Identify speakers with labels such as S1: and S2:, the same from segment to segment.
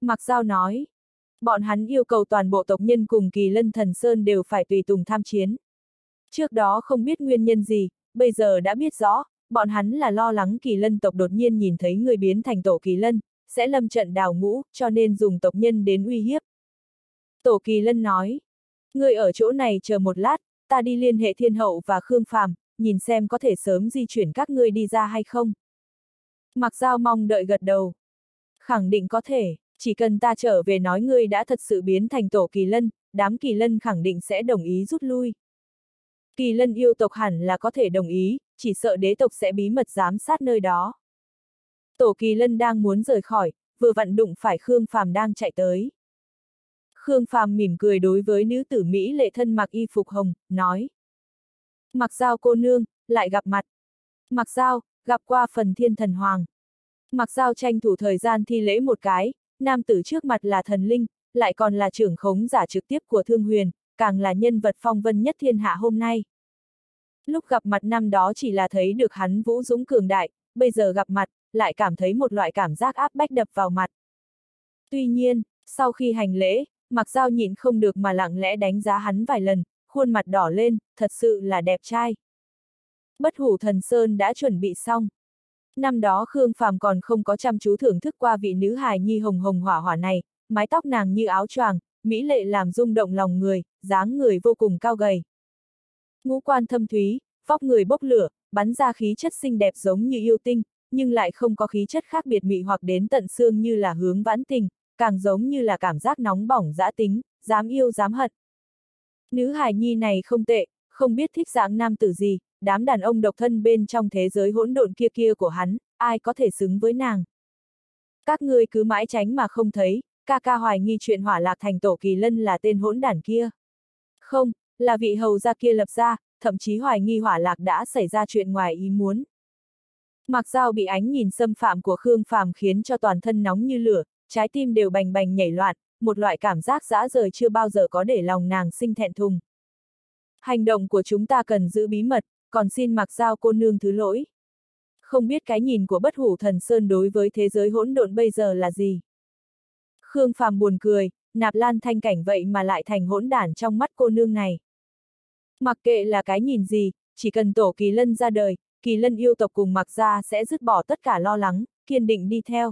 S1: Mạc Giao nói. Bọn hắn yêu cầu toàn bộ tộc nhân cùng Kỳ Lân Thần Sơn đều phải tùy tùng tham chiến. Trước đó không biết nguyên nhân gì, bây giờ đã biết rõ, bọn hắn là lo lắng Kỳ Lân tộc đột nhiên nhìn thấy người biến thành tổ Kỳ Lân, sẽ lâm trận đào ngũ, cho nên dùng tộc nhân đến uy hiếp. Tổ Kỳ Lân nói, người ở chỗ này chờ một lát, ta đi liên hệ Thiên Hậu và Khương Phàm, nhìn xem có thể sớm di chuyển các ngươi đi ra hay không. Mạc Giao mong đợi gật đầu. Khẳng định có thể, chỉ cần ta trở về nói ngươi đã thật sự biến thành tổ Kỳ Lân, đám Kỳ Lân khẳng định sẽ đồng ý rút lui. Kỳ Lân yêu tộc hẳn là có thể đồng ý, chỉ sợ đế tộc sẽ bí mật giám sát nơi đó. Tổ Kỳ Lân đang muốn rời khỏi, vừa vặn đụng phải Khương Phàm đang chạy tới. Khương Phàm mỉm cười đối với nữ tử Mỹ lệ thân mặc y phục hồng, nói. Mạc Giao cô nương, lại gặp mặt. Mạc Giao, gặp qua phần Thiên Thần Hoàng. Mạc Giao tranh thủ thời gian thi lễ một cái, nam tử trước mặt là thần linh, lại còn là trưởng khống giả trực tiếp của Thương Huyền, càng là nhân vật phong vân nhất thiên hạ hôm nay. Lúc gặp mặt năm đó chỉ là thấy được hắn vũ dũng cường đại, bây giờ gặp mặt, lại cảm thấy một loại cảm giác áp bách đập vào mặt. Tuy nhiên, sau khi hành lễ, Mạc Giao nhịn không được mà lặng lẽ đánh giá hắn vài lần, khuôn mặt đỏ lên, thật sự là đẹp trai. Bất Hủ Thần Sơn đã chuẩn bị xong. Năm đó Khương Phàm còn không có chăm chú thưởng thức qua vị nữ hài nhi hồng hồng hỏa hỏa này, mái tóc nàng như áo choàng, mỹ lệ làm rung động lòng người, dáng người vô cùng cao gầy. Ngũ quan thâm thúy, vóc người bốc lửa, bắn ra khí chất xinh đẹp giống như yêu tinh, nhưng lại không có khí chất khác biệt mị hoặc đến tận xương như là hướng vãn tình, càng giống như là cảm giác nóng bỏng dã tính, dám yêu dám hận. Nữ hài nhi này không tệ, không biết thích dạng nam tử gì, đám đàn ông độc thân bên trong thế giới hỗn độn kia kia của hắn, ai có thể xứng với nàng. Các ngươi cứ mãi tránh mà không thấy, ca ca hoài nghi chuyện Hỏa Lạc thành tổ Kỳ Lân là tên hỗn đản kia. Không, là vị hầu gia kia lập ra, thậm chí hoài nghi Hỏa Lạc đã xảy ra chuyện ngoài ý muốn. Mạc Giao bị ánh nhìn xâm phạm của Khương Phàm khiến cho toàn thân nóng như lửa, trái tim đều bành bành nhảy loạn, một loại cảm giác dã rời chưa bao giờ có để lòng nàng sinh thẹn thùng. Hành động của chúng ta cần giữ bí mật, còn xin Mạc Giao cô nương thứ lỗi. Không biết cái nhìn của Bất Hủ Thần Sơn đối với thế giới hỗn độn bây giờ là gì? Khương Phàm buồn cười, Nạp Lan Thanh Cảnh vậy mà lại thành hỗn đản trong mắt cô nương này. Mặc kệ là cái nhìn gì, chỉ cần tổ Kỳ Lân ra đời, Kỳ Lân yêu tộc cùng Mạc Gia sẽ dứt bỏ tất cả lo lắng, kiên định đi theo.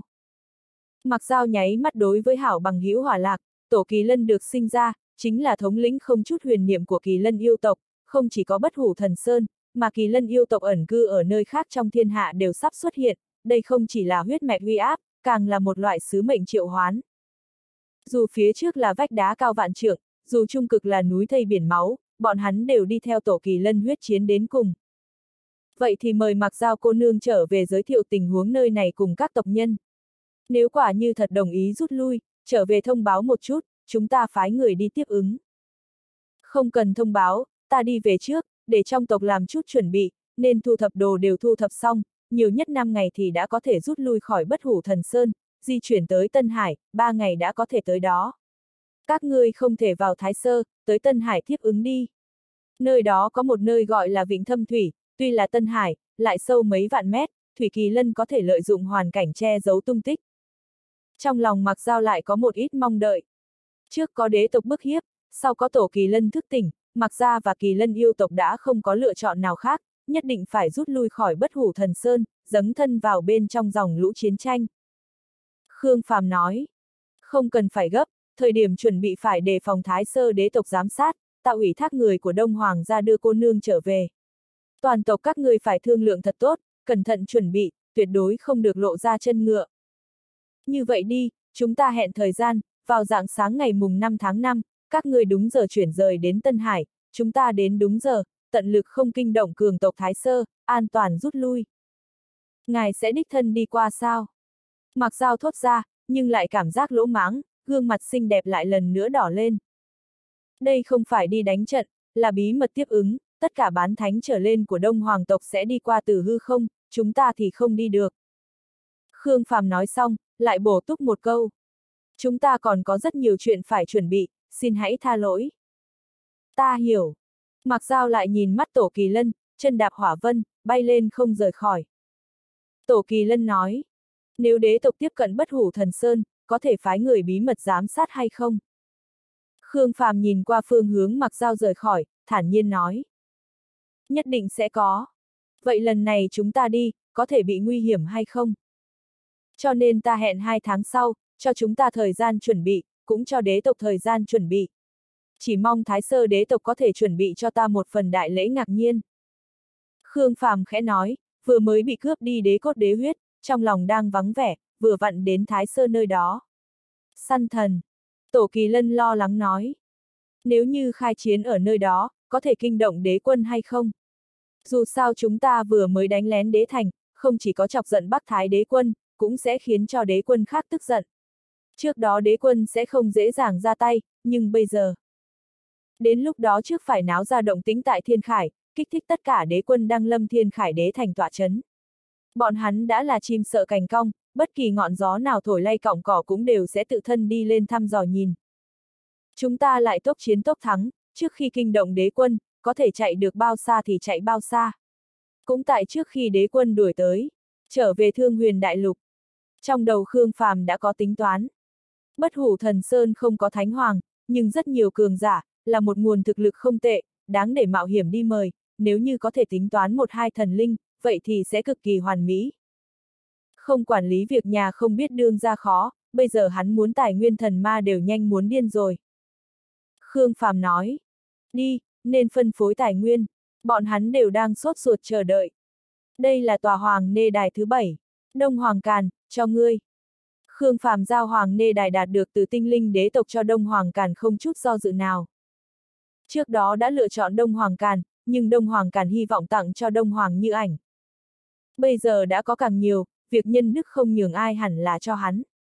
S1: Mạc Giao nháy mắt đối với hảo bằng hữu Hỏa Lạc, tổ Kỳ Lân được sinh ra, chính là thống lĩnh không chút huyền niệm của Kỳ Lân yêu tộc, không chỉ có Bất Hủ Thần Sơn, mà Kỳ Lân yêu tộc ẩn cư ở nơi khác trong thiên hạ đều sắp xuất hiện, đây không chỉ là huyết mạch uy áp, càng là một loại sứ mệnh triệu hoán. Dù phía trước là vách đá cao vạn trượng, dù trung cực là núi thây biển máu, bọn hắn đều đi theo tổ Kỳ Lân huyết chiến đến cùng. Vậy thì mời Mạc Giao cô nương trở về giới thiệu tình huống nơi này cùng các tộc nhân. Nếu quả như thật đồng ý rút lui, trở về thông báo một chút, chúng ta phái người đi tiếp ứng. Không cần thông báo, ta đi về trước, để trong tộc làm chút chuẩn bị, nên thu thập đồ đều thu thập xong, nhiều nhất 5 ngày thì đã có thể rút lui khỏi Bất Hủ Thần Sơn, di chuyển tới Tân Hải, 3 ngày đã có thể tới đó. Các ngươi không thể vào Thái Sơ, tới Tân Hải tiếp ứng đi. Nơi đó có một nơi gọi là Vịnh Thâm Thủy, tuy là Tân Hải, lại sâu mấy vạn mét, Thủy Kỳ Lân có thể lợi dụng hoàn cảnh che giấu tung tích. Trong lòng Mạc Giao lại có một ít mong đợi. Trước có đế tộc bức hiếp, sau có tổ Kỳ Lân thức tỉnh, Mạc Gia và Kỳ Lân yêu tộc đã không có lựa chọn nào khác, nhất định phải rút lui khỏi Bất Hủ Thần Sơn, dấn thân vào bên trong dòng lũ chiến tranh. Khương Phàm nói, không cần phải gấp, thời điểm chuẩn bị phải đề phòng Thái Sơ đế tộc giám sát, tạo ủy thác người của Đông Hoàng ra đưa cô nương trở về. Toàn tộc các người phải thương lượng thật tốt, cẩn thận chuẩn bị, tuyệt đối không được lộ ra chân ngựa. Như vậy đi, chúng ta hẹn thời gian, vào rạng sáng ngày mùng 5 tháng 5, các ngươi đúng giờ chuyển rời đến Tân Hải, chúng ta đến đúng giờ, tận lực không kinh động cường tộc Thái Sơ, an toàn rút lui. Ngài sẽ đích thân đi qua sao? Mạc Giao thốt ra, nhưng lại cảm giác lỗ mãng, gương mặt xinh đẹp lại lần nữa đỏ lên. Đây không phải đi đánh trận, là bí mật tiếp ứng, tất cả bán thánh trở lên của Đông Hoàng tộc sẽ đi qua từ hư không, chúng ta thì không đi được. Khương Phàm nói xong, lại bổ túc một câu. Chúng ta còn có rất nhiều chuyện phải chuẩn bị, xin hãy tha lỗi. Ta hiểu. Mạc Giao lại nhìn mắt tổ Kỳ Lân, chân đạp hỏa vân, bay lên không rời khỏi. Tổ Kỳ Lân nói, nếu đế tộc tiếp cận Bất Hủ Thần Sơn, có thể phái người bí mật giám sát hay không? Khương Phàm nhìn qua phương hướng Mặc Giao rời khỏi, thản nhiên nói. Nhất định sẽ có. Vậy lần này chúng ta đi, có thể bị nguy hiểm hay không? Cho nên ta hẹn 2 tháng sau, cho chúng ta thời gian chuẩn bị, cũng cho đế tộc thời gian chuẩn bị. Chỉ mong Thái Sơ đế tộc có thể chuẩn bị cho ta một phần đại lễ ngạc nhiên. Khương Phàm khẽ nói, vừa mới bị cướp đi đế cốt đế huyết, trong lòng đang vắng vẻ, vừa vặn đến Thái Sơ nơi đó. Săn thần. Tổ Kỳ Lân lo lắng nói. Nếu như khai chiến ở nơi đó, có thể kinh động đế quân hay không? Dù sao chúng ta vừa mới đánh lén đế thành, không chỉ có chọc giận Bắc Thái đế quân, cũng sẽ khiến cho đế quân khác tức giận. Trước đó đế quân sẽ không dễ dàng ra tay, nhưng bây giờ. Đến lúc đó trước phải náo ra động tĩnh tại Thiên Khải, kích thích tất cả đế quân đăng lâm Thiên Khải đế thành tọa chấn. Bọn hắn đã là chim sợ cành cong, bất kỳ ngọn gió nào thổi lay cọng cỏ cũng đều sẽ tự thân đi lên thăm dò nhìn. Chúng ta lại tốc chiến tốc thắng, trước khi kinh động đế quân, có thể chạy được bao xa thì chạy bao xa. Cũng tại trước khi đế quân đuổi tới, trở về Thương Huyền Đại Lục. Trong đầu Khương Phàm đã có tính toán. Bất Hủ Thần Sơn không có thánh hoàng, nhưng rất nhiều cường giả, là một nguồn thực lực không tệ, đáng để mạo hiểm đi mời, nếu như có thể tính toán 1-2 thần linh, vậy thì sẽ cực kỳ hoàn mỹ. Không quản lý việc nhà không biết đương ra khó, bây giờ hắn muốn tài nguyên thần ma đều nhanh muốn điên rồi. Khương Phàm nói, đi, nên phân phối tài nguyên, bọn hắn đều đang sốt ruột chờ đợi. Đây là tòa Hoàng Nê Đài thứ 7, Đông Hoàng Càn, cho ngươi. Khương Phàm giao Hoàng Nê Đài đạt được từ tinh linh đế tộc cho Đông Hoàng Càn không chút do dự nào. Trước đó đã lựa chọn Đông Hoàng Càn, nhưng Đông Hoàng Càn hy vọng tặng cho Đông Hoàng Như Ảnh. Bây giờ đã có càng nhiều, việc nhân đức không nhường ai hẳn là cho hắn.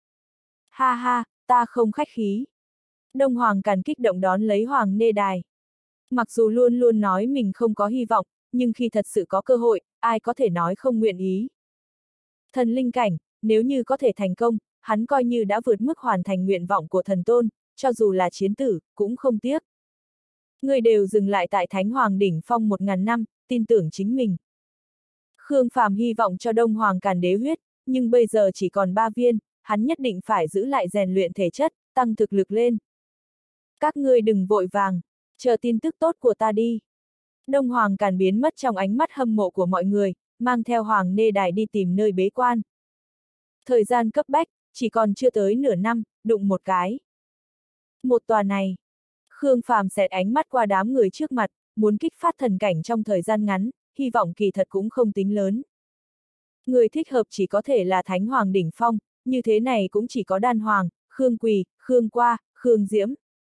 S1: Ha ha, ta không khách khí. Đông Hoàng Càn kích động đón lấy Hoàng Nê Đài. Mặc dù luôn luôn nói mình không có hy vọng, nhưng khi thật sự có cơ hội, ai có thể nói không nguyện ý. Thần linh cảnh, nếu như có thể thành công, hắn coi như đã vượt mức hoàn thành nguyện vọng của thần tôn, cho dù là chiến tử, cũng không tiếc. Người đều dừng lại tại Thánh Hoàng đỉnh phong 1000 năm, tin tưởng chính mình. Khương Phàm hy vọng cho Đông Hoàng Càn đế huyết, nhưng bây giờ chỉ còn 3 viên, hắn nhất định phải giữ lại rèn luyện thể chất, tăng thực lực lên. Các ngươi đừng vội vàng, chờ tin tức tốt của ta đi. Đông Hoàng Càn biến mất trong ánh mắt hâm mộ của mọi người, mang theo Hoàng Nê Đài đi tìm nơi bế quan. Thời gian cấp bách, chỉ còn chưa tới nửa năm, đụng một cái. Một tòa này. Khương Phàm xẹt ánh mắt qua đám người trước mặt, muốn kích phát thần cảnh trong thời gian ngắn, hy vọng kỳ thật cũng không tính lớn. Người thích hợp chỉ có thể là Thánh Hoàng đỉnh phong, như thế này cũng chỉ có Đan Hoàng, Khương Quỳ, Khương Qua, Khương Diễm.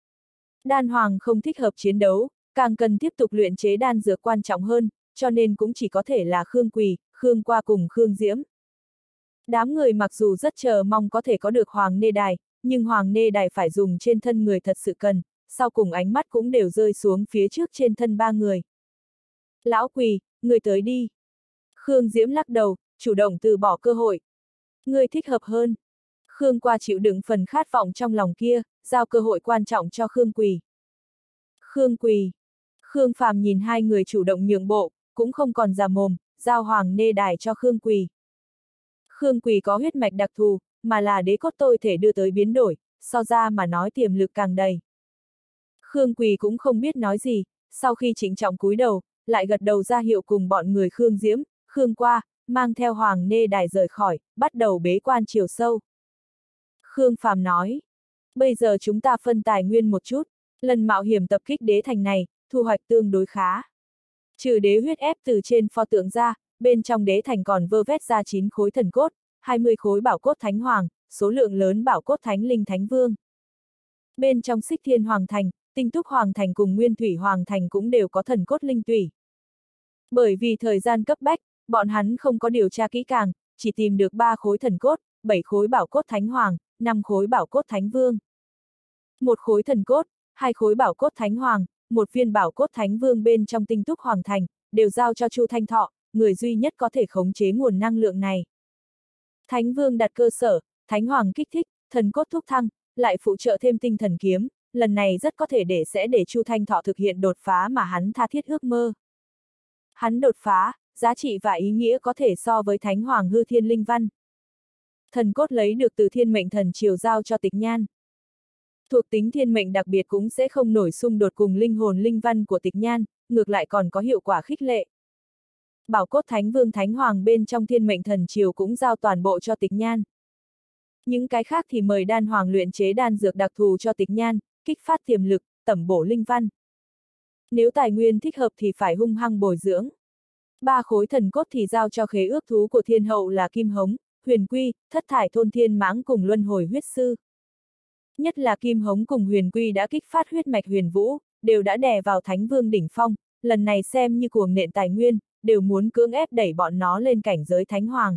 S1: Đan Hoàng không thích hợp chiến đấu, càng cần tiếp tục luyện chế đan dược quan trọng hơn, cho nên cũng chỉ có thể là Khương Quỳ, Khương Qua cùng Khương Diễm. Đám người mặc dù rất chờ mong có thể có được Hoàng Nê Đài, nhưng Hoàng Nê Đài phải dùng trên thân người thật sự cần, sau cùng ánh mắt cũng đều rơi xuống phía trước trên thân 3 người. Lão Quỳ, người tới đi. Khương Diễm lắc đầu, chủ động từ bỏ cơ hội. Người thích hợp hơn. Khương Qua chịu đựng phần khát vọng trong lòng kia, giao cơ hội quan trọng cho Khương Quỳ. Khương Quỳ. Khương Phàm nhìn hai người chủ động nhượng bộ, cũng không còn già mồm, giao Hoàng Nê Đài cho Khương Quỳ. Khương Quỳ có huyết mạch đặc thù, mà là đế cốt tôi thể đưa tới biến đổi, so ra mà nói tiềm lực càng đầy. Khương Quỳ cũng không biết nói gì, sau khi trịnh trọng cúi đầu, lại gật đầu ra hiệu cùng bọn người Khương Diễm, Khương Qua, mang theo Hoàng Nê Đài rời khỏi, bắt đầu bế quan chiều sâu. Khương Phàm nói, bây giờ chúng ta phân tài nguyên một chút, lần mạo hiểm tập kích đế thành này, thu hoạch tương đối khá. Trừ đế huyết ép từ trên pho tượng ra, bên trong đế thành còn vơ vét ra 9 khối thần cốt, 20 khối bảo cốt thánh hoàng, số lượng lớn bảo cốt thánh linh thánh vương. Bên trong Xích Thiên Hoàng Thành, Tinh Túc Hoàng Thành cùng Nguyên Thủy Hoàng Thành cũng đều có thần cốt linh tủy. Bởi vì thời gian cấp bách, bọn hắn không có điều tra kỹ càng, chỉ tìm được 3 khối thần cốt, 7 khối bảo cốt thánh hoàng, 5 khối bảo cốt thánh vương. 1 khối thần cốt, 2 khối bảo cốt thánh hoàng, 1 viên bảo cốt thánh vương bên trong Tinh Túc Hoàng Thành, đều giao cho Chu Thanh Thọ, người duy nhất có thể khống chế nguồn năng lượng này. Thánh vương đặt cơ sở, thánh hoàng kích thích, thần cốt thúc thăng, lại phụ trợ thêm tinh thần kiếm, lần này rất có thể để Chu Thanh Thọ thực hiện đột phá mà hắn tha thiết ước mơ. Hắn đột phá, giá trị và ý nghĩa có thể so với thánh hoàng hư thiên linh văn. thần cốt lấy được từ thiên mệnh thần triều giao cho Tịch Nhan. Thuộc tính thiên mệnh đặc biệt cũng sẽ không nổi xung đột cùng linh hồn linh văn của Tịch Nhan, ngược lại còn có hiệu quả khích lệ. Bảo cốt Thánh Vương Thánh Hoàng bên trong thiên mệnh thần triều cũng giao toàn bộ cho Tịch Nhan. Những cái khác thì mời đan hoàng luyện chế đan dược đặc thù cho Tịch Nhan, kích phát tiềm lực, tẩm bổ linh văn. Nếu tài nguyên thích hợp thì phải hung hăng bồi dưỡng. 3 khối thần cốt thì giao cho khế ước thú của thiên hậu là Kim Hống, Huyền Quy, Thất Thải Thôn Thiên Mãng cùng Luân Hồi Huyết Sư. Nhất là Kim Hống cùng Huyền Quy đã kích phát huyết mạch huyền vũ, đều đã đè vào Thánh Vương đỉnh phong, lần này xem như cuồng nện tài nguyên, đều muốn cưỡng ép đẩy bọn nó lên cảnh giới Thánh Hoàng.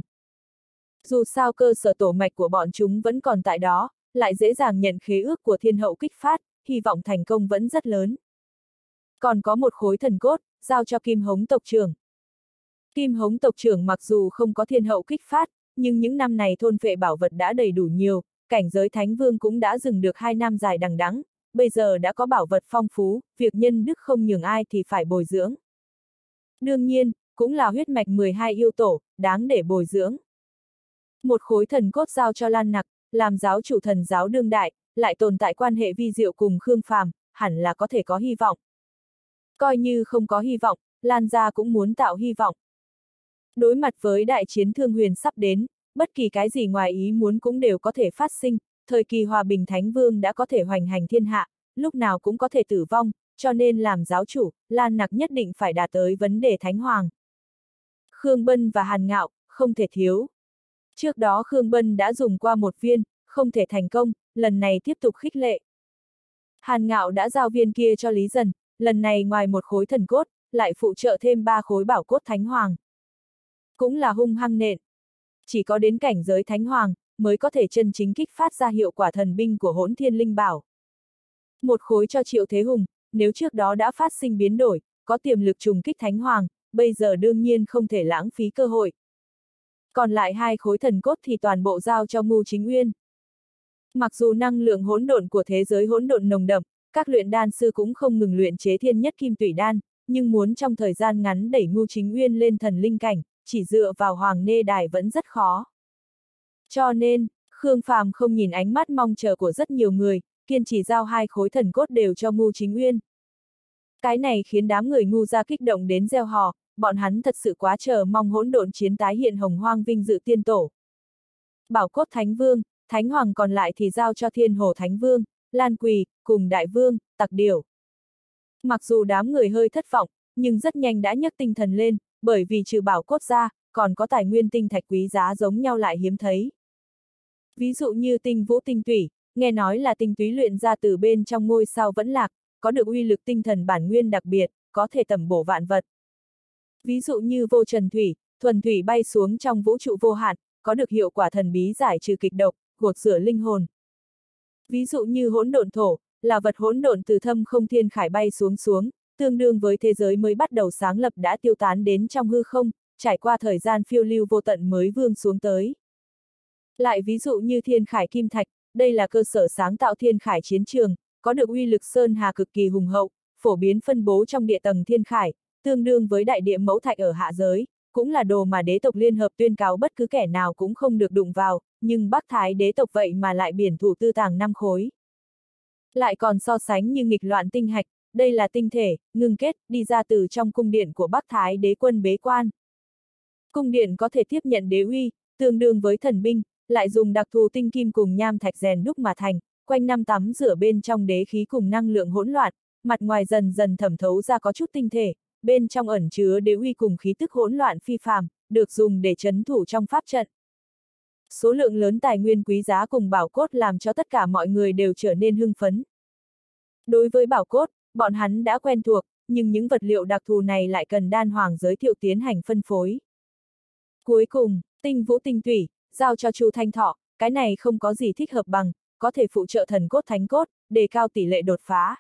S1: Dù sao cơ sở tổ mạch của bọn chúng vẫn còn tại đó, lại dễ dàng nhận khế ước của thiên hậu kích phát, hy vọng thành công vẫn rất lớn. Còn có một khối thần cốt, giao cho Kim Hống tộc trưởng. Kim Hống tộc trưởng mặc dù không có thiên hậu kích phát, nhưng những năm này thôn phệ bảo vật đã đầy đủ nhiều, cảnh giới Thánh Vương cũng đã dừng được 2 năm dài đằng đẵng, bây giờ đã có bảo vật phong phú, việc nhân đức không nhường ai thì phải bồi dưỡng. Đương nhiên, cũng là huyết mạch 12 yêu tổ, đáng để bồi dưỡng. Một khối thần cốt giao cho Lan Nặc, làm giáo chủ thần giáo đương đại, lại tồn tại quan hệ vi diệu cùng Khương Phàm, hẳn là có thể có hy vọng. Coi như không có hy vọng, Lan gia cũng muốn tạo hy vọng. Đối mặt với đại chiến Thương Huyền sắp đến, bất kỳ cái gì ngoài ý muốn cũng đều có thể phát sinh, thời kỳ hòa bình Thánh Vương đã có thể hoành hành thiên hạ, lúc nào cũng có thể tử vong, cho nên làm giáo chủ, Lan Nặc nhất định phải đạt tới vấn đề Thánh Hoàng. Khương Bân và Hàn Ngạo, không thể thiếu. Trước đó Khương Bân đã dùng qua 1 viên, không thể thành công, lần này tiếp tục khích lệ. Hàn Ngạo đã giao viên kia cho Lý Dần, lần này ngoài 1 khối thần cốt, lại phụ trợ thêm 3 khối bảo cốt Thánh Hoàng. Cũng là hung hăng nện. Chỉ có đến cảnh giới Thánh Hoàng, mới có thể chân chính kích phát ra hiệu quả thần binh của Hỗn Thiên Linh Bảo. 1 khối cho Triệu Thế Hùng, nếu trước đó đã phát sinh biến đổi, có tiềm lực trùng kích Thánh Hoàng, bây giờ đương nhiên không thể lãng phí cơ hội. Còn lại 2 khối thần cốt thì toàn bộ giao cho Ngưu Chính Uyên. Mặc dù năng lượng hỗn độn của thế giới hỗn độn nồng đậm, các luyện đan sư cũng không ngừng luyện chế thiên nhất kim tủy đan, nhưng muốn trong thời gian ngắn đẩy Ngưu Chính Uyên lên thần linh cảnh, chỉ dựa vào Hoàng Nê Đài vẫn rất khó. Cho nên, Khương Phàm không nhìn ánh mắt mong chờ của rất nhiều người, kiên trì giao 2 khối thần cốt đều cho Ngưu Chính Uyên. Cái này khiến đám người Ngưu gia kích động đến reo hò, bọn hắn thật sự quá chờ mong hỗn độn chiến tái hiện hồng hoang vinh dự tiên tổ. Bảo cốt Thánh Vương, Thánh Hoàng còn lại thì giao cho Thiên Hồ Thánh Vương, Lan Quỳ, cùng Đại Vương, Tặc Điểu. Mặc dù đám người hơi thất vọng, nhưng rất nhanh đã nhấc tinh thần lên, bởi vì trừ bảo cốt ra, còn có tài nguyên tinh thạch quý giá giống nhau lại hiếm thấy. Ví dụ như tinh vũ tinh tủy, nghe nói là tinh túy luyện ra từ bên trong ngôi sao vẫn lạc, có được uy lực tinh thần bản nguyên đặc biệt, có thể tẩm bổ vạn vật. Ví dụ như vô trần thủy, thuần thủy bay xuống trong vũ trụ vô hạn, có được hiệu quả thần bí giải trừ kịch độc, gột rửa linh hồn. Ví dụ như hỗn độn thổ, là vật hỗn độn từ thâm không thiên khải bay xuống, tương đương với thế giới mới bắt đầu sáng lập đã tiêu tán đến trong hư không, trải qua thời gian phiêu lưu vô tận mới vương xuống tới. Lại ví dụ như thiên khải kim thạch, đây là cơ sở sáng tạo thiên khải chiến trường, có được uy lực sơn hà cực kỳ hùng hậu, phổ biến phân bố trong địa tầng thiên khải, tương đương với đại địa mẫu thạch ở hạ giới, cũng là đồ mà đế tộc liên hợp tuyên cáo bất cứ kẻ nào cũng không được đụng vào, nhưng Bắc Thái đế tộc vậy mà lại biển thủ tư tàng 5 khối. Lại còn so sánh như nghịch loạn tinh hạch, đây là tinh thể, ngưng kết, đi ra từ trong cung điện của Bắc Thái đế quân bế quan. Cung điện có thể tiếp nhận đế uy, tương đương với thần binh, lại dùng đặc thù tinh kim cùng nham thạch rèn đúc mà thành, quanh năm tắm rửa bên trong đế khí cùng năng lượng hỗn loạn, mặt ngoài dần dần thẩm thấu ra có chút tinh thể, bên trong ẩn chứa đế uy cùng khí tức hỗn loạn phi phàm, được dùng để trấn thủ trong pháp trận. Số lượng lớn tài nguyên quý giá cùng bảo cốt làm cho tất cả mọi người đều trở nên hưng phấn. Đối với bảo cốt, bọn hắn đã quen thuộc, nhưng những vật liệu đặc thù này lại cần đan hoàng giới thiệu tiến hành phân phối. Cuối cùng, tinh vũ tinh tủy, giao cho Chu Thanh Thọ, cái này không có gì thích hợp bằng, có thể phụ trợ thần cốt thánh cốt, đề cao tỷ lệ đột phá.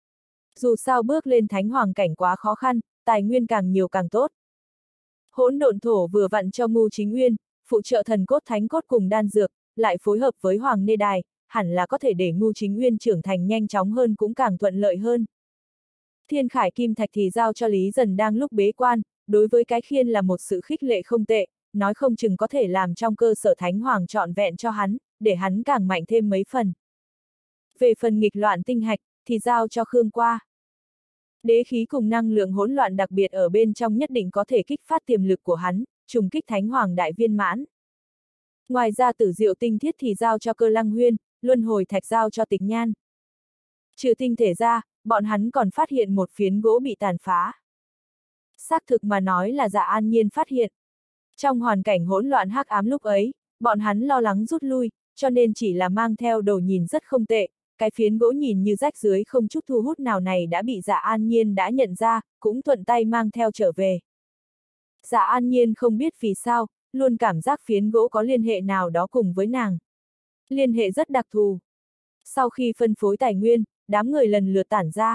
S1: Dù sao bước lên thánh hoàng cảnh quá khó khăn, tài nguyên càng nhiều càng tốt. Hỗn độn thổ vừa vặn cho Ngưu Chính Uyên, phụ trợ thần cốt thánh cốt cùng đan dược, lại phối hợp với Hoàng Nê Đài, hẳn là có thể để Ngưu Chính Uyên trưởng thành nhanh chóng hơn cũng càng thuận lợi hơn. Thiên khải kim thạch thì giao cho Lý Dần đang lúc bế quan, đối với cái khiên là một sự khích lệ không tệ, nói không chừng có thể làm trong cơ sở thánh hoàng trọn vẹn cho hắn, để hắn càng mạnh thêm mấy phần. Về phần nghịch loạn tinh hạch, thì giao cho Khương qua. Đế khí cùng năng lượng hỗn loạn đặc biệt ở bên trong nhất định có thể kích phát tiềm lực của hắn, trùng kích thánh hoàng đại viên mãn. Ngoài ra tử diệu tinh thiết thì giao cho Cơ Lăng Huyên, luân hồi thạch giao cho Tịch Nhan. Trừ tinh thể ra, bọn hắn còn phát hiện một phiến gỗ bị tàn phá. Xác thực mà nói là Dạ An Nhiên phát hiện. Trong hoàn cảnh hỗn loạn hắc ám lúc ấy, bọn hắn lo lắng rút lui, cho nên chỉ là mang theo đồ nhìn rất không tệ, cái phiến gỗ nhìn như rách dưới không chút thu hút nào này đã bị Dạ An Nhiên đã nhận ra, cũng thuận tay mang theo trở về. Dạ An Nhiên không biết vì sao, luôn cảm giác phiến gỗ có liên hệ nào đó cùng với nàng. Liên hệ rất đặc thù. Sau khi phân phối tài nguyên, đám người lần lượt tản ra.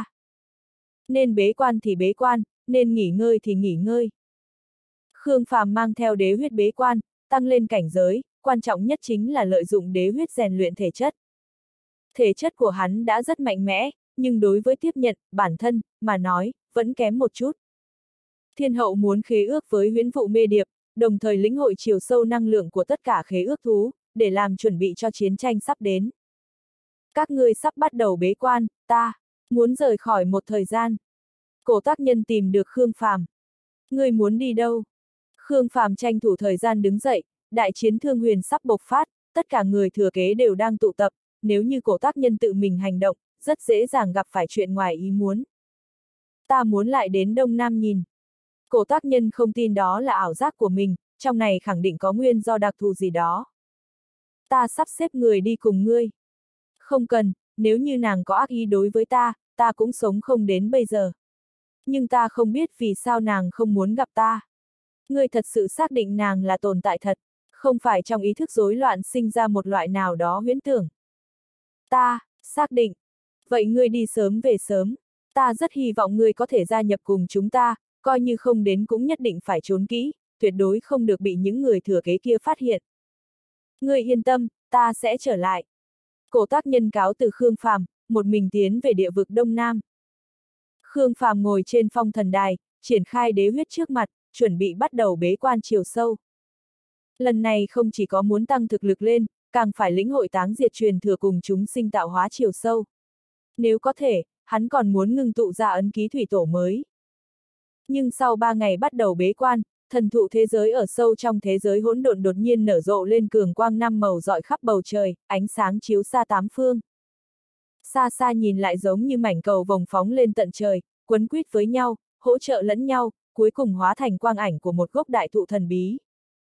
S1: Nên bế quan thì bế quan, nên nghỉ ngơi thì nghỉ ngơi. Khương Phàm mang theo đế huyết bế quan, tăng lên cảnh giới, quan trọng nhất chính là lợi dụng đế huyết rèn luyện thể chất. Thể chất của hắn đã rất mạnh mẽ, nhưng đối với tiếp nhận, bản thân, mà nói, vẫn kém một chút. Thiên hậu muốn khế ước với huyễn vụ mê điệp, đồng thời lĩnh hội chiều sâu năng lượng của tất cả khế ước thú, để làm chuẩn bị cho chiến tranh sắp đến. Các ngươi sắp bắt đầu bế quan, ta muốn rời khỏi một thời gian. Cổ tác nhân tìm được Khương Phàm. Ngươi muốn đi đâu? Khương Phàm tranh thủ thời gian đứng dậy, đại chiến thương huyền sắp bộc phát, tất cả người thừa kế đều đang tụ tập, nếu như cổ tác nhân tự mình hành động, rất dễ dàng gặp phải chuyện ngoài ý muốn. Ta muốn lại đến Đông Nam nhìn. Cổ tác nhân không tin đó là ảo giác của mình, trong này khẳng định có nguyên do đặc thù gì đó. Ta sắp xếp người đi cùng ngươi. Không cần, nếu như nàng có ác ý đối với ta, ta cũng sống không đến bây giờ. Nhưng ta không biết vì sao nàng không muốn gặp ta. Ngươi thật sự xác định nàng là tồn tại thật, không phải trong ý thức rối loạn sinh ra một loại nào đó huyễn tưởng. Ta, xác định. Vậy ngươi đi sớm về sớm. Ta rất hy vọng ngươi có thể gia nhập cùng chúng ta, coi như không đến cũng nhất định phải trốn kỹ, tuyệt đối không được bị những người thừa kế kia phát hiện. Ngươi yên tâm, ta sẽ trở lại. Cổ tác nhân cáo từ Khương Phàm, một mình tiến về địa vực Đông Nam. Khương Phàm ngồi trên phong thần đài, triển khai đế huyết trước mặt, chuẩn bị bắt đầu bế quan chiều sâu. Lần này không chỉ có muốn tăng thực lực lên, càng phải lĩnh hội táng diệt truyền thừa cùng chúng sinh tạo hóa chiều sâu. Nếu có thể, hắn còn muốn ngưng tụ ra ấn ký thủy tổ mới. Nhưng sau 3 ngày bắt đầu bế quan, thần thụ thế giới ở sâu trong thế giới hỗn độn đột nhiên nở rộ lên cường quang 5 màu rọi khắp bầu trời, ánh sáng chiếu xa 8 phương. Xa xa nhìn lại giống như mảnh cầu vồng phóng lên tận trời, quấn quýt với nhau, hỗ trợ lẫn nhau, cuối cùng hóa thành quang ảnh của một gốc đại thụ thần bí.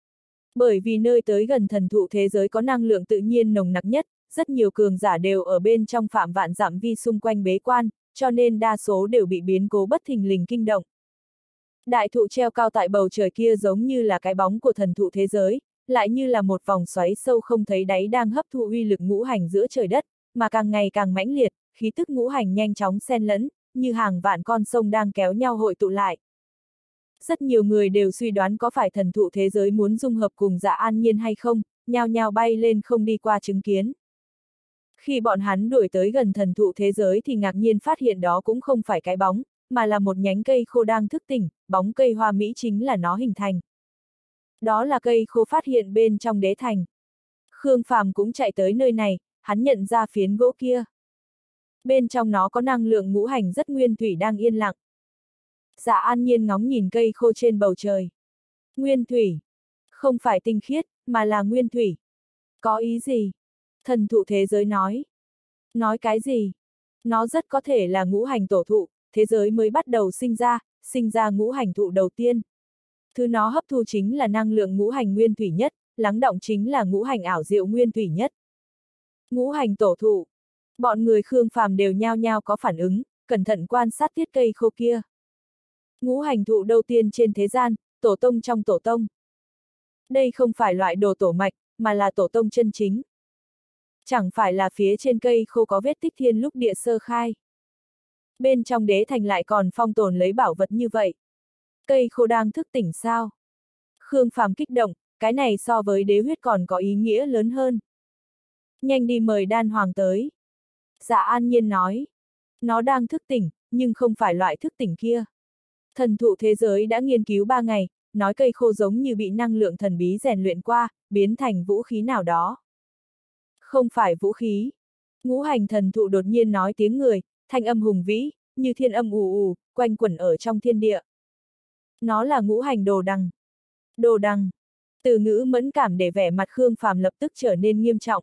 S1: Bởi vì nơi tới gần thần thụ thế giới có năng lượng tự nhiên nồng nặc nhất, rất nhiều cường giả đều ở bên trong phạm vạn dặm vi xung quanh bế quan, cho nên đa số đều bị biến cố bất thình lình kinh động. Đại thụ treo cao tại bầu trời kia giống như là cái bóng của thần thụ thế giới, lại như là một vòng xoáy sâu không thấy đáy đang hấp thụ uy lực ngũ hành giữa trời đất, mà càng ngày càng mãnh liệt, khí tức ngũ hành nhanh chóng xen lẫn, như hàng vạn con sông đang kéo nhau hội tụ lại. Rất nhiều người đều suy đoán có phải thần thụ thế giới muốn dung hợp cùng Dạ An Nhiên hay không, nhao nhao bay lên không đi qua chứng kiến. Khi bọn hắn đuổi tới gần thần thụ thế giới thì ngạc nhiên phát hiện đó cũng không phải cái bóng, mà là một nhánh cây khô đang thức tỉnh, bóng cây hoa mỹ chính là nó hình thành. Đó là cây khô phát hiện bên trong đế thành. Khương Phàm cũng chạy tới nơi này, hắn nhận ra phiến gỗ kia. Bên trong nó có năng lượng ngũ hành rất nguyên thủy đang yên lặng. Dạ An Nhiên ngóng nhìn cây khô trên bầu trời. Nguyên thủy. Không phải tinh khiết, mà là nguyên thủy. Có ý gì? Thần thụ thế giới nói. Nói cái gì? Nó rất có thể là ngũ hành tổ thụ, thế giới mới bắt đầu sinh ra ngũ hành thụ đầu tiên. Thứ nó hấp thu chính là năng lượng ngũ hành nguyên thủy nhất, lắng đọng chính là ngũ hành ảo diệu nguyên thủy nhất. Ngũ hành tổ thụ. Bọn người Khương Phàm đều nhao nhao có phản ứng, cẩn thận quan sát tiết cây khô kia. Ngũ hành thụ đầu tiên trên thế gian, tổ tông trong tổ tông. Đây không phải loại đồ tổ mạch, mà là tổ tông chân chính. Chẳng phải là phía trên cây khô có vết tích thiên lúc địa sơ khai. Bên trong đế thành lại còn phong tồn lấy bảo vật như vậy. Cây khô đang thức tỉnh sao? Khương Phàm kích động, cái này so với đế huyết còn có ý nghĩa lớn hơn. Nhanh đi mời đan hoàng tới. Dạ An Nhiên nói. Nó đang thức tỉnh, nhưng không phải loại thức tỉnh kia. Thần thụ thế giới đã nghiên cứu 3 ngày, nói cây khô giống như bị năng lượng thần bí rèn luyện qua, biến thành vũ khí nào đó. Không phải vũ khí. Ngũ hành thần thụ đột nhiên nói tiếng người, thanh âm hùng vĩ, như thiên âm ù ù, quanh quẩn ở trong thiên địa. Nó là ngũ hành đồ đằng. Đồ đằng. Từ ngữ mẫn cảm để vẻ mặt Khương Phàm lập tức trở nên nghiêm trọng.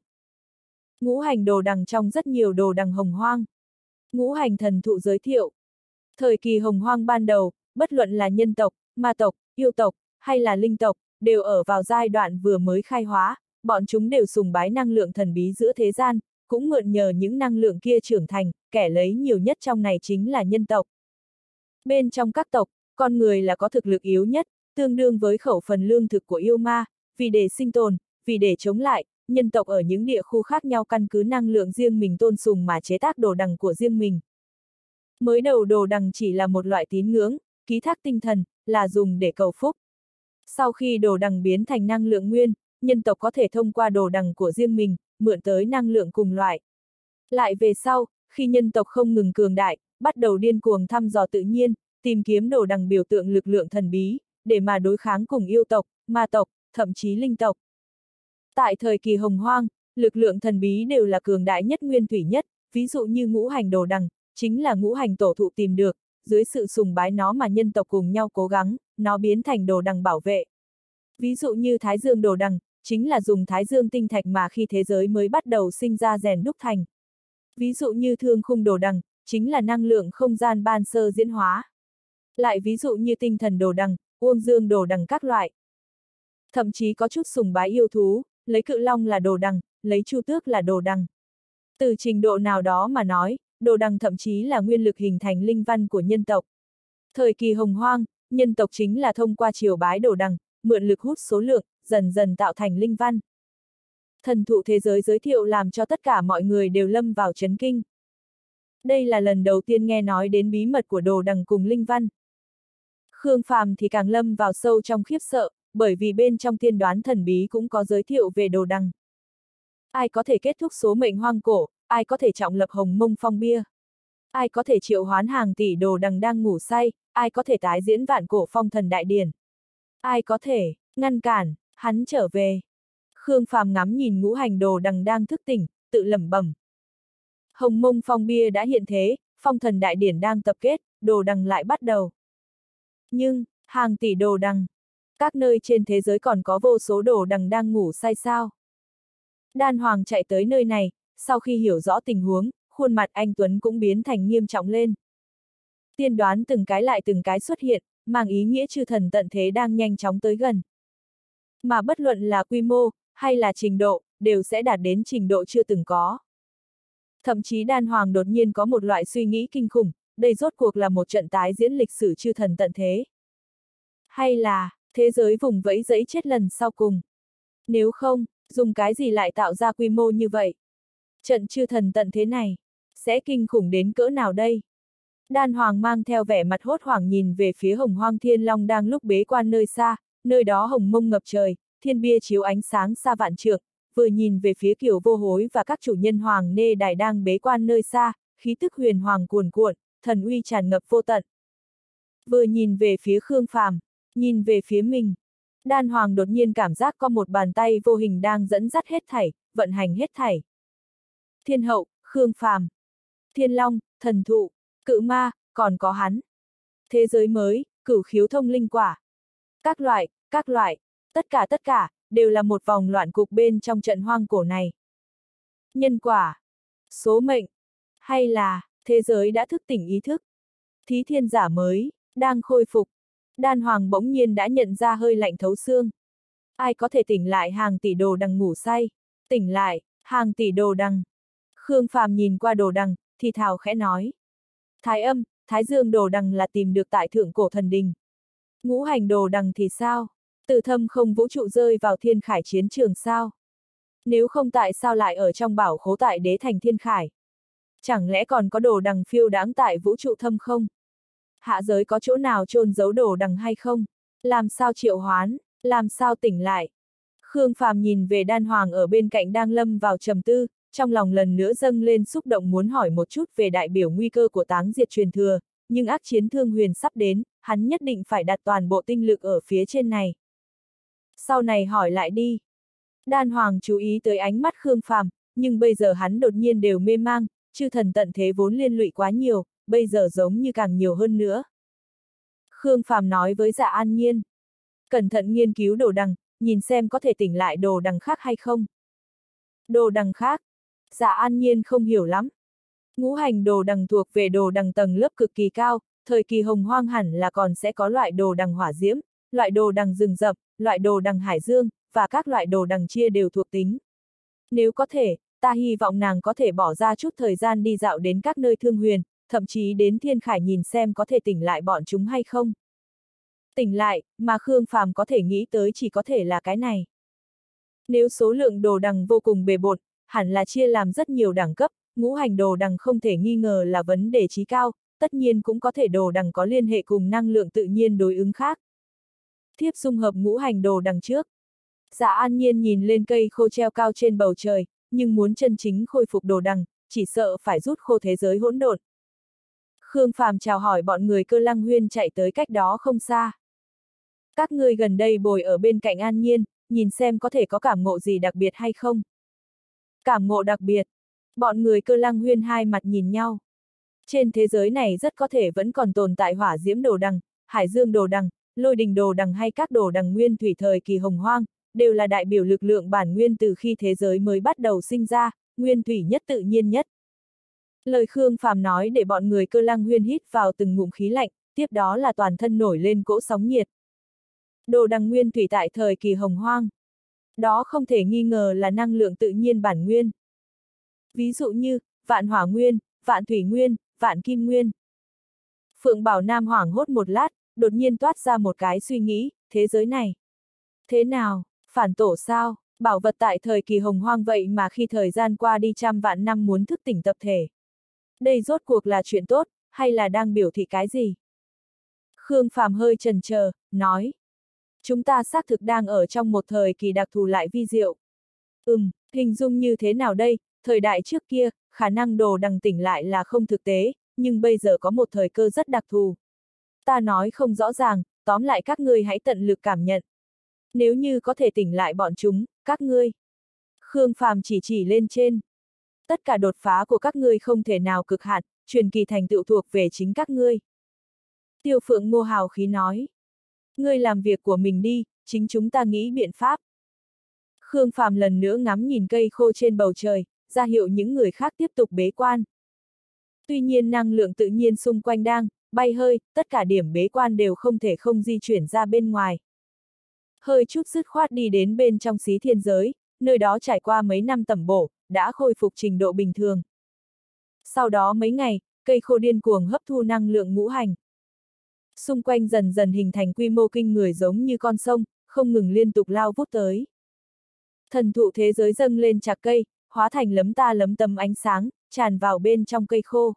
S1: Ngũ hành đồ đằng trong rất nhiều đồ đằng hồng hoang. Ngũ hành thần thụ giới thiệu. Thời kỳ hồng hoang ban đầu, bất luận là nhân tộc, ma tộc, yêu tộc, hay là linh tộc, đều ở vào giai đoạn vừa mới khai hóa, bọn chúng đều sùng bái năng lượng thần bí giữa thế gian, cũng mượn nhờ những năng lượng kia trưởng thành, kẻ lấy nhiều nhất trong này chính là nhân tộc. Bên trong các tộc, con người là có thực lực yếu nhất, tương đương với khẩu phần lương thực của yêu ma, vì để sinh tồn, vì để chống lại, nhân tộc ở những địa khu khác nhau căn cứ năng lượng riêng mình tôn sùng mà chế tác đồ đằng của riêng mình. Mới đầu đồ đằng chỉ là một loại tín ngưỡng, ký thác tinh thần, là dùng để cầu phúc. Sau khi đồ đằng biến thành năng lượng nguyên, nhân tộc có thể thông qua đồ đằng của riêng mình, mượn tới năng lượng cùng loại. Lại về sau, khi nhân tộc không ngừng cường đại, bắt đầu điên cuồng thăm dò tự nhiên, tìm kiếm đồ đằng biểu tượng lực lượng thần bí, để mà đối kháng cùng yêu tộc, ma tộc, thậm chí linh tộc. Tại thời kỳ hồng hoang, lực lượng thần bí đều là cường đại nhất nguyên thủy nhất, ví dụ như ngũ hành đồ đằng, chính là ngũ hành tổ thụ tìm được, dưới sự sùng bái nó mà nhân tộc cùng nhau cố gắng, nó biến thành đồ đằng bảo vệ. Ví dụ như Thái Dương đồ đằng, chính là dùng Thái Dương tinh thạch mà khi thế giới mới bắt đầu sinh ra rèn đúc thành. Ví dụ như Thương khung đồ đằng, chính là năng lượng không gian ban sơ diễn hóa. Lại ví dụ như Tinh thần đồ đằng, Uông Dương đồ đằng các loại. Thậm chí có chút sùng bái yêu thú, lấy cự long là đồ đằng, lấy chu tước là đồ đằng. Từ trình độ nào đó mà nói, đồ đằng thậm chí là nguyên lực hình thành linh văn của nhân tộc. Thời kỳ hồng hoang, nhân tộc chính là thông qua triều bái đồ đằng, mượn lực hút số lượng, dần dần tạo thành linh văn. Thần thụ thế giới giới thiệu làm cho tất cả mọi người đều lâm vào chấn kinh. Đây là lần đầu tiên nghe nói đến bí mật của đồ đằng cùng linh văn. Khương Phàm thì càng lâm vào sâu trong khiếp sợ, bởi vì bên trong tiên đoán thần bí cũng có giới thiệu về đồ đằng. Ai có thể kết thúc số mệnh hoang cổ, ai có thể trọng lập hồng mông phong bia. Ai có thể triệu hoán hàng tỷ đồ đằng đang ngủ say, ai có thể tái diễn vạn cổ phong thần đại điển. Ai có thể ngăn cản hắn trở về. Khương Phàm ngắm nhìn ngũ hành đồ đằng đang thức tỉnh, tự lẩm bẩm. Hồng mông phong bia đã hiện thế, phong thần đại điển đang tập kết, đồ đằng lại bắt đầu. Nhưng, hàng tỷ đồ đằng, các nơi trên thế giới còn có vô số đồ đằng đang ngủ say sao? Đan Hoàng chạy tới nơi này, sau khi hiểu rõ tình huống, khuôn mặt anh Tuấn cũng biến thành nghiêm trọng lên. Tiên đoán từng cái lại từng cái xuất hiện, mang ý nghĩa chư thần tận thế đang nhanh chóng tới gần. Mà bất luận là quy mô, hay là trình độ, đều sẽ đạt đến trình độ chưa từng có. Thậm chí Đan Hoàng đột nhiên có một loại suy nghĩ kinh khủng, đây rốt cuộc là một trận tái diễn lịch sử chư thần tận thế. Hay là, thế giới vùng vẫy dẫy chết lần sau cùng. Nếu không, dùng cái gì lại tạo ra quy mô như vậy? Trận chư thần tận thế này, sẽ kinh khủng đến cỡ nào đây? Đan Hoàng mang theo vẻ mặt hốt hoảng nhìn về phía Hồng Hoang Thiên Long đang lúc bế quan nơi xa, nơi đó hồng mông ngập trời, thiên bia chiếu ánh sáng xa vạn trượng, vừa nhìn về phía Kiều Vô Hối và các chủ nhân Hoàng Nê Đài đang bế quan nơi xa, khí tức huyền hoàng cuồn cuộn, thần uy tràn ngập vô tận. Vừa nhìn về phía Khương Phàm, nhìn về phía mình, Đan Hoàng đột nhiên cảm giác có một bàn tay vô hình đang dẫn dắt hết thảy, vận hành hết thảy. Thiên hậu, Khương Phàm, Thiên Long, thần thụ, cự ma, còn có hắn. Thế giới mới, cửu khiếu thông linh quả. Các loại, tất cả, đều là một vòng loạn cục bên trong trận hoang cổ này. Nhân quả, số mệnh, hay là, thế giới đã thức tỉnh ý thức. Thí thiên giả mới, đang khôi phục. Đan Hoàng bỗng nhiên đã nhận ra hơi lạnh thấu xương. Ai có thể tỉnh lại hàng tỷ đồ đằng ngủ say? Tỉnh lại, hàng tỷ đồ đằng. Khương Phàm nhìn qua đồ đằng, thì thào khẽ nói. Thái âm, Thái Dương đồ đằng là tìm được tại thượng cổ thần đình. Ngũ hành đồ đằng thì sao? Từ thâm không vũ trụ rơi vào thiên khải chiến trường sao? Nếu không tại sao lại ở trong bảo khố tại đế thành thiên khải? Chẳng lẽ còn có đồ đằng phiêu đáng tại vũ trụ thâm không? Hạ giới có chỗ nào chôn giấu đồ đằng hay không? Làm sao triệu hoán? Làm sao tỉnh lại? Khương Phàm nhìn về Đan Hoàng ở bên cạnh đang lâm vào trầm tư, trong lòng lần nữa dâng lên xúc động muốn hỏi một chút về đại biểu nguy cơ của táng diệt truyền thừa, nhưng ác chiến Thương Huyền sắp đến, hắn nhất định phải đặt toàn bộ tinh lực ở phía trên này. Sau này hỏi lại đi. Đan Hoàng chú ý tới ánh mắt Khương Phàm, nhưng bây giờ hắn đột nhiên đều mê mang, chư thần tận thế vốn liên lụy quá nhiều, bây giờ giống như càng nhiều hơn nữa. Khương Phàm nói với Dạ An Nhiên. Cẩn thận nghiên cứu đồ đằng, nhìn xem có thể tỉnh lại đồ đằng khác hay không. Đồ đằng khác? Dạ An Nhiên không hiểu lắm. Ngũ hành đồ đằng thuộc về đồ đằng tầng lớp cực kỳ cao, thời kỳ hồng hoang hẳn là còn sẽ có loại đồ đằng hỏa diễm, loại đồ đằng rừng rậm, loại đồ đằng hải dương, và các loại đồ đằng chia đều thuộc tính. Nếu có thể, ta hy vọng nàng có thể bỏ ra chút thời gian đi dạo đến các nơi Thương Huyền, thậm chí đến Thiên Khải nhìn xem có thể tỉnh lại bọn chúng hay không. Tỉnh lại, mà Khương Phàm có thể nghĩ tới chỉ có thể là cái này. Nếu số lượng đồ đằng vô cùng bề bộn, hẳn là chia làm rất nhiều đẳng cấp, ngũ hành đồ đằng không thể nghi ngờ là vấn đề chí cao, tất nhiên cũng có thể đồ đằng có liên hệ cùng năng lượng tự nhiên đối ứng khác. Thiếp dung hợp ngũ hành đồ đằng trước. Dạ An Nhiên nhìn lên cây khô treo cao trên bầu trời, nhưng muốn chân chính khôi phục đồ đằng, chỉ sợ phải rút khô thế giới hỗn độn. Khương Phàm chào hỏi bọn người Cơ Lăng Huyên chạy tới cách đó không xa. Các ngươi gần đây bồi ở bên cạnh An Nhiên, nhìn xem có thể có cảm ngộ gì đặc biệt hay không. Cảm ngộ đặc biệt. Bọn người Cơ Lăng Huyên hai mặt nhìn nhau. Trên thế giới này rất có thể vẫn còn tồn tại hỏa diễm đồ đằng, hải dương đồ đằng, lôi đình đồ đằng hay các đồ đằng nguyên thủy thời kỳ hồng hoang, đều là đại biểu lực lượng bản nguyên từ khi thế giới mới bắt đầu sinh ra, nguyên thủy nhất tự nhiên nhất. Lời Khương Phàm nói để bọn người Cơ Lăng Huyên hít vào từng ngụm khí lạnh, tiếp đó là toàn thân nổi lên cỗ sóng nhiệt. Đồ đằng nguyên thủy tại thời kỳ hồng hoang. Đó không thể nghi ngờ là năng lượng tự nhiên bản nguyên. Ví dụ như, vạn hỏa nguyên, vạn thủy nguyên, vạn kim nguyên. Phượng Bảo Nam hoảng hốt một lát, đột nhiên toát ra một cái suy nghĩ, thế giới này. Thế nào, phản tổ sao, bảo vật tại thời kỳ hồng hoang vậy mà khi thời gian qua đi trăm vạn năm muốn thức tỉnh tập thể. Đây rốt cuộc là chuyện tốt, hay là đang biểu thị cái gì? Khương Phàm hơi chần chờ, nói. Chúng ta xác thực đang ở trong một thời kỳ đặc thù lại vi diệu. Hình dung như thế nào đây, thời đại trước kia, khả năng đồ đằng tỉnh lại là không thực tế, nhưng bây giờ có một thời cơ rất đặc thù. Ta nói không rõ ràng, tóm lại các ngươi hãy tận lực cảm nhận. Nếu như có thể tỉnh lại bọn chúng, các ngươi. Khương Phàm chỉ lên trên. Tất cả đột phá của các ngươi không thể nào cực hạn, truyền kỳ thành tựu thuộc về chính các ngươi. Tiêu Phượng Ngô hào khí nói. Ngươi làm việc của mình đi, chính chúng ta nghĩ biện pháp. Khương Phàm lần nữa ngắm nhìn cây khô trên bầu trời, ra hiệu những người khác tiếp tục bế quan. Tuy nhiên năng lượng tự nhiên xung quanh đang bay hơi, tất cả điểm bế quan đều không thể không di chuyển ra bên ngoài. Hơi chút dứt khoát đi đến bên trong xí thiên giới, nơi đó trải qua mấy năm tẩm bổ, đã khôi phục trình độ bình thường. Sau đó mấy ngày, cây khô điên cuồng hấp thu năng lượng ngũ hành. Xung quanh dần dần hình thành quy mô kinh người giống như con sông, không ngừng liên tục lao vút tới. Thần thụ thế giới dâng lên chạc cây, hóa thành lấm ta lấm tấm ánh sáng, tràn vào bên trong cây khô.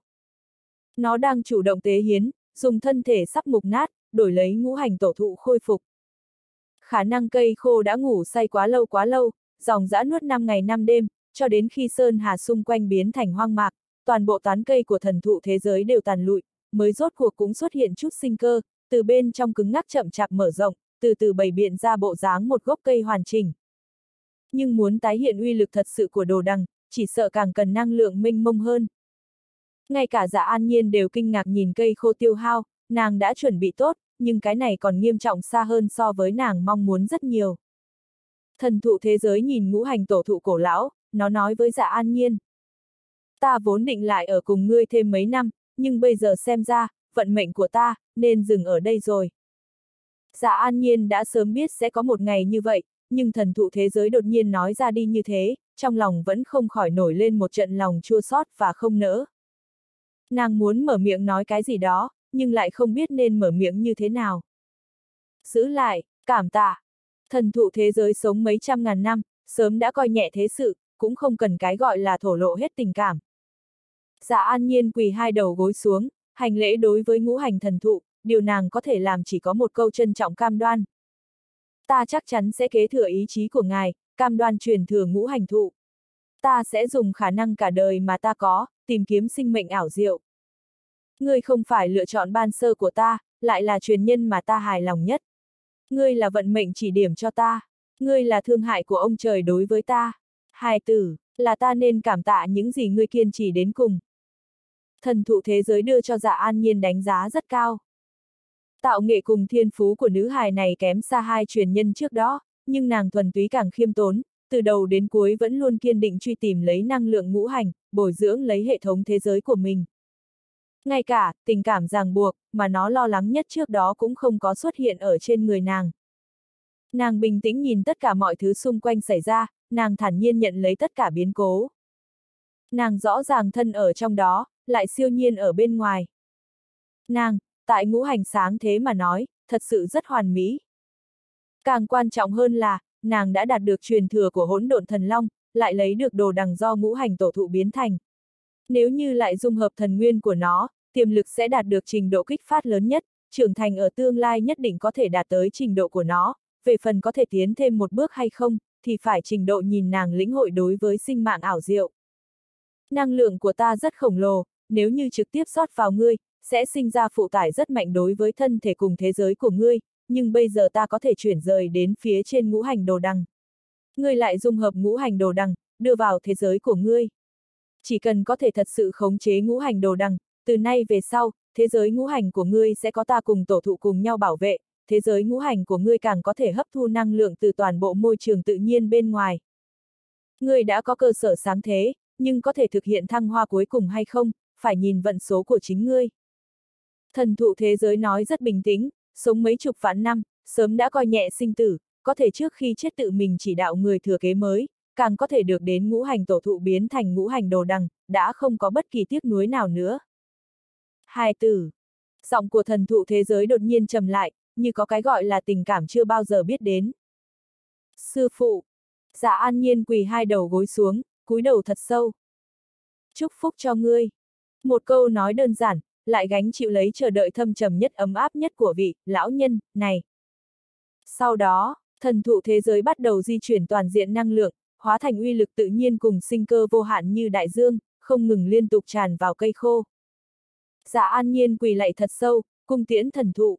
S1: Nó đang chủ động tế hiến, dùng thân thể sắp mục nát, đổi lấy ngũ hành tổ thụ khôi phục. Khả năng cây khô đã ngủ say quá lâu, dòng dã nuốt 5 ngày 5 đêm, cho đến khi sơn hà xung quanh biến thành hoang mạc, toàn bộ tán cây của thần thụ thế giới đều tàn lụi, mới rốt cuộc cũng xuất hiện chút sinh cơ, từ bên trong cứng ngắc chậm chạp mở rộng, từ từ bày biện ra bộ dáng một gốc cây hoàn chỉnh. Nhưng muốn tái hiện uy lực thật sự của đồ đằng, chỉ sợ càng cần năng lượng mênh mông hơn. Ngay cả Dạ An Nhiên đều kinh ngạc nhìn cây khô tiêu hao, nàng đã chuẩn bị tốt, nhưng cái này còn nghiêm trọng xa hơn so với nàng mong muốn rất nhiều. Thần thụ thế giới nhìn ngũ hành tổ thụ cổ lão, nó nói với Dạ An Nhiên. Ta vốn định lại ở cùng ngươi thêm mấy năm, nhưng bây giờ xem ra, vận mệnh của ta, nên dừng ở đây rồi. Dạ An Nhiên đã sớm biết sẽ có một ngày như vậy, nhưng thần thụ thế giới đột nhiên nói ra đi như thế, trong lòng vẫn không khỏi nổi lên một trận lòng chua xót và không nỡ. Nàng muốn mở miệng nói cái gì đó, nhưng lại không biết nên mở miệng như thế nào. Giữ lại, cảm tạ. Thần thụ thế giới sống mấy trăm ngàn năm, sớm đã coi nhẹ thế sự, cũng không cần cái gọi là thổ lộ hết tình cảm. Dạ An Nhiên quỳ hai đầu gối xuống, hành lễ đối với ngũ hành thần thụ, điều nàng có thể làm chỉ có một câu trân trọng cam đoan. Ta chắc chắn sẽ kế thừa ý chí của ngài, cam đoan truyền thừa ngũ hành thụ. Ta sẽ dùng khả năng cả đời mà ta có, tìm kiếm sinh mệnh ảo diệu. Ngươi không phải lựa chọn ban sơ của ta, lại là truyền nhân mà ta hài lòng nhất. Ngươi là vận mệnh chỉ điểm cho ta. Ngươi là thương hại của ông trời đối với ta. Hài tử, là ta nên cảm tạ những gì ngươi kiên trì đến cùng. Thần thụ thế giới đưa cho Dạ An Nhiên đánh giá rất cao. Tạo nghệ cùng thiên phú của nữ hài này kém xa hai truyền nhân trước đó, nhưng nàng thuần túy càng khiêm tốn, từ đầu đến cuối vẫn luôn kiên định truy tìm lấy năng lượng ngũ hành, bồi dưỡng lấy hệ thống thế giới của mình. Ngay cả, tình cảm ràng buộc, mà nó lo lắng nhất trước đó cũng không có xuất hiện ở trên người nàng. Nàng bình tĩnh nhìn tất cả mọi thứ xung quanh xảy ra, nàng thản nhiên nhận lấy tất cả biến cố. Nàng rõ ràng thân ở trong đó, lại siêu nhiên ở bên ngoài. Nàng, tại ngũ hành sáng thế mà nói, thật sự rất hoàn mỹ. Càng quan trọng hơn là, nàng đã đạt được truyền thừa của hỗn độn thần long, lại lấy được đồ đằng do ngũ hành tổ thụ biến thành. Nếu như lại dung hợp thần nguyên của nó, tiềm lực sẽ đạt được trình độ kích phát lớn nhất, trưởng thành ở tương lai nhất định có thể đạt tới trình độ của nó, về phần có thể tiến thêm một bước hay không, thì phải trình độ nhìn nàng lĩnh hội đối với sinh mạng ảo diệu. Năng lượng của ta rất khổng lồ, nếu như trực tiếp rót vào ngươi, sẽ sinh ra phụ tải rất mạnh đối với thân thể cùng thế giới của ngươi, nhưng bây giờ ta có thể chuyển rời đến phía trên ngũ hành đồ đằng. Ngươi lại dung hợp ngũ hành đồ đằng, đưa vào thế giới của ngươi. Chỉ cần có thể thật sự khống chế ngũ hành đồ đằng, từ nay về sau, thế giới ngũ hành của ngươi sẽ có ta cùng tổ thụ cùng nhau bảo vệ, thế giới ngũ hành của ngươi càng có thể hấp thu năng lượng từ toàn bộ môi trường tự nhiên bên ngoài. Ngươi đã có cơ sở sáng thế, nhưng có thể thực hiện thăng hoa cuối cùng hay không, phải nhìn vận số của chính ngươi. Thần thụ thế giới nói rất bình tĩnh, sống mấy chục vạn năm, sớm đã coi nhẹ sinh tử, có thể trước khi chết tự mình chỉ đạo người thừa kế mới, càng có thể được đến ngũ hành tổ thụ biến thành ngũ hành đồ đằng, đã không có bất kỳ tiếc nuối nào nữa. Hài tử. Giọng của thần thụ thế giới đột nhiên trầm lại, như có cái gọi là tình cảm chưa bao giờ biết đến. Sư phụ. Dạ An Nhiên quỳ hai đầu gối xuống, cúi đầu thật sâu. Chúc phúc cho ngươi. Một câu nói đơn giản, lại gánh chịu lấy chờ đợi thâm trầm nhất ấm áp nhất của vị lão nhân này. Sau đó, thần thụ thế giới bắt đầu di chuyển toàn diện năng lượng, hóa thành uy lực tự nhiên cùng sinh cơ vô hạn như đại dương, không ngừng liên tục tràn vào cây khô. Dạ An Nhiên quỳ lạy thật sâu, cung tiễn thần thụ.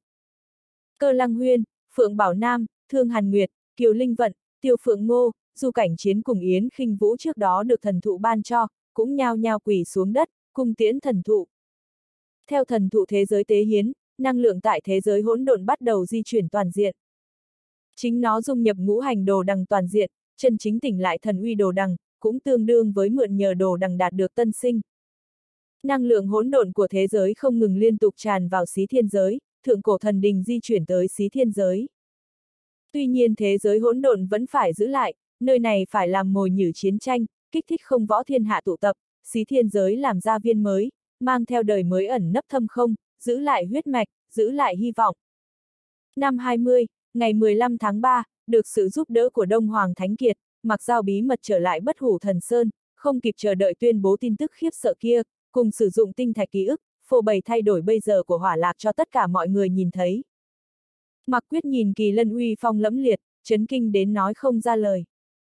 S1: Cơ Lăng Huyên, Phượng Bảo Nam, Thương Hàn Nguyệt, Kiều Linh Vận, Tiêu Phượng Ngô, Du Cảnh Chiến cùng Yến Khinh Vũ trước đó được thần thụ ban cho, cũng nhao nhao quỳ xuống đất, cung tiễn thần thụ. Theo thần thụ thế giới tế hiến, năng lượng tại thế giới hỗn độn bắt đầu di chuyển toàn diện. Chính nó dung nhập ngũ hành đồ đằng toàn diện, chân chính tỉnh lại thần uy đồ đằng, cũng tương đương với mượn nhờ đồ đằng đạt được tân sinh. Năng lượng hỗn độn của thế giới không ngừng liên tục tràn vào xí thiên giới, thượng cổ thần đình di chuyển tới xí thiên giới. Tuy nhiên thế giới hỗn độn vẫn phải giữ lại, nơi này phải làm mồi nhử chiến tranh, kích thích không võ thiên hạ tụ tập, xí thiên giới làm ra viên mới, mang theo đời mới ẩn nấp thâm không, giữ lại huyết mạch, giữ lại hy vọng. Năm 20, ngày 15 tháng 3, được sự giúp đỡ của Đông Hoàng Thánh Kiệt, Mặc Dao bí mật trở lại Bất Hủ Thần Sơn, không kịp chờ đợi tuyên bố tin tức khiếp sợ kia, cùng sử dụng tinh thạch ký ức, phô bày thay đổi bây giờ của Hỏa Lạc cho tất cả mọi người nhìn thấy. Mặc Quyết nhìn Kỳ Lân uy phong lẫm liệt, chấn kinh đến nói không ra lời.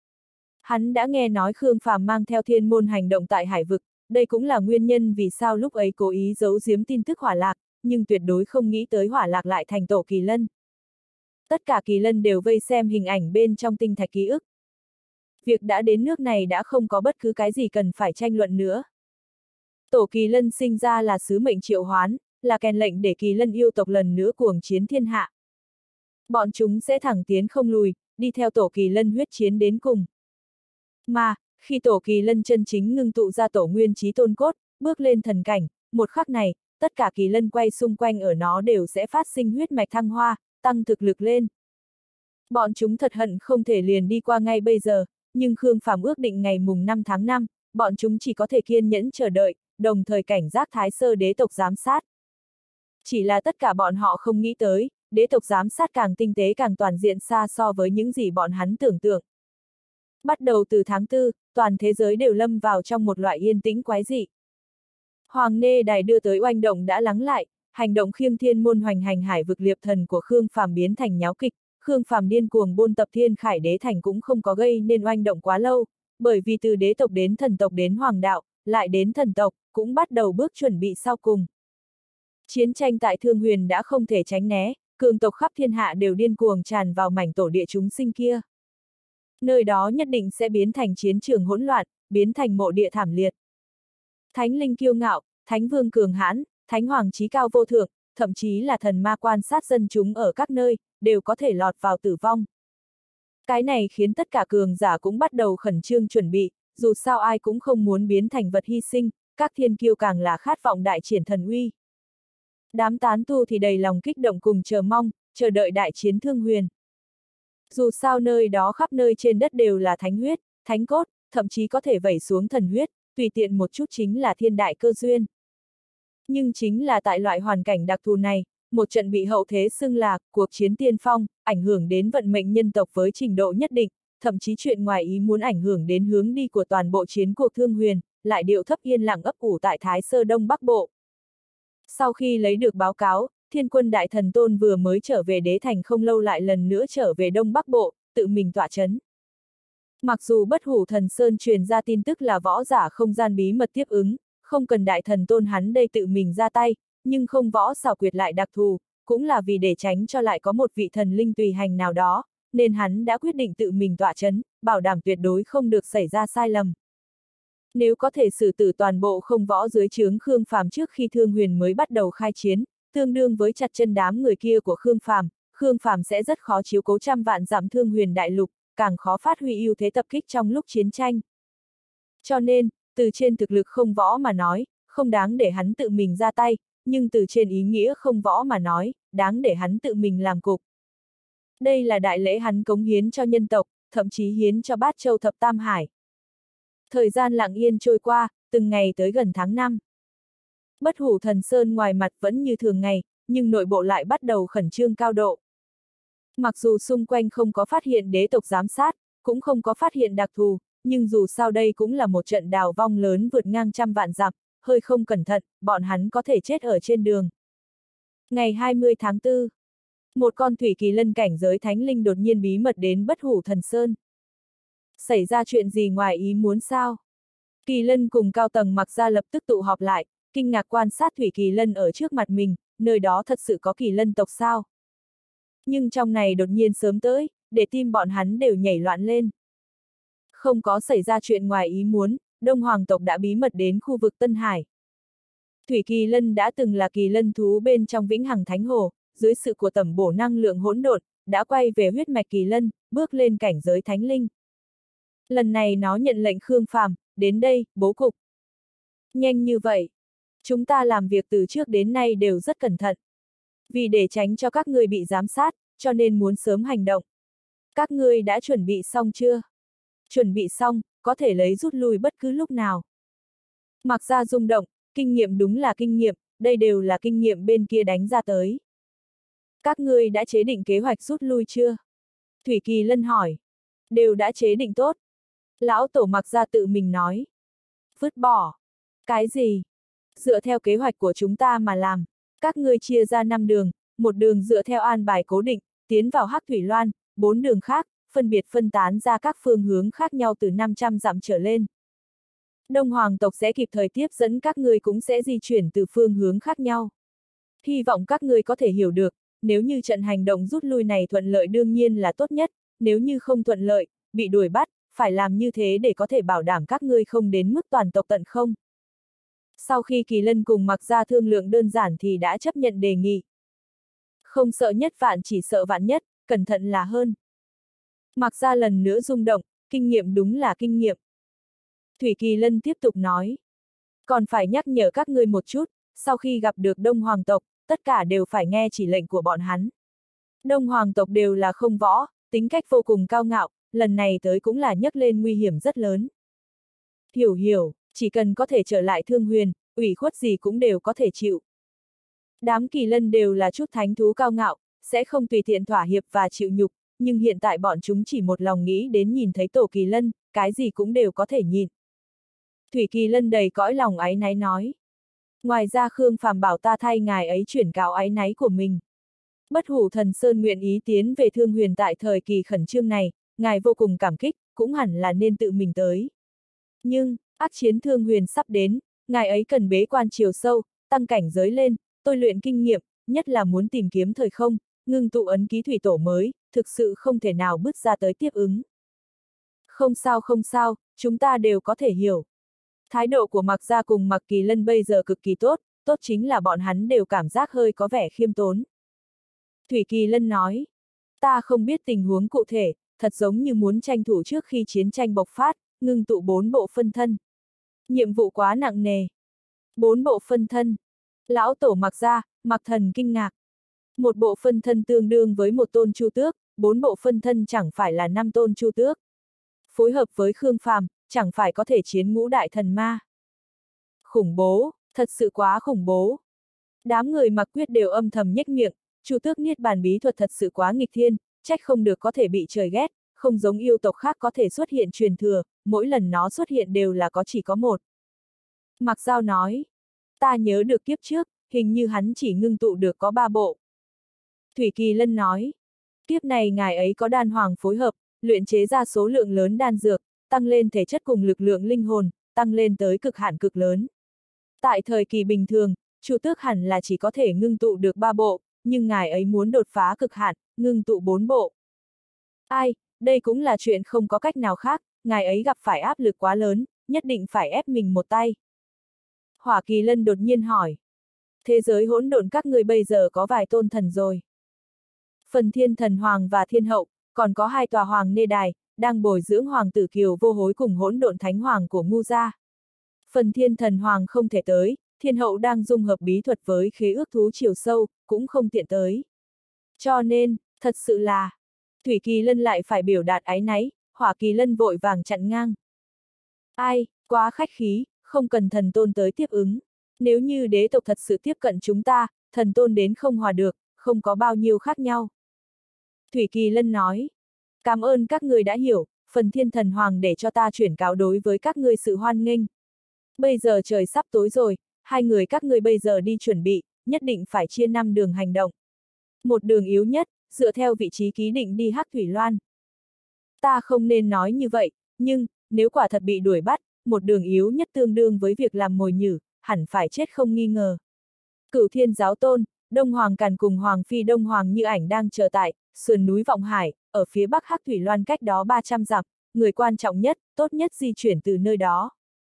S1: Hắn đã nghe nói Khương Phàm mang theo thiên môn hành động tại Hải Vực, đây cũng là nguyên nhân vì sao lúc ấy cố ý giấu giếm tin tức Hỏa Lạc, nhưng tuyệt đối không nghĩ tới Hỏa Lạc lại thành tổ Kỳ Lân. Tất cả Kỳ Lân đều vây xem hình ảnh bên trong tinh thạch ký ức. Việc đã đến nước này đã không có bất cứ cái gì cần phải tranh luận nữa. Tổ Kỳ Lân sinh ra là sứ mệnh triệu hoán, là kèn lệnh để Kỳ Lân yêu tộc lần nữa cuồng chiến thiên hạ. Bọn chúng sẽ thẳng tiến không lùi, đi theo tổ Kỳ Lân huyết chiến đến cùng. Mà, khi tổ Kỳ Lân chân chính ngưng tụ ra tổ nguyên chí tôn cốt, bước lên thần cảnh, một khắc này, tất cả Kỳ Lân quay xung quanh ở nó đều sẽ phát sinh huyết mạch thăng hoa, tăng thực lực lên. Bọn chúng thật hận không thể liền đi qua ngay bây giờ, nhưng Khương Phàm ước định ngày mùng 5 tháng 5, bọn chúng chỉ có thể kiên nhẫn chờ đợi, đồng thời cảnh giác Thái Sơ đế tộc giám sát. Chỉ là tất cả bọn họ không nghĩ tới, đế tộc giám sát càng tinh tế càng toàn diện xa so với những gì bọn hắn tưởng tượng. Bắt đầu từ tháng 4, toàn thế giới đều lâm vào trong một loại yên tĩnh quái dị. Hoàng Nê Đài đưa tới oanh động đã lắng lại, hành động khiêng thiên môn hoành hành hải vực liệp thần của Khương Phàm biến thành nháo kịch, Khương Phàm điên cuồng buôn tập Thiên Khải Đế Thành cũng không có gây nên oanh động quá lâu, bởi vì từ đế tộc đến thần tộc đến hoàng đạo, lại đến thần tộc, cũng bắt đầu bước chuẩn bị sau cùng. Chiến tranh tại Thương Huyền đã không thể tránh né, cường tộc khắp thiên hạ đều điên cuồng tràn vào mảnh tổ địa chúng sinh kia. Nơi đó nhất định sẽ biến thành chiến trường hỗn loạn, biến thành mộ địa thảm liệt. Thánh linh kiêu ngạo, thánh vương cường hãn, thánh hoàng chí cao vô thượng, thậm chí là thần ma quan sát dân chúng ở các nơi, đều có thể lọt vào tử vong. Cái này khiến tất cả cường giả cũng bắt đầu khẩn trương chuẩn bị, dù sao ai cũng không muốn biến thành vật hy sinh, các thiên kiêu càng là khát vọng đại triển thần uy. Đám tán tu thì đầy lòng kích động cùng chờ mong, chờ đợi đại chiến Thương Huyền. Dù sao nơi đó khắp nơi trên đất đều là thánh huyết, thánh cốt, thậm chí có thể vẩy xuống thần huyết, tùy tiện một chút chính là thiên đại cơ duyên. Nhưng chính là tại loại hoàn cảnh đặc thù này, một trận bị hậu thế xưng là cuộc chiến tiên phong, ảnh hưởng đến vận mệnh nhân tộc với trình độ nhất định, thậm chí chuyện ngoài ý muốn ảnh hưởng đến hướng đi của toàn bộ chiến cuộc Thương Huyền, lại điệu thấp yên lặng ấp ủ tại Thái Sơ Đông Bắc Bộ. Sau khi lấy được báo cáo, Thiên Quân Đại Thần Tôn vừa mới trở về đế thành không lâu lại lần nữa trở về Đông Bắc Bộ, tự mình tọa chấn. Mặc dù Bất Hủ Thần Sơn truyền ra tin tức là võ giả không gian bí mật tiếp ứng, không cần Đại Thần Tôn hắn đây tự mình ra tay, nhưng không võ xảo quyệt lại đặc thù, cũng là vì để tránh cho lại có một vị thần linh tùy hành nào đó, nên hắn đã quyết định tự mình tọa chấn, bảo đảm tuyệt đối không được xảy ra sai lầm. Nếu có thể xử tử toàn bộ không võ dưới trướng Khương Phàm trước khi Thương Huyền mới bắt đầu khai chiến, tương đương với chặt chân đám người kia của Khương Phàm sẽ rất khó chiếu cố trăm vạn dặm Thương Huyền đại lục, càng khó phát huy ưu thế tập kích trong lúc chiến tranh. Cho nên, từ trên thực lực không võ mà nói, không đáng để hắn tự mình ra tay, nhưng từ trên ý nghĩa không võ mà nói, đáng để hắn tự mình làm cục. Đây là đại lễ hắn cống hiến cho nhân tộc, thậm chí hiến cho bát châu thập tam hải. Thời gian lặng yên trôi qua, từng ngày tới gần tháng 5. Bất Hủ Thần Sơn ngoài mặt vẫn như thường ngày, nhưng nội bộ lại bắt đầu khẩn trương cao độ. Mặc dù xung quanh không có phát hiện đế tộc giám sát, cũng không có phát hiện đặc thù, nhưng dù sao đây cũng là một trận đào vong lớn vượt ngang trăm vạn dặm, hơi không cẩn thận, bọn hắn có thể chết ở trên đường. Ngày 20 tháng 4, một con thủy kỳ lân cảnh giới thánh linh đột nhiên bí mật đến Bất Hủ Thần Sơn. Xảy ra chuyện gì ngoài ý muốn sao? Kỳ lân cùng cao tầng Mặc Gia lập tức tụ họp lại, kinh ngạc quan sát thủy kỳ lân ở trước mặt mình, nơi đó thật sự có kỳ lân tộc sao? Nhưng trong này đột nhiên sớm tới, để tim bọn hắn đều nhảy loạn lên. Không có xảy ra chuyện ngoài ý muốn, Đông Hoàng tộc đã bí mật đến khu vực Tân Hải. Thủy kỳ lân đã từng là kỳ lân thú bên trong Vĩnh Hằng Thánh Hồ, dưới sự của tẩm bổ năng lượng hỗn độn, đã quay về huyết mạch kỳ lân, bước lên cảnh giới thánh linh. Lần này nó nhận lệnh Khương Phàm, đến đây, bố cục. Nhanh như vậy. Chúng ta làm việc từ trước đến nay đều rất cẩn thận. Vì để tránh cho các ngươi bị giám sát, cho nên muốn sớm hành động. Các ngươi đã chuẩn bị xong chưa? Chuẩn bị xong, có thể lấy rút lui bất cứ lúc nào. Mặc ra rung động, kinh nghiệm đúng là kinh nghiệm, đây đều là kinh nghiệm bên kia đánh ra tới. Các ngươi đã chế định kế hoạch rút lui chưa? Thủy Kỳ Lân hỏi. Đều đã chế định tốt. Lão tổ Mặc ra tự mình nói. Vứt bỏ. Cái gì? Dựa theo kế hoạch của chúng ta mà làm. Các ngươi chia ra 5 đường, một đường dựa theo an bài cố định, tiến vào Hắc Thủy Loan, 4 đường khác, phân biệt phân tán ra các phương hướng khác nhau từ 500 dặm trở lên. Đông Hoàng tộc sẽ kịp thời tiếp dẫn các ngươi cũng sẽ di chuyển từ phương hướng khác nhau. Hy vọng các ngươi có thể hiểu được, nếu như trận hành động rút lui này thuận lợi đương nhiên là tốt nhất, nếu như không thuận lợi, bị đuổi bắt, phải làm như thế để có thể bảo đảm các ngươi không đến mức toàn tộc tận không. Sau khi Kỳ Lân cùng Mặc Gia thương lượng đơn giản thì đã chấp nhận đề nghị. Không sợ nhất vạn chỉ sợ vạn nhất, cẩn thận là hơn. Mặc Gia lần nữa rung động, kinh nghiệm đúng là kinh nghiệm. Thủy Kỳ Lân tiếp tục nói. Còn phải nhắc nhở các ngươi một chút, sau khi gặp được Đông Hoàng tộc, tất cả đều phải nghe chỉ lệnh của bọn hắn. Đông Hoàng tộc đều là không võ, tính cách vô cùng cao ngạo, lần này tới cũng là nhấc lên nguy hiểm rất lớn. Hiểu, chỉ cần có thể trở lại Thương Huyền, ủy khuất gì cũng đều có thể chịu. Đám kỳ lân đều là chút thánh thú cao ngạo, sẽ không tùy tiện thỏa hiệp và chịu nhục, nhưng hiện tại bọn chúng chỉ một lòng nghĩ đến nhìn thấy tổ kỳ lân, cái gì cũng đều có thể nhịn. Thủy Kỳ Lân đầy cõi lòng áy náy nói. Ngoài ra Khương Phàm bảo ta thay ngài ấy chuyển cáo áy náy của mình. Bất Hủ Thần Sơn nguyện ý tiến về Thương Huyền tại thời kỳ khẩn trương này, ngài vô cùng cảm kích, cũng hẳn là nên tự mình tới. Nhưng, ác chiến Thương Huyền sắp đến, ngài ấy cần bế quan chiều sâu, tăng cảnh giới lên, tôi luyện kinh nghiệm, nhất là muốn tìm kiếm thời không, ngưng tụ ấn ký thủy tổ mới, thực sự không thể nào bứt ra tới tiếp ứng. Không sao, chúng ta đều có thể hiểu. Thái độ của Mạc Gia cùng Mạc Kỳ Lân bây giờ cực kỳ tốt, tốt chính là bọn hắn đều cảm giác hơi có vẻ khiêm tốn. Thủy Kỳ Lân nói, ta không biết tình huống cụ thể, thật giống như muốn tranh thủ trước khi chiến tranh bộc phát, ngưng tụ 4 bộ phân thân. Nhiệm vụ quá nặng nề. 4 bộ phân thân. Lão tổ Mạc Gia, Mạc Thần kinh ngạc. Một bộ phân thân tương đương với một tôn chu tước, 4 bộ phân thân chẳng phải là 5 tôn chu tước. Phối hợp với Khương Phàm, chẳng phải có thể chiến ngũ đại thần ma. Khủng bố, thật sự quá khủng bố. Đám người Mạc Quyết đều âm thầm nhếch miệng, chu tước niết bàn bí thuật thật sự quá nghịch thiên, trách không được có thể bị trời ghét, không giống yêu tộc khác có thể xuất hiện truyền thừa, mỗi lần nó xuất hiện đều là chỉ có một. Mạc Giao nói, ta nhớ được kiếp trước, hình như hắn chỉ ngưng tụ được có 3 bộ. Thủy Kỳ Lân nói, kiếp này ngài ấy có đan hoàng phối hợp, luyện chế ra số lượng lớn đan dược, tăng lên thể chất cùng lực lượng linh hồn, tăng lên tới cực hạn cực lớn. Tại thời kỳ bình thường, chu tước hẳn là chỉ có thể ngưng tụ được 3 bộ, nhưng ngài ấy muốn đột phá cực hạn, ngưng tụ 4 bộ. Ai, đây cũng là chuyện không có cách nào khác, ngài ấy gặp phải áp lực quá lớn, nhất định phải ép mình một tay. Hỏa Kỳ Lân đột nhiên hỏi. Thế giới hỗn độn các người bây giờ có vài tôn thần rồi. Phần Thiên Thần Hoàng và Thiên Hậu, còn có 2 tòa Hoàng Nê Đài, đang bồi dưỡng Hoàng tử Kiều Vô Hối cùng hỗn độn Thánh Hoàng của Ngu gia. Phần Thiên Thần Hoàng không thể tới, Thiên Hậu đang dung hợp bí thuật với khế ước thú chiều sâu, cũng không tiện tới. Cho nên, thật sự là, Thủy Kỳ Lân lại phải biểu đạt áy náy, Hỏa Kỳ Lân vội vàng chặn ngang. Ai, quá khách khí, không cần thần tôn tới tiếp ứng. Nếu như đế tộc thật sự tiếp cận chúng ta, thần tôn đến không hòa được, không có bao nhiêu khác nhau. Thủy Kỳ Lân nói, cảm ơn các người đã hiểu, Phần Thiên Thần Hoàng để cho ta chuyển cáo đối với các ngươi sự hoan nghênh. Bây giờ trời sắp tối rồi, 2 người các ngươi bây giờ đi chuẩn bị, nhất định phải chia 5 đường hành động. Một đường yếu nhất, dựa theo vị trí ký định đi Hắc Thủy Loan. Ta không nên nói như vậy, nhưng, nếu quả thật bị đuổi bắt, một đường yếu nhất tương đương với việc làm mồi nhử, hẳn phải chết không nghi ngờ. Cửu Thiên Giáo Tôn, Đông Hoàng Càn cùng Hoàng Phi Đông Hoàng Như Ảnh đang chờ tại sườn núi Vọng Hải, ở phía bắc Hắc Thủy Loan cách đó 300 dặm, người quan trọng nhất, tốt nhất di chuyển từ nơi đó.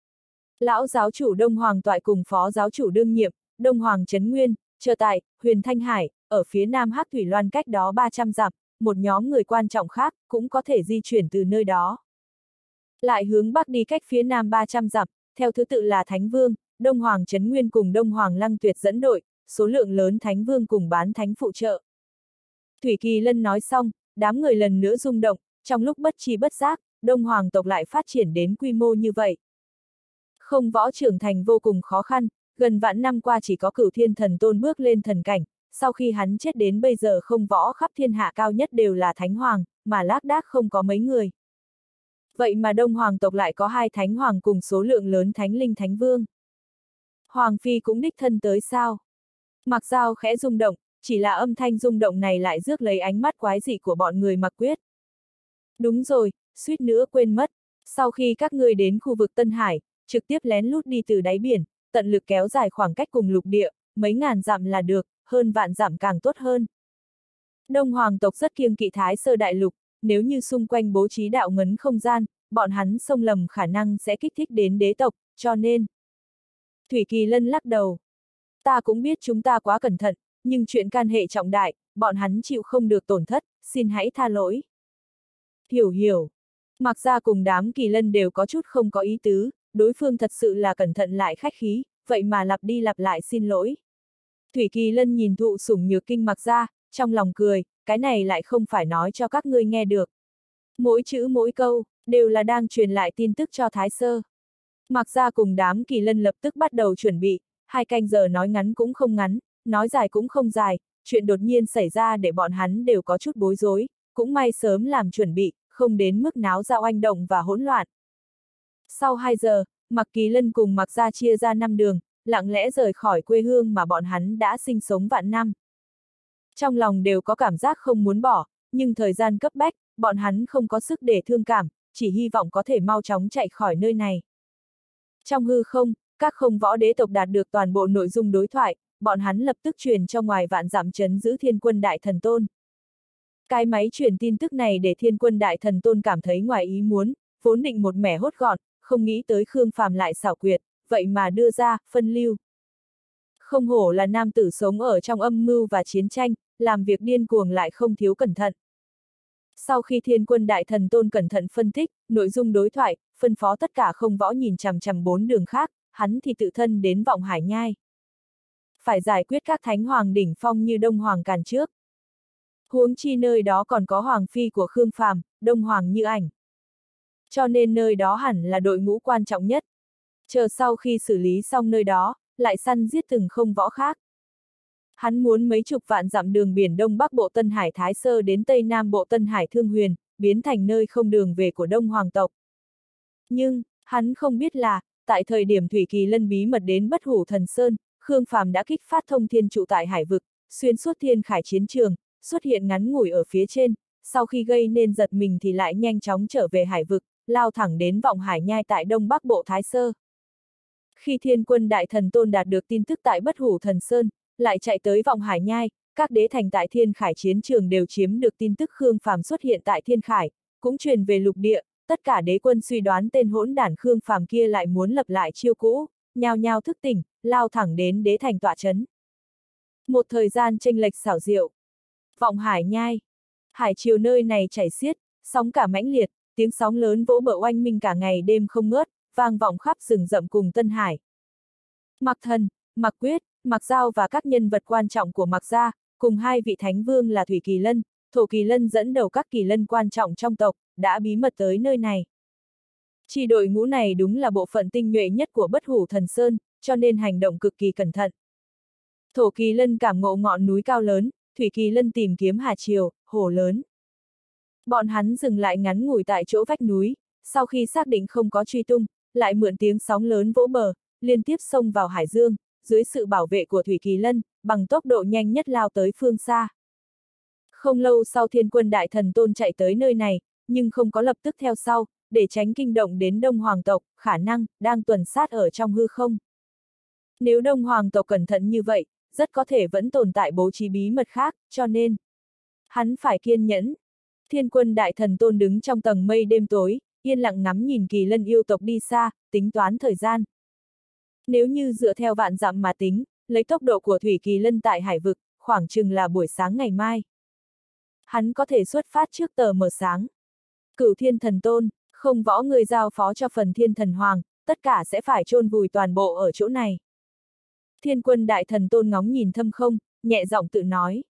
S1: Lão giáo chủ Đông Hoàng Toại cùng phó giáo chủ đương nhiệm, Đông Hoàng Trấn Nguyên, chờ tại Huyền Thanh Hải, ở phía nam Hắc Thủy Loan cách đó 300 dặm, một nhóm người quan trọng khác cũng có thể di chuyển từ nơi đó. Lại hướng bắc đi cách phía nam 300 dặm, theo thứ tự là Thánh Vương, Đông Hoàng Trấn Nguyên cùng Đông Hoàng Lăng Tuyệt dẫn đội, số lượng lớn Thánh Vương cùng bán thánh phụ trợ. Thủy Kỳ Lân nói xong, đám người lần nữa rung động, trong lúc bất tri bất giác, Đông Hoàng tộc lại phát triển đến quy mô như vậy. Không võ trưởng thành vô cùng khó khăn, gần vạn năm qua chỉ có Cửu Thiên Thần Tôn bước lên thần cảnh, sau khi hắn chết đến bây giờ không võ khắp thiên hạ cao nhất đều là Thánh Hoàng, mà lác đác không có mấy người. Vậy mà Đông Hoàng tộc lại có 2 Thánh Hoàng cùng số lượng lớn Thánh Linh Thánh Vương. Hoàng Phi cũng đích thân tới sao? Mạc Giao khẽ rung động, chỉ là âm thanh rung động này lại rước lấy ánh mắt quái dị của bọn người Mạc Quyết. Đúng rồi, suýt nữa quên mất, sau khi các ngươi đến khu vực Tân Hải, trực tiếp lén lút đi từ đáy biển, tận lực kéo dài khoảng cách cùng lục địa, mấy ngàn dặm là được, hơn vạn dặm càng tốt hơn. Đông Hoàng tộc rất kiêng kỵ Thái Sơ Đại Lục, nếu như xung quanh bố trí đạo ngấn không gian, bọn hắn xông lầm khả năng sẽ kích thích đến đế tộc, cho nên. Thủy Kỳ Lân lắc đầu. Ta cũng biết chúng ta quá cẩn thận, nhưng chuyện can hệ trọng đại, bọn hắn chịu không được tổn thất, xin hãy tha lỗi. Hiểu. Mạc Gia cùng đám Kỳ Lân đều có chút không có ý tứ, đối phương thật sự là cẩn thận lại khách khí, vậy mà lặp đi lặp lại xin lỗi. Thủy Kỳ Lân nhìn thụ sủng nhược kinh Mạc Gia, trong lòng cười, cái này lại không phải nói cho các ngươi nghe được. Mỗi chữ mỗi câu, đều là đang truyền lại tin tức cho Thái Sơ. Mạc Gia cùng đám Kỳ Lân lập tức bắt đầu chuẩn bị, 2 canh giờ nói ngắn cũng không ngắn, nói dài cũng không dài, chuyện đột nhiên xảy ra để bọn hắn đều có chút bối rối, cũng may sớm làm chuẩn bị, không đến mức náo ra oanh động và hỗn loạn. Sau 2 giờ, Mạc Kỳ Lân cùng Mạc Gia chia ra 5 đường, lặng lẽ rời khỏi quê hương mà bọn hắn đã sinh sống vạn năm. Trong lòng đều có cảm giác không muốn bỏ, nhưng thời gian cấp bách, bọn hắn không có sức để thương cảm, chỉ hy vọng có thể mau chóng chạy khỏi nơi này. Trong hư không, các không võ đế tộc đạt được toàn bộ nội dung đối thoại, bọn hắn lập tức truyền cho ngoài vạn dặm trấn giữ Thiên Quân Đại Thần Tôn. Cái máy truyền tin tức này để Thiên Quân Đại Thần Tôn cảm thấy ngoài ý muốn, vốn định một mẻ hốt gọn, không nghĩ tới Khương Phàm lại xảo quyệt, vậy mà đưa ra, phân lưu. Không hổ là nam tử sống ở trong âm mưu và chiến tranh, làm việc điên cuồng lại không thiếu cẩn thận. Sau khi Thiên Quân Đại Thần Tôn cẩn thận phân tích, nội dung đối thoại, phân phó tất cả không võ nhìn chằm chằm 4 đường khác, hắn thì tự thân đến Vọng Hải Nhai. Phải giải quyết các thánh hoàng đỉnh phong như Đông Hoàng Càn trước. Huống chi nơi đó còn có Hoàng Phi của Khương Phàm, Đông Hoàng Như Ảnh. Cho nên nơi đó hẳn là đội ngũ quan trọng nhất. Chờ sau khi xử lý xong nơi đó, lại săn giết từng không võ khác. Hắn muốn mấy chục vạn dặm đường biển Đông Bắc Bộ Tân Hải Thái Sơ đến Tây Nam Bộ Tân Hải Thương Huyền, biến thành nơi không đường về của Đông Hoàng tộc. Nhưng, hắn không biết là, tại thời điểm Thủy Kỳ Lân bí mật đến Bất Hủ Thần Sơn, Khương Phàm đã kích phát thông thiên trụ tại hải vực, xuyên suốt thiên khải chiến trường, xuất hiện ngắn ngủi ở phía trên, sau khi gây nên giật mình thì lại nhanh chóng trở về hải vực, lao thẳng đến Vọng Hải Nhai tại Đông Bắc Bộ Thái Sơ. Khi Thiên Quân Đại Thần Tôn đạt được tin tức tại Bất Hủ Thần Sơn, lại chạy tới Vọng Hải Nhai, các đế thành tại Thiên Khải chiến trường đều chiếm được tin tức Khương Phàm xuất hiện tại Thiên Khải, cũng truyền về lục địa, tất cả đế quân suy đoán tên hỗn đản Khương Phàm kia lại muốn lập lại chiêu cũ, nhao nhao thức tỉnh, lao thẳng đến đế thành tọa trấn. Một thời gian chênh lệch xảo diệu. Vọng Hải Nhai. Hải triều nơi này chảy xiết, sóng cả mãnh liệt, tiếng sóng lớn vỗ bờ oanh minh cả ngày đêm không ngớt, vang vọng khắp rừng rậm cùng Tân Hải. Mạc Thần, Mạc Quyết, Mạc Giao và các nhân vật quan trọng của Mạc gia, cùng hai vị thánh vương là Thủy Kỳ Lân, Thổ Kỳ Lân dẫn đầu các kỳ lân quan trọng trong tộc, đã bí mật tới nơi này. Chi đội ngũ này đúng là bộ phận tinh nhuệ nhất của Bất Hủ Thần Sơn, cho nên hành động cực kỳ cẩn thận. Thổ Kỳ Lân cảm ngộ ngọn núi cao lớn, Thủy Kỳ Lân tìm kiếm hà triều, hồ lớn. Bọn hắn dừng lại ngắn ngủi tại chỗ vách núi, sau khi xác định không có truy tung, lại mượn tiếng sóng lớn vỗ bờ, liên tiếp xông vào hải dương, dưới sự bảo vệ của Thủy Kỳ Lân, bằng tốc độ nhanh nhất lao tới phương xa. Không lâu sau Thiên Quân Đại Thần Tôn chạy tới nơi này, nhưng không có lập tức theo sau, để tránh kinh động đến Đông Hoàng tộc, khả năng đang tuần sát ở trong hư không. Nếu Đông Hoàng tộc cẩn thận như vậy, rất có thể vẫn tồn tại bố trí bí mật khác, cho nên hắn phải kiên nhẫn. Thiên Quân Đại Thần Tôn đứng trong tầng mây đêm tối, yên lặng ngắm nhìn Kỳ Lân yêu tộc đi xa, tính toán thời gian. Nếu như dựa theo vạn dặm mà tính, lấy tốc độ của Thủy Kỳ Lân tại hải vực, khoảng chừng là buổi sáng ngày mai. Hắn có thể xuất phát trước tờ mờ sáng. Cửu Thiên Thần Tôn, không võ người giao phó cho phần Thiên Thần Hoàng, tất cả sẽ phải chôn vùi toàn bộ ở chỗ này. Thiên Quân Đại Thần Tôn ngóng nhìn thâm không, nhẹ giọng tự nói.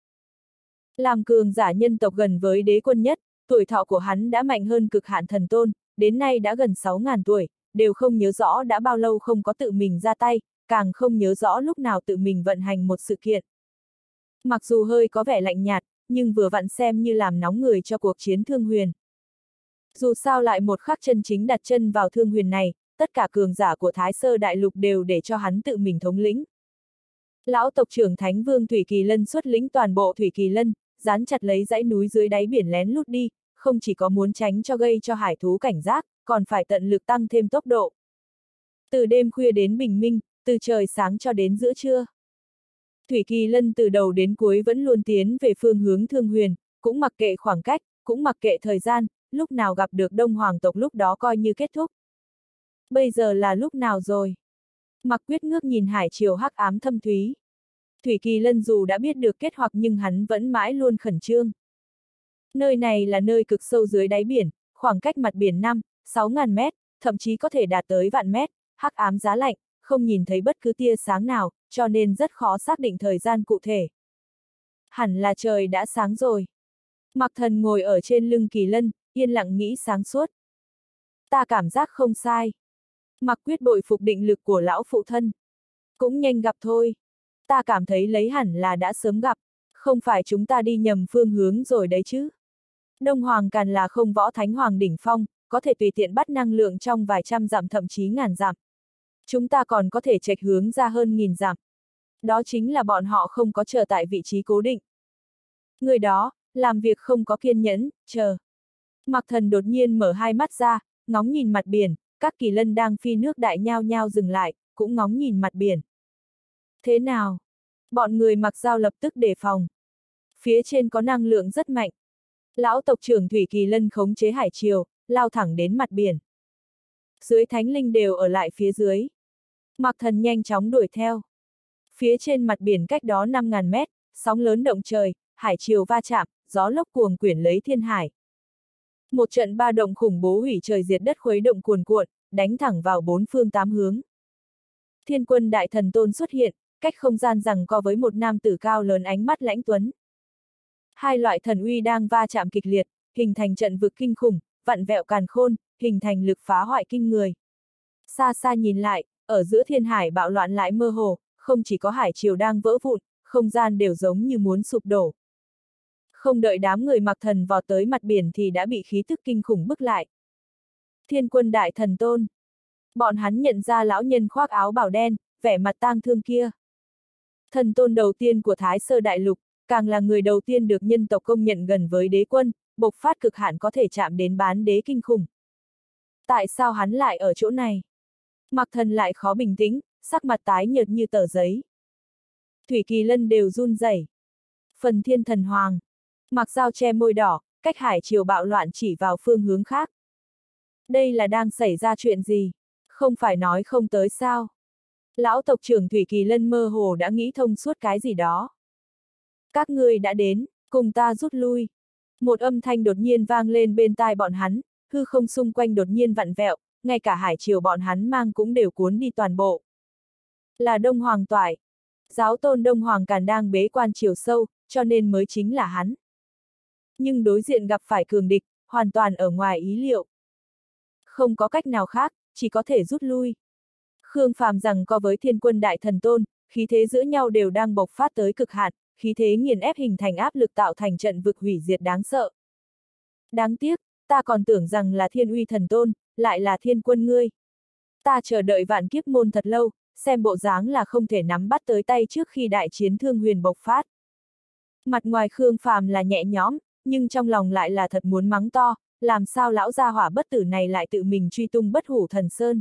S1: Làm cường giả nhân tộc gần với đế quân nhất, tuổi thọ của hắn đã mạnh hơn Cực Hạn Thần Tôn, đến nay đã gần 6.000 tuổi, đều không nhớ rõ đã bao lâu không có tự mình ra tay, càng không nhớ rõ lúc nào tự mình vận hành một sự kiện. Mặc dù hơi có vẻ lạnh nhạt, nhưng vừa vặn xem như làm nóng người cho cuộc chiến Thương Huyền. Dù sao lại một khắc chân chính đặt chân vào Thương Huyền này, tất cả cường giả của Thái Sơ Đại Lục đều để cho hắn tự mình thống lĩnh. Lão tộc trưởng Thánh Vương Thủy Kỳ Lân xuất lĩnh toàn bộ Thủy Kỳ Lân, dán chặt lấy dãy núi dưới đáy biển lén lút đi, không chỉ có muốn tránh cho gây cho hải thú cảnh giác, còn phải tận lực tăng thêm tốc độ. Từ đêm khuya đến bình minh, từ trời sáng cho đến giữa trưa. Thủy Kỳ Lân từ đầu đến cuối vẫn luôn tiến về phương hướng Thương Huyền, cũng mặc kệ khoảng cách, cũng mặc kệ thời gian, lúc nào gặp được Đông Hoàng tộc lúc đó coi như kết thúc. Bây giờ là lúc nào rồi? Mạc Quyết ngước nhìn hải triều hắc ám thâm thúy. Thủy Kỳ Lân dù đã biết được kết hoặc nhưng hắn vẫn mãi luôn khẩn trương. Nơi này là nơi cực sâu dưới đáy biển, khoảng cách mặt biển 6.000 mét, thậm chí có thể đạt tới vạn mét, hắc ám giá lạnh, không nhìn thấy bất cứ tia sáng nào, cho nên rất khó xác định thời gian cụ thể. Hẳn là trời đã sáng rồi. Mạc Thần ngồi ở trên lưng Kỳ Lân, yên lặng nghĩ sáng suốt. Ta cảm giác không sai. Mạc Quyết bội phục định lực của lão phụ thân. Cũng nhanh gặp thôi. Ta cảm thấy lấy hẳn là đã sớm gặp, không phải chúng ta đi nhầm phương hướng rồi đấy chứ. Đông Hoàng Càn là không võ thánh hoàng đỉnh phong, có thể tùy tiện bắt năng lượng trong vài trăm dặm thậm chí ngàn dặm. Chúng ta còn có thể chệch hướng ra hơn nghìn dặm. Đó chính là bọn họ không có chờ tại vị trí cố định. Người đó, làm việc không có kiên nhẫn, chờ. Mạc Thần đột nhiên mở hai mắt ra, ngóng nhìn mặt biển, các kỳ lân đang phi nước đại nhao nhao dừng lại, cũng ngóng nhìn mặt biển. Thế nào? Bọn người mặc dao lập tức đề phòng. Phía trên có năng lượng rất mạnh. Lão tộc trưởng Thủy Kỳ Lân khống chế hải triều, lao thẳng đến mặt biển. Dưới thánh linh đều ở lại phía dưới. Mạc Thần nhanh chóng đuổi theo. Phía trên mặt biển cách đó 5.000 mét, sóng lớn động trời, hải triều va chạm, gió lốc cuồng quyển lấy thiên hải. Một trận ba động khủng bố hủy trời diệt đất khuấy động cuồn cuộn, đánh thẳng vào bốn phương tám hướng. Thiên Quân Đại Thần Tôn xuất hiện, cách không gian giằng co với một nam tử cao lớn ánh mắt lãnh tuấn. Hai loại thần uy đang va chạm kịch liệt, hình thành trận vực kinh khủng, vặn vẹo càn khôn, hình thành lực phá hoại kinh người. Xa xa nhìn lại, ở giữa thiên hải bạo loạn lại mơ hồ, không chỉ có hải triều đang vỡ vụn, không gian đều giống như muốn sụp đổ. Không đợi đám người Mặc Thần vọt tới mặt biển thì đã bị khí tức kinh khủng bức lại. Thiên Quân Đại Thần Tôn. Bọn hắn nhận ra lão nhân khoác áo bào đen, vẻ mặt tang thương kia. Thần tôn đầu tiên của Thái Sơ Đại Lục, càng là người đầu tiên được nhân tộc công nhận gần với đế quân, bộc phát cực hạn có thể chạm đến bán đế kinh khủng. Tại sao hắn lại ở chỗ này? Mặc Thần lại khó bình tĩnh, sắc mặt tái nhợt như tờ giấy. Thủy Kỳ Lân đều run rẩy. Phần Thiên Thần Hoàng. Mặc dao che môi đỏ, cách hải triều bạo loạn chỉ vào phương hướng khác. Đây là đang xảy ra chuyện gì? Không phải nói không tới sao? Lão tộc trưởng Thủy Kỳ Lân mơ hồ đã nghĩ thông suốt cái gì đó. Các ngươi đã đến, cùng ta rút lui. Một âm thanh đột nhiên vang lên bên tai bọn hắn, hư không xung quanh đột nhiên vặn vẹo, ngay cả hải triều bọn hắn mang cũng đều cuốn đi toàn bộ. Là Đông Hoàng Toại. Giáo tôn Đông Hoàng Càn đang bế quan triều sâu, cho nên mới chính là hắn. Nhưng đối diện gặp phải cường địch, hoàn toàn ở ngoài ý liệu. Không có cách nào khác, chỉ có thể rút lui. Khương Phàm rằng co với Thiên Quân Đại Thần Tôn, khí thế giữa nhau đều đang bộc phát tới cực hạn, khí thế nghiền ép hình thành áp lực tạo thành trận vực hủy diệt đáng sợ. Đáng tiếc, ta còn tưởng rằng là Thiên Uy Thần Tôn, lại là Thiên Quân ngươi. Ta chờ đợi vạn kiếp môn thật lâu, xem bộ dáng là không thể nắm bắt tới tay trước khi đại chiến Thương Huyền bộc phát. Mặt ngoài Khương Phàm là nhẹ nhõm, nhưng trong lòng lại là thật muốn mắng to, làm sao lão gia hỏa bất tử này lại tự mình truy tung Bất Hủ Thần Sơn.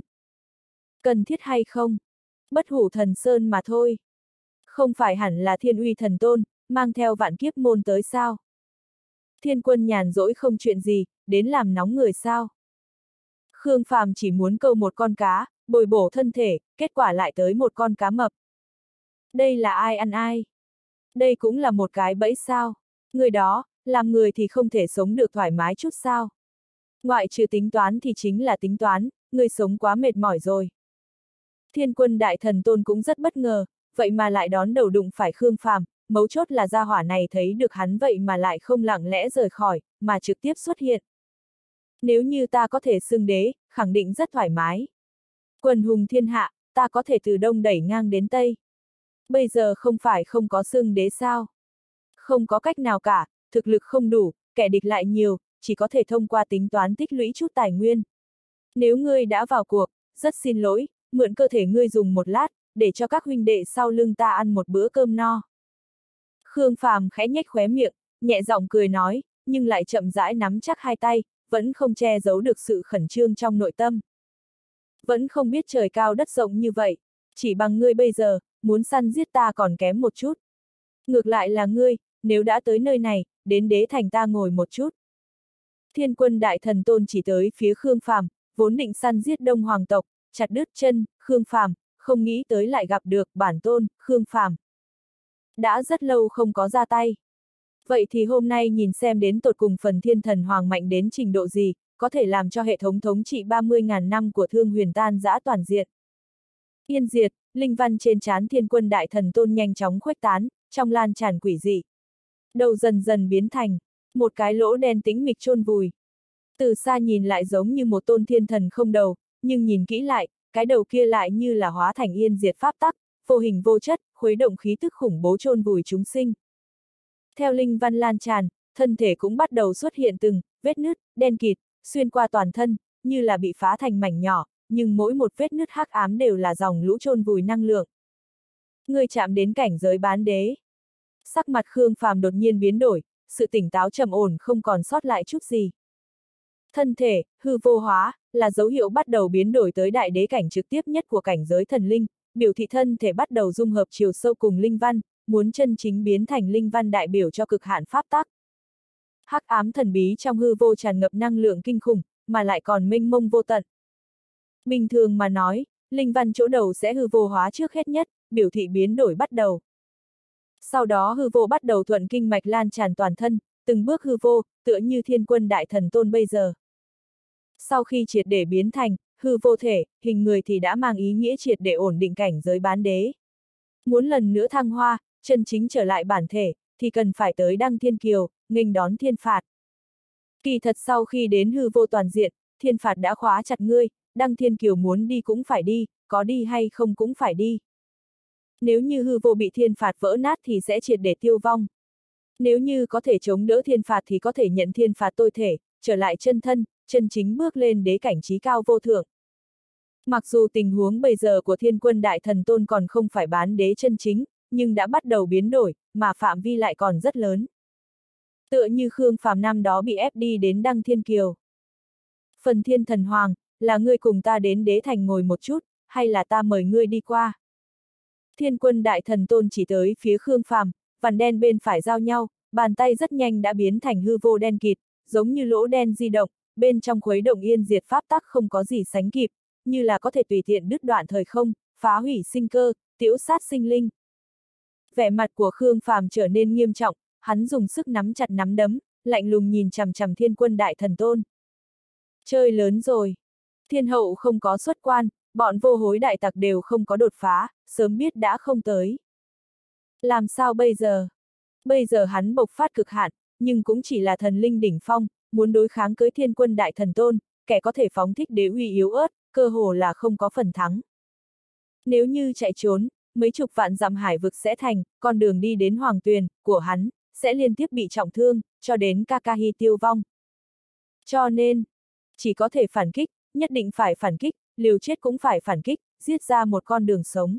S1: Cần thiết hay không? Bất Hủ Thần Sơn mà thôi. Không phải hẳn là Thiên Uy Thần Tôn, mang theo vạn kiếp môn tới sao? Thiên Quân nhàn rỗi không chuyện gì, đến làm nóng người sao? Khương Phàm chỉ muốn câu một con cá, bồi bổ thân thể, kết quả lại tới một con cá mập. Đây là ai ăn ai? Đây cũng là một cái bẫy sao? Người đó, làm người thì không thể sống được thoải mái chút sao? Ngoại trừ tính toán thì chính là tính toán, người sống quá mệt mỏi rồi. Thiên Quân Đại Thần Tôn cũng rất bất ngờ, vậy mà lại đón đầu đụng phải Khương Phàm, mấu chốt là gia hỏa này thấy được hắn vậy mà lại không lặng lẽ rời khỏi, mà trực tiếp xuất hiện. Nếu như ta có thể xưng đế, khẳng định rất thoải mái. Quần hùng thiên hạ, ta có thể từ đông đẩy ngang đến tây. Bây giờ không phải không có xưng đế sao? Không có cách nào cả, thực lực không đủ, kẻ địch lại nhiều, chỉ có thể thông qua tính toán tích lũy chút tài nguyên. Nếu ngươi đã vào cuộc, rất xin lỗi, mượn cơ thể ngươi dùng một lát, để cho các huynh đệ sau lưng ta ăn một bữa cơm no. Khương Phàm khẽ nhếch khóe miệng, nhẹ giọng cười nói, nhưng lại chậm rãi nắm chắc hai tay, vẫn không che giấu được sự khẩn trương trong nội tâm. Vẫn không biết trời cao đất rộng như vậy, chỉ bằng ngươi bây giờ, muốn săn giết ta còn kém một chút. Ngược lại là ngươi, nếu đã tới nơi này, đến đế thành ta ngồi một chút. Thiên Quân Đại Thần Tôn chỉ tới phía Khương Phàm, vốn định săn giết Đông Hoàng tộc, chặt đứt chân, Khương Phàm, không nghĩ tới lại gặp được bản tôn, Khương Phàm. Đã rất lâu không có ra tay. Vậy thì hôm nay nhìn xem đến tột cùng phần Thiên Thần Hoàng mạnh đến trình độ gì, có thể làm cho hệ thống thống trị 30.000 năm của Thương Huyền tan rã toàn diện. Yên diệt, linh văn trên trán Thiên Quân Đại Thần Tôn nhanh chóng khuếch tán, trong lan tràn quỷ dị. Đầu dần dần biến thành một cái lỗ đen tĩnh mịch chôn vùi. Từ xa nhìn lại giống như một tôn thiên thần không đầu, nhưng nhìn kỹ lại, cái đầu kia lại như là hóa thành yên diệt pháp tắc, vô hình vô chất, khuấy động khí tức khủng bố chôn vùi chúng sinh. Theo linh văn lan tràn, thân thể cũng bắt đầu xuất hiện từng vết nứt đen kịt, xuyên qua toàn thân, như là bị phá thành mảnh nhỏ, nhưng mỗi một vết nứt hắc ám đều là dòng lũ chôn vùi năng lượng. Người chạm đến cảnh giới bán đế. Sắc mặt Khương Phàm đột nhiên biến đổi, sự tỉnh táo trầm ổn không còn sót lại chút gì. Thân thể, hư vô hóa, là dấu hiệu bắt đầu biến đổi tới đại đế cảnh trực tiếp nhất của cảnh giới thần linh, biểu thị thân thể bắt đầu dung hợp chiều sâu cùng linh văn, muốn chân chính biến thành linh văn đại biểu cho cực hạn pháp tắc. Hắc ám thần bí trong hư vô tràn ngập năng lượng kinh khủng, mà lại còn mênh mông vô tận. Bình thường mà nói, linh văn chỗ đầu sẽ hư vô hóa trước hết nhất, biểu thị biến đổi bắt đầu. Sau đó hư vô bắt đầu thuận kinh mạch lan tràn toàn thân, từng bước hư vô, tựa như Thiên Quân Đại Thần Tôn bây giờ. Sau khi triệt để biến thành hư vô thể, hình người thì đã mang ý nghĩa triệt để ổn định cảnh giới bán đế. Muốn lần nữa thăng hoa, chân chính trở lại bản thể, thì cần phải tới Đăng Thiên Kiều, nghênh đón thiên phạt. Kỳ thật sau khi đến hư vô toàn diện, thiên phạt đã khóa chặt ngươi, Đăng Thiên Kiều muốn đi cũng phải đi, có đi hay không cũng phải đi. Nếu như hư vô bị thiên phạt vỡ nát thì sẽ triệt để tiêu vong. Nếu như có thể chống đỡ thiên phạt thì có thể nhận thiên phạt tôi thể, trở lại chân thân, chân chính bước lên đế cảnh trí cao vô thượng. Mặc dù tình huống bây giờ của Thiên Quân Đại Thần Tôn còn không phải bán đế chân chính, nhưng đã bắt đầu biến đổi, mà phạm vi lại còn rất lớn. Tựa như Khương Phàm năm đó bị ép đi đến Đăng Thiên Kiều. Phần Thiên Thần Hoàng, là ngươi cùng ta đến đế thành ngồi một chút, hay là ta mời ngươi đi qua? Thiên Quân Đại Thần Tôn chỉ tới phía Khương Phàm, vằn đen bên phải giao nhau, bàn tay rất nhanh đã biến thành hư vô đen kịt, giống như lỗ đen di động, bên trong khuấy động yên diệt pháp tắc không có gì sánh kịp, như là có thể tùy tiện đứt đoạn thời không, phá hủy sinh cơ, tiễu sát sinh linh. Vẻ mặt của Khương Phàm trở nên nghiêm trọng, hắn dùng sức nắm chặt nắm đấm, lạnh lùng nhìn chằm chằm Thiên Quân Đại Thần Tôn. Chơi lớn rồi. Thiên hậu không có xuất quan, bọn vô hối đại tặc đều không có đột phá, sớm biết đã không tới. Làm sao bây giờ? Bây giờ hắn bộc phát cực hạn, nhưng cũng chỉ là thần linh đỉnh phong, muốn đối kháng với Thiên Quân Đại Thần Tôn, kẻ có thể phóng thích đế uy yếu ớt, cơ hồ là không có phần thắng. Nếu như chạy trốn, mấy chục vạn dặm hải vực sẽ thành, con đường đi đến Hoàng Tuyền, của hắn, sẽ liên tiếp bị trọng thương, cho đến Kakahi tiêu vong. Cho nên, chỉ có thể phản kích, nhất định phải phản kích, liều chết cũng phải phản kích, giết ra một con đường sống.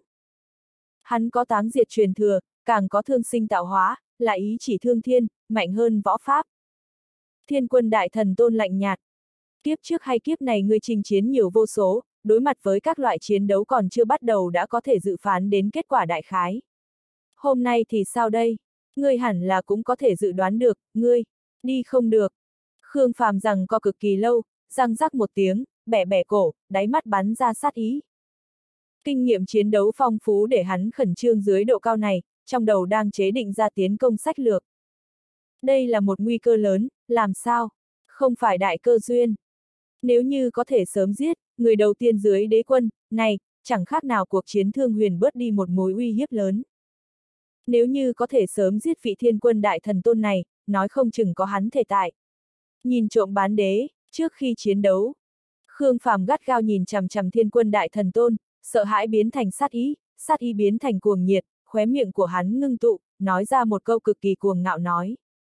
S1: Hắn có táng diệt truyền thừa, càng có thương sinh tạo hóa, là ý chỉ thương thiên, mạnh hơn võ pháp. Thiên Quân Đại Thần Tôn lạnh nhạt. Kiếp trước hay kiếp này ngươi chinh chiến nhiều vô số, đối mặt với các loại chiến đấu còn chưa bắt đầu đã có thể dự phán đến kết quả đại khái. Hôm nay thì sao đây? Ngươi hẳn là cũng có thể dự đoán được, ngươi, đi không được. Khương Phàm rằng co cực kỳ lâu, răng rắc một tiếng, bẻ bẻ cổ, đáy mắt bắn ra sát ý. Kinh nghiệm chiến đấu phong phú để hắn khẩn trương dưới độ cao này, trong đầu đang chế định ra tiến công sách lược. Đây là một nguy cơ lớn, làm sao? Không phải đại cơ duyên. Nếu như có thể sớm giết, người đầu tiên dưới đế quân, này, chẳng khác nào cuộc chiến Thương Huyền bớt đi một mối uy hiếp lớn. Nếu như có thể sớm giết vị Thiên Quân Đại Thần Tôn này, nói không chừng có hắn thể tại. Nhìn trộm bán đế, trước khi chiến đấu. Khương Phàm gắt gao nhìn chằm chằm Thiên Quân Đại Thần Tôn, sợ hãi biến thành sát ý biến thành cuồng nhiệt, khóe miệng của hắn ngưng tụ, nói ra một câu cực kỳ cuồng ngạo nói.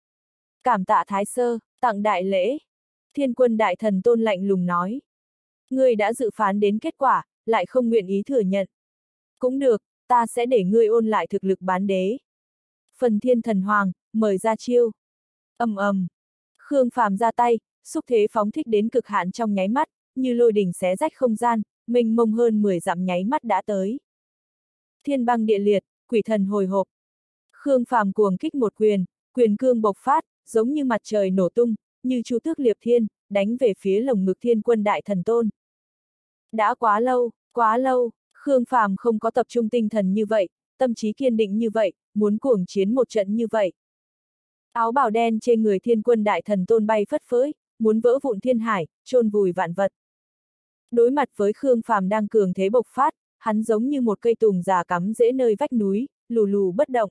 S1: Cảm tạ Thái Sơ, tặng đại lễ. Thiên Quân Đại Thần Tôn lạnh lùng nói. Ngươi đã dự phán đến kết quả, lại không nguyện ý thừa nhận. Cũng được, ta sẽ để ngươi ôn lại thực lực bán đế. Phần Thiên Thần Hoàng, mời ra chiêu. Ầm ầm. Khương Phàm ra tay, xúc thế phóng thích đến cực hạn trong nháy mắt, như lôi đỉnh xé rách không gian, mênh mông hơn 10 dặm nháy mắt đã tới. Thiên băng địa liệt, quỷ thần hồi hộp. Khương Phàm cuồng kích một quyền, quyền cương bộc phát, giống như mặt trời nổ tung, như chu tước liệp thiên, đánh về phía lồng ngực Thiên Quân Đại Thần Tôn. Đã quá lâu, Khương Phàm không có tập trung tinh thần như vậy, tâm trí kiên định như vậy, muốn cuồng chiến một trận như vậy. Áo bào đen trên người Thiên Quân Đại Thần Tôn bay phất phới, muốn vỡ vụn thiên hải, chôn vùi vạn vật. Đối mặt với Khương Phàm đang cường thế bộc phát, hắn giống như một cây tùng già cắm rễ nơi vách núi, lù lù bất động.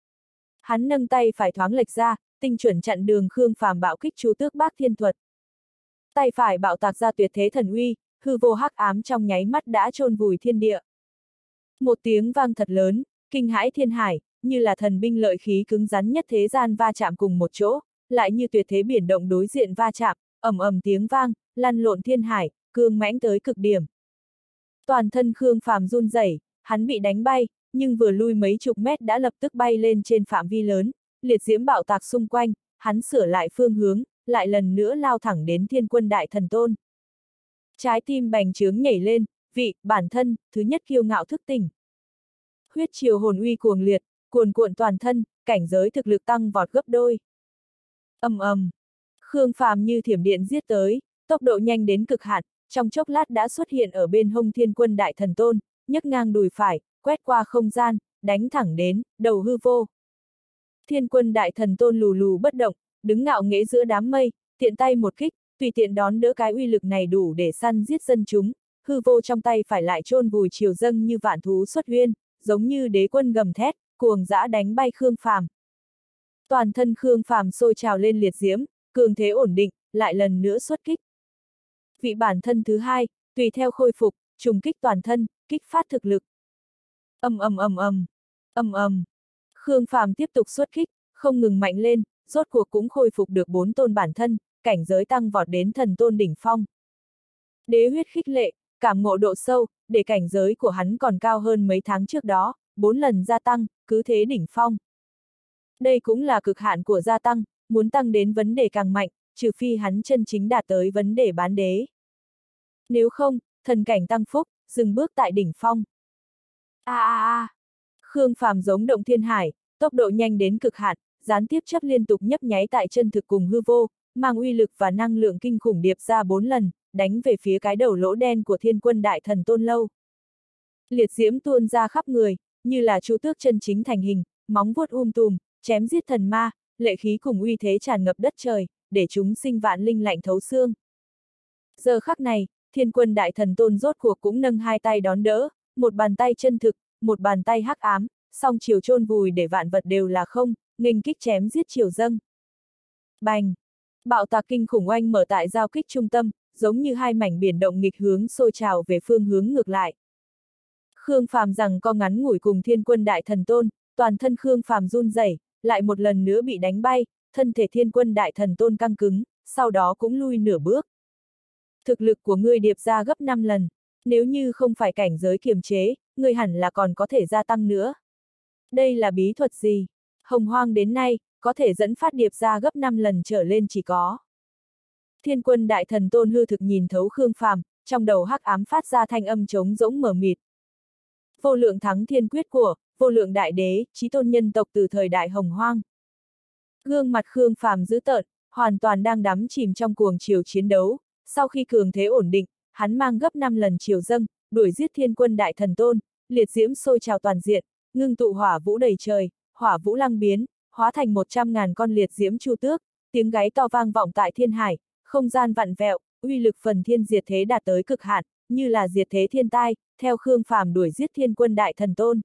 S1: Hắn nâng tay phải thoáng lệch ra, tinh chuẩn chặn đường Khương Phàm bạo kích Chu Tước Bác Thiên Thuật. Tay phải bạo tạc ra tuyệt thế thần uy, hư vô hắc ám trong nháy mắt đã chôn vùi thiên địa. Một tiếng vang thật lớn, kinh hãi thiên hải, như là thần binh lợi khí cứng rắn nhất thế gian va chạm cùng một chỗ, lại như tuyệt thế biển động đối diện va chạm, ầm ầm tiếng vang, lăn lộn thiên hải, cương mãnh tới cực điểm. Toàn thân Khương Phàm run rẩy, hắn bị đánh bay, nhưng vừa lui mấy chục mét đã lập tức bay lên trên phạm vi lớn, liệt diễm bạo tạc xung quanh, hắn sửa lại phương hướng, lại lần nữa lao thẳng đến Thiên Quân Đại Thần Tôn. Trái tim bành trướng nhảy lên, bản thân, thứ nhất kiêu ngạo thức tỉnh. Huyết triều hồn uy cuồng liệt, cuồn cuộn toàn thân, cảnh giới thực lực tăng vọt gấp đôi. Ầm ầm, Khương Phàm như thiểm điện giết tới, tốc độ nhanh đến cực hạn, trong chốc lát đã xuất hiện ở bên hông Thiên Quân Đại Thần Tôn, nhấc ngang đùi phải, quét qua không gian, đánh thẳng đến đầu hư vô. Thiên Quân Đại Thần Tôn lù lù bất động, đứng ngạo nghễ giữa đám mây, tiện tay một kích, tùy tiện đón đỡ cái uy lực này đủ để săn giết dân chúng, hư vô trong tay phải lại chôn vùi triều dâng như vạn thú xuất huyên, giống như đế quân gầm thét, cuồng dã đánh bay Khương Phàm. Toàn thân Khương Phàm sôi trào lên liệt diễm, cường thế ổn định, lại lần nữa xuất kích. Vị bản thân thứ hai, tùy theo khôi phục, trùng kích toàn thân, kích phát thực lực. Ầm ầm ầm ầm, ầm ầm. Khương Phàm tiếp tục xuất kích, không ngừng mạnh lên, rốt cuộc cũng khôi phục được 4 tôn bản thân, cảnh giới tăng vọt đến thần tôn đỉnh phong. Đế huyết khích lệ, cảm ngộ độ sâu, để cảnh giới của hắn còn cao hơn mấy tháng trước đó, 4 lần gia tăng, cứ thế đỉnh phong. Đây cũng là cực hạn của gia tăng, muốn tăng đến vấn đề càng mạnh, trừ phi hắn chân chính đạt tới vấn đề bán đế. Nếu không, thần cảnh tăng phúc, dừng bước tại đỉnh phong. Khương Phàm giống động thiên hải, tốc độ nhanh đến cực hạn, gián tiếp chấp liên tục nhấp nháy tại chân thực cùng hư vô, mang uy lực và năng lượng kinh khủng điệp ra 4 lần, đánh về phía cái đầu lỗ đen của Thiên Quân Đại Thần Tôn lâu. Liệt diễm tuôn ra khắp người, như là chu tước chân chính thành hình, móng vuốt tùm, chém giết thần ma, lệ khí cùng uy thế tràn ngập đất trời, để chúng sinh vạn linh lạnh thấu xương. Giờ khắc này, Thiên Quân Đại Thần Tôn rốt cuộc cũng nâng hai tay đón đỡ, một bàn tay chân thực, một bàn tay hắc ám, song chiều chôn vùi để vạn vật đều là không, nghênh kích chém giết chiều dâng. Bành! Bạo tạc kinh khủng oanh mở tại giao kích trung tâm, giống như hai mảnh biển động nghịch hướng sôi trào về phương hướng ngược lại. Khương Phàm rằng co ngắn ngủi cùng Thiên Quân Đại Thần Tôn, toàn thân Khương Phàm run rẩy, lại một lần nữa bị đánh bay, thân thể Thiên Quân Đại Thần Tôn căng cứng, sau đó cũng lui nửa bước. Thực lực của ngươi điệp ra gấp 5 lần, nếu như không phải cảnh giới kiềm chế, ngươi hẳn là còn có thể gia tăng nữa. Đây là bí thuật gì? Hồng Hoang đến nay, có thể dẫn phát điệp ra gấp 5 lần trở lên chỉ có. Thiên Quân Đại Thần Tôn hư thực nhìn thấu Khương Phàm, trong đầu hắc ám phát ra thanh âm trống rỗng mờ mịt. Vô lượng thắng thiên quyết của vô lượng đại đế, chí tôn nhân tộc từ thời đại Hồng Hoang. Gương mặt Khương Phàm dữ tợn, hoàn toàn đang đắm chìm trong cuồng chiều chiến đấu, sau khi cường thế ổn định, hắn mang gấp 5 lần chiều dâng, đuổi giết Thiên Quân Đại Thần Tôn, liệt diễm sôi trào toàn diện, ngưng tụ hỏa vũ đầy trời, hỏa vũ lăng biến, hóa thành 100.000 con liệt diễm chu tước, tiếng gáy to vang vọng tại thiên hải, không gian vặn vẹo, uy lực phần thiên diệt thế đạt tới cực hạn, như là diệt thế thiên tai, theo Khương Phàm đuổi giết Thiên Quân Đại Thần Tôn.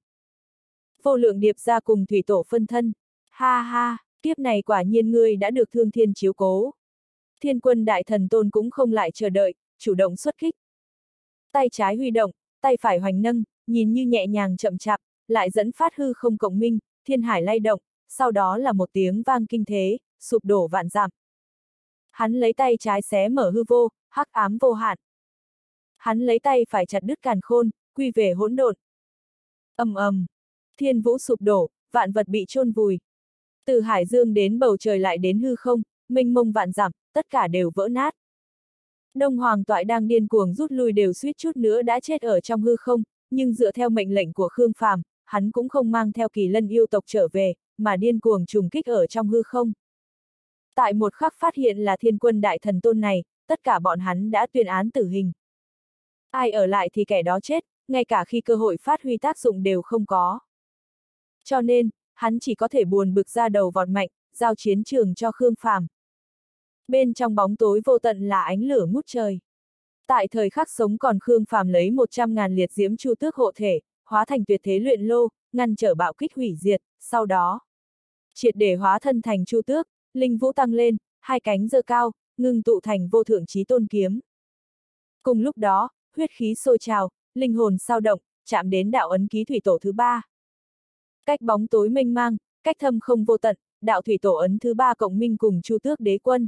S1: Vô lượng điệp ra cùng thủy tổ phân thân, ha ha, kiếp này quả nhiên ngươi đã được thương thiên chiếu cố. Thiên Quân Đại Thần Tôn cũng không lại chờ đợi, chủ động xuất kích. Tay trái huy động, tay phải hoành nâng, nhìn như nhẹ nhàng chậm chạp, lại dẫn phát hư không cộng minh, thiên hải lay động, sau đó là một tiếng vang kinh thế, sụp đổ vạn dặm. Hắn lấy tay trái xé mở hư vô, hắc ám vô hạn. Hắn lấy tay phải chặt đứt càn khôn, quy về hỗn độn. Ầm ầm, thiên vũ sụp đổ, vạn vật bị chôn vùi. Từ hải dương đến bầu trời lại đến hư không, mênh mông vạn dặm, tất cả đều vỡ nát. Đông Hoàng Toại đang điên cuồng rút lui đều suýt chút nữa đã chết ở trong hư không, nhưng dựa theo mệnh lệnh của Khương Phàm, hắn cũng không mang theo Kỳ Lân yêu tộc trở về, mà điên cuồng trùng kích ở trong hư không. Tại một khắc phát hiện là Thiên Quân Đại Thần Tôn này, tất cả bọn hắn đã tuyên án tử hình. Ai ở lại thì kẻ đó chết, ngay cả khi cơ hội phát huy tác dụng đều không có. Cho nên, hắn chỉ có thể buồn bực ra đầu vọt mạnh, giao chiến trường cho Khương Phàm. Bên trong bóng tối vô tận là ánh lửa ngút trời. Tại thời khắc sống còn Khương Phàm lấy 100.000 liệt diễm chu tước hộ thể, hóa thành tuyệt thế luyện lô, ngăn trở bạo kích hủy diệt, sau đó triệt để hóa thân thành chu tước, linh vũ tăng lên, hai cánh giơ cao, ngưng tụ thành vô thượng chí tôn kiếm. Cùng lúc đó, huyết khí sôi trào, linh hồn sao động, chạm đến đạo ấn ký thủy tổ thứ 3. Cách bóng tối mênh mang, cách thâm không vô tận, đạo thủy tổ ấn thứ 3 cộng minh cùng chu tước đế quân.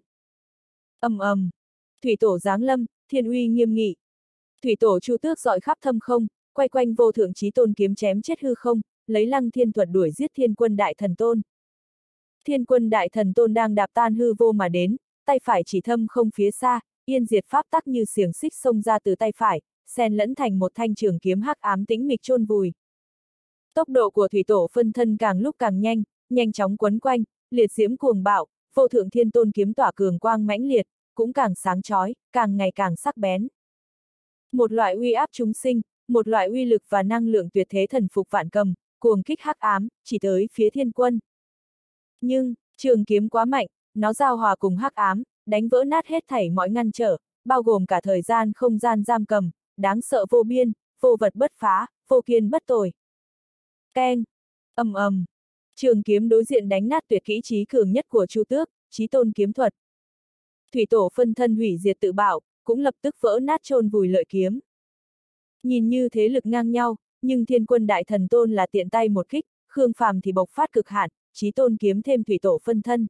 S1: Ầm ầm, thủy tổ giáng lâm, thiên uy nghiêm nghị. Thủy tổ chu tước dọi khắp thâm không, quay quanh vô thượng chí tôn kiếm chém chết hư không, lấy lăng thiên thuật đuổi giết Thiên Quân Đại Thần Tôn. Thiên Quân Đại Thần Tôn đang đạp tan hư vô mà đến, tay phải chỉ thâm không phía xa, yên diệt pháp tắc như xiềng xích xông ra từ tay phải, xen lẫn thành một thanh trường kiếm hắc ám tĩnh mịch chôn vùi. Tốc độ của thủy tổ phân thân càng lúc càng nhanh, nhanh chóng quấn quanh, liệt diễm cuồng bạo, vô thượng thiên tôn kiếm tỏa cường quang mãnh liệt, cũng càng sáng chói, càng ngày càng sắc bén. Một loại uy áp chúng sinh, một loại uy lực và năng lượng tuyệt thế thần phục vạn cầm, cuồng kích hắc ám, chỉ tới phía thiên quân. Nhưng, trường kiếm quá mạnh, nó giao hòa cùng hắc ám, đánh vỡ nát hết thảy mọi ngăn trở, bao gồm cả thời gian không gian giam cầm, đáng sợ vô biên, vô vật bất phá, vô kiên bất tồi. Keng! Ầm ầm! Trường kiếm đối diện đánh nát tuyệt kỹ chí cường nhất của Chu Tước, Chí Tôn kiếm thuật. Thủy tổ phân thân hủy diệt tự bạo, cũng lập tức vỡ nát chôn vùi lợi kiếm. Nhìn như thế lực ngang nhau, nhưng Thiên Quân Đại Thần Tôn là tiện tay một kích, Khương Phàm thì bộc phát cực hạn, Chí Tôn kiếm thêm thủy tổ phân thân.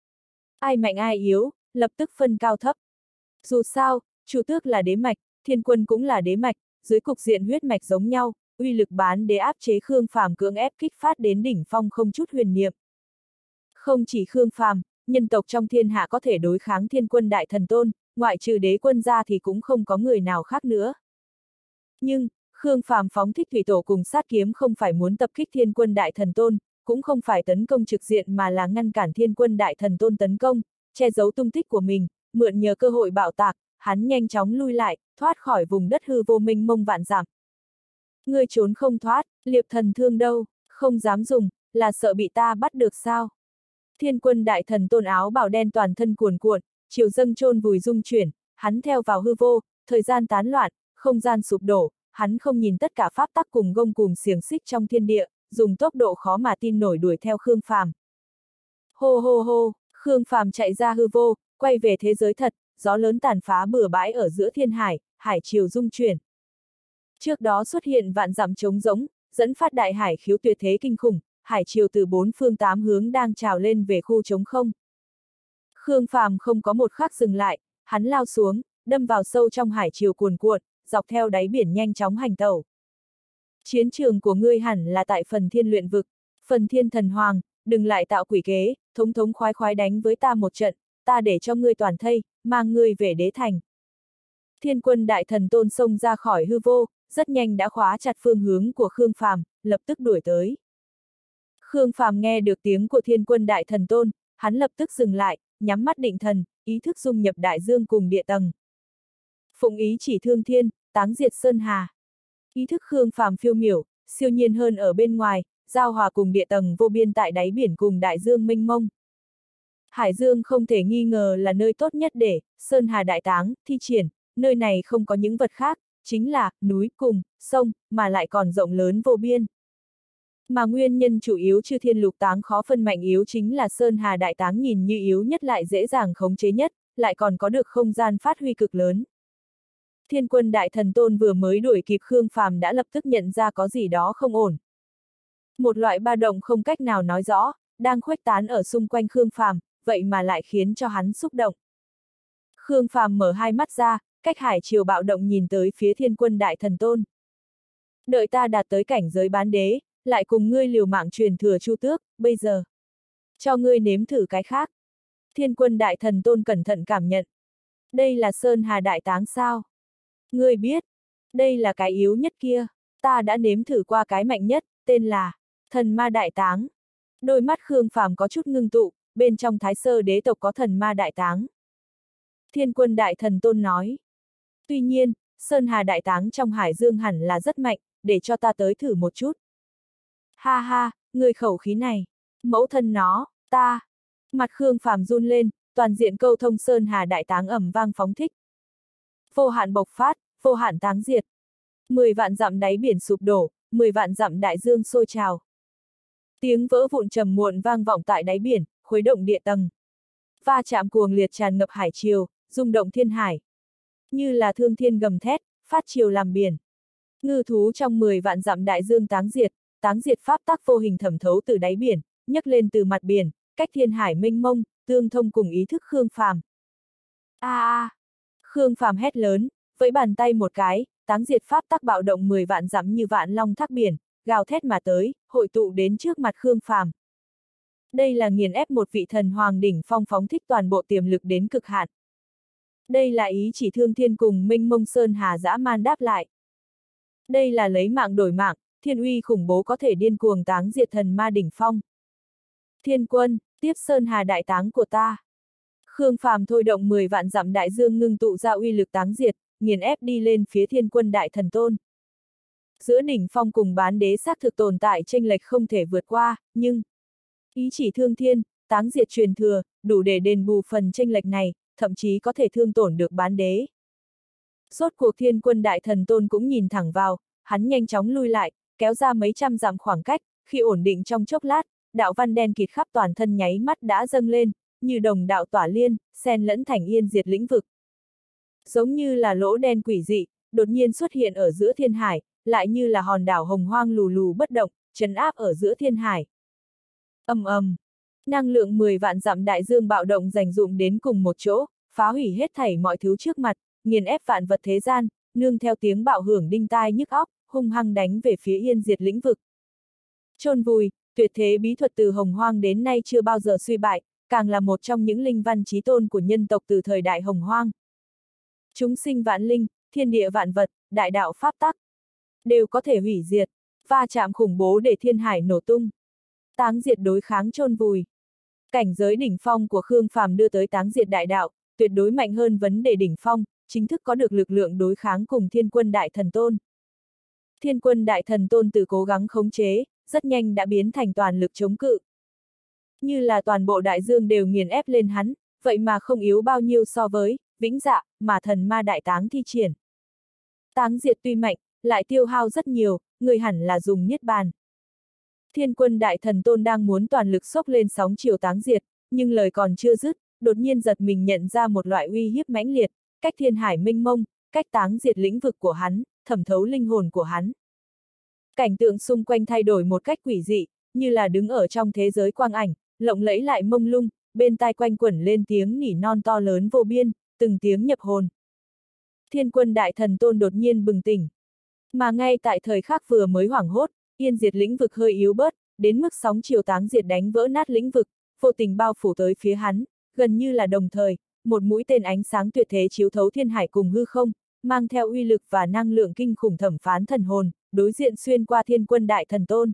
S1: Ai mạnh ai yếu, lập tức phân cao thấp. Dù sao, Chu Tước là đế mạch, Thiên Quân cũng là đế mạch, dưới cục diện huyết mạch giống nhau, uy lực bán đế áp chế Khương Phàm cưỡng ép kích phát đến đỉnh phong không chút huyền niệm. Không chỉ Khương Phàm, nhân tộc trong thiên hạ có thể đối kháng Thiên Quân Đại Thần Tôn, ngoại trừ đế quân ra thì cũng không có người nào khác nữa. Nhưng, Khương Phàm phóng thích thủy tổ cùng sát kiếm không phải muốn tập kích Thiên Quân Đại Thần Tôn, cũng không phải tấn công trực diện mà là ngăn cản Thiên Quân Đại Thần Tôn tấn công, che giấu tung tích của mình, mượn nhờ cơ hội bạo tạc, hắn nhanh chóng lui lại, thoát khỏi vùng đất hư vô mênh mông vạn dặm. Ngươi trốn không thoát, Liệp Thần Thương đâu, không dám dùng, là sợ bị ta bắt được sao? Thiên Quân Đại Thần Tôn áo bào đen toàn thân cuồn cuộn, chiều dâng chôn vùi dung chuyển, hắn theo vào hư vô, thời gian tán loạn, không gian sụp đổ, hắn không nhìn tất cả pháp tắc cùng gông cùng xiềng xích trong thiên địa, dùng tốc độ khó mà tin nổi đuổi theo Khương Phàm. Hô hô hô, Khương Phàm chạy ra hư vô, quay về thế giới thật, gió lớn tàn phá bừa bãi ở giữa thiên hải, hải triều dung chuyển. Trước đó xuất hiện vạn dặm trống rỗng, dẫn phát đại hải khiếu tuyệt thế kinh khủng, hải triều từ bốn phương tám hướng đang trào lên về khu trống không. Khương Phàm không có một khắc dừng lại, hắn lao xuống, đâm vào sâu trong hải triều cuồn cuộn, dọc theo đáy biển nhanh chóng hành tẩu. Chiến trường của ngươi hẳn là tại Phần Thiên luyện vực, Phần Thiên thần hoàng, đừng lại tạo quỷ kế, thống thống khoái khoái đánh với ta một trận, ta để cho ngươi toàn thây, mang ngươi về đế thành. Thiên Quân Đại Thần Tôn xông ra khỏi hư vô, rất nhanh đã khóa chặt phương hướng của Khương Phàm, lập tức đuổi tới. Khương Phàm nghe được tiếng của Thiên Quân Đại Thần Tôn, hắn lập tức dừng lại, nhắm mắt định thần, ý thức dung nhập đại dương cùng địa tầng. Phụng ý chỉ thương thiên, táng diệt sơn hà. Ý thức Khương Phàm phiêu miểu, siêu nhiên hơn ở bên ngoài, giao hòa cùng địa tầng vô biên tại đáy biển cùng đại dương mênh mông. Hải dương không thể nghi ngờ là nơi tốt nhất để sơn hà đại táng thi triển, nơi này không có những vật khác, chính là núi cùng sông, mà lại còn rộng lớn vô biên. Mà nguyên nhân chủ yếu chư thiên lục táng khó phân mạnh yếu chính là sơn hà đại táng nhìn như yếu nhất lại dễ dàng khống chế nhất, lại còn có được không gian phát huy cực lớn. Thiên Quân Đại Thần Tôn vừa mới đuổi kịp Khương Phàm đã lập tức nhận ra có gì đó không ổn. Một loại ba động không cách nào nói rõ, đang khuếch tán ở xung quanh Khương Phàm, vậy mà lại khiến cho hắn xúc động. Khương Phàm mở hai mắt ra, cách hải triều bạo động nhìn tới phía Thiên Quân Đại Thần Tôn. Đợi ta đạt tới cảnh giới bán đế, lại cùng ngươi liều mạng truyền thừa Chu Tước, bây giờ. Cho ngươi nếm thử cái khác. Thiên Quân Đại Thần Tôn cẩn thận cảm nhận. Đây là Sơn Hà Đại Táng sao? Ngươi biết, đây là cái yếu nhất kia, ta đã nếm thử qua cái mạnh nhất, tên là Thần Ma Đại Táng. Đôi mắt Khương Phàm có chút ngưng tụ, bên trong Thái Sơ đế tộc có Thần Ma Đại Táng. Thiên Quân Đại Thần Tôn nói. Tuy nhiên, Sơn Hà Đại Táng trong hải dương hẳn là rất mạnh, để cho ta tới thử một chút. Ha ha, người khẩu khí này, mẫu thân nó, ta. Mặt Khương Phàm run lên, toàn diện câu thông Sơn Hà Đại Táng ầm vang phóng thích. Vô hạn bộc phát, vô hạn táng diệt. 10 vạn dặm đáy biển sụp đổ, 10 vạn dặm đại dương sôi trào. Tiếng vỡ vụn trầm muộn vang vọng tại đáy biển, khuấy động địa tầng. Va chạm cuồng liệt tràn ngập hải triều, rung động thiên hải. Như là thương thiên gầm thét, phát triều làm biển. Ngư thú trong 10 vạn dặm đại dương táng diệt pháp tắc vô hình thẩm thấu từ đáy biển, nhấc lên từ mặt biển, cách thiên hải mênh mông, tương thông cùng ý thức Khương Phàm. Khương Phàm hét lớn, vẫy bàn tay một cái, táng diệt pháp tắc bạo động 10 vạn dặm như vạn long thác biển, gào thét mà tới, hội tụ đến trước mặt Khương Phàm. Đây là nghiền ép một vị thần hoàng đỉnh phong phóng thích toàn bộ tiềm lực đến cực hạn. Đây là ý chỉ thương thiên cùng mênh mông sơn hà dã man đáp lại. Đây là lấy mạng đổi mạng, thiên uy khủng bố có thể điên cuồng táng diệt thần ma đỉnh phong. Thiên quân, tiếp Sơn Hà đại táng của ta. Khương Phàm thôi động 10 vạn dặm đại dương ngưng tụ ra uy lực táng diệt, nghiền ép đi lên phía thiên quân đại thần tôn. Giữa đỉnh phong cùng bán đế xác thực tồn tại chênh lệch không thể vượt qua, nhưng ý chỉ thương thiên, táng diệt truyền thừa, đủ để đền bù phần chênh lệch này, thậm chí có thể thương tổn được bán đế. Rốt cuộc thiên quân đại thần tôn cũng nhìn thẳng vào, hắn nhanh chóng lui lại, kéo ra mấy trăm dặm khoảng cách, khi ổn định trong chốc lát, đạo văn đen kịt khắp toàn thân nháy mắt đã dâng lên, như đồng đạo tỏa liên, xen lẫn thành yên diệt lĩnh vực. Giống như là lỗ đen quỷ dị, đột nhiên xuất hiện ở giữa thiên hải, lại như là hòn đảo hồng hoang lù lù bất động, trấn áp ở giữa thiên hải. Ầm ầm, năng lượng 10 vạn dặm đại dương bạo động dành dụm đến cùng một chỗ, phá hủy hết thảy mọi thứ trước mặt, nghiền ép vạn vật thế gian, nương theo tiếng bạo hưởng đinh tai nhức óc, hung hăng đánh về phía yên diệt lĩnh vực. Chôn vùi, tuyệt thế bí thuật từ hồng hoang đến nay chưa bao giờ suy bại, càng là một trong những linh văn chí tôn của nhân tộc từ thời đại hồng hoang. Chúng sinh vạn linh, thiên địa vạn vật, đại đạo pháp tắc, đều có thể hủy diệt, va chạm khủng bố để thiên hải nổ tung. Táng diệt đối kháng chôn vùi. Cảnh giới đỉnh phong của Khương Phàm đưa tới táng diệt đại đạo, tuyệt đối mạnh hơn vấn đề đỉnh phong, chính thức có được lực lượng đối kháng cùng thiên quân đại thần tôn. Thiên quân đại thần tôn từ cố gắng khống chế, rất nhanh đã biến thành toàn lực chống cự. Như là toàn bộ đại dương đều nghiền ép lên hắn, vậy mà không yếu bao nhiêu so với vĩnh dạ mà thần ma đại táng thi triển. Táng diệt tuy mạnh, lại tiêu hao rất nhiều, người hẳn là dùng niết bàn. Thiên quân đại thần tôn đang muốn toàn lực xốc lên sóng chiều táng diệt, nhưng lời còn chưa dứt, đột nhiên giật mình nhận ra một loại uy hiếp mãnh liệt, cách thiên hải mênh mông, cách táng diệt lĩnh vực của hắn, thẩm thấu linh hồn của hắn. Cảnh tượng xung quanh thay đổi một cách quỷ dị, như là đứng ở trong thế giới quang ảnh, lộng lẫy lại mông lung, bên tai quanh quẩn lên tiếng nỉ non to lớn vô biên, từng tiếng nhập hồn. Thiên quân đại thần tôn đột nhiên bừng tỉnh. Mà ngay tại thời khắc vừa mới hoảng hốt, yên diệt lĩnh vực hơi yếu bớt, đến mức sóng chiều táng diệt đánh vỡ nát lĩnh vực, vô tình bao phủ tới phía hắn, gần như là đồng thời, một mũi tên ánh sáng tuyệt thế chiếu thấu thiên hải cùng hư không, mang theo uy lực và năng lượng kinh khủng thẩm phán thần hồn, đối diện xuyên qua thiên quân đại thần tôn.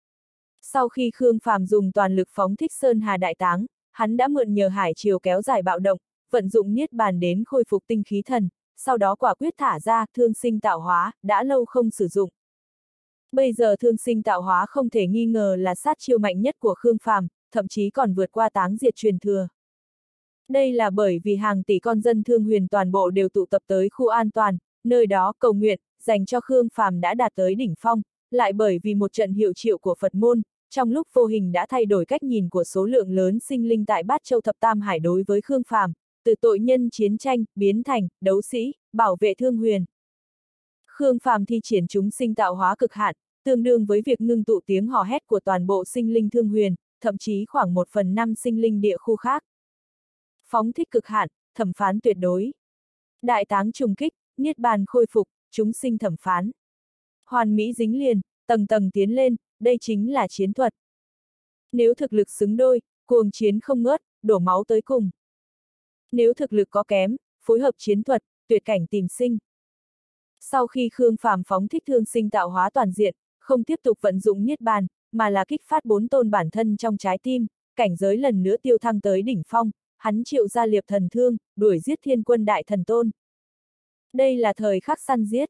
S1: Sau khi Khương Phàm dùng toàn lực phóng thích Sơn Hà đại táng, hắn đã mượn nhờ hải chiều kéo dài bạo động, vận dụng niết bàn đến khôi phục tinh khí thần, sau đó quả quyết thả ra thương sinh tạo hóa, đã lâu không sử dụng. Bây giờ thương sinh tạo hóa không thể nghi ngờ là sát chiêu mạnh nhất của Khương Phàm, thậm chí còn vượt qua táng diệt truyền thừa. Đây là bởi vì hàng tỷ con dân Thương Huyền toàn bộ đều tụ tập tới khu an toàn, nơi đó cầu nguyện, dành cho Khương Phàm đã đạt tới đỉnh phong, lại bởi vì một trận hiệu triệu của Phật môn, trong lúc vô hình đã thay đổi cách nhìn của số lượng lớn sinh linh tại Bát Châu Thập Tam Hải đối với Khương Phàm, từ tội nhân chiến tranh, biến thành, đấu sĩ, bảo vệ Thương Huyền. Khương Phàm thi triển chúng sinh tạo hóa cực hạn, tương đương với việc ngưng tụ tiếng hò hét của toàn bộ sinh linh Thương Huyền, thậm chí khoảng 1/5 sinh linh địa khu khác. Phóng thích cực hạn, thẩm phán tuyệt đối. Đại táng trùng kích, niết bàn khôi phục, chúng sinh thẩm phán. Hoàn mỹ dính liền, tầng tầng tiến lên, đây chính là chiến thuật. Nếu thực lực xứng đôi, cuồng chiến không ngớt, đổ máu tới cùng. Nếu thực lực có kém, phối hợp chiến thuật, tuyệt cảnh tìm sinh. Sau khi Khương Phàm phóng thích thương sinh tạo hóa toàn diện, không tiếp tục vận dụng niết bàn, mà là kích phát 4 tôn bản thân trong trái tim, cảnh giới lần nữa tiêu thăng tới đỉnh phong, hắn triệu ra liệp thần thương, đuổi giết thiên quân đại thần tôn. Đây là thời khắc săn giết.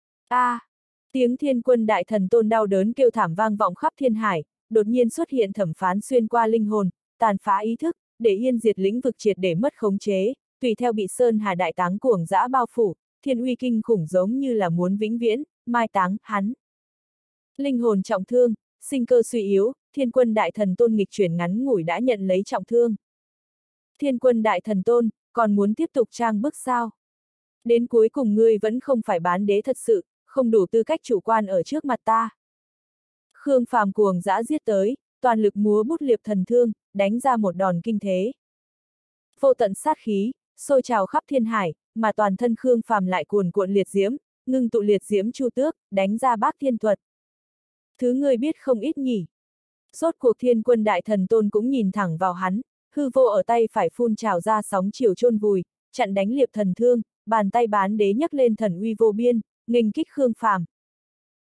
S1: Tiếng thiên quân đại thần tôn đau đớn kêu thảm vang vọng khắp thiên hải, đột nhiên xuất hiện thẩm phán xuyên qua linh hồn, tàn phá ý thức, để yên diệt lĩnh vực triệt để mất khống chế, tùy theo bị Sơn Hà đại táng cuồng dã bao phủ, thiên uy kinh khủng giống như là muốn vĩnh viễn, mai táng hắn. Linh hồn trọng thương, sinh cơ suy yếu, thiên quân đại thần tôn nghịch chuyển ngắn ngủi đã nhận lấy trọng thương. Thiên quân đại thần tôn, còn muốn tiếp tục trang bức sao? Đến cuối cùng ngươi vẫn không phải bán đế thật sự, không đủ tư cách chủ quan ở trước mặt ta. Khương Phàm cuồng dã giết tới, toàn lực múa bút liệp thần thương, đánh ra một đòn kinh thế. Vô tận sát khí, sôi trào khắp thiên hải, mà toàn thân Khương Phàm lại cuồn cuộn liệt diễm, ngưng tụ liệt diễm chu tước, đánh ra bác thiên thuật. Thứ ngươi biết không ít nhỉ. Rốt cuộc thiên quân đại thần tôn cũng nhìn thẳng vào hắn, hư vô ở tay phải phun trào ra sóng chiều chôn vùi, chặn đánh liệp thần thương, bàn tay bán đế nhấc lên thần uy vô biên, nghênh kích Khương Phàm.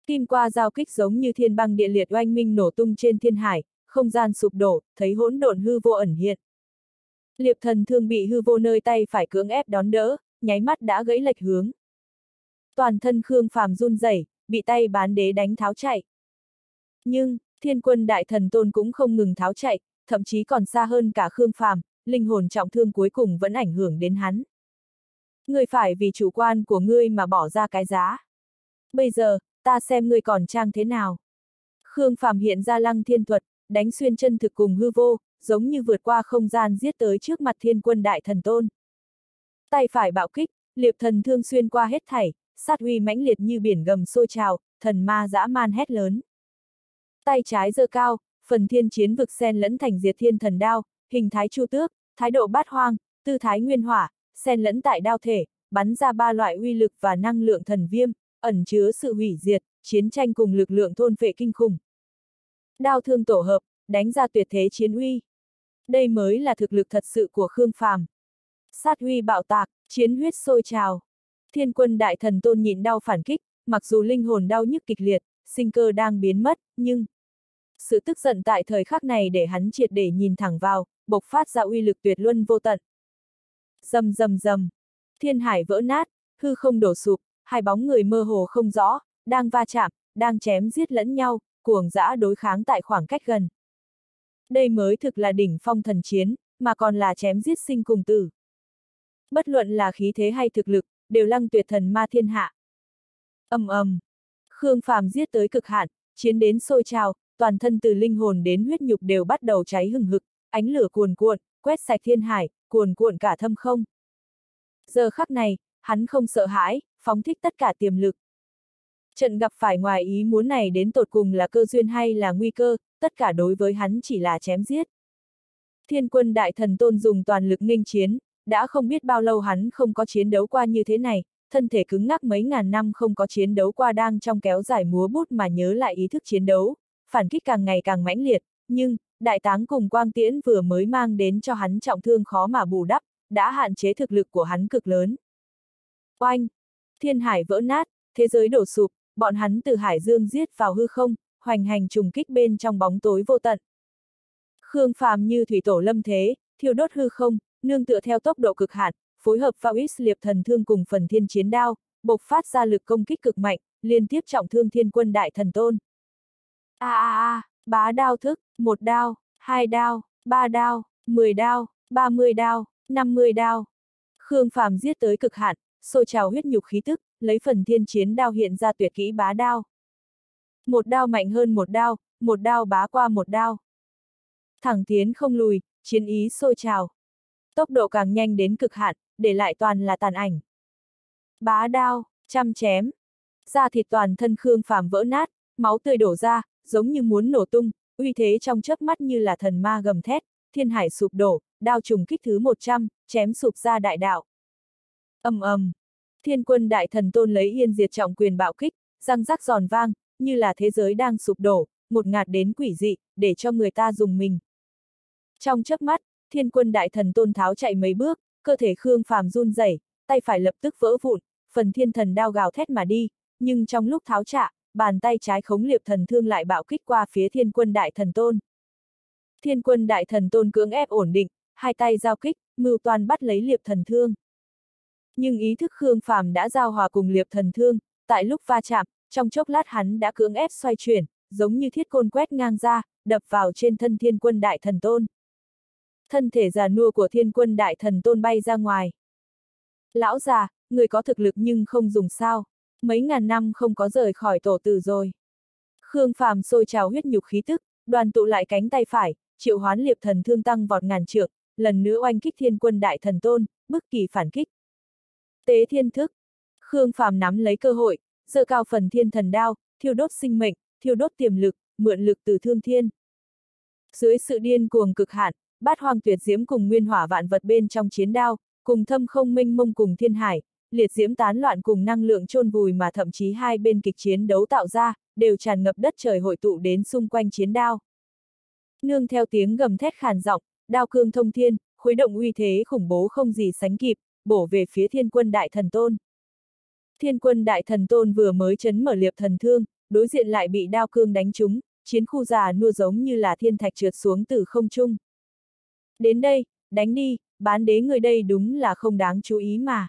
S1: Kim qua giao kích giống như thiên băng địa liệt oanh minh nổ tung trên thiên hải, không gian sụp đổ, thấy hỗn độn hư vô ẩn hiện. Liệp thần thương bị hư vô nơi tay phải cưỡng ép đón đỡ, nháy mắt đã gãy lệch hướng. Toàn thân Khương Phàm run rẩy, bị tay bán đế đánh tháo chạy. Nhưng, Thiên Quân Đại Thần Tôn cũng không ngừng tháo chạy, thậm chí còn xa hơn cả Khương Phàm, linh hồn trọng thương cuối cùng vẫn ảnh hưởng đến hắn. Ngươi phải vì chủ quan của ngươi mà bỏ ra cái giá. Bây giờ, ta xem ngươi còn trang thế nào. Khương Phàm hiện ra Lăng Thiên thuật, đánh xuyên chân thực cùng hư vô, giống như vượt qua không gian giết tới trước mặt Thiên Quân Đại Thần Tôn. Tay phải bạo kích, liệp thần thương xuyên qua hết thảy, sát uy mãnh liệt như biển gầm sôi trào, thần ma dã man hét lớn. Tay trái giơ cao, phần thiên chiến vực xen lẫn thành diệt thiên thần đao, hình thái chu tước, thái độ bát hoang, tư thái nguyên hỏa, xen lẫn tại đao thể, bắn ra ba loại uy lực và năng lượng thần viêm, ẩn chứa sự hủy diệt, chiến tranh cùng lực lượng thôn phệ kinh khủng. Đao thương tổ hợp, đánh ra tuyệt thế chiến uy. Đây mới là thực lực thật sự của Khương Phàm. Sát uy bạo tạc, chiến huyết sôi trào. Thiên Quân Đại Thần Tôn nhịn đau phản kích, mặc dù linh hồn đau nhức kịch liệt, sinh cơ đang biến mất, nhưng sự tức giận tại thời khắc này để hắn triệt để nhìn thẳng vào, bộc phát ra uy lực tuyệt luân vô tận. Rầm rầm rầm, thiên hải vỡ nát, hư không đổ sụp, hai bóng người mơ hồ không rõ, đang va chạm, đang chém giết lẫn nhau, cuồng dã đối kháng tại khoảng cách gần. Đây mới thực là đỉnh phong thần chiến, mà còn là chém giết sinh cùng tử. Bất luận là khí thế hay thực lực, đều lăng tuyệt thần ma thiên hạ. Ầm ầm, Khương Phàm giết tới cực hạn, chiến đến sôi trào, toàn thân từ linh hồn đến huyết nhục đều bắt đầu cháy hừng hực, ánh lửa cuồn cuộn, quét sạch thiên hải, cuồn cuộn cả thâm không. Giờ khắc này, hắn không sợ hãi, phóng thích tất cả tiềm lực. Trận gặp phải ngoài ý muốn này đến tột cùng là cơ duyên hay là nguy cơ, tất cả đối với hắn chỉ là chém giết. Thiên Quân Đại Thần Tôn dùng toàn lực nghênh chiến, đã không biết bao lâu hắn không có chiến đấu qua như thế này, thân thể cứng ngắc mấy ngàn năm không có chiến đấu qua đang trong kéo dài múa bút mà nhớ lại ý thức chiến đấu, phản kích càng ngày càng mãnh liệt, nhưng, đại táng cùng quang tiễn vừa mới mang đến cho hắn trọng thương khó mà bù đắp, đã hạn chế thực lực của hắn cực lớn. Oanh! Thiên hải vỡ nát, thế giới đổ sụp, bọn hắn từ hải dương giết vào hư không, hoành hành trùng kích bên trong bóng tối vô tận. Khương Phàm như thủy tổ lâm thế, thiêu đốt hư không, nương tựa theo tốc độ cực hạn, phối hợp vào ít liệp thần thương cùng phần thiên chiến đao, bộc phát ra lực công kích cực mạnh, liên tiếp trọng thương Thiên Quân Đại Thần Tôn. Bá đao thức, 1 đao, 2 đao, 3 đao, 10 đao, 30 đao, 50 đao. Khương Phàm giết tới cực hạn, sôi trào huyết nhục khí tức, lấy phần thiên chiến đao hiện ra tuyệt kỹ bá đao. 1 đao mạnh hơn 1 đao bá qua 1 đao. Thẳng tiến không lùi, chiến ý sôi trào. Tốc độ càng nhanh đến cực hạn, để lại toàn là tàn ảnh. Bá đao, trăm chém. Da thịt toàn thân Khương Phàm vỡ nát, máu tươi đổ ra, giống như muốn nổ tung, uy thế trong chớp mắt như là thần ma gầm thét, thiên hải sụp đổ, đao trùng kích thứ 100, chém sụp ra đại đạo. Ầm ầm, Thiên Quân Đại Thần Tôn lấy yên diệt trọng quyền bạo kích, răng rắc giòn vang, như là thế giới đang sụp đổ, ngột ngạt đến quỷ dị, để cho người ta rùng mình. Trong chớp mắt, Thiên Quân Đại Thần Tôn tháo chạy mấy bước, cơ thể Khương Phàm run rẩy, tay phải lập tức vỡ vụn, phần thiên thần đao gào thét mà đi, nhưng trong lúc tháo trả, bàn tay trái khống liệp thần thương lại bạo kích qua phía Thiên Quân Đại Thần Tôn. Thiên Quân Đại Thần Tôn cưỡng ép ổn định, hai tay giao kích, mưu toan bắt lấy liệp thần thương. Nhưng ý thức Khương Phàm đã giao hòa cùng liệp thần thương, tại lúc va chạm, trong chốc lát hắn đã cưỡng ép xoay chuyển, giống như thiết côn quét ngang ra, đập vào trên thân Thiên Quân Đại Thần Tôn. Thân thể già nua của Thiên Quân Đại Thần Tôn bay ra ngoài. Lão già, người có thực lực nhưng không dùng sao, mấy ngàn năm không có rời khỏi tổ tử rồi. Khương Phàm sôi trào huyết nhục khí tức, đoàn tụ lại cánh tay phải, triệu hoán liệp thần thương tăng vọt ngàn trượng, lần nữa oanh kích Thiên Quân Đại Thần Tôn, bức kỳ phản kích. Tế thiên thức. Khương Phàm nắm lấy cơ hội, giơ cao phần thiên thần đao, thiêu đốt sinh mệnh, thiêu đốt tiềm lực, mượn lực từ thương thiên. Dưới sự điên cuồng cực hạn, bát hoang tuyệt diễm cùng nguyên hỏa vạn vật bên trong chiến đao, cùng thâm không mênh mông cùng thiên hải, liệt diễm tán loạn cùng năng lượng chôn vùi mà thậm chí hai bên kịch chiến đấu tạo ra, đều tràn ngập đất trời hội tụ đến xung quanh chiến đao. Nương theo tiếng gầm thét khàn giọng, đao cương thông thiên, khuấy động uy thế khủng bố không gì sánh kịp, bổ về phía Thiên Quân Đại Thần Tôn. Thiên Quân Đại Thần Tôn vừa mới chấn mở liệp thần thương, đối diện lại bị đao cương đánh trúng, chiến khu già nua giống như là thiên thạch trượt xuống từ không trung. Đến đây, đánh đi, bán đế người đây đúng là không đáng chú ý mà.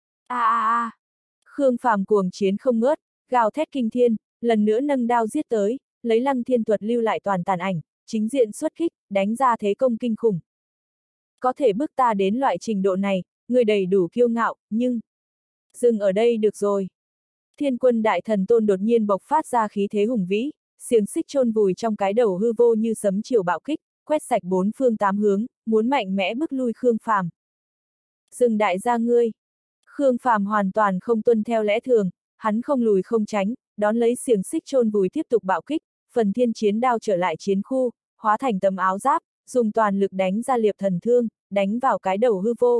S1: Khương Phàm cuồng chiến không ngớt, gào thét kinh thiên, lần nữa nâng đao giết tới, lấy Lăng Thiên thuật lưu lại toàn tàn ảnh, chính diện xuất kích, đánh ra thế công kinh khủng. Có thể bước ta đến loại trình độ này, người đầy đủ kiêu ngạo, nhưng... Dừng ở đây được rồi. Thiên Quân Đại Thần Tôn đột nhiên bộc phát ra khí thế hùng vĩ, xiềng xích chôn vùi trong cái đầu hư vô như sấm chiều bạo kích, quét sạch bốn phương tám hướng, muốn mạnh mẽ bức lui Khương Phàm. Dừng đại gia ngươi. Khương Phàm hoàn toàn không tuân theo lẽ thường, hắn không lùi không tránh, đón lấy xiềng xích chôn vùi tiếp tục bạo kích, phần thiên chiến đao trở lại chiến khu, hóa thành tấm áo giáp, dùng toàn lực đánh ra liệp thần thương, đánh vào cái đầu hư vô.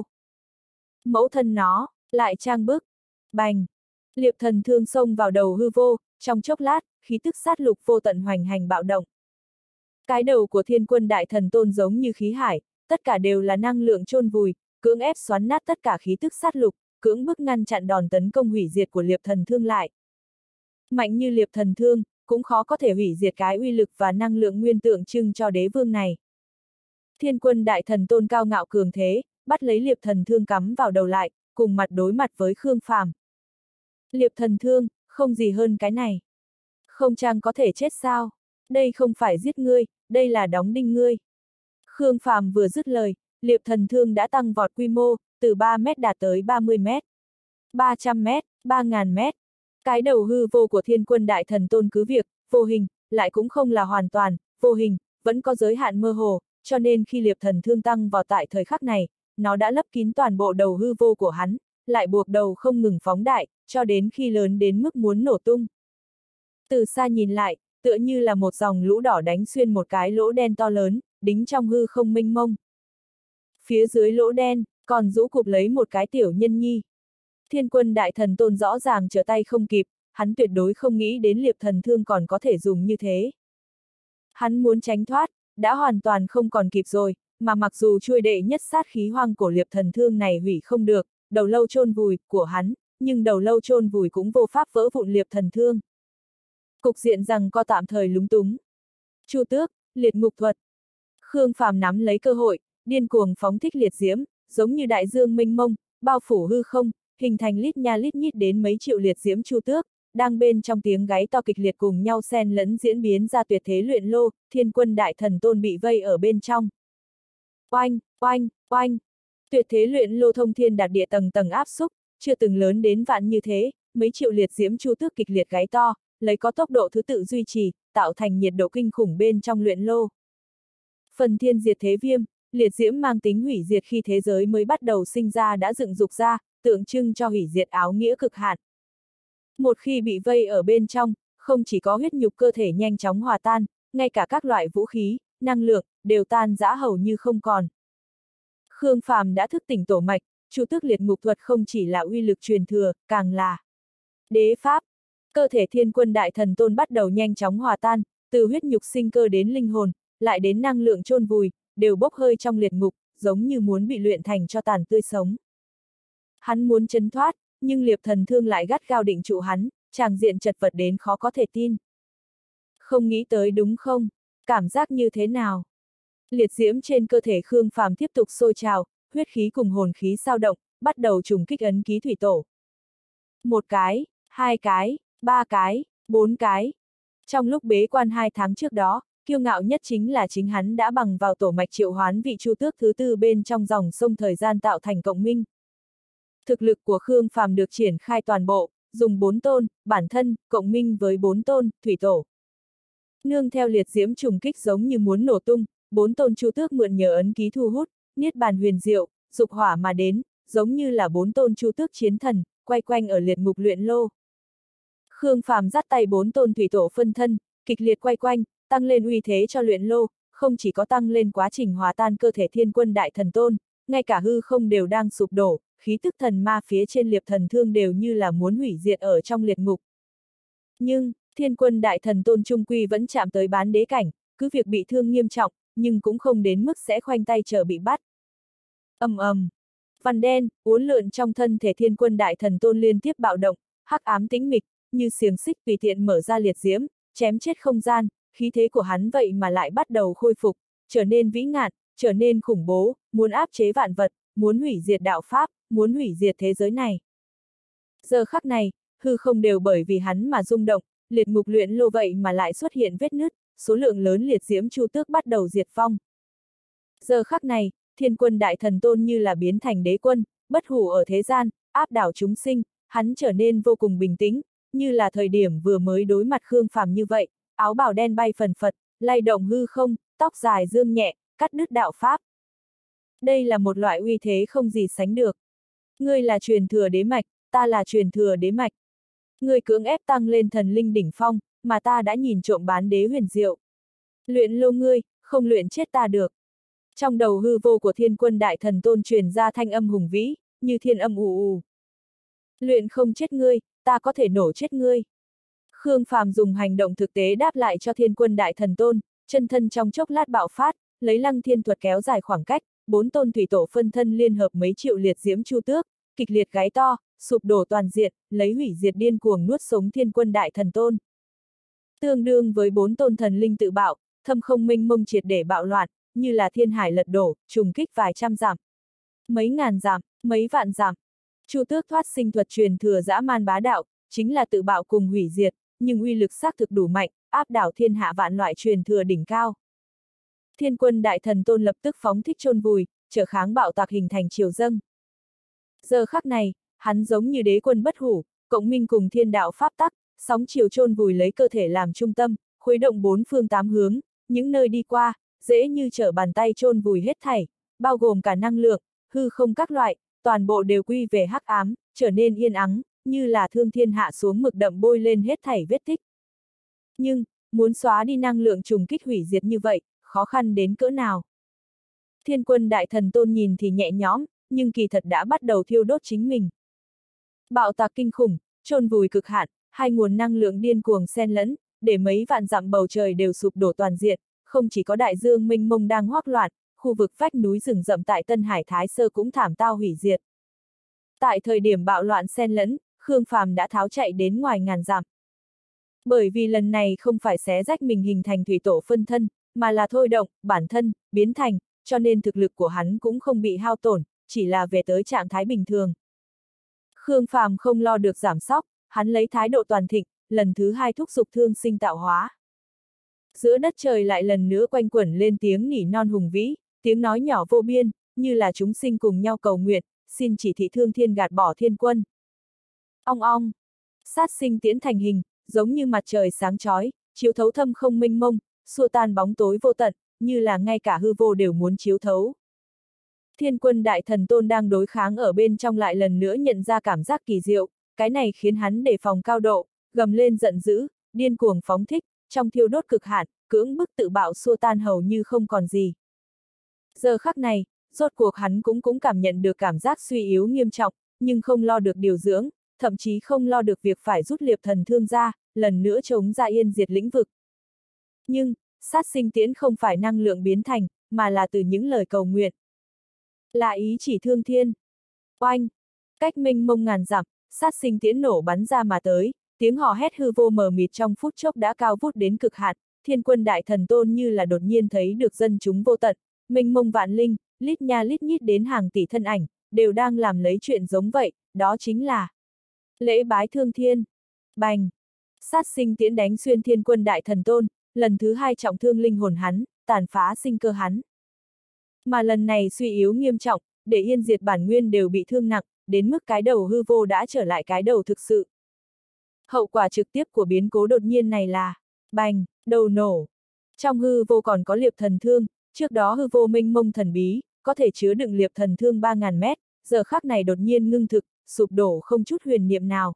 S1: Mẫu thân nó, lại trang bức. Bành! Liệp thần thương xông vào đầu hư vô, trong chốc lát, khí tức sát lục vô tận hoành hành bạo động. Cái đầu của Thiên Quân Đại Thần Tôn giống như khí hải, tất cả đều là năng lượng chôn vùi, cưỡng ép xoắn nát tất cả khí tức sát lục, cưỡng bức ngăn chặn đòn tấn công hủy diệt của liệp thần thương lại. Mạnh như liệp thần thương, cũng khó có thể hủy diệt cái uy lực và năng lượng nguyên tượng trưng cho đế vương này. Thiên Quân Đại Thần Tôn cao ngạo cường thế, bắt lấy liệp thần thương cắm vào đầu lại, cùng mặt đối mặt với Khương Phàm. Liệp thần thương, không gì hơn cái này. Không chăng có thể chết sao? Đây không phải giết ngươi, đây là đóng đinh ngươi. Khương Phàm vừa dứt lời, liệp thần thương đã tăng vọt quy mô, từ 3 mét đạt tới 30 mét. 300 mét, 3.000 mét. Cái đầu hư vô của Thiên Quân Đại Thần Tôn cứ việc, vô hình, lại cũng không là hoàn toàn, vô hình, vẫn có giới hạn mơ hồ, cho nên khi liệp thần thương tăng vào tại thời khắc này, nó đã lấp kín toàn bộ đầu hư vô của hắn, lại buộc đầu không ngừng phóng đại, cho đến khi lớn đến mức muốn nổ tung. Từ xa nhìn lại, tựa như là một dòng lũ đỏ đánh xuyên một cái lỗ đen to lớn, đính trong hư không mênh mông. Phía dưới lỗ đen, còn rũ cụp lấy một cái tiểu nhân nhi. Thiên Quân Đại Thần Tôn rõ ràng trở tay không kịp, hắn tuyệt đối không nghĩ đến liệp thần thương còn có thể dùng như thế. Hắn muốn tránh thoát, đã hoàn toàn không còn kịp rồi, mà mặc dù chuôi đệ nhất sát khí hoang cổ liệp thần thương này hủy không được, đầu lâu chôn vùi của hắn, nhưng đầu lâu chôn vùi cũng vô pháp vỡ vụn liệp thần thương. Cục diện rằng co tạm thời lúng túng. Chu Tước, liệt ngục thuật. Khương Phàm nắm lấy cơ hội, điên cuồng phóng thích liệt diễm, giống như đại dương mênh mông, bao phủ hư không, hình thành lít nha lít nhít đến mấy triệu liệt diễm Chu Tước, đang bên trong tiếng gáy to kịch liệt cùng nhau xen lẫn diễn biến ra tuyệt thế luyện lô, Thiên Quân Đại Thần Tôn bị vây ở bên trong. Oanh, oanh, oanh. Tuyệt thế luyện lô thông thiên đạt địa tầng tầng áp xúc, chưa từng lớn đến vạn như thế, mấy triệu liệt diễm Chu Tước kịch liệt gáy to, lấy có tốc độ thứ tự duy trì, tạo thành nhiệt độ kinh khủng bên trong luyện lô. Phần thiên diệt thế viêm, liệt diễm mang tính hủy diệt khi thế giới mới bắt đầu sinh ra đã dựng dục ra, tượng trưng cho hủy diệt áo nghĩa cực hạn. Một khi bị vây ở bên trong, không chỉ có huyết nhục cơ thể nhanh chóng hòa tan, ngay cả các loại vũ khí, năng lượng, đều tan rã hầu như không còn. Khương Phàm đã thức tỉnh tổ mạch, Chu Tước liệt ngục thuật không chỉ là uy lực truyền thừa, càng là đế pháp. Cơ thể Thiên Quân Đại Thần Tôn bắt đầu nhanh chóng hòa tan, từ huyết nhục sinh cơ đến linh hồn, lại đến năng lượng chôn vùi, đều bốc hơi trong liệt ngục, giống như muốn bị luyện thành cho tàn tươi sống. Hắn muốn trấn thoát, nhưng liệp thần thương lại gắt gao định trụ hắn, tràng diện chật vật đến khó có thể tin. Không nghĩ tới đúng không? Cảm giác như thế nào? Liệt diễm trên cơ thể Khương Phàm tiếp tục sôi trào, huyết khí cùng hồn khí dao động, bắt đầu trùng kích ấn ký thủy tổ. Một cái, hai cái, ba cái, bốn cái. Trong lúc bế quan 2 tháng trước đó, kiêu ngạo nhất chính là chính hắn đã bằng vào tổ mạch triệu hoán vị Chu Tước thứ tư bên trong dòng sông thời gian tạo thành cộng minh. Thực lực của Khương Phàm được triển khai toàn bộ, dùng 4 tôn, bản thân, cộng minh với 4 tôn, thủy tổ. Nương theo liệt diễm trùng kích giống như muốn nổ tung, 4 tôn Chu Tước mượn nhờ ấn ký thu hút, niết bàn huyền diệu, dục hỏa mà đến, giống như là 4 tôn Chu Tước chiến thần, quay quanh ở liệt ngục luyện lô. Khương Phàm dắt tay 4 tôn thủy tổ phân thân, kịch liệt quay quanh, tăng lên uy thế cho luyện lô, không chỉ có tăng lên quá trình hòa tan cơ thể Thiên Quân Đại Thần Tôn, ngay cả hư không đều đang sụp đổ, khí tức thần ma phía trên liệp thần thương đều như là muốn hủy diệt ở trong liệt ngục. Nhưng, Thiên Quân Đại Thần Tôn trung quy vẫn chạm tới bán đế cảnh, cứ việc bị thương nghiêm trọng, nhưng cũng không đến mức sẽ khoanh tay chờ bị bắt. Ầm ầm, vằn đen, uốn lượn trong thân thể Thiên Quân Đại Thần Tôn liên tiếp bạo động, hắc ám tĩnh mịch, như xiềng xích tùy tiện mở ra liệt diễm, chém chết không gian, khí thế của hắn vậy mà lại bắt đầu khôi phục, trở nên vĩ ngạn, trở nên khủng bố, muốn áp chế vạn vật, muốn hủy diệt đạo pháp, muốn hủy diệt thế giới này. Giờ khắc này, hư không đều bởi vì hắn mà rung động, liệt ngục luyện lô vậy mà lại xuất hiện vết nứt, số lượng lớn liệt diễm chu tước bắt đầu diệt vong. Giờ khắc này, thiên quân đại thần tôn như là biến thành đế quân, bất hủ ở thế gian, áp đảo chúng sinh, hắn trở nên vô cùng bình tĩnh, như là thời điểm vừa mới đối mặt Khương Phàm như vậy, áo bào đen bay phần phật, lay động hư không, tóc dài dương nhẹ, cắt đứt đạo pháp. Đây là một loại uy thế không gì sánh được. Ngươi là truyền thừa đế mạch, ta là truyền thừa đế mạch. Ngươi cưỡng ép tăng lên thần linh đỉnh phong, mà ta đã nhìn trộm bán đế huyền diệu. Luyện lô ngươi, không luyện chết ta được. Trong đầu hư vô của thiên quân đại thần tôn truyền ra thanh âm hùng vĩ, như thiên âm ù ù. Luyện không chết ngươi, ta có thể nổ chết ngươi. Khương Phàm dùng hành động thực tế đáp lại cho thiên quân đại thần tôn, chân thân trong chốc lát bạo phát, lấy lăng thiên thuật kéo dài khoảng cách, 4 tôn thủy tổ phân thân liên hợp mấy triệu liệt diễm chu tước, kịch liệt gáy to, sụp đổ toàn diện, lấy hủy diệt điên cuồng nuốt sống thiên quân đại thần tôn. Tương đương với 4 tôn thần linh tự bạo, thâm không minh mông triệt để bạo loạn, như là thiên hải lật đổ, trùng kích vài trăm dặm, mấy ngàn dặm, mấy vạn dặm. Chu tước thoát sinh thuật truyền thừa dã man bá đạo, chính là tự bạo cùng hủy diệt, nhưng uy lực xác thực đủ mạnh, áp đảo thiên hạ vạn loại truyền thừa đỉnh cao. Thiên quân đại thần tôn lập tức phóng thích chôn vùi, trở kháng bạo tạc hình thành triều dâng. Giờ khắc này, hắn giống như đế quân bất hủ, cộng minh cùng thiên đạo pháp tắc, sóng chiều chôn vùi lấy cơ thể làm trung tâm, khuấy động 4 phương 8 hướng, những nơi đi qua, dễ như trở bàn tay chôn vùi hết thảy, bao gồm cả năng lượng, hư không các loại, toàn bộ đều quy về hắc ám, trở nên yên ắng, như là thương thiên hạ xuống mực đậm bôi lên hết thảy vết tích. Nhưng, muốn xóa đi năng lượng trùng kích hủy diệt như vậy, khó khăn đến cỡ nào? Thiên quân đại thần tôn nhìn thì nhẹ nhõm, nhưng kỳ thật đã bắt đầu thiêu đốt chính mình. Bạo tạc kinh khủng, chôn vùi cực hạn, hai nguồn năng lượng điên cuồng xen lẫn, để mấy vạn dặm bầu trời đều sụp đổ toàn diện, không chỉ có đại dương mênh mông đang hoắc loạn, khu vực vách núi rừng rậm tại Tân Hải Thái Sơ cũng thảm tao hủy diệt. Tại thời điểm bạo loạn xen lẫn, Khương Phàm đã tháo chạy đến ngoài ngàn dặm. Bởi vì lần này không phải xé rách mình hình thành thủy tổ phân thân, mà là thôi động, bản thân, biến thành, cho nên thực lực của hắn cũng không bị hao tổn, chỉ là về tới trạng thái bình thường. Khương Phàm không lo được giảm sóc, hắn lấy thái độ toàn thịnh, lần thứ 2 thúc giục thương sinh tạo hóa. Giữa đất trời lại lần nữa quanh quẩn lên tiếng nỉ non hùng vĩ, tiếng nói nhỏ vô biên, như là chúng sinh cùng nhau cầu nguyện, xin chỉ thị thương thiên gạt bỏ thiên quân. Ong ong, sát sinh tiễn thành hình, giống như mặt trời sáng chói, chiếu thấu thâm không mênh mông, xua tan bóng tối vô tận, như là ngay cả hư vô đều muốn chiếu thấu. Thiên quân đại thần tôn đang đối kháng ở bên trong lại lần nữa nhận ra cảm giác kỳ diệu, cái này khiến hắn đề phòng cao độ, gầm lên giận dữ, điên cuồng phóng thích, trong thiêu đốt cực hạn, cưỡng bức tự bạo xua tan hầu như không còn gì. Giờ khắc này, rốt cuộc hắn cũng cảm nhận được cảm giác suy yếu nghiêm trọng, nhưng không lo được điều dưỡng, thậm chí không lo được việc phải rút liệp thần thương ra, lần nữa chống ra yên diệt lĩnh vực. Nhưng, sát sinh tiễn không phải năng lượng biến thành, mà là từ những lời cầu nguyện. Là ý chỉ thương thiên. Oanh! Cách mênh mông ngàn dặm, sát sinh tiễn nổ bắn ra mà tới, tiếng hò hét hư vô mờ mịt trong phút chốc đã cao vút đến cực hạn, thiên quân đại thần tôn như là đột nhiên thấy được dân chúng vô tận, mênh mông vạn linh, lít nha lít nhít đến hàng tỷ thân ảnh, đều đang làm lấy chuyện giống vậy, đó chính là lễ bái thương thiên. Bành! Sát sinh tiễn đánh xuyên thiên quân đại thần tôn, lần thứ 2 trọng thương linh hồn hắn, tàn phá sinh cơ hắn. Mà lần này suy yếu nghiêm trọng, để yên diệt bản nguyên đều bị thương nặng, đến mức cái đầu hư vô đã trở lại cái đầu thực sự. Hậu quả trực tiếp của biến cố đột nhiên này là, bành, đầu nổ. Trong hư vô còn có liệp thần thương, trước đó hư vô mênh mông thần bí, có thể chứa đựng liệp thần thương 3.000 mét, giờ khắc này đột nhiên ngưng thực, sụp đổ không chút huyền niệm nào.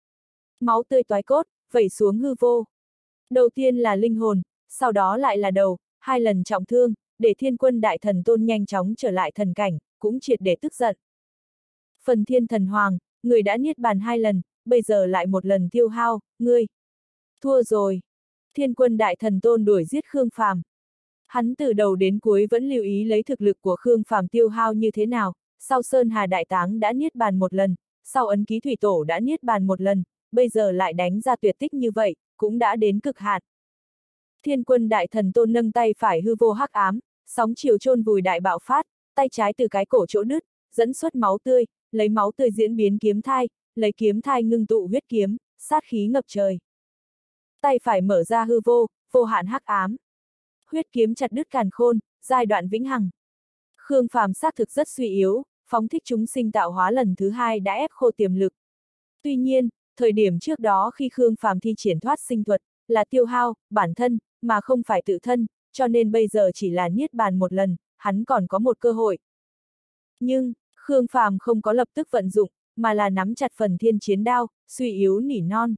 S1: Máu tươi toái cốt, vẩy xuống hư vô. Đầu tiên là linh hồn, sau đó lại là đầu, 2 lần trọng thương, để thiên quân đại thần tôn nhanh chóng trở lại thần cảnh, cũng triệt để tức giận. Phần thiên thần hoàng, người đã niết bàn 2 lần, bây giờ lại một lần tiêu hao, ngươi thua rồi. Thiên quân đại thần tôn đuổi giết Khương Phàm. Hắn từ đầu đến cuối vẫn lưu ý lấy thực lực của Khương Phàm tiêu hao như thế nào, sau Sơn Hà Đại Táng đã niết bàn 1 lần, sau Ấn Ký Thủy Tổ đã niết bàn 1 lần, bây giờ lại đánh ra tuyệt tích như vậy, cũng đã đến cực hạn. Thiên Quân Đại Thần Tôn nâng tay phải hư vô hắc ám, sóng chiều chôn vùi đại bạo phát, tay trái từ cái cổ chỗ đứt, dẫn xuất máu tươi, lấy máu tươi diễn biến kiếm thai, lấy kiếm thai ngưng tụ huyết kiếm, sát khí ngập trời. Tay phải mở ra hư vô, vô hạn hắc ám. Huyết kiếm chặt đứt càn khôn, giai đoạn vĩnh hằng. Khương Phàm xác thực rất suy yếu, phóng thích chúng sinh tạo hóa lần thứ hai đã ép khô tiềm lực. Tuy nhiên, thời điểm trước đó khi Khương Phàm thi triển thoát sinh thuật, là tiêu hao, bản thân, mà không phải tự thân, cho nên bây giờ chỉ là niết bàn một lần, hắn còn có một cơ hội. Nhưng, Khương Phàm không có lập tức vận dụng, mà là nắm chặt phần thiên chiến đao, suy yếu nỉ non.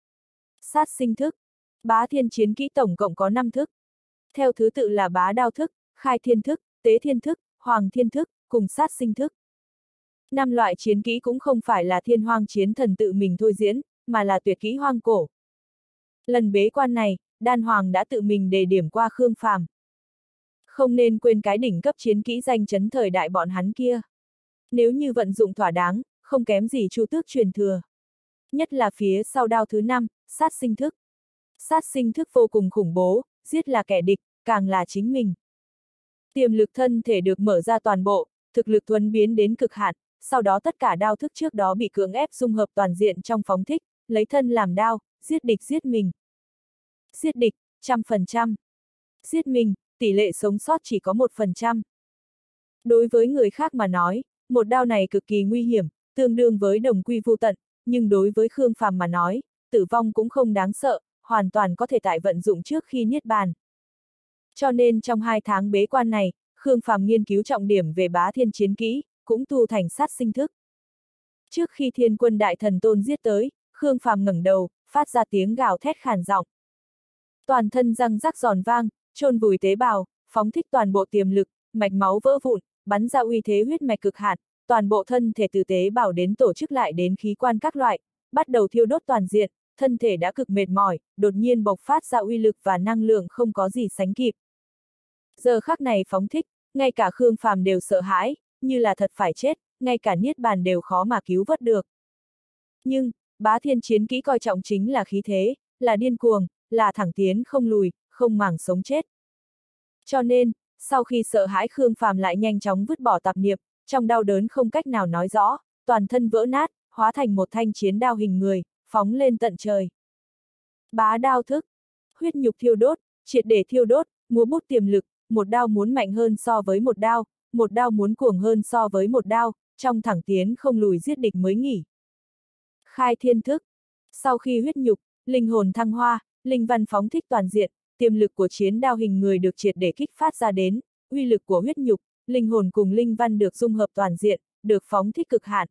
S1: Sát sinh thức. Bá thiên chiến kỹ tổng cộng có 5 thức. Theo thứ tự là bá đao thức, khai thiên thức, tế thiên thức, hoàng thiên thức, cùng sát sinh thức. 5 loại chiến kỹ cũng không phải là thiên hoang chiến thần tự mình thôi diễn, mà là tuyệt kỹ hoang cổ. Lần bế quan này, Đan Hoàng đã tự mình đề điểm qua Khương Phàm. Không nên quên cái đỉnh cấp chiến kỹ danh chấn thời đại bọn hắn kia. Nếu như vận dụng thỏa đáng, không kém gì Chu Tước truyền thừa. Nhất là phía sau đao thứ 5, sát sinh thức. Sát sinh thức vô cùng khủng bố, giết là kẻ địch, càng là chính mình. Tiềm lực thân thể được mở ra toàn bộ, thực lực thuần biến đến cực hạn, sau đó tất cả đao thức trước đó bị cưỡng ép dung hợp toàn diện trong phóng thích, lấy thân làm đao, giết địch giết mình. Giết địch, 100%. Giết mình, tỷ lệ sống sót chỉ có 1%. Đối với người khác mà nói, một đao này cực kỳ nguy hiểm, tương đương với đồng quy vu tận, nhưng đối với Khương Phàm mà nói, tử vong cũng không đáng sợ, hoàn toàn có thể tại vận dụng trước khi niết bàn. Cho nên trong 2 tháng bế quan này, Khương Phàm nghiên cứu trọng điểm về bá thiên chiến kỹ, cũng tu thành sát sinh thức. Trước khi Thiên Quân Đại Thần Tôn giết tới, Khương Phàm ngẩng đầu, phát ra tiếng gào thét khàn giọng. Toàn thân răng rắc giòn vang, chôn vùi tế bào, phóng thích toàn bộ tiềm lực, mạch máu vỡ vụn, bắn ra uy thế huyết mạch cực hạn, toàn bộ thân thể từ tế bào đến tổ chức lại đến khí quan các loại, bắt đầu thiêu đốt toàn diện, thân thể đã cực mệt mỏi, đột nhiên bộc phát ra uy lực và năng lượng không có gì sánh kịp. Giờ khắc này phóng thích, ngay cả Khương Phàm đều sợ hãi, như là thật phải chết, ngay cả niết bàn đều khó mà cứu vớt được. Nhưng, bá thiên chiến kỹ coi trọng chính là khí thế, là điên cuồng, là thẳng tiến không lùi, không màng sống chết. Cho nên, sau khi sợ hãi Khương Phàm lại nhanh chóng vứt bỏ tạp niệm, trong đau đớn không cách nào nói rõ, toàn thân vỡ nát, hóa thành một thanh chiến đao hình người, phóng lên tận trời. Bá đao thức, huyết nhục thiêu đốt, triệt để thiêu đốt, múa bút tiềm lực, một đao muốn mạnh hơn so với một đao muốn cuồng hơn so với một đao, trong thẳng tiến không lùi giết địch mới nghỉ. Khai thiên thức, sau khi huyết nhục, linh hồn thăng hoa, linh văn phóng thích toàn diện, tiềm lực của chiến đao hình người được triệt để kích phát ra đến, uy lực của huyết nhục, linh hồn cùng linh văn được dung hợp toàn diện, được phóng thích cực hạn.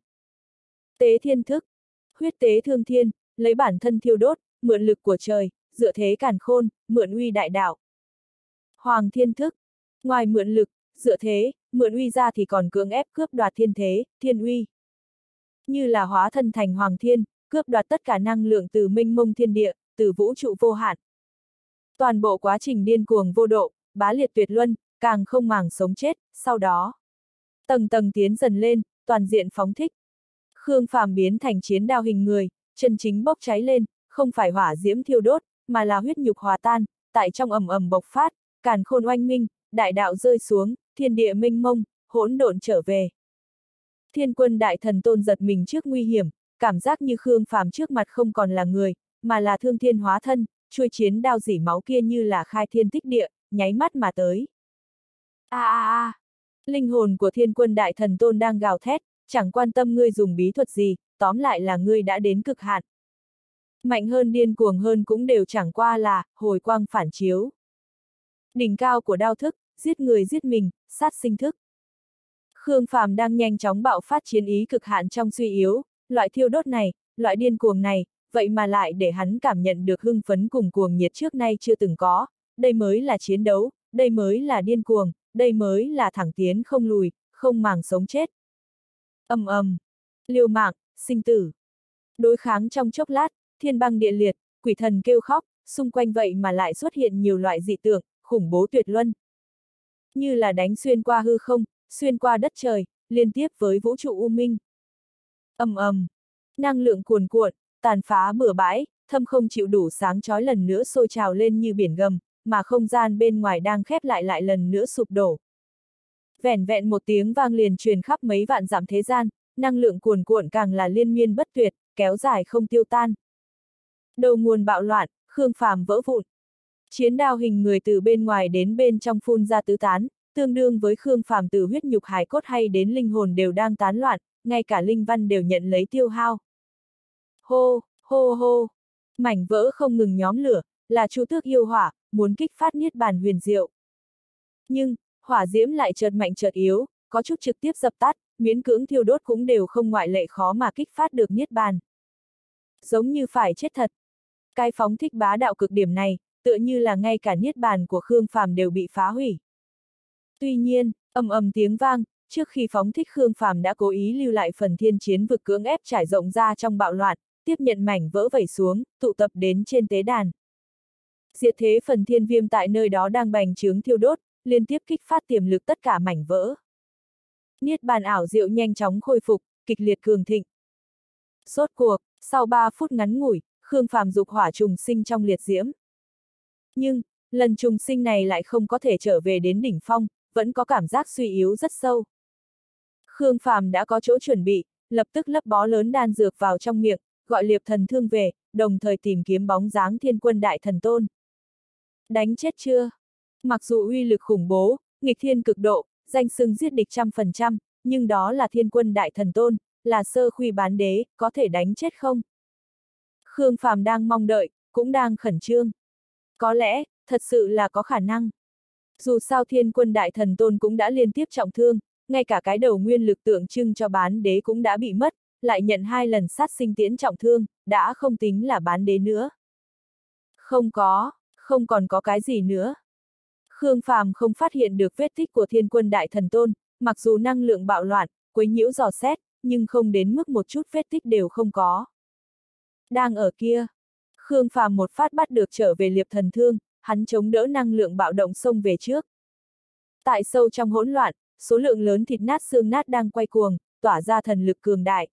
S1: Tế thiên thức, huyết tế thương thiên, lấy bản thân thiêu đốt, mượn lực của trời, dựa thế càn khôn, mượn uy đại đạo. Hoàng thiên thức, ngoài mượn lực, dựa thế, mượn uy ra thì còn cưỡng ép cướp đoạt thiên thế, thiên uy. Như là hóa thân thành hoàng thiên, cướp đoạt tất cả năng lượng từ mênh mông thiên địa, từ vũ trụ vô hạn. Toàn bộ quá trình điên cuồng vô độ, bá liệt tuyệt luân, càng không màng sống chết, sau đó tầng tầng tiến dần lên, toàn diện phóng thích. Khương Phàm biến thành chiến đao hình người, chân chính bốc cháy lên, không phải hỏa diễm thiêu đốt, mà là huyết nhục hòa tan, tại trong ầm ầm bộc phát, càn khôn oanh minh, đại đạo rơi xuống, thiên địa mênh mông, hỗn độn trở về. Thiên Quân Đại Thần Tôn giật mình trước nguy hiểm, cảm giác như Khương Phàm trước mặt không còn là người, mà là thương thiên hóa thân, chuôi chiến đao rỉ máu kia như là khai thiên tích địa, nháy mắt mà tới. Linh hồn của Thiên Quân Đại Thần Tôn đang gào thét, chẳng quan tâm ngươi dùng bí thuật gì, tóm lại là ngươi đã đến cực hạn. Mạnh hơn điên cuồng hơn cũng đều chẳng qua là hồi quang phản chiếu. Đỉnh cao của đao thức, giết người giết mình, sát sinh thức. Khương Phàm đang nhanh chóng bạo phát chiến ý cực hạn trong suy yếu, loại thiêu đốt này, loại điên cuồng này, vậy mà lại để hắn cảm nhận được hưng phấn cùng cuồng nhiệt trước nay chưa từng có, đây mới là chiến đấu, đây mới là điên cuồng, đây mới là thẳng tiến không lùi, không màng sống chết. Ầm ầm, liều mạng, sinh tử. Đối kháng trong chốc lát, thiên băng địa liệt, quỷ thần kêu khóc, xung quanh vậy mà lại xuất hiện nhiều loại dị tượng, khủng bố tuyệt luân. Như là đánh xuyên qua hư không, xuyên qua đất trời, liên tiếp với vũ trụ u minh. Ầm ầm, năng lượng cuồn cuộn, tàn phá bừa bãi, thâm không chịu đủ sáng chói lần nữa sôi trào lên như biển gầm, mà không gian bên ngoài đang khép lại lần nữa sụp đổ. Vẻn vẹn một tiếng vang liền truyền khắp mấy vạn dặm thế gian, năng lượng cuồn cuộn càng là liên miên bất tuyệt, kéo dài không tiêu tan. Đầu nguồn bạo loạn, Khương Phàm vỡ vụn. Chiến đao hình người từ bên ngoài đến bên trong phun ra tứ tán, tương đương với Khương Phàm từ huyết nhục hài cốt hay đến linh hồn đều đang tán loạn, ngay cả linh văn đều nhận lấy tiêu hao. Hô, hô hô, mảnh vỡ không ngừng nhóm lửa, là Chu Tước yêu hỏa, muốn kích phát niết bàn huyền diệu. Nhưng, hỏa diễm lại chợt mạnh chợt yếu, có chút trực tiếp dập tắt, miễn cưỡng thiêu đốt cũng đều không ngoại lệ khó mà kích phát được niết bàn. Giống như phải chết thật. Cái phóng thích bá đạo cực điểm này, tựa như là ngay cả niết bàn của Khương Phàm đều bị phá hủy. Tuy nhiên, ầm ầm tiếng vang, trước khi phóng thích Khương Phàm đã cố ý lưu lại phần thiên chiến vực cưỡng ép trải rộng ra trong bạo loạn, tiếp nhận mảnh vỡ vẩy xuống, tụ tập đến trên tế đàn. Diệt thế phần thiên viêm tại nơi đó đang bành trướng thiêu đốt, liên tiếp kích phát tiềm lực tất cả mảnh vỡ. Niết bàn ảo diệu nhanh chóng khôi phục, kịch liệt cường thịnh. Rốt cuộc, sau 3 phút ngắn ngủi, Khương Phàm dục hỏa trùng sinh trong liệt diễm. Nhưng, lần trùng sinh này lại không có thể trở về đến đỉnh phong, vẫn có cảm giác suy yếu rất sâu. Khương Phàm đã có chỗ chuẩn bị, lập tức lấp bó lớn đan dược vào trong miệng, gọi Liệp Thần Thương về, đồng thời tìm kiếm bóng dáng Thiên Quân Đại Thần Tôn. Đánh chết chưa? Mặc dù uy lực khủng bố, nghịch thiên cực độ, danh xưng giết địch 100%, nhưng đó là Thiên Quân Đại Thần Tôn, là sơ khuy bán đế, có thể đánh chết không? Khương Phàm đang mong đợi, cũng đang khẩn trương. Có lẽ, thật sự là có khả năng. Dù sao Thiên Quân Đại Thần Tôn cũng đã liên tiếp trọng thương, ngay cả cái đầu nguyên lực tượng trưng cho bán đế cũng đã bị mất, lại nhận 2 lần sát sinh tiễn trọng thương, đã không tính là bán đế nữa. Không còn có cái gì nữa. Khương Phàm không phát hiện được vết tích của Thiên Quân Đại Thần Tôn, mặc dù năng lượng bạo loạn, quấy nhiễu dò xét, nhưng không đến mức một chút vết tích đều không có. Đang ở kia. Khương Phàm một phát bắt được trở về Liệp Thần Thương, hắn chống đỡ năng lượng bạo động xông về trước. Tại sâu trong hỗn loạn, số lượng lớn thịt nát xương nát đang quay cuồng, tỏa ra thần lực cường đại.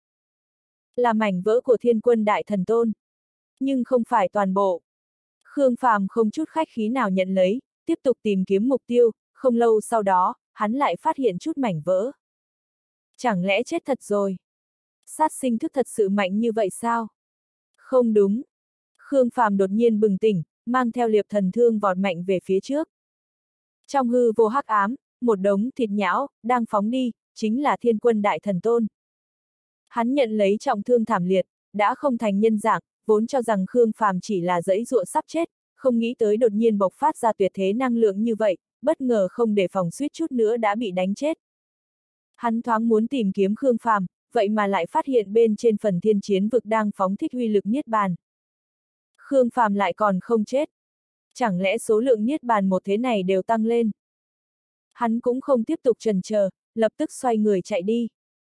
S1: Là mảnh vỡ của Thiên Quân Đại Thần Tôn. Nhưng không phải toàn bộ. Khương Phàm không chút khách khí nào nhận lấy, tiếp tục tìm kiếm mục tiêu, không lâu sau đó, hắn lại phát hiện chút mảnh vỡ. Chẳng lẽ chết thật rồi? Sát sinh thức thật sự mạnh như vậy sao? Không đúng. Khương Phàm đột nhiên bừng tỉnh, mang theo Liệp Thần Thương vọt mạnh về phía trước. Trong hư vô hắc ám, một đống thịt nhão, đang phóng đi, chính là Thiên Quân Đại Thần Tôn. Hắn nhận lấy trọng thương thảm liệt, đã không thành nhân dạng, vốn cho rằng Khương Phàm chỉ là giãy giụa sắp chết, không nghĩ tới đột nhiên bộc phát ra tuyệt thế năng lượng như vậy, bất ngờ không đề phòng suýt chút nữa đã bị đánh chết. Hắn thoáng muốn tìm kiếm Khương Phàm, vậy mà lại phát hiện bên trên phần thiên chiến vực đang phóng thích uy lực niết bàn. Khương Phàm lại còn không chết. Chẳng lẽ số lượng niết bàn một thế này đều tăng lên? Hắn cũng không tiếp tục chần chờ, lập tức xoay người chạy đi.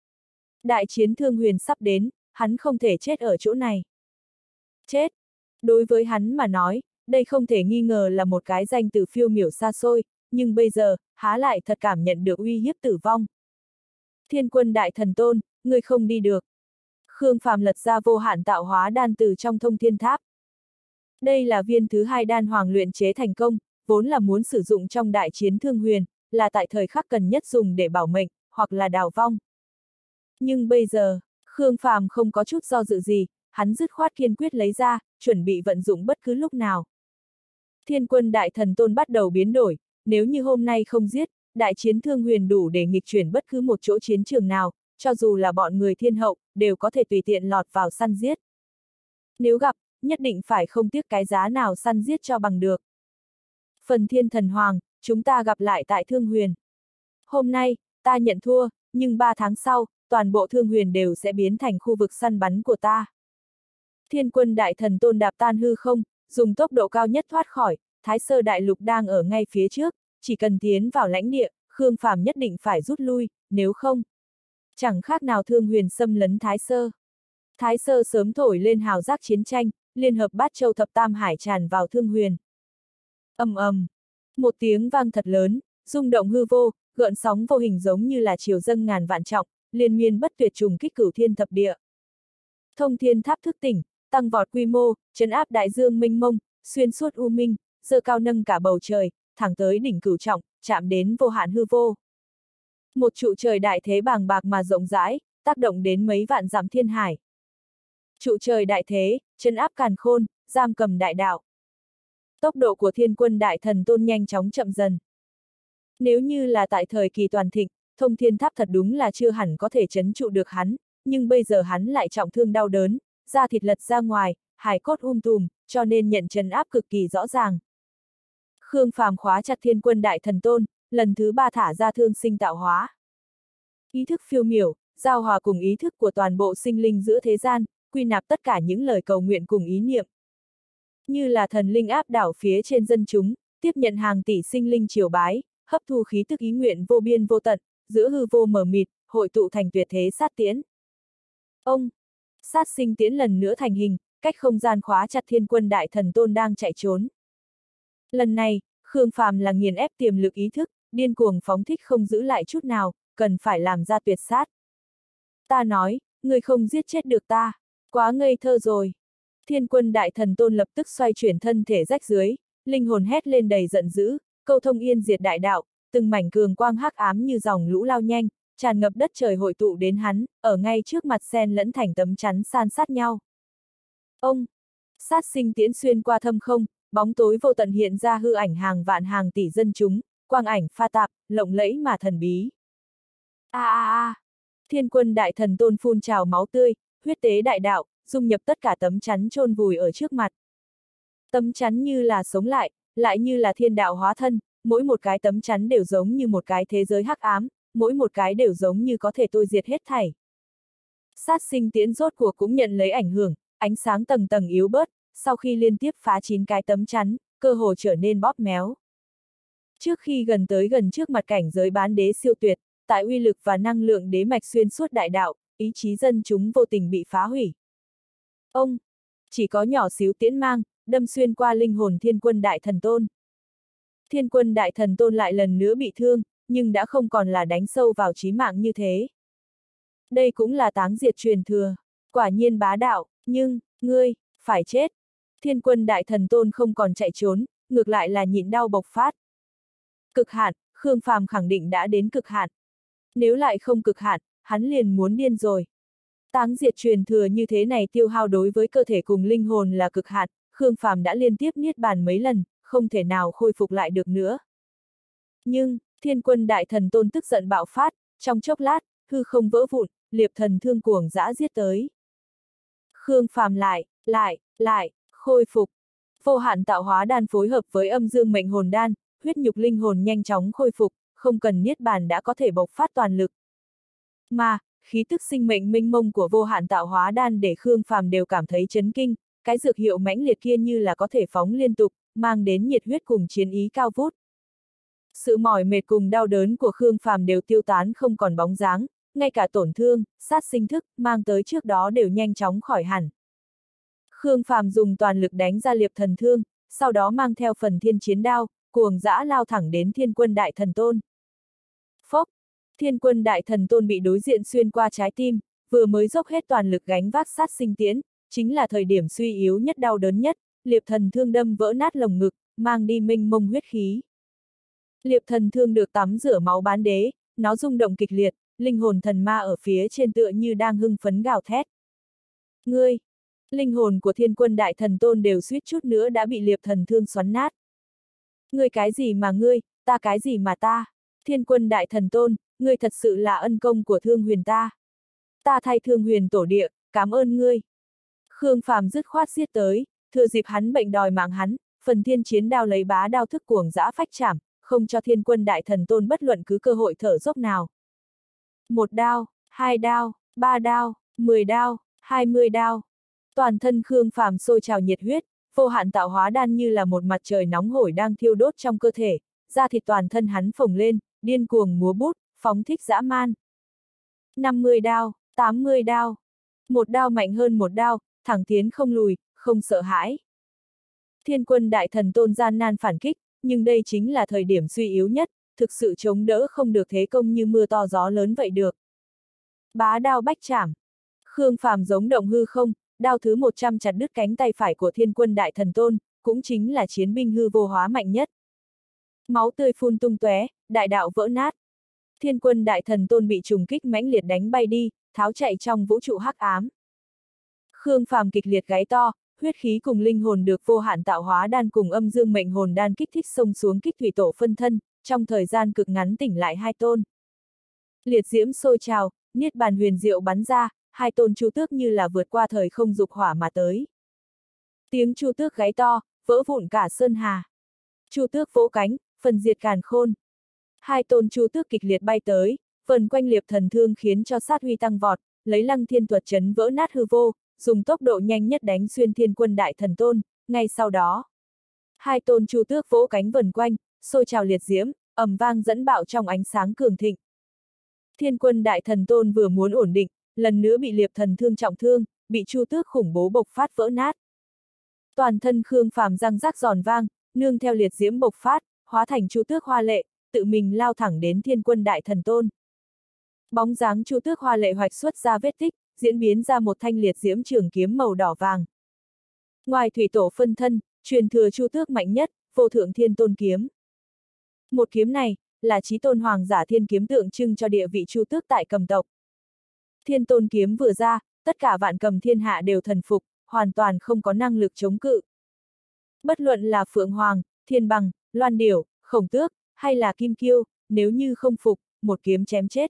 S1: Đại chiến Thương Huyền sắp đến, hắn không thể chết ở chỗ này. Chết! Đối với hắn mà nói, đây không thể nghi ngờ là một cái danh từ phiêu miểu xa xôi, nhưng bây giờ, há lại thật cảm nhận được uy hiếp tử vong. Thiên Quân Đại Thần Tôn, ngươi không đi được. Khương Phàm lật ra vô hạn tạo hóa đan từ trong Thông Thiên Tháp. Đây là viên thứ 2 đan hoàng luyện chế thành công, vốn là muốn sử dụng trong đại chiến Thương Huyền, là tại thời khắc cần nhất dùng để bảo mệnh, hoặc là đào vong. Nhưng bây giờ, Khương Phàm không có chút do dự gì, hắn dứt khoát kiên quyết lấy ra, chuẩn bị vận dụng bất cứ lúc nào. Thiên Quân Đại Thần Tôn bắt đầu biến đổi, nếu như hôm nay không giết, đại chiến Thương Huyền đủ để nghịch chuyển bất cứ một chỗ chiến trường nào, cho dù là bọn người thiên hậu, đều có thể tùy tiện lọt vào săn giết. Nếu gặp, nhất định phải không tiếc cái giá nào săn giết cho bằng được. Phần Thiên Thần Hoàng, chúng ta gặp lại tại Thương Huyền. Hôm nay, ta nhận thua, nhưng 3 tháng sau, toàn bộ Thương Huyền đều sẽ biến thành khu vực săn bắn của ta. Thiên Quân Đại Thần Tôn đạp tan hư không, dùng tốc độ cao nhất thoát khỏi, Thái Sơ Đại Lục đang ở ngay phía trước, chỉ cần tiến vào lãnh địa, Khương Phàm nhất định phải rút lui, nếu không, chẳng khác nào Thương Huyền xâm lấn Thái Sơ. Thái Sơ sớm thổi lên hào giác chiến tranh, liên hợp bát châu thập tam hải tràn vào Thương Huyền. Ầm ầm, một tiếng vang thật lớn, rung động hư vô, gợn sóng vô hình giống như là triều dâng ngàn vạn trọng, liên miên bất tuyệt trùng kích cửu thiên thập địa. Thông Thiên Tháp thức tỉnh, tăng vọt quy mô, trấn áp đại dương mênh mông, xuyên suốt u minh, giơ cao nâng cả bầu trời, thẳng tới đỉnh cửu trọng, chạm đến vô hạn hư vô. Một trụ trời đại thế bàng bạc mà rộng rãi, tác động đến mấy vạn dặm thiên hải. Trụ trời đại thế, trấn áp càn khôn, giam cầm đại đạo. Tốc độ của Thiên Quân Đại Thần Tôn nhanh chóng chậm dần. Nếu như là tại thời kỳ toàn thịnh, Thông Thiên Tháp thật đúng là chưa hẳn có thể trấn trụ được hắn, nhưng bây giờ hắn lại trọng thương đau đớn, da thịt lật ra ngoài, hải cốt tùm, cho nên nhận trấn áp cực kỳ rõ ràng. Khương Phàm khóa chặt Thiên Quân Đại Thần Tôn, lần thứ 3 thả ra thương sinh tạo hóa. Ý thức phiêu miểu, giao hòa cùng ý thức của toàn bộ sinh linh giữa thế gian, quy nạp tất cả những lời cầu nguyện cùng ý niệm. Như là thần linh áp đảo phía trên dân chúng, tiếp nhận hàng tỷ sinh linh triều bái, hấp thu khí tức ý nguyện vô biên vô tận, giữa hư vô mờ mịt, hội tụ thành tuyệt thế sát tiễn. Ông, sát sinh tiễn lần nữa thành hình, cách không gian khóa chặt Thiên Quân Đại Thần Tôn đang chạy trốn. Lần này, Khương Phàm là nghiền ép tiềm lực ý thức, điên cuồng phóng thích không giữ lại chút nào, cần phải làm ra tuyệt sát. Ta nói, người không giết chết được ta, quá ngây thơ rồi. Thiên Quân Đại Thần Tôn lập tức xoay chuyển thân thể rách dưới, linh hồn hét lên đầy giận dữ, câu thông yên diệt đại đạo, từng mảnh cường quang hắc ám như dòng lũ lao nhanh, tràn ngập đất trời hội tụ đến hắn, ở ngay trước mặt xen lẫn thành tấm chắn san sát nhau. Ông, sát sinh tiễn xuyên qua thâm không, bóng tối vô tận hiện ra hư ảnh hàng vạn hàng tỷ dân chúng, quang ảnh pha tạp, lộng lẫy mà thần bí. Thiên Quân Đại Thần Tôn phun trào máu tươi, huyết tế đại đạo, dung nhập tất cả tấm chắn chôn vùi ở trước mặt. Tấm chắn như là sống lại như là thiên đạo hóa thân, mỗi một cái tấm chắn đều giống như một cái thế giới hắc ám, mỗi một cái đều giống như có thể tôi diệt hết thảy. Sát sinh tiễn rốt cuộc cũng nhận lấy ảnh hưởng, ánh sáng tầng tầng yếu bớt, sau khi liên tiếp phá 9 cái tấm chắn, cơ hồ trở nên bóp méo. Trước khi gần tới gần trước mặt cảnh giới bán đế siêu tuyệt, tại uy lực và năng lượng đế mạch xuyên suốt đại đạo, ý chí dân chúng vô tình bị phá hủy. Ông, chỉ có nhỏ xíu tiễn mang, đâm xuyên qua linh hồn Thiên Quân Đại Thần Tôn. Thiên Quân Đại Thần Tôn lại lần nữa bị thương, nhưng đã không còn là đánh sâu vào chí mạng như thế. Đây cũng là táng diệt truyền thừa, quả nhiên bá đạo, nhưng, ngươi, phải chết. Thiên Quân Đại Thần Tôn không còn chạy trốn, ngược lại là nhịn đau bộc phát. Cực hạn, Khương Phàm khẳng định đã đến cực hạn. Nếu lại không cực hạn, hắn liền muốn điên rồi. Táng diệt truyền thừa như thế này tiêu hao đối với cơ thể cùng linh hồn là cực hạn, Khương Phàm đã liên tiếp niết bàn mấy lần, không thể nào khôi phục lại được nữa. Nhưng, Thiên Quân Đại Thần Tôn tức giận bạo phát, trong chốc lát, hư không vỡ vụn, liệp thần thương cuồng dã giết tới. Khương Phàm lại, khôi phục. Vô hạn tạo hóa đan phối hợp với âm dương mệnh hồn đan, huyết nhục linh hồn nhanh chóng khôi phục, không cần niết bàn đã có thể bộc phát toàn lực. Mà, khí tức sinh mệnh minh mông của vô hạn tạo hóa đan để Khương Phàm đều cảm thấy chấn kinh, cái dược hiệu mãnh liệt kia như là có thể phóng liên tục, mang đến nhiệt huyết cùng chiến ý cao vút. Sự mỏi mệt cùng đau đớn của Khương Phàm đều tiêu tán không còn bóng dáng, ngay cả tổn thương, sát sinh thức, mang tới trước đó đều nhanh chóng khỏi hẳn. Khương Phàm dùng toàn lực đánh ra liệp thần thương, sau đó mang theo phần thiên chiến đao, cuồng dã lao thẳng đến Thiên Quân Đại Thần Tôn. Phốc! Thiên Quân Đại Thần Tôn bị đối diện xuyên qua trái tim, vừa mới dốc hết toàn lực gánh vác sát sinh tiễn, chính là thời điểm suy yếu nhất đau đớn nhất, liệp thần thương đâm vỡ nát lồng ngực, mang đi mênh mông huyết khí. Liệp thần thương được tắm rửa máu bán đế, nó rung động kịch liệt, linh hồn thần ma ở phía trên tựa như đang hưng phấn gào thét. Ngươi! Linh hồn của Thiên Quân Đại Thần Tôn đều suýt chút nữa đã bị liệp thần thương xoắn nát. Ngươi cái gì mà ngươi, ta cái gì mà ta? Thiên Quân Đại Thần Tôn, ngươi thật sự là ân công của Thương Huyền ta. Ta thay Thương Huyền tổ địa, cảm ơn ngươi. Khương Phàm dứt khoát giết tới, thừa dịp hắn bệnh đòi mạng hắn, phần thiên chiến đao lấy bá đao thức cuồng dã phách chảm, không cho Thiên Quân Đại Thần Tôn bất luận cứ cơ hội thở dốc nào. 1 đao, 2 đao, 3 đao, 10 đao, 20 đao. Toàn thân Khương Phàm sôi trào nhiệt huyết, vô hạn tạo hóa đan như là một mặt trời nóng hổi đang thiêu đốt trong cơ thể, da thịt toàn thân hắn phồng lên, điên cuồng múa bút, phóng thích dã man. 50 đao, 80 đao. 1 đao mạnh hơn 1 đao, thẳng tiến không lùi, không sợ hãi. Thiên Quân Đại Thần Tôn gian nan phản kích, nhưng đây chính là thời điểm suy yếu nhất, thực sự chống đỡ không được thế công như mưa to gió lớn vậy được. Bá đao bách chảm. Khương Phàm giống động hư không, đao thứ 100 chặt đứt cánh tay phải của Thiên Quân Đại Thần Tôn, cũng chính là chiến binh hư vô hóa mạnh nhất. Máu tươi phun tung tóe, đại đạo vỡ nát. Thiên Quân Đại Thần Tôn bị trùng kích mãnh liệt đánh bay đi, tháo chạy trong vũ trụ hắc ám. Khương Phàm kịch liệt gáy to, huyết khí cùng linh hồn được vô hạn tạo hóa đan cùng âm dương mệnh hồn đan kích thích xông xuống kích thủy tổ phân thân, trong thời gian cực ngắn tỉnh lại hai tôn. Liệt diễm sôi trào, niết bàn huyền diệu bắn ra, hai tôn chu tước như là vượt qua thời không dục hỏa mà tới. Tiếng chu tước gáy to, vỡ vụn cả sơn hà. Chu tước vỗ cánh, phần diệt càn khôn. Hai tôn chu tước kịch liệt bay tới, vần quanh liệp thần thương khiến cho sát huy tăng vọt, lấy lăng thiên thuật chấn vỡ nát hư vô, dùng tốc độ nhanh nhất đánh xuyên Thiên Quân Đại Thần Tôn. Ngay sau đó, hai tôn chu tước vỗ cánh vần quanh, sôi trào liệt diễm, ầm vang dẫn bạo trong ánh sáng cường thịnh. Thiên Quân Đại Thần Tôn vừa muốn ổn định, lần nữa bị liệp thần thương trọng thương, bị chu tước khủng bố bộc phát vỡ nát. Toàn thân Khương Phàm răng rắc giòn vang, nương theo liệt diễm bộc phát, hóa thành chu tước hoa lệ, tự mình lao thẳng đến Thiên Quân Đại Thần Tôn. Bóng dáng chu tước hoa lệ hoạch xuất ra vết tích, diễn biến ra một thanh liệt diễm trường kiếm màu đỏ vàng. Ngoài thủy tổ phân thân, truyền thừa chu tước mạnh nhất, vô thượng thiên tôn kiếm. Một kiếm này, là chí tôn hoàng giả thiên kiếm tượng trưng cho địa vị chu tước tại cầm tộc. Thiên tôn kiếm vừa ra, tất cả vạn cầm thiên hạ đều thần phục, hoàn toàn không có năng lực chống cự. Bất luận là Phượng Hoàng, Thiên Bằng, Loan Điểu, Khổng Tước, hay là Kim Kiêu, nếu như không phục, một kiếm chém chết.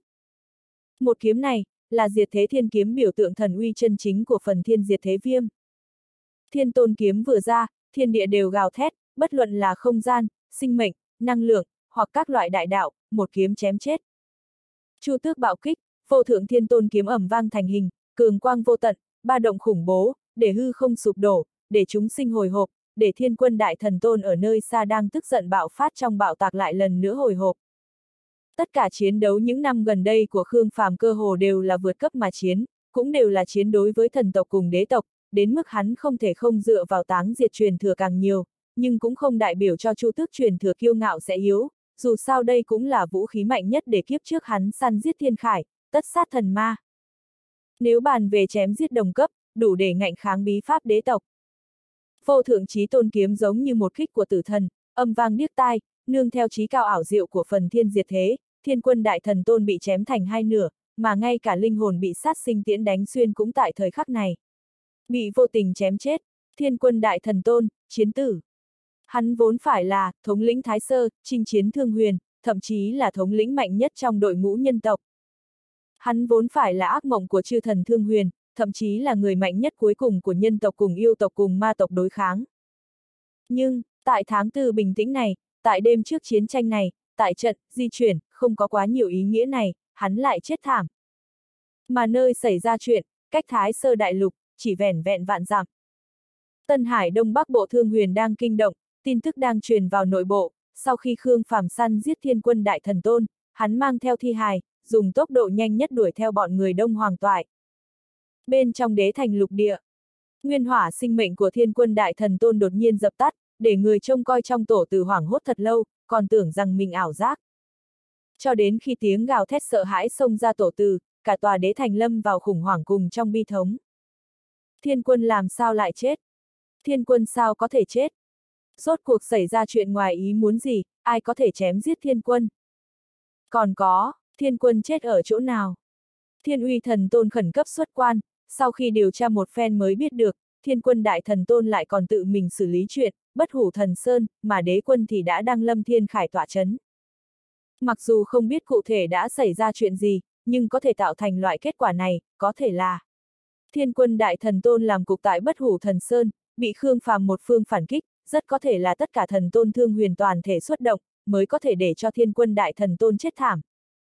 S1: Một kiếm này, là diệt thế thiên kiếm biểu tượng thần uy chân chính của phần thiên diệt thế viêm. Thiên tôn kiếm vừa ra, thiên địa đều gào thét, bất luận là không gian, sinh mệnh, năng lượng, hoặc các loại đại đạo, một kiếm chém chết. Chu tước bạo kích, vô thượng thiên tôn kiếm ầm vang thành hình, cường quang vô tận, ba động khủng bố, để hư không sụp đổ, để chúng sinh hồi hộp, để Thiên Quân Đại Thần Tôn ở nơi xa đang tức giận bạo phát trong bạo tạc lại lần nữa hồi hộp. Tất cả chiến đấu những năm gần đây của Khương Phàm cơ hồ đều là vượt cấp mà chiến, cũng đều là chiến đối với thần tộc cùng đế tộc, đến mức hắn không thể không dựa vào táng diệt truyền thừa càng nhiều, nhưng cũng không đại biểu cho chu tước truyền thừa kiêu ngạo sẽ yếu, dù sao đây cũng là vũ khí mạnh nhất để kiếp trước hắn săn giết thiên khải, tất sát thần ma. Nếu bàn về chém giết đồng cấp, đủ để ngạnh kháng bí pháp đế tộc. Vô thượng chí tôn kiếm giống như một kích của tử thần, âm vang điếc tai, nương theo chí cao ảo diệu của phần thiên diệt thế, Thiên Quân Đại Thần Tôn bị chém thành hai nửa, mà ngay cả linh hồn bị sát sinh tiễn đánh xuyên cũng tại thời khắc này. Bị vô tình chém chết, Thiên Quân Đại Thần Tôn, chiến tử. Hắn vốn phải là thống lĩnh Thái Sơ, chinh chiến Thương Huyền, thậm chí là thống lĩnh mạnh nhất trong đội ngũ nhân tộc. Hắn vốn phải là ác mộng của chư thần Thương Huyền, thậm chí là người mạnh nhất cuối cùng của nhân tộc cùng yêu tộc cùng ma tộc đối kháng. Nhưng, tại tháng 4 bình tĩnh này, tại đêm trước chiến tranh này, tại trận, di chuyển, không có quá nhiều ý nghĩa này, hắn lại chết thảm. Mà nơi xảy ra chuyện, cách Thái Sơ Đại Lục, chỉ vẻn vẹn vạn dặm. Tân Hải Đông Bắc Bộ Thương Huyền đang kinh động, tin tức đang truyền vào nội bộ, sau khi Khương Phàm săn giết Thiên Quân Đại Thần Tôn, hắn mang theo thi hài, dùng tốc độ nhanh nhất đuổi theo bọn người Đông Hoàng Toại. Bên trong đế thành lục địa, nguyên hỏa sinh mệnh của Thiên Quân Đại Thần Tôn đột nhiên dập tắt, để người trông coi trong tổ từ hoảng hốt thật lâu, còn tưởng rằng mình ảo giác. Cho đến khi tiếng gào thét sợ hãi xông ra tổ từ, cả tòa đế thành lâm vào khủng hoảng cùng trong bi thống. Thiên Quân làm sao lại chết? Thiên Quân sao có thể chết? Rốt cuộc xảy ra chuyện ngoài ý muốn gì, ai có thể chém giết Thiên Quân? Còn có, Thiên Quân chết ở chỗ nào? Thiên Uy Thần Tôn khẩn cấp xuất quan, sau khi điều tra một phen mới biết được, Thiên Quân Đại Thần Tôn lại còn tự mình xử lý chuyện, bất hủ thần sơn, mà đế quân thì đã đăng lâm thiên khải tọa chấn. Mặc dù không biết cụ thể đã xảy ra chuyện gì, nhưng có thể tạo thành loại kết quả này, có thể là Thiên Quân Đại Thần Tôn làm cục tại bất hủ thần sơn, bị Khương Phàm một phương phản kích, rất có thể là tất cả thần tôn Thương Huyền toàn thể xuất động, mới có thể để cho Thiên Quân Đại Thần Tôn chết thảm.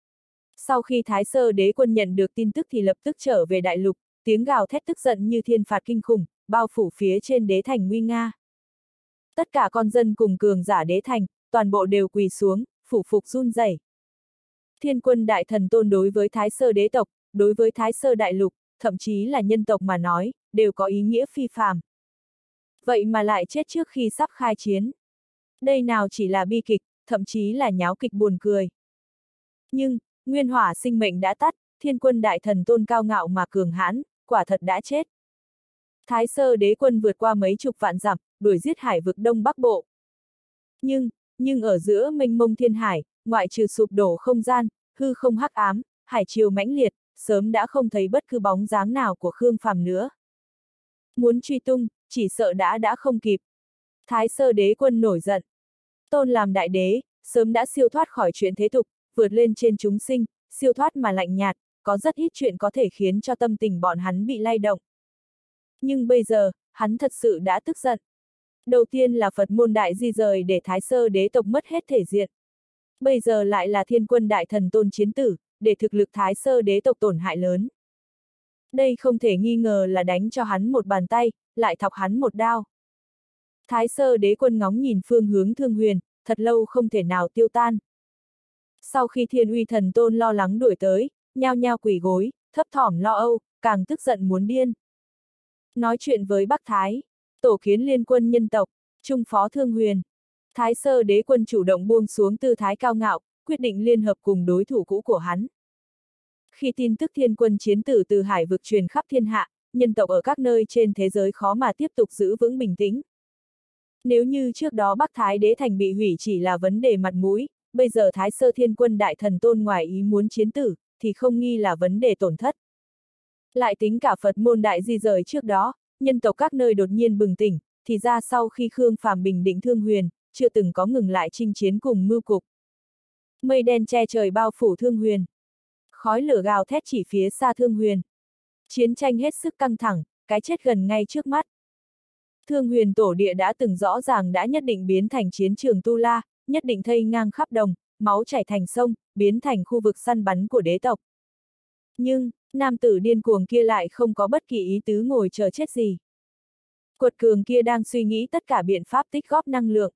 S1: Sau khi Thái Sơ đế quân nhận được tin tức thì lập tức trở về đại lục, tiếng gào thét tức giận như thiên phạt kinh khủng, bao phủ phía trên đế thành nguy nga. Tất cả con dân cùng cường giả đế thành, toàn bộ đều quỳ xuống, phủ phục run rẩy. Thiên Quân Đại Thần Tôn đối với Thái Sơ đế tộc, đối với Thái Sơ đại lục, thậm chí là nhân tộc mà nói, đều có ý nghĩa phi phàm. Vậy mà lại chết trước khi sắp khai chiến. Đây nào chỉ là bi kịch, thậm chí là nháo kịch buồn cười. Nhưng, nguyên hỏa sinh mệnh đã tắt, Thiên Quân Đại Thần Tôn cao ngạo mà cường hãn, quả thật đã chết. Thái Sơ đế quân vượt qua mấy chục vạn dặm, đuổi giết hải vực Đông Bắc Bộ. Nhưng ở giữa mênh mông thiên hải, ngoại trừ sụp đổ không gian, hư không hắc ám, hải triều mãnh liệt, sớm đã không thấy bất cứ bóng dáng nào của Khương Phàm nữa. Muốn truy tung, chỉ sợ đã không kịp. Thái Sơ đế quân nổi giận. Tôn làm đại đế, sớm đã siêu thoát khỏi chuyện thế tục, vượt lên trên chúng sinh, siêu thoát mà lạnh nhạt, có rất ít chuyện có thể khiến cho tâm tình bọn hắn bị lay động. Nhưng bây giờ, hắn thật sự đã tức giận. Đầu tiên là Phật môn đại di rời để Thái Sơ đế tộc mất hết thể diện. Bây giờ lại là Thiên Quân đại thần Tôn chiến tử, để thực lực Thái Sơ đế tộc tổn hại lớn. Đây không thể nghi ngờ là đánh cho hắn một bàn tay, lại thọc hắn một đao. Thái Sơ đế quân ngóng nhìn phương hướng Thương Huyền, thật lâu không thể nào tiêu tan. Sau khi Thiên Uy thần Tôn lo lắng đuổi tới, nhao nhao quỳ gối, thấp thỏm lo âu, càng tức giận muốn điên. Nói chuyện với Bắc Thái, tổ kiến liên quân nhân tộc, trung phó Thương Huyền. Thái Sơ đế quân chủ động buông xuống tư thái cao ngạo, quyết định liên hợp cùng đối thủ cũ của hắn. Khi tin tức Thiên Quân chiến tử từ hải vực truyền khắp thiên hạ, nhân tộc ở các nơi trên thế giới khó mà tiếp tục giữ vững bình tĩnh. Nếu như trước đó Bắc Thái đế thành bị hủy chỉ là vấn đề mặt mũi, bây giờ Thái Sơ Thiên Quân đại thần Tôn ngoài ý muốn chiến tử, thì không nghi là vấn đề tổn thất. Lại tính cả Phật môn đại di rời trước đó, nhân tộc các nơi đột nhiên bừng tỉnh, thì ra sau khi Khương Phàm bình định Thương Huyền, chưa từng có ngừng lại chinh chiến cùng mưu cục. Mây đen che trời bao phủ Thương Huyền. Khói lửa gào thét chỉ phía xa Thương Huyền. Chiến tranh hết sức căng thẳng, cái chết gần ngay trước mắt. Thương Huyền tổ địa đã từng rõ ràng đã nhất định biến thành chiến trường tu la, nhất định thây ngang khắp đồng, máu chảy thành sông, biến thành khu vực săn bắn của đế tộc. Nhưng, nam tử điên cuồng kia lại không có bất kỳ ý tứ ngồi chờ chết gì. Quật cường kia đang suy nghĩ tất cả biện pháp tích góp năng lượng.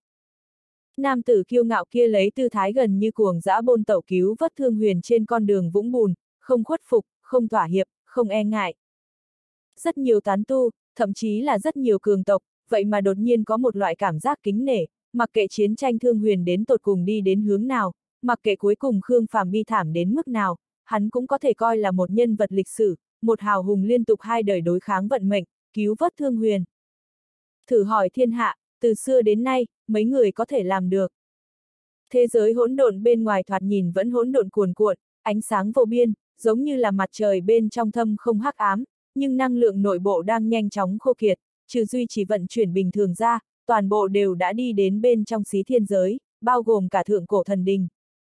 S1: Nam tử kiêu ngạo kia lấy tư thái gần như cuồng dã bôn tẩu cứu vớt Thương Huyền trên con đường vũng bùn, không khuất phục, không thỏa hiệp, không e ngại. Rất nhiều tán tu, thậm chí là rất nhiều cường tộc, vậy mà đột nhiên có một loại cảm giác kính nể, mặc kệ chiến tranh Thương Huyền đến tột cùng đi đến hướng nào, mặc kệ cuối cùng Khương Phàm bi thảm đến mức nào, hắn cũng có thể coi là một nhân vật lịch sử, một hào hùng liên tục hai đời đối kháng vận mệnh, cứu vớt Thương Huyền. Thử hỏi thiên hạ, từ xưa đến nay, mấy người có thể làm được. Thế giới hỗn độn bên ngoài thoạt nhìn vẫn hỗn độn cuồn cuộn, ánh sáng vô biên, giống như là mặt trời bên trong thâm không hắc ám, nhưng năng lượng nội bộ đang nhanh chóng khô kiệt, trừ duy trì vận chuyển bình thường ra, toàn bộ đều đã đi đến bên trong xí thiên giới, bao gồm cả thượng cổ thần đình.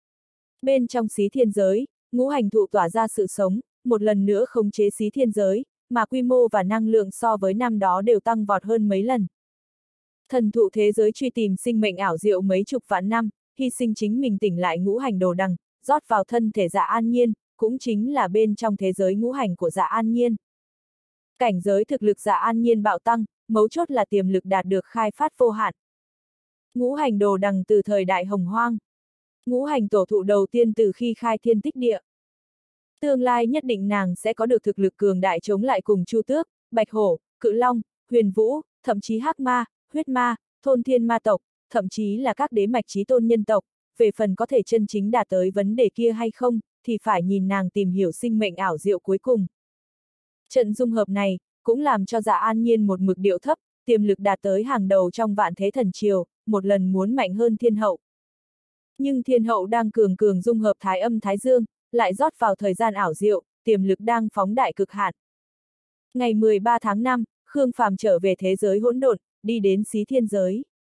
S1: Bên trong xí thiên giới, ngũ hành thụ tỏa ra sự sống, một lần nữa khống chế xí thiên giới, mà quy mô và năng lượng so với năm đó đều tăng vọt hơn mấy lần. Thần thụ thế giới truy tìm sinh mệnh ảo diệu mấy chục vạn năm, hy sinh chính mình tỉnh lại ngũ hành đồ đằng, rót vào thân thể Dạ An Nhiên, cũng chính là bên trong thế giới ngũ hành của Dạ An Nhiên. Cảnh giới thực lực Dạ An Nhiên bạo tăng, mấu chốt là tiềm lực đạt được khai phát vô hạn. Ngũ hành đồ đằng từ thời đại Hồng Hoang. Ngũ hành tổ thụ đầu tiên từ khi khai thiên tích địa. Tương lai nhất định nàng sẽ có được thực lực cường đại chống lại cùng Chu Tước, Bạch Hổ, Cự Long, Huyền Vũ, thậm chí Hắc Ma, Huyết Ma, Thôn Thiên Ma tộc, thậm chí là các đế mạch chí tôn nhân tộc. Về phần có thể chân chính đạt tới vấn đề kia hay không, thì phải nhìn nàng tìm hiểu sinh mệnh ảo diệu cuối cùng. Trận dung hợp này, cũng làm cho Dạ An Nhiên một mực điệu thấp, tiềm lực đạt tới hàng đầu trong vạn thế thần triều, một lần muốn mạnh hơn thiên hậu. Nhưng thiên hậu đang cường cường dung hợp thái âm thái dương, lại rót vào thời gian ảo diệu, tiềm lực đang phóng đại cực hạn. Ngày 13 tháng 5, Khương Phàm trở về thế giới hỗn độn, đi đến xí thiên giới.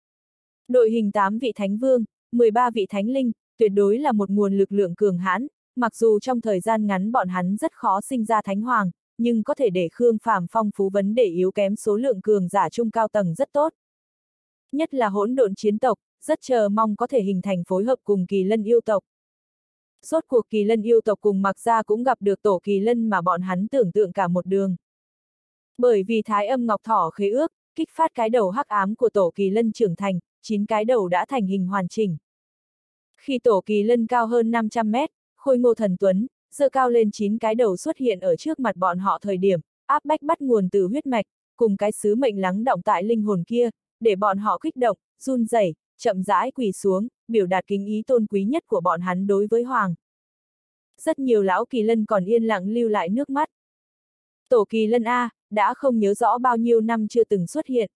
S1: Đội hình 8 vị thánh vương, 13 vị thánh linh, tuyệt đối là một nguồn lực lượng cường hãn, mặc dù trong thời gian ngắn bọn hắn rất khó sinh ra thánh hoàng, nhưng có thể để Khương Phàm phong phú vấn đề yếu kém số lượng cường giả trung cao tầng rất tốt. Nhất là hỗn độn chiến tộc, rất chờ mong có thể hình thành phối hợp cùng Kỳ Lân yêu tộc. Rốt cuộc Kỳ Lân yêu tộc cùng Mạc Gia cũng gặp được tổ Kỳ Lân mà bọn hắn tưởng tượng cả một đường. Bởi vì Thái Âm Ngọc Thỏ khế ước, kích phát cái đầu hắc ám của tổ Kỳ Lân trưởng thành, 9 cái đầu đã thành hình hoàn chỉnh. Khi tổ Kỳ Lân cao hơn 500 mét, khôi ngô thần tuấn, giơ cao lên 9 cái đầu xuất hiện ở trước mặt bọn họ thời điểm, áp bách bắt nguồn từ huyết mạch, cùng cái sứ mệnh lắng đọng tại linh hồn kia, để bọn họ kích động, run rẩy, chậm rãi quỳ xuống, biểu đạt kính ý tôn quý nhất của bọn hắn đối với Hoàng. Rất nhiều lão Kỳ Lân còn yên lặng lưu lại nước mắt. Tổ Kỳ Lân A, đã không nhớ rõ bao nhiêu năm chưa từng xuất hiện.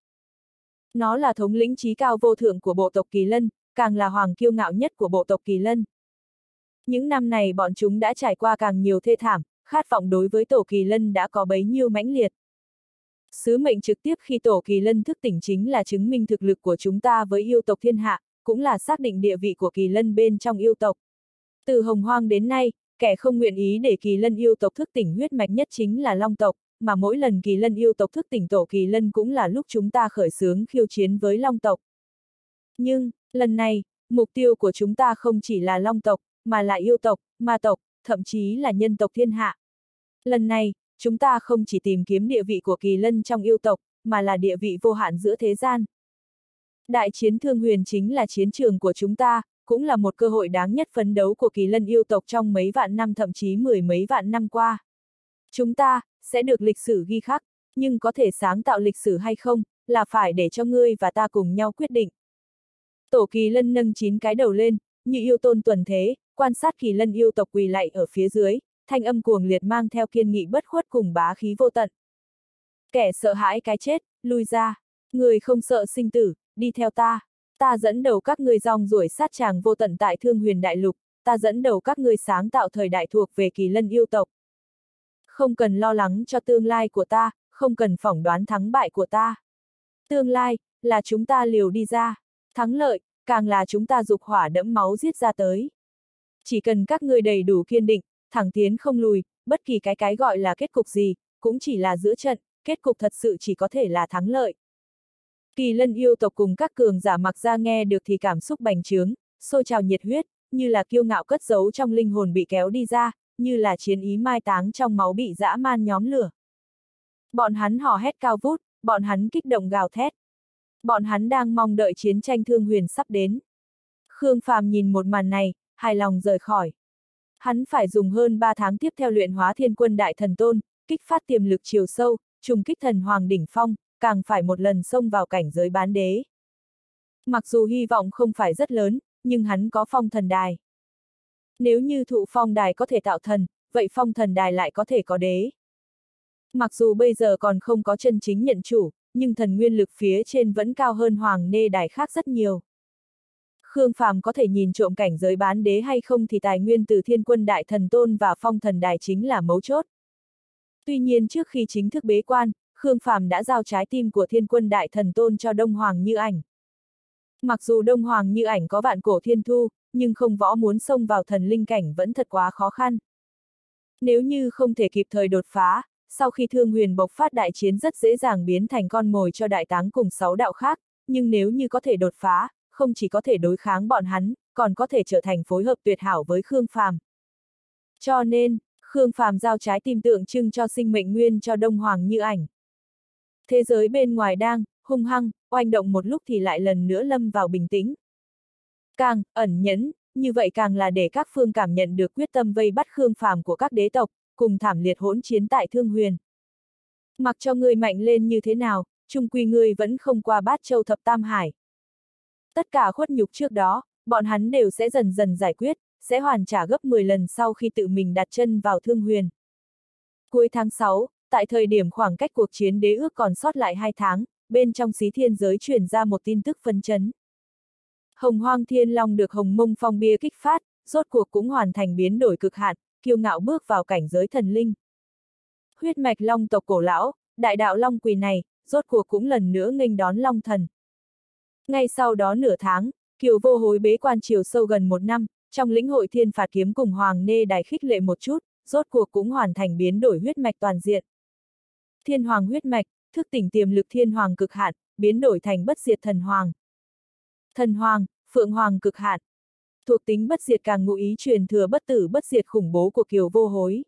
S1: Nó là thống lĩnh chí cao vô thượng của bộ tộc Kỳ Lân, càng là hoàng kiêu ngạo nhất của bộ tộc Kỳ Lân. Những năm này bọn chúng đã trải qua càng nhiều thê thảm, khát vọng đối với tổ Kỳ Lân đã có bấy nhiêu mãnh liệt. Sứ mệnh trực tiếp khi tổ Kỳ Lân thức tỉnh chính là chứng minh thực lực của chúng ta với yêu tộc thiên hạ, cũng là xác định địa vị của Kỳ Lân bên trong yêu tộc. Từ Hồng Hoang đến nay, kẻ không nguyện ý để Kỳ Lân yêu tộc thức tỉnh huyết mạch nhất chính là Long tộc, mà mỗi lần Kỳ Lân yêu tộc thức tỉnh tổ Kỳ Lân cũng là lúc chúng ta khởi xướng khiêu chiến với Long tộc. Nhưng, lần này, mục tiêu của chúng ta không chỉ là Long tộc, mà là yêu tộc, ma tộc, thậm chí là nhân tộc thiên hạ. Lần này, chúng ta không chỉ tìm kiếm địa vị của Kỳ Lân trong yêu tộc, mà là địa vị vô hạn giữa thế gian. Đại chiến Thương Huyền chính là chiến trường của chúng ta, cũng là một cơ hội đáng nhất phấn đấu của Kỳ Lân yêu tộc trong mấy vạn năm thậm chí mười mấy vạn năm qua. Chúng ta, sẽ được lịch sử ghi khắc, nhưng có thể sáng tạo lịch sử hay không, là phải để cho ngươi và ta cùng nhau quyết định. Tổ Kỳ Lân nâng 9 cái đầu lên, như yêu tôn tuần thế, quan sát Kỳ Lân yêu tộc quỳ lạy ở phía dưới, thanh âm cuồng liệt mang theo kiên nghị bất khuất cùng bá khí vô tận. Kẻ sợ hãi cái chết, lui ra. Người không sợ sinh tử, đi theo ta. Ta dẫn đầu các ngươi rong ruổi sát tràng vô tận tại Thương Huyền Đại Lục, ta dẫn đầu các ngươi sáng tạo thời đại thuộc về Kỳ Lân yêu tộc. Không cần lo lắng cho tương lai của ta, không cần phỏng đoán thắng bại của ta. Tương lai, là chúng ta liều đi ra. Thắng lợi, càng là chúng ta dục hỏa đẫm máu giết ra tới. Chỉ cần các ngươi đầy đủ kiên định, thẳng tiến không lùi, bất kỳ cái gọi là kết cục gì, cũng chỉ là giữa trận, kết cục thật sự chỉ có thể là thắng lợi. Kỳ Lân yêu tộc cùng các cường giả mặc ra nghe được thì cảm xúc bành trướng, sôi trào nhiệt huyết, như là kiêu ngạo cất giấu trong linh hồn bị kéo đi ra, như là chiến ý mai táng trong máu bị dã man nhóm lửa. Bọn hắn hò hét cao vút, bọn hắn kích động gào thét. Bọn hắn đang mong đợi chiến tranh Thương Huyền sắp đến. Khương Phàm nhìn một màn này, hài lòng rời khỏi. Hắn phải dùng hơn 3 tháng tiếp theo luyện hóa Thiên Quân Đại Thần Tôn, kích phát tiềm lực chiều sâu, trùng kích thần hoàng đỉnh phong, càng phải một lần xông vào cảnh giới bán đế. Mặc dù hy vọng không phải rất lớn, nhưng hắn có phong thần đài. Nếu như thụ phong đài có thể tạo thần, vậy phong thần đài lại có thể có đế. Mặc dù bây giờ còn không có chân chính nhận chủ, nhưng thần nguyên lực phía trên vẫn cao hơn hoàng nê đài khác rất nhiều. Khương Phàm có thể nhìn trộm cảnh giới bán đế hay không thì tài nguyên từ Thiên Quân Đại Thần Tôn và phong thần đài chính là mấu chốt. Tuy nhiên trước khi chính thức bế quan, Khương Phàm đã giao trái tim của Thiên Quân Đại Thần Tôn cho Đông Hoàng Như Ảnh. Mặc dù Đông Hoàng Như Ảnh có vạn cổ thiên thu, nhưng không võ muốn xông vào thần linh cảnh vẫn thật quá khó khăn. Nếu như không thể kịp thời đột phá, sau khi Thương Huyền bộc phát đại chiến rất dễ dàng biến thành con mồi cho đại táng cùng 6 đạo khác, nhưng nếu như có thể đột phá, không chỉ có thể đối kháng bọn hắn, còn có thể trở thành phối hợp tuyệt hảo với Khương Phàm. Cho nên, Khương Phàm giao trái tim tượng trưng cho sinh mệnh nguyên cho Đông Hoàng Như Ảnh. Thế giới bên ngoài đang hung hăng, oanh động một lúc thì lại lần nữa lâm vào bình tĩnh. Càng ẩn nhẫn, như vậy càng là để các phương cảm nhận được quyết tâm vây bắt Khương Phàm của các đế tộc, cùng thảm liệt hỗn chiến tại Thương Huyền. Mặc cho ngươi mạnh lên như thế nào, chung quy ngươi vẫn không qua Bát Châu Thập Tam Hải. Tất cả khuất nhục trước đó, bọn hắn đều sẽ dần dần giải quyết, sẽ hoàn trả gấp 10 lần sau khi tự mình đặt chân vào Thương Huyền. Cuối tháng 6, tại thời điểm khoảng cách cuộc chiến đế ước còn sót lại 2 tháng, bên trong Xí Thiên giới truyền ra một tin tức phấn chấn. Hồng Hoang Thiên Long được Hồng Mông Phong bia kích phát, rốt cuộc cũng hoàn thành biến đổi cực hạn, kiêu ngạo bước vào cảnh giới thần linh. Huyết mạch Long tộc cổ lão, đại đạo Long Quỳ này, rốt cuộc cũng lần nữa nghênh đón Long Thần. Ngay sau đó nửa tháng, Kiều Vô Hối bế quan chiều sâu gần 1 năm, trong lĩnh hội Thiên Phạt Kiếm cùng Hoàng Nê Đài khích lệ một chút, rốt cuộc cũng hoàn thành biến đổi huyết mạch toàn diện. Thiên Hoàng huyết mạch, thức tỉnh tiềm lực Thiên Hoàng cực hạn, biến đổi thành bất diệt thần Hoàng. Thần Hoàng, Phượng Hoàng cực hạn. Thuộc tính bất diệt càng ngụ ý truyền thừa bất tử bất diệt khủng bố của Kiều Vô Hối.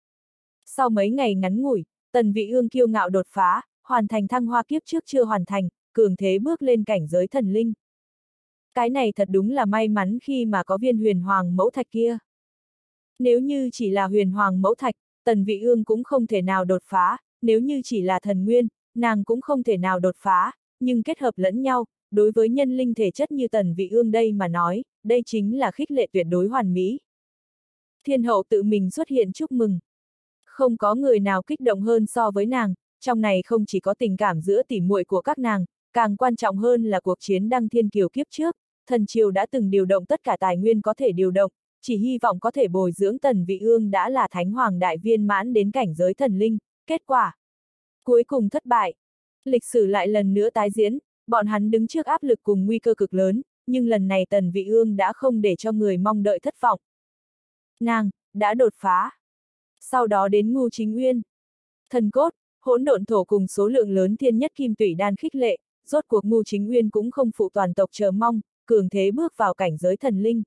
S1: Sau mấy ngày ngắn ngủi, Tần Vị Ương kiêu ngạo đột phá, hoàn thành thăng hoa kiếp trước chưa hoàn thành, cường thế bước lên cảnh giới thần linh. Cái này thật đúng là may mắn khi mà có viên huyền hoàng mẫu thạch kia. Nếu như chỉ là huyền hoàng mẫu thạch, Tần Vị Ương cũng không thể nào đột phá, nếu như chỉ là thần nguyên, nàng cũng không thể nào đột phá, nhưng kết hợp lẫn nhau, đối với nhân linh thể chất như Tần Vị Ương đây mà nói, đây chính là khích lệ tuyệt đối hoàn mỹ. Thiên hậu tự mình xuất hiện chúc mừng. Không có người nào kích động hơn so với nàng, trong này không chỉ có tình cảm giữa tỉ muội của các nàng, càng quan trọng hơn là cuộc chiến đăng thiên kiều kiếp trước, thần triều đã từng điều động tất cả tài nguyên có thể điều động, chỉ hy vọng có thể bồi dưỡng Tần Vị Ương đã là thánh hoàng đại viên mãn đến cảnh giới thần linh, kết quả cuối cùng thất bại. Lịch sử lại lần nữa tái diễn, bọn hắn đứng trước áp lực cùng nguy cơ cực lớn, nhưng lần này Tần Vị Ương đã không để cho người mong đợi thất vọng. Nàng đã đột phá. Sau đó đến Ngưu Chính Uyên. Thần cốt, hỗn độn thổ cùng số lượng lớn thiên nhất kim tủy đan khích lệ, rốt cuộc Ngưu Chính Uyên cũng không phụ toàn tộc chờ mong, cường thế bước vào cảnh giới thần linh.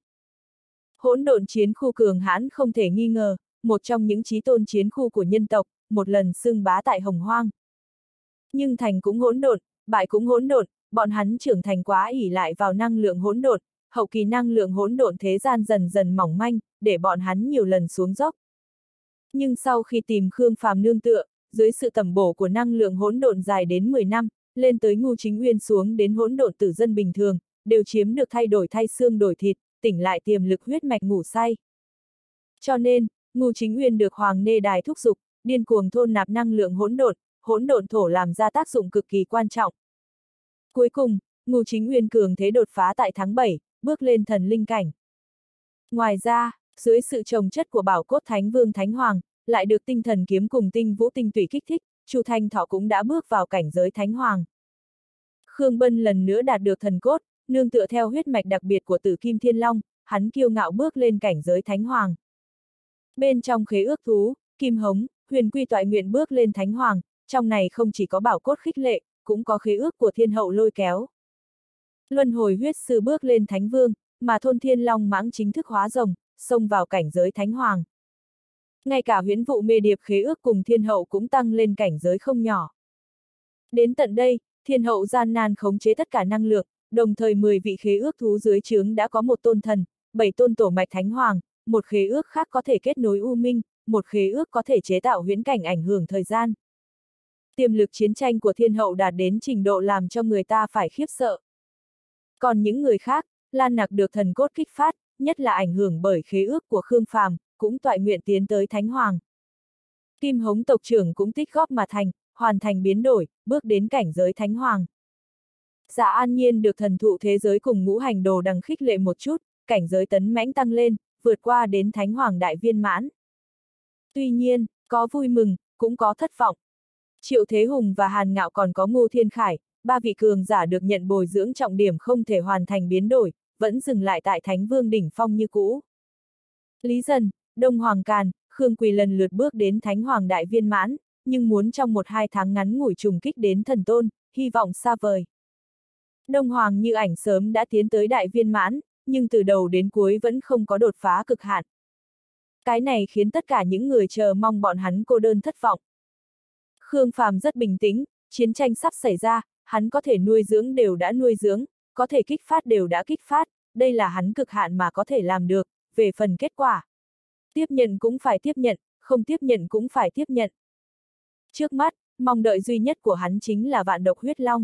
S1: Hỗn độn chiến khu cường hãn không thể nghi ngờ, một trong những chí tôn chiến khu của nhân tộc, một lần xưng bá tại Hồng Hoang. Nhưng thành cũng hỗn độn, bại cũng hỗn độn, bọn hắn trưởng thành quá ỷ lại vào năng lượng hỗn độn, hậu kỳ năng lượng hỗn độn thế gian dần dần mỏng manh, để bọn hắn nhiều lần xuống dốc. Nhưng sau khi tìm Khương Phàm nương tựa, dưới sự tầm bổ của năng lượng hỗn độn dài đến 10 năm, lên tới Ngưu Chính Uyên xuống đến hỗn độn tử dân bình thường, đều chiếm được thay đổi thay xương đổi thịt, tỉnh lại tiềm lực huyết mạch ngủ say. Cho nên, Ngưu Chính Uyên được Hoàng Nê Đài thúc giục, điên cuồng thôn nạp năng lượng hỗn độn thổ làm ra tác dụng cực kỳ quan trọng. Cuối cùng, Ngưu Chính Uyên cường thế đột phá tại tháng 7, bước lên thần linh cảnh. Ngoài ra, dưới sự trồng chất của bảo cốt Thánh Vương Thánh Hoàng, lại được tinh thần kiếm cùng tinh vũ tinh tủy kích thích, Chu Thanh Thọ cũng đã bước vào cảnh giới Thánh Hoàng. Khương Bân lần nữa đạt được thần cốt, nương tựa theo huyết mạch đặc biệt của Tử Kim Thiên Long, hắn kiêu ngạo bước lên cảnh giới Thánh Hoàng. Bên trong khế ước thú, Kim Hống, Huyền Quy Toại nguyện bước lên Thánh Hoàng, trong này không chỉ có bảo cốt khích lệ, cũng có khế ước của Thiên Hậu lôi kéo. Luân Hồi Huyết Sư bước lên Thánh Vương, mà Thôn Thiên Long Mãng chính thức hóa rồng, xông vào cảnh giới Thánh Hoàng. Ngay cả Huyễn Vụ Mê Điệp khế ước cùng Thiên Hậu cũng tăng lên cảnh giới không nhỏ. Đến tận đây, Thiên Hậu gian nan khống chế tất cả năng lượng, đồng thời 10 vị khế ước thú dưới trướng đã có một tôn thần, 7 tôn tổ mạch Thánh Hoàng, một khế ước khác có thể kết nối U Minh, một khế ước có thể chế tạo huyễn cảnh ảnh hưởng thời gian. Tiềm lực chiến tranh của Thiên Hậu đạt đến trình độ làm cho người ta phải khiếp sợ. Còn những người khác, Lan Nặc được thần cốt kích phát, nhất là ảnh hưởng bởi khế ước của Khương Phàm, cũng toại nguyện tiến tới Thánh Hoàng. Kim Hống tộc trưởng cũng tích góp mà thành, hoàn thành biến đổi, bước đến cảnh giới Thánh Hoàng. Dạ An Nhiên được thần thụ thế giới cùng ngũ hành đồ đằng khích lệ một chút, cảnh giới tấn mãnh tăng lên, vượt qua đến Thánh Hoàng đại viên mãn. Tuy nhiên, có vui mừng, cũng có thất vọng. Triệu Thế Hùng và Hàn Ngạo còn có Ngô Thiên Khải, ba vị cường giả được nhận bồi dưỡng trọng điểm không thể hoàn thành biến đổi, vẫn dừng lại tại Thánh Vương đỉnh phong như cũ. Lý Dần, Đông Hoàng Càn, Khương Quỳ lần lượt bước đến Thánh Hoàng đại viên mãn, nhưng muốn trong 1-2 tháng ngắn ngủi trùng kích đến thần tôn, hy vọng xa vời. Đông Hoàng Như Ảnh sớm đã tiến tới đại viên mãn, nhưng từ đầu đến cuối vẫn không có đột phá cực hạn. Cái này khiến tất cả những người chờ mong bọn hắn cô đơn thất vọng. Khương Phàm rất bình tĩnh, chiến tranh sắp xảy ra, hắn có thể nuôi dưỡng đều đã nuôi dưỡng, có thể kích phát đều đã kích phát, đây là hắn cực hạn mà có thể làm được, về phần kết quả. Tiếp nhận cũng phải tiếp nhận, không tiếp nhận cũng phải tiếp nhận. Trước mắt, mong đợi duy nhất của hắn chính là vạn độc huyết long.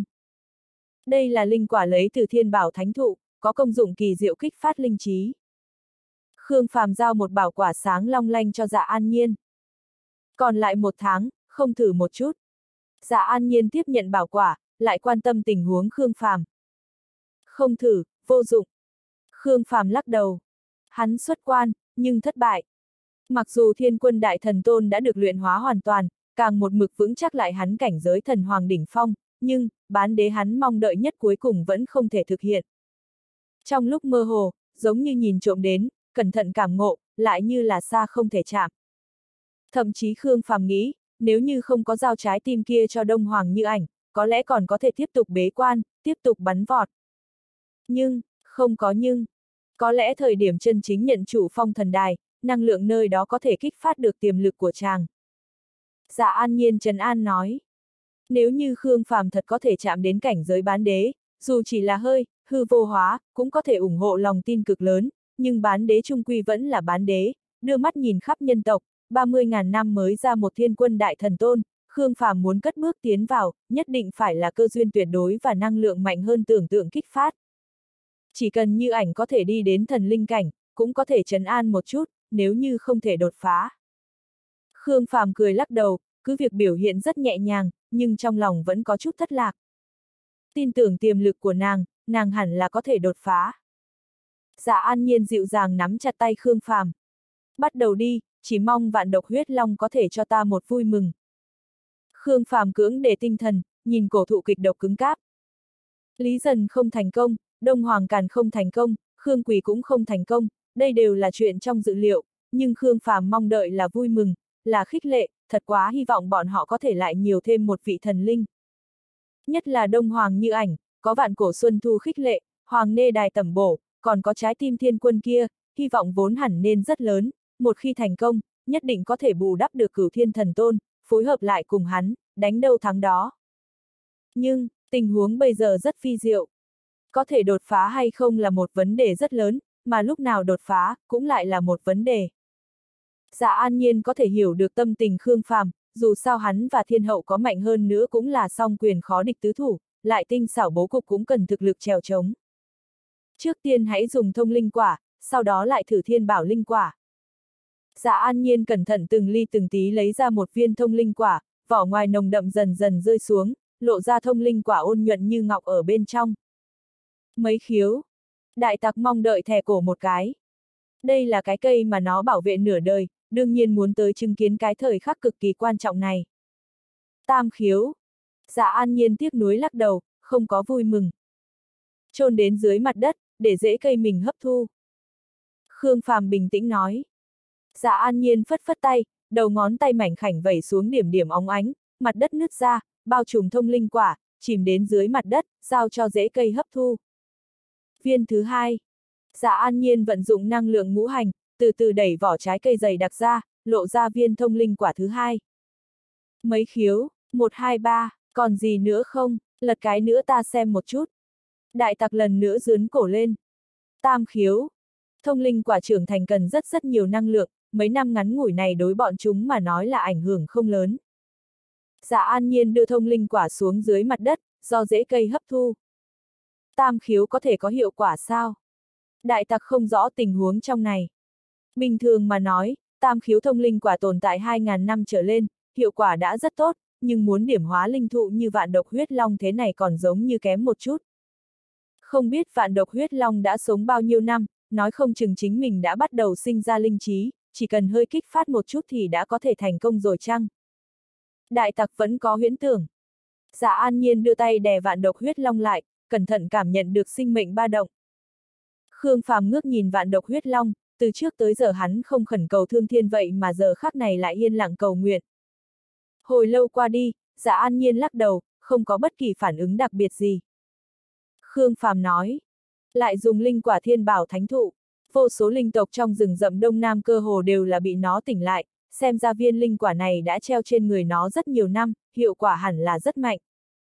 S1: Đây là linh quả lấy từ Thiên Bảo Thánh Thụ, có công dụng kỳ diệu kích phát linh trí. Khương Phàm giao một bảo quả sáng long lanh cho Dạ An Nhiên. Còn lại 1 tháng, không thử một chút. Dạ An Nhiên tiếp nhận bảo quả, lại quan tâm tình huống Khương Phàm. Không thử, vô dụng. Khương Phàm lắc đầu. Hắn xuất quan, nhưng thất bại. Mặc dù Thiên Quân Đại Thần Tôn đã được luyện hóa hoàn toàn, càng một mực vững chắc lại hắn cảnh giới thần hoàng đỉnh phong, nhưng, bán đế hắn mong đợi nhất cuối cùng vẫn không thể thực hiện. Trong lúc mơ hồ, giống như nhìn trộm đến, cẩn thận cảm ngộ, lại như là xa không thể chạm. Thậm chí Khương Phàm nghĩ, nếu như không có giao trái tim kia cho Đông Hoàng Như Ảnh, có lẽ còn có thể tiếp tục bế quan, tiếp tục bắn vọt. Nhưng, không có nhưng. Có lẽ thời điểm chân chính nhận chủ Phong Thần Đài, năng lượng nơi đó có thể kích phát được tiềm lực của chàng. Dạ An Nhiên trấn an nói. Nếu như Khương Phàm thật có thể chạm đến cảnh giới bán đế, dù chỉ là hơi, hư vô hóa, cũng có thể ủng hộ lòng tin cực lớn, nhưng bán đế trung quy vẫn là bán đế, đưa mắt nhìn khắp nhân tộc, 30.000 năm mới ra một Thiên Quân Đại Thần Tôn, Khương Phàm muốn cất bước tiến vào, nhất định phải là cơ duyên tuyệt đối và năng lượng mạnh hơn tưởng tượng kích phát. Chỉ cần Như Ảnh có thể đi đến thần linh cảnh, cũng có thể trấn an một chút, nếu như không thể đột phá. Khương Phàm cười lắc đầu, cứ việc biểu hiện rất nhẹ nhàng, nhưng trong lòng vẫn có chút thất lạc. Tin tưởng tiềm lực của nàng hẳn là có thể đột phá. Dạ An Nhiên dịu dàng nắm chặt tay Khương Phàm. Bắt đầu đi, chỉ mong vạn độc huyết long có thể cho ta một vui mừng. Khương Phàm cưỡng để tinh thần, nhìn cổ thụ kịch độc cứng cáp. Lý Dần không thành công, Đông Hoàng Càn không thành công, Khương Quỳ cũng không thành công, đây đều là chuyện trong dự liệu, nhưng Khương Phàm mong đợi là vui mừng, là khích lệ, thật quá hy vọng bọn họ có thể lại nhiều thêm một vị thần linh. Nhất là Đông Hoàng Như Ảnh, có vạn cổ xuân thu khích lệ, Hoàng Nê Đài tẩm bổ, còn có trái tim thiên quân kia, hy vọng vốn hẳn nên rất lớn, một khi thành công, nhất định có thể bù đắp được Cửu Thiên Thần Tôn, phối hợp lại cùng hắn, đánh đâu thắng đó. Nhưng, tình huống bây giờ rất phi diệu. Có thể đột phá hay không là một vấn đề rất lớn, mà lúc nào đột phá, cũng lại là một vấn đề. Dạ An Nhiên có thể hiểu được tâm tình Khương Phàm, dù sao hắn và thiên hậu có mạnh hơn nữa cũng là song quyền khó địch tứ thủ, lại tinh xảo bố cục cũng cần thực lực trèo trống. Trước tiên hãy dùng thông linh quả, sau đó lại thử thiên bảo linh quả. Dạ An Nhiên cẩn thận từng ly từng tí lấy ra một viên thông linh quả, vỏ ngoài nồng đậm dần dần rơi xuống, lộ ra thông linh quả ôn nhuận như ngọc ở bên trong. Mấy khiếu. Đại tặc mong đợi thè cổ một cái. Đây là cái cây mà nó bảo vệ nửa đời, đương nhiên muốn tới chứng kiến cái thời khắc cực kỳ quan trọng này. Tam khiếu. Dạ An Nhiên tiếc nuối lắc đầu, không có vui mừng. Chôn đến dưới mặt đất, để rễ cây mình hấp thu. Khương Phàm bình tĩnh nói. Dạ An Nhiên phất phất tay, đầu ngón tay mảnh khảnh vẩy xuống điểm điểm óng ánh, mặt đất nứt ra, bao trùm thông linh quả, chìm đến dưới mặt đất, giao cho rễ cây hấp thu. Viên thứ hai. Dạ An Nhiên vận dụng năng lượng ngũ hành, từ từ đẩy vỏ trái cây dày đặc ra, lộ ra viên thông linh quả thứ hai. Mấy khiếu, 1, 2, 3, còn gì nữa không, lật cái nữa ta xem một chút. Đại tặc lần nữa dướn cổ lên. Tam khiếu. Thông linh quả trưởng thành cần rất nhiều năng lượng, mấy năm ngắn ngủi này đối bọn chúng mà nói là ảnh hưởng không lớn. Dạ An Nhiên đưa thông linh quả xuống dưới mặt đất, do rễ cây hấp thu. Tam khiếu có thể có hiệu quả sao? Đại tặc không rõ tình huống trong này. Bình thường mà nói, tam khiếu thông linh quả tồn tại 2.000 năm trở lên, hiệu quả đã rất tốt, nhưng muốn điểm hóa linh thụ như vạn độc huyết long thế này còn giống như kém một chút. Không biết vạn độc huyết long đã sống bao nhiêu năm, nói không chừng chính mình đã bắt đầu sinh ra linh trí, chỉ cần hơi kích phát một chút thì đã có thể thành công rồi chăng? Đại tặc vẫn có huyễn tưởng. Dạ An Nhiên đưa tay đè vạn độc huyết long lại, cẩn thận cảm nhận được sinh mệnh ba động. Khương Phàm ngước nhìn vạn độc huyết long, từ trước tới giờ hắn không khẩn cầu thương thiên vậy mà giờ khắc này lại yên lặng cầu nguyện. Hồi lâu qua đi, Dạ An Nhiên lắc đầu, không có bất kỳ phản ứng đặc biệt gì. Khương Phàm nói, lại dùng linh quả thiên bảo thánh thụ, vô số linh tộc trong rừng rậm Đông Nam cơ hồ đều là bị nó tỉnh lại, xem ra viên linh quả này đã treo trên người nó rất nhiều năm, hiệu quả hẳn là rất mạnh.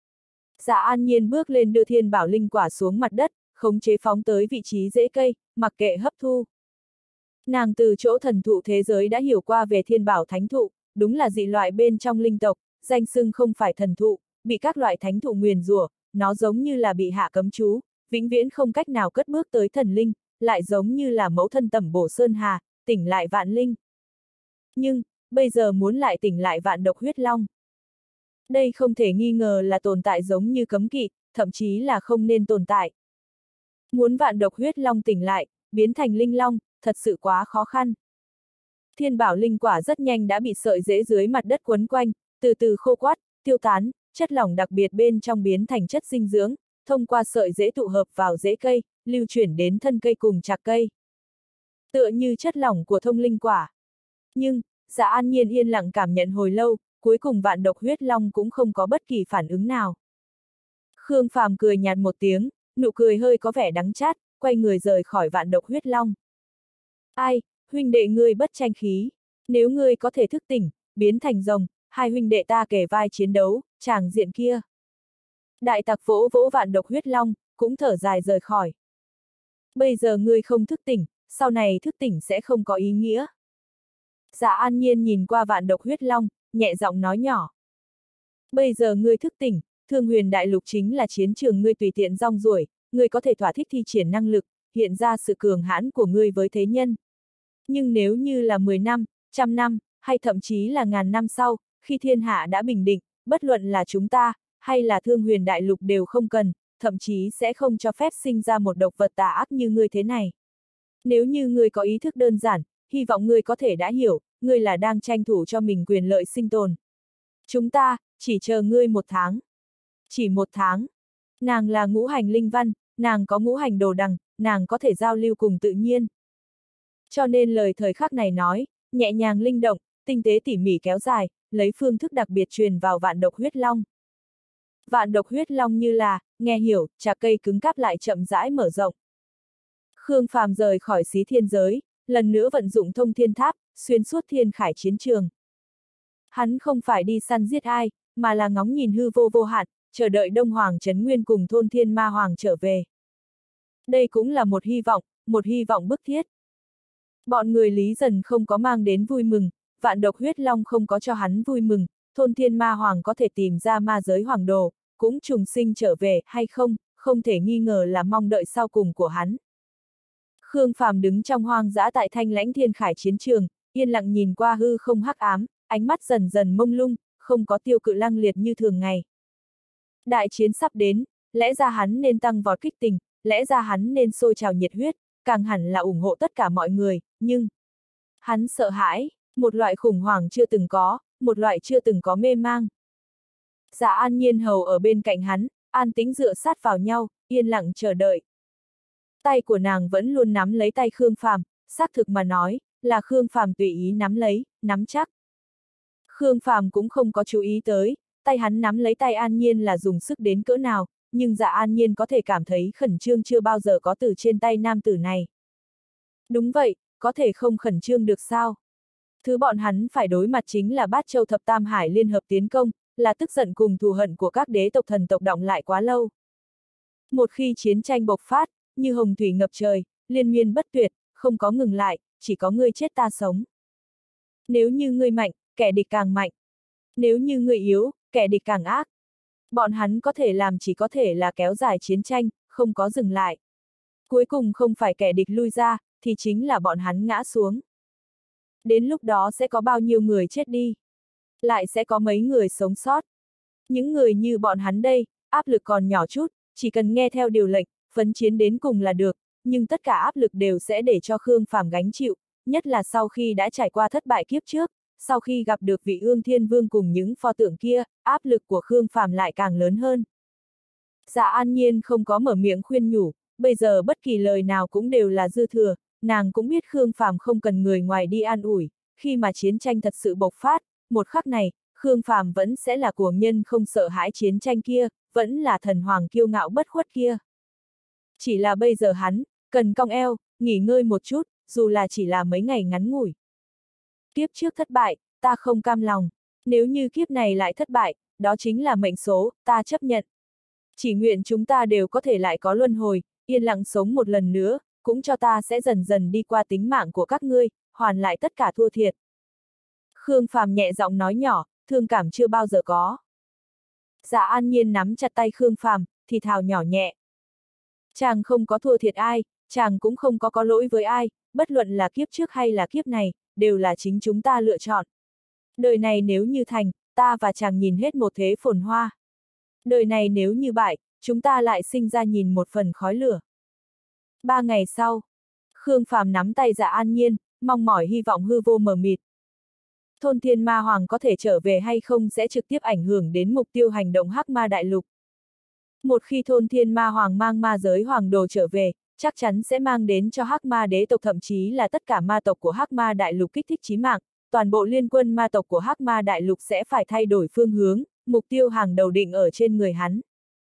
S1: Dạ An Nhiên bước lên đưa thiên bảo linh quả xuống mặt đất, khống chế phóng tới vị trí rễ cây, mặc kệ hấp thu. Nàng từ chỗ thần thụ thế giới đã hiểu qua về thiên bảo thánh thụ, đúng là dị loại bên trong linh tộc, danh xưng không phải thần thụ, bị các loại thánh thụ nguyền rủa, nó giống như là bị hạ cấm chú, vĩnh viễn không cách nào cất bước tới thần linh, lại giống như là mẫu thân tẩm bổ sơn hà, tỉnh lại vạn linh. Nhưng, bây giờ muốn lại tỉnh lại vạn độc huyết long. Đây không thể nghi ngờ là tồn tại giống như cấm kỵ, thậm chí là không nên tồn tại. Muốn vạn độc huyết long tỉnh lại, biến thành linh long, thật sự quá khó khăn. Thiên bảo linh quả rất nhanh đã bị sợi rễ dưới mặt đất quấn quanh, từ từ khô quắt, tiêu tán, chất lỏng đặc biệt bên trong biến thành chất dinh dưỡng, thông qua sợi rễ tụ hợp vào rễ cây, lưu chuyển đến thân cây cùng chạc cây. Tựa như chất lỏng của thông linh quả. Nhưng, Dạ An Nhiên yên lặng cảm nhận hồi lâu, cuối cùng vạn độc huyết long cũng không có bất kỳ phản ứng nào. Khương Phàm cười nhạt một tiếng, nụ cười hơi có vẻ đắng chát, quay người rời khỏi vạn độc huyết long. Ai, huynh đệ ngươi bất tranh khí, nếu ngươi có thể thức tỉnh, biến thành rồng, hai huynh đệ ta kề vai chiến đấu, tràng diện kia. Đại tặc vỗ vỗ vạn độc huyết long, cũng thở dài rời khỏi. Bây giờ ngươi không thức tỉnh, sau này thức tỉnh sẽ không có ý nghĩa. Dạ An Nhiên nhìn qua vạn độc huyết long, nhẹ giọng nói nhỏ. Bây giờ ngươi thức tỉnh, Thương Huyền Đại Lục chính là chiến trường ngươi tùy tiện rong ruổi, ngươi có thể thỏa thích thi triển năng lực, hiện ra sự cường hãn của ngươi với thế nhân. Nhưng nếu như là 10 năm, 100 năm, hay thậm chí là 1000 năm sau, khi thiên hạ đã bình định, bất luận là chúng ta, hay là Thương Huyền Đại Lục đều không cần, thậm chí sẽ không cho phép sinh ra một độc vật tà ác như ngươi thế này. Nếu như ngươi có ý thức đơn giản, hy vọng ngươi có thể đã hiểu, ngươi là đang tranh thủ cho mình quyền lợi sinh tồn. Chúng ta, chỉ chờ ngươi 1 tháng. Chỉ 1 tháng. Nàng là ngũ hành linh văn, nàng có ngũ hành đồ đằng, nàng có thể giao lưu cùng tự nhiên. Cho nên lời thời khắc này nói, nhẹ nhàng linh động, tinh tế tỉ mỉ kéo dài, lấy phương thức đặc biệt truyền vào vạn độc huyết long. Vạn độc huyết long như là, nghe hiểu, chạc cây cứng cáp lại chậm rãi mở rộng. Khương Phàm rời khỏi Xí Thiên giới, lần nữa vận dụng thông thiên tháp, xuyên suốt thiên khải chiến trường. Hắn không phải đi săn giết ai, mà là ngóng nhìn hư vô vô hạn, chờ đợi Đông Hoàng Trấn Nguyên cùng thôn Thiên Ma Hoàng trở về. Đây cũng là một hy vọng bức thiết. Bọn người Lý Dần không có mang đến vui mừng, vạn độc huyết long không có cho hắn vui mừng, thôn Thiên Ma Hoàng có thể tìm ra ma giới hoàng đồ, cũng trùng sinh trở về hay không, không thể nghi ngờ là mong đợi sau cùng của hắn. Khương Phàm đứng trong hoang dã tại thanh lãnh thiên khải chiến trường, yên lặng nhìn qua hư không hắc ám, ánh mắt dần dần mông lung, không có tiêu cự lăng liệt như thường ngày. Đại chiến sắp đến, lẽ ra hắn nên tăng vọt kích tình, lẽ ra hắn nên sôi trào nhiệt huyết, càng hẳn là ủng hộ tất cả mọi người, nhưng hắn sợ hãi, một loại khủng hoảng chưa từng có, một loại chưa từng có mê mang. Dạ An Nhiên hầu ở bên cạnh hắn, an tĩnh dựa sát vào nhau, yên lặng chờ đợi. Tay của nàng vẫn luôn nắm lấy tay Khương Phàm, xác thực mà nói, là Khương Phàm tùy ý nắm lấy, nắm chắc. Khương Phàm cũng không có chú ý tới, tay hắn nắm lấy tay An Nhiên là dùng sức đến cỡ nào, nhưng Dạ An Nhiên có thể cảm thấy khẩn trương chưa bao giờ có từ trên tay nam tử này. Đúng vậy, có thể không khẩn trương được sao? Thứ bọn hắn phải đối mặt chính là Bát Châu Thập Tam Hải liên hợp tiến công, là tức giận cùng thù hận của các đế tộc thần tộc đọng lại quá lâu. Một khi chiến tranh bộc phát, như hồng thủy ngập trời, liên miên bất tuyệt, không có ngừng lại, chỉ có ngươi chết ta sống. Nếu như ngươi mạnh, kẻ địch càng mạnh. Nếu như ngươi yếu, kẻ địch càng ác. Bọn hắn có thể làm chỉ có thể là kéo dài chiến tranh, không có dừng lại. Cuối cùng không phải kẻ địch lui ra, thì chính là bọn hắn ngã xuống. Đến lúc đó sẽ có bao nhiêu người chết đi? Lại sẽ có mấy người sống sót? Những người như bọn hắn đây, áp lực còn nhỏ chút, chỉ cần nghe theo điều lệnh, phấn chiến đến cùng là được, nhưng tất cả áp lực đều sẽ để cho Khương Phàm gánh chịu, nhất là sau khi đã trải qua thất bại kiếp trước, sau khi gặp được vị Ương Thiên Vương cùng những pho tượng kia, áp lực của Khương Phàm lại càng lớn hơn. Dạ An Nhiên không có mở miệng khuyên nhủ, bây giờ bất kỳ lời nào cũng đều là dư thừa, nàng cũng biết Khương Phàm không cần người ngoài đi an ủi, khi mà chiến tranh thật sự bộc phát, một khắc này, Khương Phàm vẫn sẽ là cuồng nhân không sợ hãi chiến tranh kia, vẫn là thần hoàng kiêu ngạo bất khuất kia. Chỉ là bây giờ hắn, cần cong eo, nghỉ ngơi một chút, dù là chỉ là mấy ngày ngắn ngủi. Kiếp trước thất bại, ta không cam lòng. Nếu như kiếp này lại thất bại, đó chính là mệnh số, ta chấp nhận. Chỉ nguyện chúng ta đều có thể lại có luân hồi, yên lặng sống một lần nữa, cũng cho ta sẽ dần dần đi qua tính mạng của các ngươi, hoàn lại tất cả thua thiệt. Khương Phàm nhẹ giọng nói nhỏ, thương cảm chưa bao giờ có. Dạ An Nhiên nắm chặt tay Khương Phàm, thì thào nhỏ nhẹ. Chàng không có thua thiệt ai, chàng cũng không có lỗi với ai, bất luận là kiếp trước hay là kiếp này, đều là chính chúng ta lựa chọn. Đời này nếu như thành, ta và chàng nhìn hết một thế phồn hoa. Đời này nếu như bại, chúng ta lại sinh ra nhìn một phần khói lửa. 3 ngày sau, Khương Phàm nắm tay Dạ An Nhiên, mong mỏi hy vọng hư vô mờ mịt. Thôn Thiên Ma Hoàng có thể trở về hay không sẽ trực tiếp ảnh hưởng đến mục tiêu hành động Hắc Ma Đại Lục. Một khi Thôn Thiên Ma Hoàng mang ma giới hoàng đồ trở về, chắc chắn sẽ mang đến cho Hắc Ma đế tộc thậm chí là tất cả ma tộc của Hắc Ma Đại Lục kích thích chí mạng, toàn bộ liên quân ma tộc của Hắc Ma Đại Lục sẽ phải thay đổi phương hướng, mục tiêu hàng đầu định ở trên người hắn.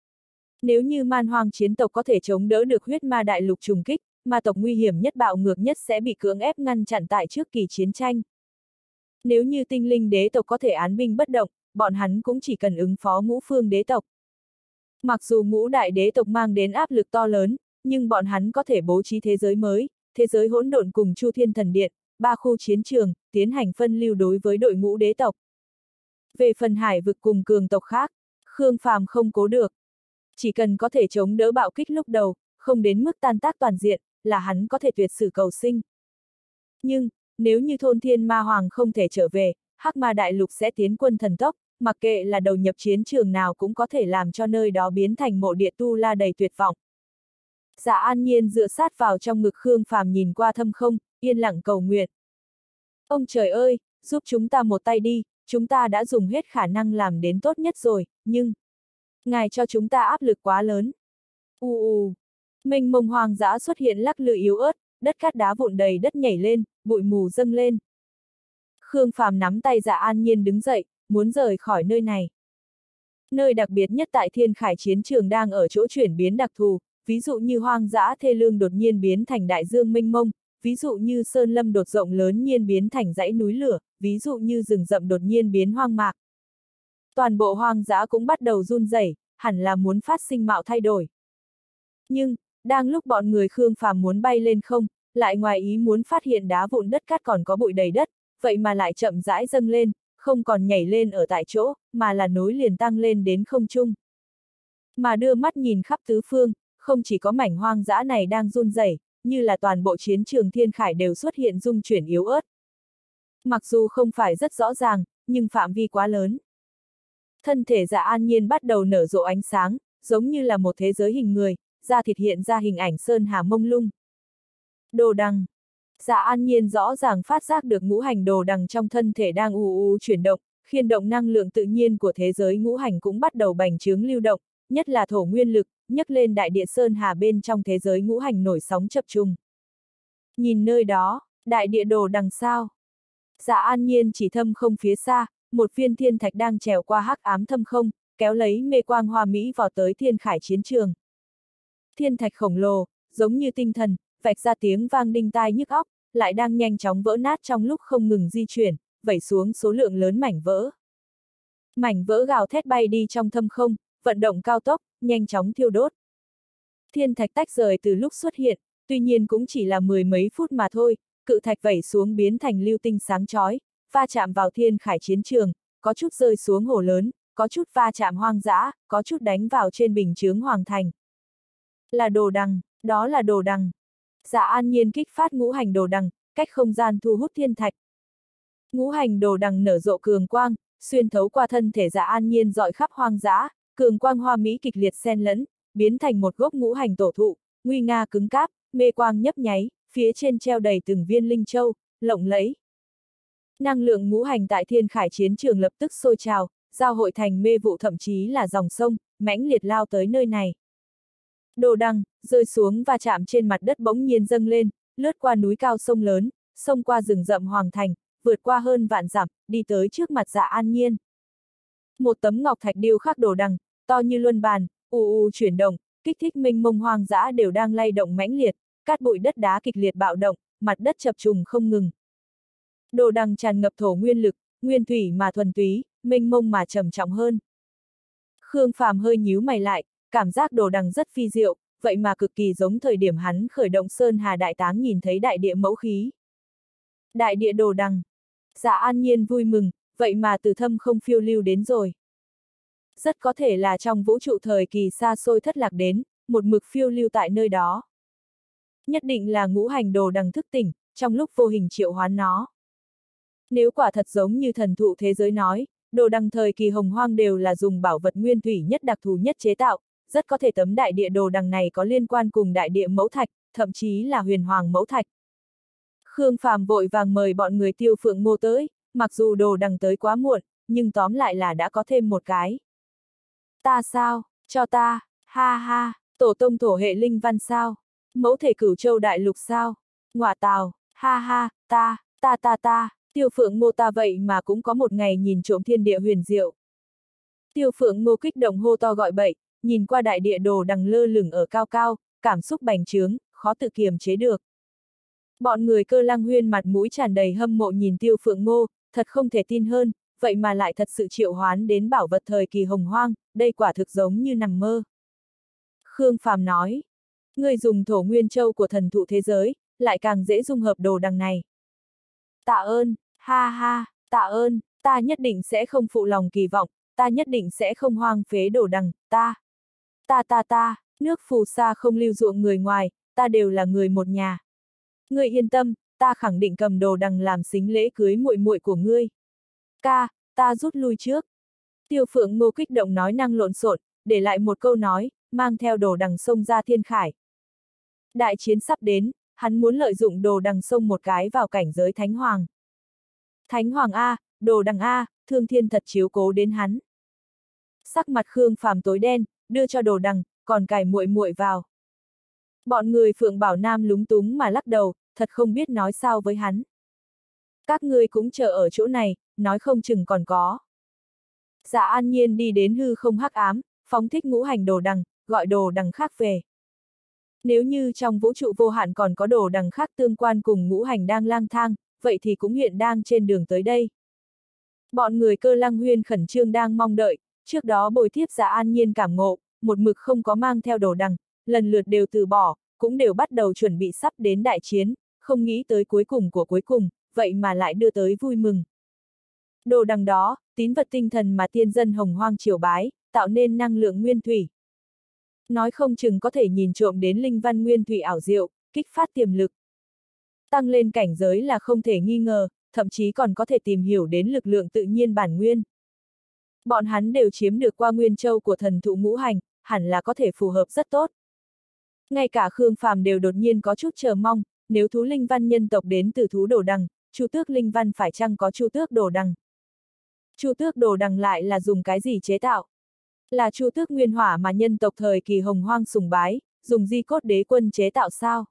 S1: Nếu như man hoang chiến tộc có thể chống đỡ được huyết ma đại lục trùng kích, ma tộc nguy hiểm nhất bạo ngược nhất sẽ bị cưỡng ép ngăn chặn tại trước kỳ chiến tranh. Nếu như tinh linh đế tộc có thể án binh bất động, bọn hắn cũng chỉ cần ứng phó ngũ phương đế tộc. Mặc dù ngũ đại đế tộc mang đến áp lực to lớn, nhưng bọn hắn có thể bố trí thế giới mới, thế giới hỗn độn cùng Chu Thiên Thần Điện, 3 khu chiến trường, tiến hành phân lưu đối với đội ngũ đế tộc. Về phần hải vực cùng cường tộc khác, Khương Phàm không cố được. Chỉ cần có thể chống đỡ bạo kích lúc đầu, không đến mức tan tác toàn diện, là hắn có thể tuyệt sử cầu sinh. Nhưng, nếu như Thôn Thiên Ma Hoàng không thể trở về, Hắc Ma Đại Lục sẽ tiến quân thần tốc, mặc kệ là đầu nhập chiến trường nào cũng có thể làm cho nơi đó biến thành mộ địa tu la đầy tuyệt vọng. Dạ An Nhiên dựa sát vào trong ngực Khương Phàm nhìn qua thâm không, yên lặng cầu nguyện. Ông trời ơi, giúp chúng ta một tay đi, chúng ta đã dùng hết khả năng làm đến tốt nhất rồi, nhưng ngài cho chúng ta áp lực quá lớn. Mênh mông hoang dã xuất hiện lắc lư yếu ớt, đất cát đá vụn đầy đất nhảy lên, bụi mù dâng lên. Khương Phàm nắm tay Dạ An Nhiên đứng dậy, muốn rời khỏi nơi này. Nơi đặc biệt nhất tại Thiên Khải chiến trường đang ở chỗ chuyển biến đặc thù, ví dụ như hoang dã thê lương đột nhiên biến thành đại dương mênh mông, ví dụ như sơn lâm đột rộng lớn nhiên biến thành dãy núi lửa, ví dụ như rừng rậm đột nhiên biến hoang mạc. Toàn bộ hoang dã cũng bắt đầu run rẩy, hẳn là muốn phát sinh mạo thay đổi. Nhưng, đang lúc bọn người Khương Phàm muốn bay lên không, lại ngoài ý muốn phát hiện đá vụn đất cát còn có bụi đầy đất, vậy mà lại chậm rãi dâng lên, không còn nhảy lên ở tại chỗ, mà là nối liền tăng lên đến không trung. Mà đưa mắt nhìn khắp tứ phương, không chỉ có mảnh hoang dã này đang run rẩy, như là toàn bộ chiến trường Thiên Khải đều xuất hiện rung chuyển yếu ớt. Mặc dù không phải rất rõ ràng, nhưng phạm vi quá lớn. Thân thể Dạ An Nhiên bắt đầu nở rộ ánh sáng, giống như là một thế giới hình người, da thịt hiện ra hình ảnh sơn hà mông lung. Đồ đằng. Dạ An Nhiên rõ ràng phát giác được ngũ hành đồ đằng trong thân thể đang chuyển động, khiên động năng lượng tự nhiên của thế giới ngũ hành cũng bắt đầu bành trướng lưu động, nhất là thổ nguyên lực, nhấc lên đại địa sơn hà bên trong thế giới ngũ hành nổi sóng chập trùng. Nhìn nơi đó, đại địa đồ đằng sao? Dạ An Nhiên chỉ thâm không phía xa, một viên thiên thạch đang trèo qua hắc ám thâm không, kéo lấy mê quang hoa mỹ vào tới Thiên Khải chiến trường. Thiên thạch khổng lồ, giống như tinh thần, vạch ra tiếng vang đinh tai nhức óc, lại đang nhanh chóng vỡ nát trong lúc không ngừng di chuyển, vẩy xuống số lượng lớn mảnh vỡ. Mảnh vỡ gào thét bay đi trong thâm không, vận động cao tốc, nhanh chóng thiêu đốt. Thiên thạch tách rời từ lúc xuất hiện, tuy nhiên cũng chỉ là mười mấy phút mà thôi, cự thạch vẩy xuống biến thành lưu tinh sáng chói, va chạm vào Thiên Khải chiến trường, có chút rơi xuống hồ lớn, có chút va chạm hoang dã, có chút đánh vào trên bình chướng hoàng thành. Là đồ đằng, đó là đồ đằng. Dạ An Nhiên kích phát ngũ hành đồ đằng, cách không gian thu hút thiên thạch. Ngũ hành đồ đằng nở rộ cường quang, xuyên thấu qua thân thể Dạ An Nhiên dọi khắp hoang dã, cường quang hoa mỹ kịch liệt xen lẫn, biến thành một gốc ngũ hành tổ thụ, nguy nga cứng cáp, mê quang nhấp nháy, phía trên treo đầy từng viên linh châu, lộng lẫy. Năng lượng ngũ hành tại Thiên Khải chiến trường lập tức sôi trào, giao hội thành mê vụ thậm chí là dòng sông, mãnh liệt lao tới nơi này. Đồ đằng, rơi xuống và chạm trên mặt đất bỗng nhiên dâng lên, lướt qua núi cao sông lớn, xông qua rừng rậm hoàng thành, vượt qua hơn vạn dặm, đi tới trước mặt Dạ An Nhiên. Một tấm ngọc thạch điêu khắc đồ đằng, to như luân bàn, chuyển động, kích thích mênh mông hoang dã đều đang lay động mãnh liệt, cát bụi đất đá kịch liệt bạo động, mặt đất chập trùng không ngừng. Đồ đằng tràn ngập thổ nguyên lực, nguyên thủy mà thuần túy, mênh mông mà trầm trọng hơn. Khương Phàm hơi nhíu mày lại, cảm giác đồ đằng rất phi diệu, vậy mà cực kỳ giống thời điểm hắn khởi động Sơn Hà Đại Táng nhìn thấy đại địa mẫu khí. Đại địa đồ đằng. Dạ An Nhiên vui mừng, vậy mà từ thâm không phiêu lưu đến rồi. Rất có thể là trong vũ trụ thời kỳ xa xôi thất lạc đến, một mực phiêu lưu tại nơi đó. Nhất định là ngũ hành đồ đằng thức tỉnh, trong lúc vô hình triệu hoán nó. Nếu quả thật giống như thần thụ thế giới nói, đồ đằng thời kỳ hồng hoang đều là dùng bảo vật nguyên thủy nhất đặc thù nhất chế tạo, rất có thể tấm đại địa đồ đằng này có liên quan cùng đại địa mẫu thạch, thậm chí là huyền hoàng mẫu thạch. Khương Phàm vội vàng mời bọn người Tiêu Phượng Ngô tới, mặc dù đồ đằng tới quá muộn, nhưng tóm lại là đã có thêm một cái. Ta sao, cho ta, ha ha, tổ tông thổ hệ linh văn sao, mẫu thể cửu châu đại lục sao, ngọa tào, ha ha, ta. Tiêu Phượng Ngô ta vậy mà cũng có một ngày nhìn trộm thiên địa huyền diệu. Tiêu Phượng Ngô kích động hô to gọi bậy, nhìn qua đại địa đồ đằng lơ lửng ở cao cao, cảm xúc bành trướng, khó tự kiềm chế được. Bọn người Cơ Lăng Huyên mặt mũi tràn đầy hâm mộ nhìn Tiêu Phượng Ngô, thật không thể tin hơn, vậy mà lại thật sự triệu hoán đến bảo vật thời kỳ hồng hoang, đây quả thực giống như nằm mơ. Khương Phàm nói, người dùng thổ nguyên châu của thần thụ thế giới, lại càng dễ dung hợp đồ đằng này. Tạ ơn, ha ha, tạ ơn, ta nhất định sẽ không phụ lòng kỳ vọng, ta nhất định sẽ không hoang phế đồ đằng, ta, nước phù sa không lưu ruộng người ngoài, ta đều là người một nhà. Ngươi yên tâm, ta khẳng định cầm đồ đằng làm sính lễ cưới muội muội của ngươi. Ta rút lui trước. Tiêu Phượng Ngô kích động nói năng lộn xộn, để lại một câu nói, mang theo đồ đằng xông ra thiên khải. Đại chiến sắp đến, hắn muốn lợi dụng đồ đằng xông một cái vào cảnh giới Thánh Hoàng. Thánh Hoàng A, đồ đằng A, Thương Thiên thật chiếu cố đến hắn. Sắc mặt Khương Phàm tối đen, đưa cho đồ đằng, còn cài muội muội vào. Bọn người Phượng Bảo Nam lúng túng mà lắc đầu, thật không biết nói sao với hắn. Các ngươi cũng chờ ở chỗ này, nói không chừng còn có. Dạ An Nhiên đi đến hư không hắc ám, phóng thích ngũ hành đồ đằng, gọi đồ đằng khác về. Nếu như trong vũ trụ vô hạn còn có đồ đằng khác tương quan cùng ngũ hành đang lang thang, vậy thì cũng hiện đang trên đường tới đây. Bọn người Cơ Lăng Huyên khẩn trương đang mong đợi, trước đó bồi tiếp Dạ An Nhiên cảm ngộ, một mực không có mang theo đồ đằng, lần lượt đều từ bỏ, cũng đều bắt đầu chuẩn bị sắp đến đại chiến, không nghĩ tới cuối cùng của cuối cùng, vậy mà lại đưa tới vui mừng. Đồ đằng đó, tín vật tinh thần mà tiên dân Hồng Hoang triều bái, tạo nên năng lượng nguyên thủy. Nói không chừng có thể nhìn trộm đến linh văn nguyên thủy ảo diệu, kích phát tiềm lực. Tăng lên cảnh giới là không thể nghi ngờ, thậm chí còn có thể tìm hiểu đến lực lượng tự nhiên bản nguyên. Bọn hắn đều chiếm được qua nguyên châu của thần thụ ngũ hành, hẳn là có thể phù hợp rất tốt. Ngay cả Khương Phàm đều đột nhiên có chút chờ mong, nếu thú linh văn nhân tộc đến từ thú đồ đằng, chu tước linh văn phải chăng có chu tước đồ đằng? Chu tước đồ đằng lại là dùng cái gì chế tạo? Là chu tước nguyên hỏa mà nhân tộc thời kỳ Hồng Hoang sùng bái, dùng di cốt đế quân chế tạo sao?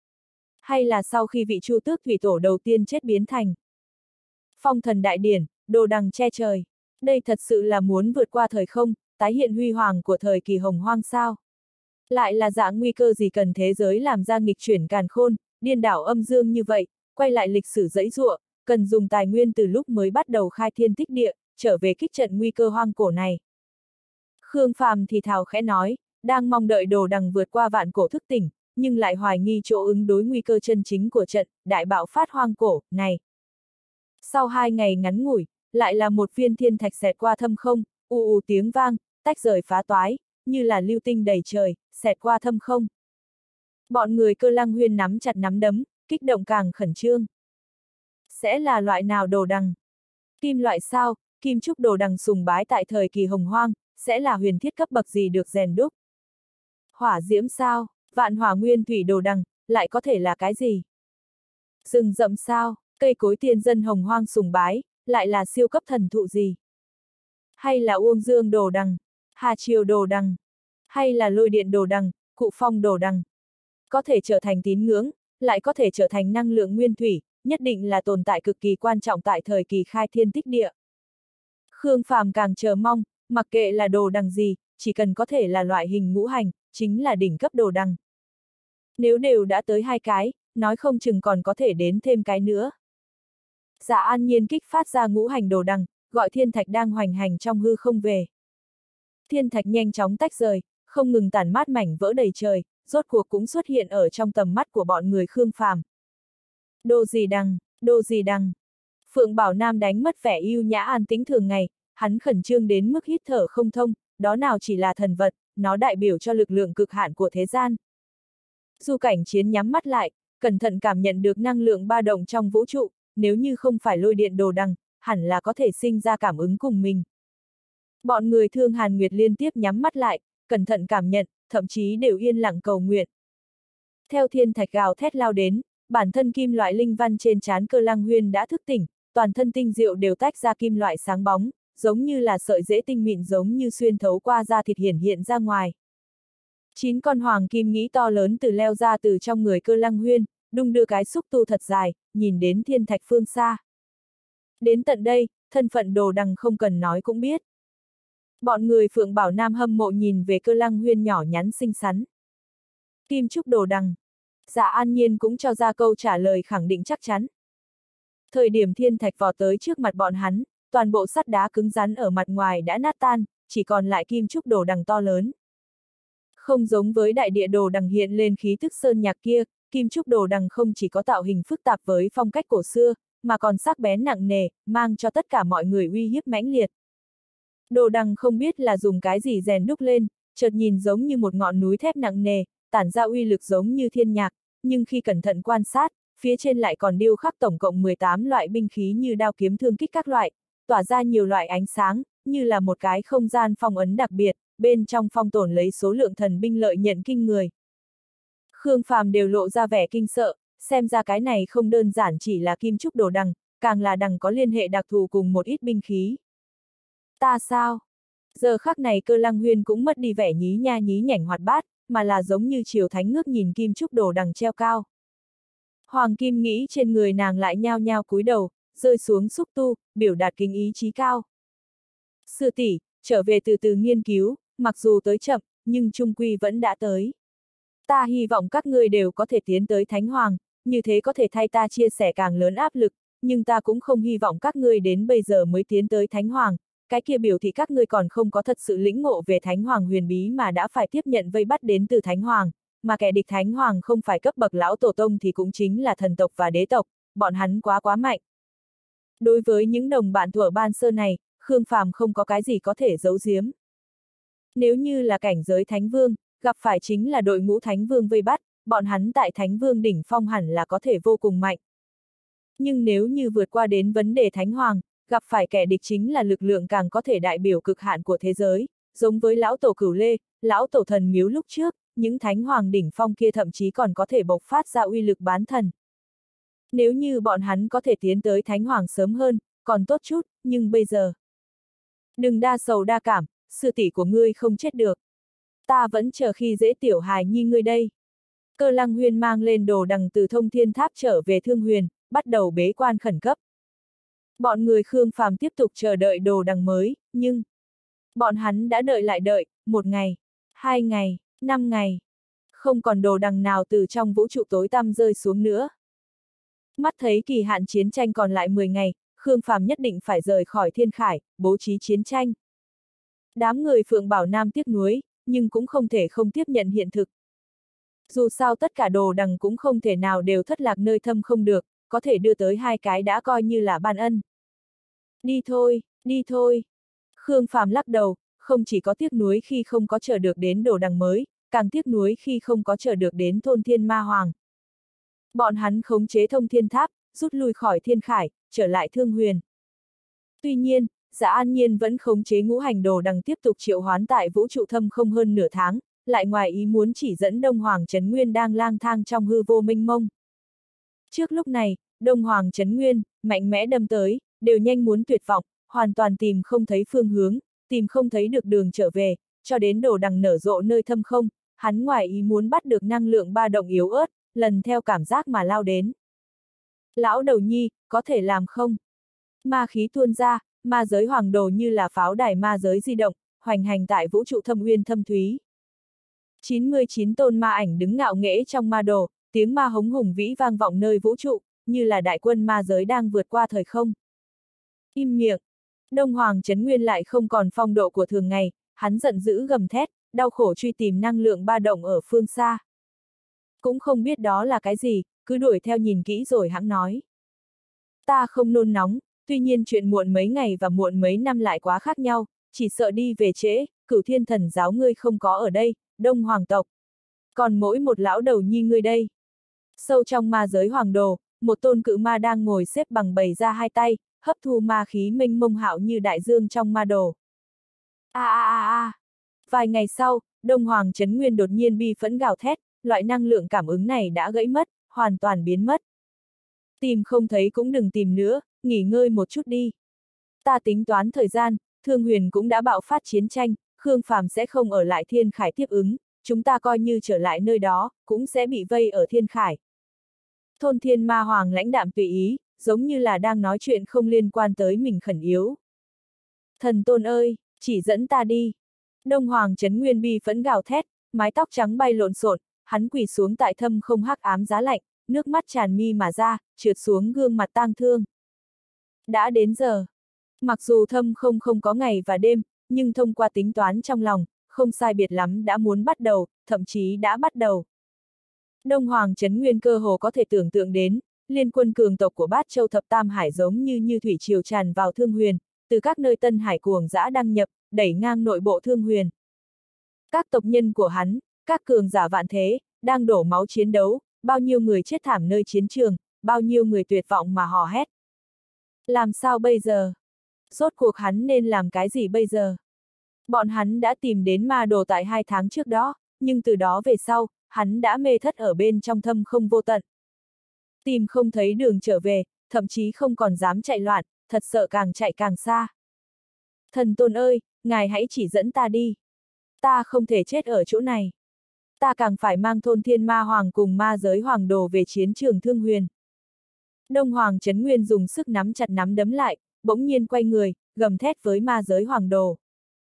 S1: Hay là sau khi vị chu tước thủy tổ đầu tiên chết biến thành? Phong thần đại điển, đồ đằng che trời. Đây thật sự là muốn vượt qua thời không, tái hiện huy hoàng của thời kỳ Hồng Hoang sao? Lại là dạng nguy cơ gì cần thế giới làm ra nghịch chuyển càn khôn, điên đảo âm dương như vậy, quay lại lịch sử dãy giụa, cần dùng tài nguyên từ lúc mới bắt đầu khai thiên tích địa, trở về kích trận nguy cơ hoang cổ này. Khương Phàm thì thào khẽ nói, đang mong đợi đồ đằng vượt qua vạn cổ thức tỉnh, nhưng lại hoài nghi chỗ ứng đối nguy cơ chân chính của trận đại bạo phát hoang cổ này. Sau 2 ngày ngắn ngủi, lại là một viên thiên thạch xẹt qua thâm không, ù ù tiếng vang, tách rời phá toái, như là lưu tinh đầy trời, xẹt qua thâm không. Bọn người Cơ Lăng Huyên nắm chặt nắm đấm, kích động càng khẩn trương. Sẽ là loại nào đồ đằng? Kim loại sao, kim trúc đồ đằng sùng bái tại thời kỳ Hồng Hoang, sẽ là huyền thiết cấp bậc gì được rèn đúc? Hỏa diễm sao, vạn hỏa nguyên thủy đồ đằng, lại có thể là cái gì? Rừng rậm sao, cây cối tiên dân Hồng Hoang sùng bái, lại là siêu cấp thần thụ gì? Hay là Uông Dương đồ đằng, Hà Triều đồ đằng, hay là lôi điện đồ đằng, Cụ Phong đồ đằng? Có thể trở thành tín ngưỡng, lại có thể trở thành năng lượng nguyên thủy, nhất định là tồn tại cực kỳ quan trọng tại thời kỳ khai thiên tích địa. Khương Phàm càng chờ mong, mặc kệ là đồ đằng gì, chỉ cần có thể là loại hình ngũ hành, chính là đỉnh cấp đồ đằng. Nếu đều đã tới 2 cái, nói không chừng còn có thể đến thêm cái nữa. Dạ An Nhiên kích phát ra ngũ hành đồ đằng, gọi thiên thạch đang hoành hành trong hư không về. Thiên thạch nhanh chóng tách rời, không ngừng tản mát mảnh vỡ đầy trời, rốt cuộc cũng xuất hiện ở trong tầm mắt của bọn người Khương Phàm. Đồ gì đằng, đồ gì đằng. Phượng Bảo Nam đánh mất vẻ yêu nhã an tĩnh thường ngày, hắn khẩn trương đến mức hít thở không thông, đó nào chỉ là thần vật, nó đại biểu cho lực lượng cực hạn của thế gian. Du Cảnh Chiến nhắm mắt lại, cẩn thận cảm nhận được năng lượng ba động trong vũ trụ, nếu như không phải lôi điện đồ đằng, hẳn là có thể sinh ra cảm ứng cùng mình. Bọn người Thương Hàn Nguyệt liên tiếp nhắm mắt lại, cẩn thận cảm nhận, thậm chí đều yên lặng cầu nguyện. Theo thiên thạch gào thét lao đến, bản thân kim loại linh văn trên trán Cơ Lăng Huyên đã thức tỉnh, toàn thân tinh diệu đều tách ra kim loại sáng bóng, giống như là sợi rễ tinh mịn giống như xuyên thấu qua da thịt hiển hiện ra ngoài. 9 con hoàng kim nghĩ to lớn từ leo ra từ trong người Cơ Lăng Huyên, đung đưa cái xúc tu thật dài, nhìn đến thiên thạch phương xa. Đến tận đây, thân phận đồ đằng không cần nói cũng biết. Bọn người Phượng Bảo Nam hâm mộ nhìn về Cơ Lăng Huyên nhỏ nhắn xinh xắn. Kim trúc đồ đằng. Dạ An Nhiên cũng cho ra câu trả lời khẳng định chắc chắn. Thời điểm thiên thạch vò tới trước mặt bọn hắn, toàn bộ sắt đá cứng rắn ở mặt ngoài đã nát tan, chỉ còn lại kim trúc đồ đằng to lớn. Không giống với đại địa đồ đằng hiện lên khí tức sơn nhạc kia, kim trúc đồ đằng không chỉ có tạo hình phức tạp với phong cách cổ xưa, mà còn sắc bén nặng nề, mang cho tất cả mọi người uy hiếp mãnh liệt. Đồ đằng không biết là dùng cái gì rèn đúc lên, chợt nhìn giống như một ngọn núi thép nặng nề, tản ra uy lực giống như thiên nhạc, nhưng khi cẩn thận quan sát, phía trên lại còn điêu khắc tổng cộng 18 loại binh khí như đao kiếm thương kích các loại, tỏa ra nhiều loại ánh sáng, như là một cái không gian phong ấn đặc biệt, bên trong phong tồn lấy số lượng thần binh lợi nhận kinh người. Khương Phàm đều lộ ra vẻ kinh sợ, xem ra cái này không đơn giản chỉ là kim trúc đồ đằng, càng là đằng có liên hệ đặc thù cùng một ít binh khí. Ta sao? Giờ khắc này Cơ Lăng Huyên cũng mất đi vẻ nhí nha nhí nhảnh hoạt bát, mà là giống như triều thánh ngước nhìn kim trúc đồ đằng treo cao. Hoàng Kim nghĩ trên người nàng lại nhao nhao cúi đầu, rơi xuống xúc tu, biểu đạt kính ý chí cao. Sư tỷ, trở về từ từ nghiên cứu, mặc dù tới chậm, nhưng trung quy vẫn đã tới. Ta hy vọng các ngươi đều có thể tiến tới Thánh Hoàng, như thế có thể thay ta chia sẻ càng lớn áp lực, nhưng ta cũng không hy vọng các ngươi đến bây giờ mới tiến tới Thánh Hoàng, cái kia biểu thị các ngươi còn không có thật sự lĩnh ngộ về Thánh Hoàng huyền bí mà đã phải tiếp nhận vây bắt đến từ Thánh Hoàng, mà kẻ địch Thánh Hoàng không phải cấp bậc lão tổ tông thì cũng chính là thần tộc và đế tộc, bọn hắn quá mạnh. Đối với những đồng bạn thuở ban sơ này, Khương Phàm không có cái gì có thể giấu giếm. Nếu như là cảnh giới Thánh Vương, gặp phải chính là đội ngũ Thánh Vương vây bắt, bọn hắn tại Thánh Vương đỉnh phong hẳn là có thể vô cùng mạnh. Nhưng nếu như vượt qua đến vấn đề Thánh Hoàng, gặp phải kẻ địch chính là lực lượng càng có thể đại biểu cực hạn của thế giới, giống với lão tổ Cửu Lê, lão tổ thần miếu lúc trước, những Thánh Hoàng đỉnh phong kia thậm chí còn có thể bộc phát ra uy lực bán thần. Nếu như bọn hắn có thể tiến tới Thánh Hoàng sớm hơn, còn tốt chút, nhưng bây giờ... Đừng đa sầu đa cảm, sư tỷ của ngươi không chết được. Ta vẫn chờ khi dễ tiểu hài nhi ngươi đây. Cơ Lăng Huyên mang lên đồ đằng từ Thông Thiên Tháp trở về Thương Huyền, bắt đầu bế quan khẩn cấp. Bọn người Khương Phàm tiếp tục chờ đợi đồ đằng mới, nhưng... Bọn hắn đã đợi lại đợi, 1 ngày, 2 ngày, 5 ngày. Không còn đồ đằng nào từ trong vũ trụ tối tăm rơi xuống nữa. Mắt thấy kỳ hạn chiến tranh còn lại 10 ngày, Khương Phàm nhất định phải rời khỏi Thiên Khải, bố trí chiến tranh. Đám người Phượng Bảo Nam tiếc nuối, nhưng cũng không thể không tiếp nhận hiện thực. Dù sao tất cả đồ đằng cũng không thể nào đều thất lạc nơi thâm không được, có thể đưa tới 2 cái đã coi như là ban ân. Đi thôi, đi thôi. Khương Phàm lắc đầu, không chỉ có tiếc nuối khi không có chờ được đến đồ đằng mới, càng tiếc nuối khi không có chờ được đến thôn Thiên Ma Hoàng. Bọn hắn khống chế Thông Thiên Tháp, rút lui khỏi Thiên Khải, trở lại Thương Huyền. Tuy nhiên, Dạ An Nhiên vẫn khống chế ngũ hành đồ đằng tiếp tục triệu hoán tại vũ trụ thâm không hơn nửa tháng, lại ngoài ý muốn chỉ dẫn Đông Hoàng Trấn Nguyên đang lang thang trong hư vô mênh mông. Trước lúc này, Đông Hoàng Trấn Nguyên, mạnh mẽ đâm tới, đều nhanh muốn tuyệt vọng, hoàn toàn tìm không thấy phương hướng, tìm không thấy được đường trở về, cho đến đồ đằng nở rộ nơi thâm không, hắn ngoài ý muốn bắt được năng lượng ba động yếu ớt, lần theo cảm giác mà lao đến. Lão đầu nhi, có thể làm không? Ma khí tuôn ra, ma giới hoàng đồ như là pháo đài ma giới di động, hoành hành tại vũ trụ thâm uyên thâm thúy. 99 tôn ma ảnh đứng ngạo nghễ trong ma đồ, tiếng ma hống hùng vĩ vang vọng nơi vũ trụ, như là đại quân ma giới đang vượt qua thời không. Im miệng! Đông Hoàng Trấn Nguyên lại không còn phong độ của thường ngày, hắn giận dữ gầm thét, đau khổ truy tìm năng lượng ba động ở phương xa. Cũng không biết đó là cái gì, cứ đuổi theo nhìn kỹ rồi hãng nói. Ta không nôn nóng, tuy nhiên chuyện muộn mấy ngày và muộn mấy năm lại quá khác nhau, chỉ sợ đi về trễ, Cửu Thiên Thần giáo ngươi không có ở đây, Đông Hoàng tộc. Còn mỗi một lão đầu nhi ngươi đây. Sâu trong ma giới hoàng đồ, một tôn cự ma đang ngồi xếp bằng bày ra 2 tay, hấp thu ma khí mênh mông hạo như đại dương trong ma đồ. Vài ngày sau, Đông Hoàng Trấn Nguyên đột nhiên bi phẫn gào thét, loại năng lượng cảm ứng này đã gãy mất, hoàn toàn biến mất. Tìm không thấy cũng đừng tìm nữa, nghỉ ngơi một chút đi. Ta tính toán thời gian, Thương Huyền cũng đã bạo phát chiến tranh, Khương Phàm sẽ không ở lại Thiên Khải tiếp ứng, chúng ta coi như trở lại nơi đó, cũng sẽ bị vây ở Thiên Khải. Thôn Thiên Ma Hoàng lãnh đạm tùy ý, giống như là đang nói chuyện không liên quan tới mình khẩn yếu. Thần tôn ơi, chỉ dẫn ta đi. Đông Hoàng Trấn Nguyên bi phẫn gào thét, mái tóc trắng bay lộn xộn, hắn quỳ xuống tại thâm không hắc ám giá lạnh, nước mắt tràn mi mà ra, trượt xuống gương mặt tang thương. Đã đến giờ. Mặc dù thâm không có ngày và đêm, nhưng thông qua tính toán trong lòng, không sai biệt lắm đã muốn bắt đầu, thậm chí đã bắt đầu. Đông Hoàng Trấn Nguyên cơ hồ có thể tưởng tượng đến, liên quân cường tộc của Bát Châu Thập Tam Hải giống như thủy triều tràn vào Thương Huyền, từ các nơi Tân Hải cuồng dã đăng nhập, đẩy ngang nội bộ Thương Huyền. Các tộc nhân của hắn, các cường giả vạn thế, đang đổ máu chiến đấu, bao nhiêu người chết thảm nơi chiến trường, bao nhiêu người tuyệt vọng mà hò hét. Làm sao bây giờ? Rốt cuộc hắn nên làm cái gì bây giờ? Bọn hắn đã tìm đến ma đồ tại 2 tháng trước đó, nhưng từ đó về sau, hắn đã mê thất ở bên trong thâm không vô tận. Tìm không thấy đường trở về, thậm chí không còn dám chạy loạn, thật sợ càng chạy càng xa. Thần Tôn ơi, ngài hãy chỉ dẫn ta đi. Ta không thể chết ở chỗ này. Ta càng phải mang thôn thiên ma hoàng cùng ma giới hoàng đồ về chiến trường Thương Huyền. Đông Hoàng Trấn Nguyên dùng sức nắm chặt nắm đấm lại, bỗng nhiên quay người, gầm thét với ma giới hoàng đồ.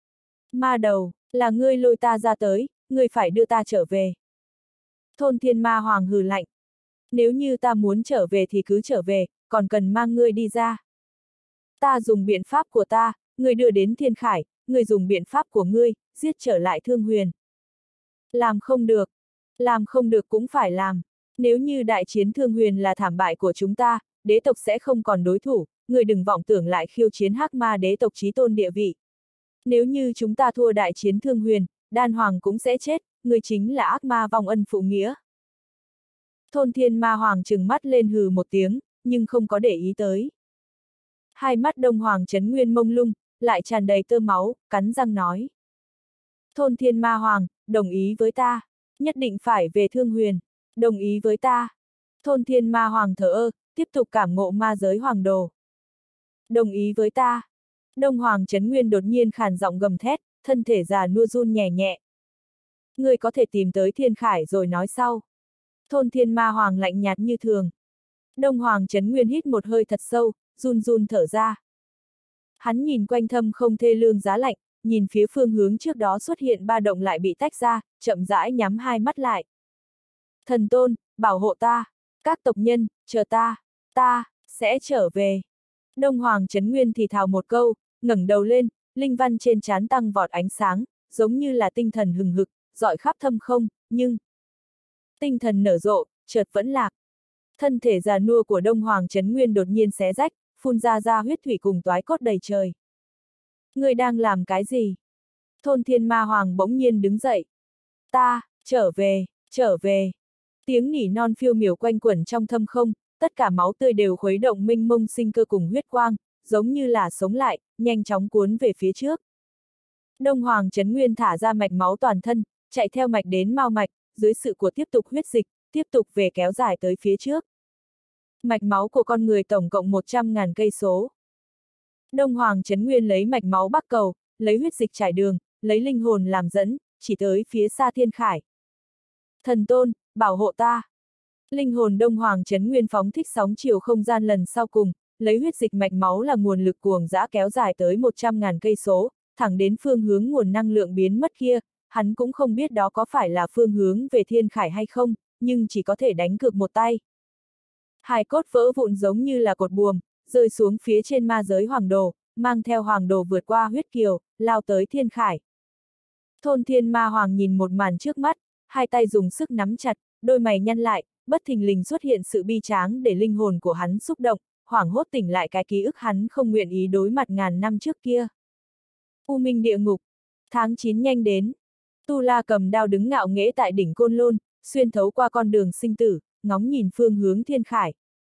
S1: Ma đầu, là ngươi lôi ta ra tới, ngươi phải đưa ta trở về. Thôn thiên ma hoàng hừ lạnh. Nếu như ta muốn trở về thì cứ trở về, còn cần mang ngươi đi ra. Ta dùng biện pháp của ta, ngươi đưa đến thiên khải, ngươi dùng biện pháp của ngươi, giết trở lại Thương Huyền. Làm không được cũng phải làm. Nếu như đại chiến Thương Huyền là thảm bại của chúng ta, đế tộc sẽ không còn đối thủ, ngươi đừng vọng tưởng lại khiêu chiến hắc ma đế tộc chí tôn địa vị. Nếu như chúng ta thua đại chiến Thương Huyền, Đan Hoàng cũng sẽ chết, ngươi chính là ác ma vong ân phụ nghĩa. Thôn thiên ma hoàng trừng mắt lên hừ một tiếng, nhưng không có để ý tới. Hai mắt Đông Hoàng Trấn Nguyên mông lung, lại tràn đầy tơ máu, cắn răng nói. Thôn thiên ma hoàng, đồng ý với ta, nhất định phải về Thương Huyền, đồng ý với ta. Thôn thiên ma hoàng thờ ơ, tiếp tục cảm ngộ ma giới hoàng đồ. Đồng ý với ta. Đông Hoàng Trấn Nguyên đột nhiên khàn giọng gầm thét, thân thể già nua run nhẹ nhẹ. Ngươi có thể tìm tới thiên khải rồi nói sau. Thôn thiên ma hoàng lạnh nhạt như thường. Đông Hoàng Trấn Nguyên hít một hơi thật sâu, run run thở ra. Hắn nhìn quanh thâm không thê lương giá lạnh, nhìn phía phương hướng trước đó xuất hiện ba động lại bị tách ra, chậm rãi nhắm hai mắt lại. Thần Tôn, bảo hộ ta. Các tộc nhân, chờ ta sẽ trở về. Đông Hoàng Trấn Nguyên thì thào một câu, ngẩng đầu lên, linh văn trên trán tăng vọt ánh sáng, giống như là tinh thần hừng hực, rọi khắp thâm không, nhưng tinh thần nở rộ, chợt vẫn lạc. Thân thể già nua của Đông Hoàng Trấn Nguyên đột nhiên xé rách, phun ra huyết thủy cùng toái cốt đầy trời. Ngươi đang làm cái gì? Thôn thiên ma hoàng bỗng nhiên đứng dậy. Ta, trở về. Tiếng nỉ non phiêu miểu quanh quẩn trong thâm không, tất cả máu tươi đều khuấy động mênh mông sinh cơ cùng huyết quang, giống như là sống lại, nhanh chóng cuốn về phía trước. Đông Hoàng Trấn Nguyên thả ra mạch máu toàn thân, chạy theo mạch đến mao mạch, dưới sự của tiếp tục huyết dịch, tiếp tục về kéo dài tới phía trước. Mạch máu của con người tổng cộng 100.000 cây số. Đông Hoàng Trấn Nguyên lấy mạch máu bắc cầu, lấy huyết dịch trải đường, lấy linh hồn làm dẫn, chỉ tới phía xa thiên khải. Thần Tôn, bảo hộ ta. Linh hồn Đông Hoàng Trấn Nguyên phóng thích sóng chiều không gian lần sau cùng, lấy huyết dịch mạch máu là nguồn lực cuồng dã kéo dài tới 100.000 cây số, thẳng đến phương hướng nguồn năng lượng biến mất kia, hắn cũng không biết đó có phải là phương hướng về thiên khải hay không, nhưng chỉ có thể đánh cược một tay. Hài cốt vỡ vụn giống như là cột buồm, rơi xuống phía trên ma giới hoàng đồ, mang theo hoàng đồ vượt qua huyết kiều, lao tới thiên khải. Thôn thiên ma hoàng nhìn một màn trước mắt, hai tay dùng sức nắm chặt, đôi mày nhăn lại, bất thình lình xuất hiện sự bi tráng để linh hồn của hắn xúc động, hoảng hốt tỉnh lại cái ký ức hắn không nguyện ý đối mặt ngàn năm trước kia. U Minh địa ngục. Tháng 9 nhanh đến. Tu La cầm đao đứng ngạo nghễ tại đỉnh Côn Lôn, xuyên thấu qua con đường sinh tử, ngóng nhìn phương hướng thiên khải.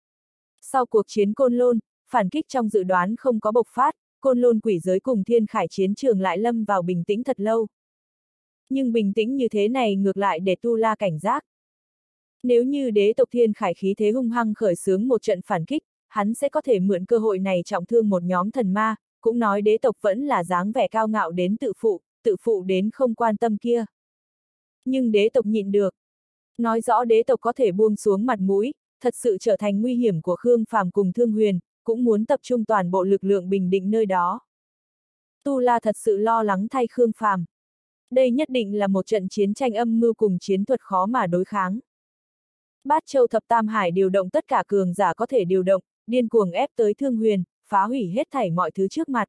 S1: Sau cuộc chiến Côn Lôn, phản kích trong dự đoán không có bộc phát, Côn Lôn quỷ giới cùng thiên khải chiến trường lại lâm vào bình tĩnh thật lâu. Nhưng bình tĩnh như thế này ngược lại để Tu La cảnh giác. Nếu như đế tộc thiên khải khí thế hung hăng khởi xướng một trận phản kích, hắn sẽ có thể mượn cơ hội này trọng thương một nhóm thần ma, cũng nói đế tộc vẫn là dáng vẻ cao ngạo đến tự phụ đến không quan tâm kia. Nhưng đế tộc nhịn được. Nói rõ đế tộc có thể buông xuống mặt mũi, thật sự trở thành nguy hiểm của Khương Phàm cùng Thương Huyền, cũng muốn tập trung toàn bộ lực lượng bình định nơi đó. Tu La thật sự lo lắng thay Khương Phàm. Đây nhất định là một trận chiến tranh âm mưu cùng chiến thuật khó mà đối kháng. Bát Châu Thập Tam Hải điều động tất cả cường giả có thể điều động, điên cuồng ép tới Thương Huyền, phá hủy hết thảy mọi thứ trước mặt.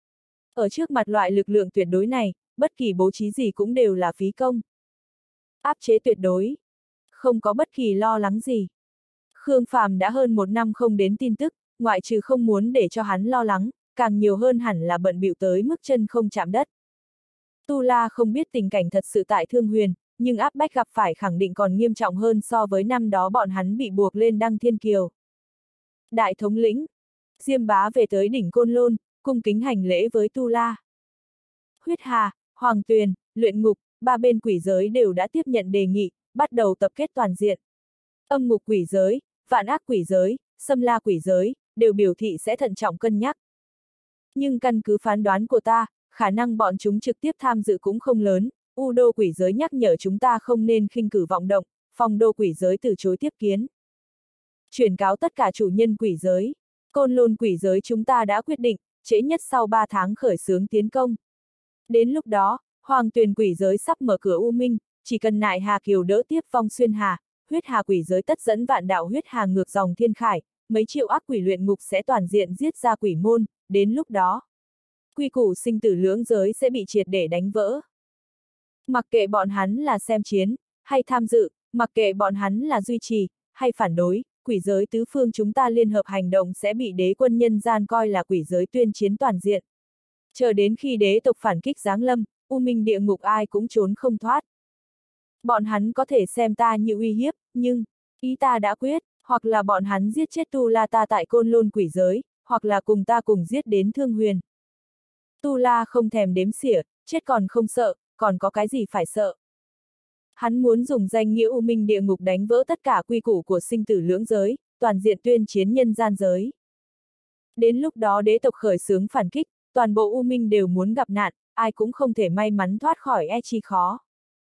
S1: Ở trước mặt loại lực lượng tuyệt đối này, bất kỳ bố trí gì cũng đều là phí công. Áp chế tuyệt đối. Không có bất kỳ lo lắng gì. Khương Phàm đã hơn 1 năm không đến tin tức, ngoại trừ không muốn để cho hắn lo lắng, càng nhiều hơn hẳn là bận bịu tới mức chân không chạm đất. Tu La không biết tình cảnh thật sự tại Thương Huyền, nhưng áp bách gặp phải khẳng định còn nghiêm trọng hơn so với năm đó bọn hắn bị buộc lên Đăng Thiên Kiều. Đại thống lĩnh, Diêm Bá về tới đỉnh Côn Lôn, cung kính hành lễ với Tu La. Huyết Hà, Hoàng Tuyền, Luyện Ngục, ba bên quỷ giới đều đã tiếp nhận đề nghị, bắt đầu tập kết toàn diện. Âm ngục quỷ giới, vạn ác quỷ giới, xâm la quỷ giới, đều biểu thị sẽ thận trọng cân nhắc. Nhưng căn cứ phán đoán của ta, khả năng bọn chúng trực tiếp tham dự cũng không lớn, U Đô quỷ giới nhắc nhở chúng ta không nên khinh cử vọng động, Phong Đô quỷ giới từ chối tiếp kiến. Chuyển cáo tất cả chủ nhân quỷ giới, Côn Lôn quỷ giới chúng ta đã quyết định, trễ nhất sau 3 tháng khởi xướng tiến công. Đến lúc đó, Hoàng Tuyền quỷ giới sắp mở cửa U Minh, chỉ cần Nại Hà Kiều đỡ tiếp vong xuyên hà, Huyết Hà quỷ giới tất dẫn vạn đạo huyết hà ngược dòng thiên khải, mấy triệu ác quỷ luyện ngục sẽ toàn diện giết ra quỷ môn, đến lúc đó, quy củ sinh tử lưỡng giới sẽ bị triệt để đánh vỡ. Mặc kệ bọn hắn là xem chiến, hay tham dự, mặc kệ bọn hắn là duy trì, hay phản đối, quỷ giới tứ phương chúng ta liên hợp hành động sẽ bị đế quân nhân gian coi là quỷ giới tuyên chiến toàn diện. Chờ đến khi đế tộc phản kích giáng lâm, U Minh địa ngục ai cũng trốn không thoát. Bọn hắn có thể xem ta như uy hiếp, nhưng, ý ta đã quyết, hoặc là bọn hắn giết chết Tu La ta tại Côn Lôn quỷ giới, hoặc là cùng ta cùng giết đến Thương Huyền. Tu La không thèm đếm xỉa, chết còn không sợ, còn có cái gì phải sợ. Hắn muốn dùng danh nghĩa U Minh địa ngục đánh vỡ tất cả quy củ của sinh tử lưỡng giới, toàn diện tuyên chiến nhân gian giới. Đến lúc đó đế tộc khởi xướng phản kích, toàn bộ U Minh đều muốn gặp nạn, ai cũng không thể may mắn thoát khỏi chi khó.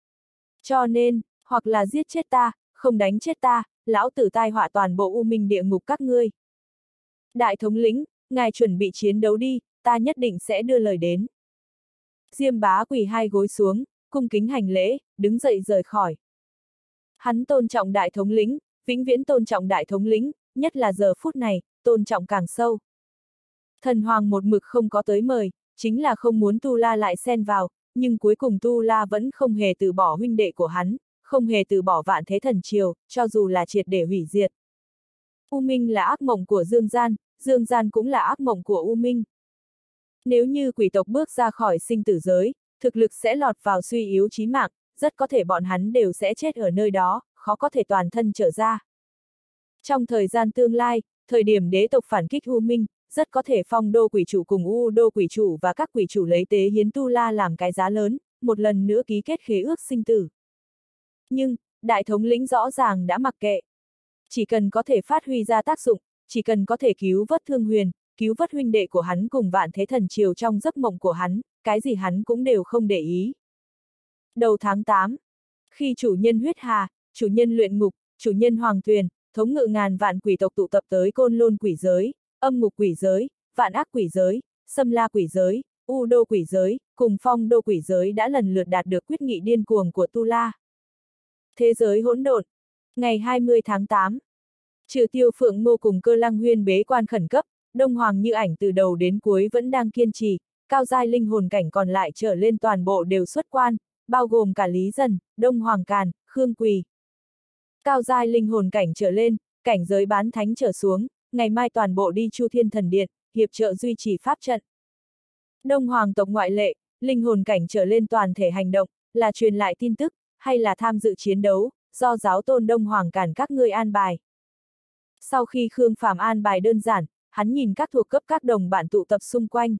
S1: Cho nên, hoặc là giết chết ta, không đánh chết ta, lão tử tai họa toàn bộ U Minh địa ngục các ngươi. Đại thống lĩnh, ngài chuẩn bị chiến đấu đi, ta nhất định sẽ đưa lời đến. Diêm Bá quỳ hai gối xuống, cung kính hành lễ, đứng dậy rời khỏi. Hắn tôn trọng đại thống lĩnh, vĩnh viễn tôn trọng đại thống lĩnh, nhất là giờ phút này, tôn trọng càng sâu. Thần Hoàng một mực không có tới mời, chính là không muốn Tu La lại xen vào, nhưng cuối cùng Tu La vẫn không hề từ bỏ huynh đệ của hắn, không hề từ bỏ vạn thế thần triều, cho dù là triệt để hủy diệt. U Minh là ác mộng của Dương Gian cũng là ác mộng của U Minh. Nếu như quỷ tộc bước ra khỏi sinh tử giới, thực lực sẽ lọt vào suy yếu chí mạng, rất có thể bọn hắn đều sẽ chết ở nơi đó, khó có thể toàn thân trở ra. Trong thời gian tương lai, thời điểm đế tộc phản kích U Minh, rất có thể Phong Đô quỷ chủ cùng U Đô quỷ chủ và các quỷ chủ lấy tế hiến Tu La làm cái giá lớn, một lần nữa ký kết khế ước sinh tử. Nhưng, đại thống lĩnh rõ ràng đã mặc kệ. Chỉ cần có thể phát huy ra tác dụng, chỉ cần có thể cứu vớt Thương Huyền, cứu vớt huynh đệ của hắn cùng vạn thế thần triều trong giấc mộng của hắn, cái gì hắn cũng đều không để ý. Đầu tháng 8, khi chủ nhân Huyết Hà, chủ nhân Luyện Ngục, chủ nhân Hoàng Tuyền, thống ngự ngàn vạn quỷ tộc tụ tập tới Côn Lôn quỷ giới, Âm ngục quỷ giới, vạn ác quỷ giới, xâm la quỷ giới, U Đô quỷ giới, cùng Phong Đô quỷ giới đã lần lượt đạt được quyết nghị điên cuồng của Tu La. Thế giới hỗn độn. Ngày 20 tháng 8. Trừ Tiêu Phượng Ngô cùng Cơ Lăng Huyên bế quan khẩn cấp, Đông Hoàng Như Ảnh từ đầu đến cuối vẫn đang kiên trì, cao giai linh hồn cảnh còn lại trở lên toàn bộ đều xuất quan, bao gồm cả Lý Dần, Đông Hoàng Càn, Khương Quỳ. Cao giai linh hồn cảnh trở lên, cảnh giới bán thánh trở xuống, ngày mai toàn bộ đi Chu Thiên Thần Điện, hiệp trợ duy trì pháp trận. Đông Hoàng tộc ngoại lệ, linh hồn cảnh trở lên toàn thể hành động, là truyền lại tin tức, hay là tham dự chiến đấu, do giáo tôn Đông Hoàng Càn các ngươi an bài. Sau khi Khương Phàm an bài đơn giản, hắn nhìn các thuộc cấp các đồng bạn tụ tập xung quanh.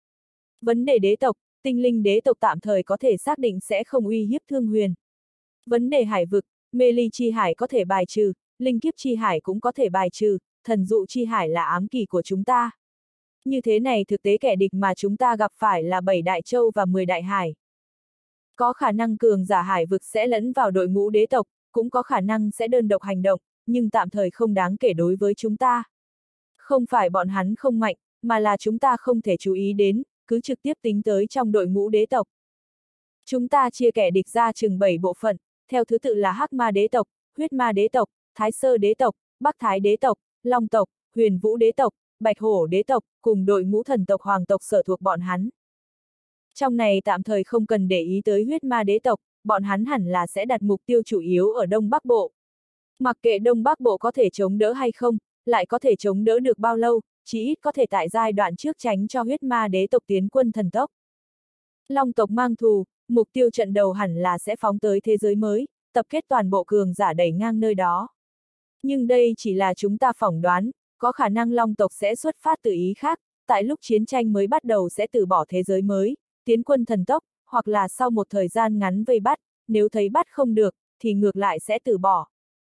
S1: Vấn đề đế tộc, tinh linh đế tộc tạm thời có thể xác định sẽ không uy hiếp Thương Huyền. Vấn đề hải vực, mê ly chi hải có thể bài trừ, linh kiếp chi hải cũng có thể bài trừ, thần dụ chi hải là ám kỳ của chúng ta. Như thế này thực tế kẻ địch mà chúng ta gặp phải là 7 đại châu và 10 đại hải. Có khả năng cường giả hải vực sẽ lẫn vào đội ngũ đế tộc, cũng có khả năng sẽ đơn độc hành động, nhưng tạm thời không đáng kể đối với chúng ta. Không phải bọn hắn không mạnh, mà là chúng ta không thể chú ý đến, cứ trực tiếp tính tới trong đội ngũ đế tộc. Chúng ta chia kẻ địch ra chừng 7 bộ phận, theo thứ tự là Hắc Ma đế tộc, Huyết Ma đế tộc, Thái Sơ đế tộc, Bắc Thái đế tộc, Long tộc, Huyền Vũ đế tộc, Bạch Hổ đế tộc, cùng đội ngũ thần tộc hoàng tộc sở thuộc bọn hắn. Trong này tạm thời không cần để ý tới Huyết Ma đế tộc, bọn hắn hẳn là sẽ đặt mục tiêu chủ yếu ở Đông Bắc Bộ. Mặc kệ Đông Bắc Bộ có thể chống đỡ hay không, lại có thể chống đỡ được bao lâu, chỉ ít có thể tại giai đoạn trước tránh cho Huyết Ma đế tộc tiến quân thần tốc. Long tộc mang thù, mục tiêu trận đầu hẳn là sẽ phóng tới thế giới mới, tập kết toàn bộ cường giả đẩy ngang nơi đó. Nhưng đây chỉ là chúng ta phỏng đoán, có khả năng Long tộc sẽ xuất phát từ ý khác, tại lúc chiến tranh mới bắt đầu sẽ từ bỏ thế giới mới, tiến quân thần tốc, hoặc là sau một thời gian ngắn vây bắt, nếu thấy bắt không được, thì ngược lại sẽ từ bỏ.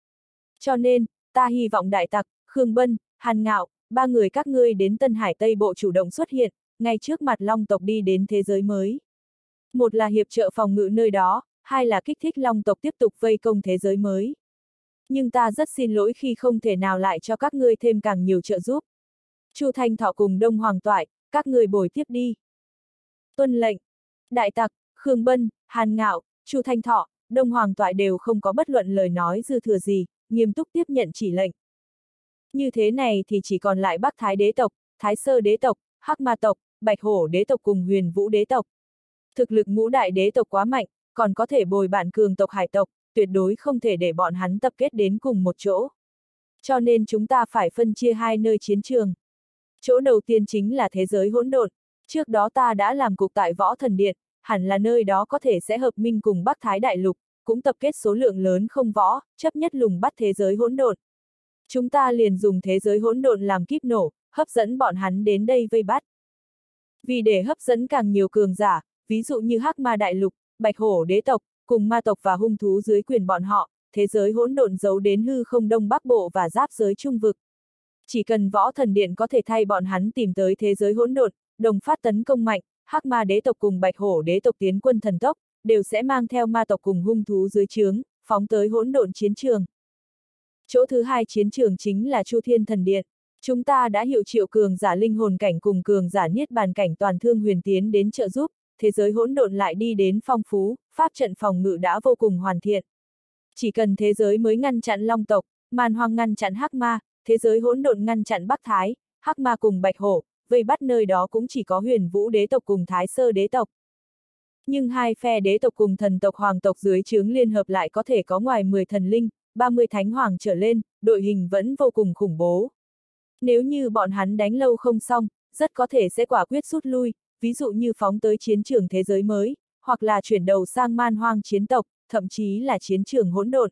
S1: Cho nên, ta hy vọng đại tặc, Khương Bân, Hàn Ngạo, ba người các ngươi đến Tân Hải Tây Bộ chủ động xuất hiện, ngay trước mặt Long tộc đi đến thế giới mới. Một là hiệp trợ phòng ngự nơi đó, hai là kích thích Long tộc tiếp tục vây công thế giới mới. Nhưng ta rất xin lỗi khi không thể nào lại cho các ngươi thêm càng nhiều trợ giúp. Chu Thanh Thọ cùng Đông Hoàng Toại, các ngươi bồi tiếp đi. Tuân lệnh. Đại tặc, Khương Bân, Hàn Ngạo, Chu Thanh Thọ, Đông Hoàng Toại đều không có bất luận lời nói dư thừa gì, nghiêm túc tiếp nhận chỉ lệnh. Như thế này thì chỉ còn lại Bắc Thái đế tộc, Thái Sơ đế tộc, Hắc Ma tộc, Bạch Hổ đế tộc cùng Huyền Vũ đế tộc. Thực lực ngũ đại đế tộc quá mạnh, còn có thể bồi bạn cường tộc hải tộc, tuyệt đối không thể để bọn hắn tập kết đến cùng một chỗ. Cho nên chúng ta phải phân chia hai nơi chiến trường. Chỗ đầu tiên chính là thế giới hỗn độn. Trước đó ta đã làm cục tại Võ Thần Điện, hẳn là nơi đó có thể sẽ hợp minh cùng Bắc Thái Đại Lục, cũng tập kết số lượng lớn không võ, chấp nhất lùng bắt thế giới hỗn độn. Chúng ta liền dùng thế giới hỗn độn làm kíp nổ, hấp dẫn bọn hắn đến đây vây bắt. Vì để hấp dẫn càng nhiều cường giả, ví dụ như Hắc Ma Đại Lục, Bạch Hổ đế tộc, cùng ma tộc và hung thú dưới quyền bọn họ, thế giới hỗn độn giấu đến hư không Đông Bắc Bộ và giáp giới Trung Vực. Chỉ cần Võ Thần Điện có thể thay bọn hắn tìm tới thế giới hỗn độn, đồng phát tấn công mạnh, Hắc Ma đế tộc cùng Bạch Hổ đế tộc tiến quân thần tốc, đều sẽ mang theo ma tộc cùng hung thú dưới trướng, phóng tới hỗn độn chiến trường. Chỗ thứ hai chiến trường chính là Chu Thiên Thần Điện. Chúng ta đã hiệu triệu cường giả linh hồn cảnh cùng cường giả niết bàn cảnh toàn thương huyền tiến đến trợ giúp, thế giới hỗn độn lại đi đến phong phú, pháp trận phòng ngự đã vô cùng hoàn thiện. Chỉ cần thế giới mới ngăn chặn Long tộc, Man Hoang ngăn chặn Hắc Ma, thế giới hỗn độn ngăn chặn Bắc Thái, Hắc Ma cùng Bạch Hổ, vây bắt nơi đó cũng chỉ có Huyền Vũ đế tộc cùng Thái Sơ đế tộc. Nhưng hai phe đế tộc cùng thần tộc hoàng tộc dưới trướng liên hợp lại có thể có ngoài 10 thần linh, 30 thánh hoàng trở lên, đội hình vẫn vô cùng khủng bố. Nếu như bọn hắn đánh lâu không xong, rất có thể sẽ quả quyết rút lui, ví dụ như phóng tới chiến trường thế giới mới, hoặc là chuyển đầu sang Man Hoang chiến tộc, thậm chí là chiến trường hỗn độn.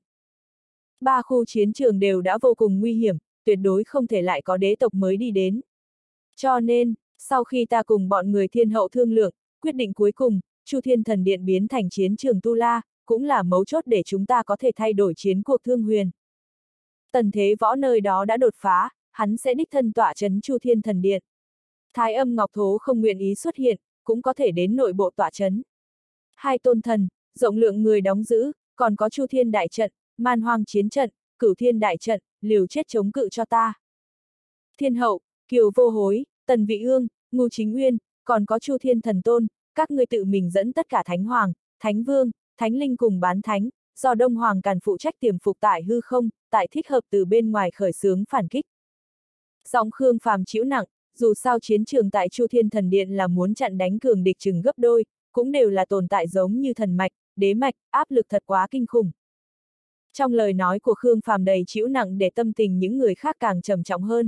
S1: Ba khu chiến trường đều đã vô cùng nguy hiểm, tuyệt đối không thể lại có đế tộc mới đi đến. Cho nên, sau khi ta cùng bọn người thiên hậu thương lượng, quyết định cuối cùng, Chu Thiên Thần Điện biến thành chiến trường Tu La, cũng là mấu chốt để chúng ta có thể thay đổi chiến cuộc Thương Huyền. Tần Thế Võ nơi đó đã đột phá, hắn sẽ đích thân tọa trấn Chu Thiên Thần Điện. Thái Âm Ngọc Thố không nguyện ý xuất hiện, cũng có thể đến nội bộ tọa trấn. Hai tôn thần, rộng lượng người đóng giữ, còn có Chu Thiên Đại Trận, Man Hoang Chiến Trận, Cửu Thiên Đại Trận, liều chết chống cự cho ta. Thiên Hậu, Kiều Vô Hối, Tần Vị Ương, Ngô Chính Uyên, còn có Chu Thiên Thần Tôn, các ngươi tự mình dẫn tất cả Thánh Hoàng, Thánh Vương, Thánh Linh cùng bán thánh, do Đông Hoàng Càn phụ trách tiềm phục tại hư không, tại thích hợp từ bên ngoài khởi xướng phản kích. Giọng Khương Phàm chịu nặng, dù sao chiến trường tại Chu Thiên Thần Điện là muốn chặn đánh cường địch chừng gấp đôi, cũng đều là tồn tại giống như thần mạch, đế mạch, áp lực thật quá kinh khủng. Trong lời nói của Khương Phàm đầy chịu nặng để tâm tình những người khác càng trầm trọng hơn.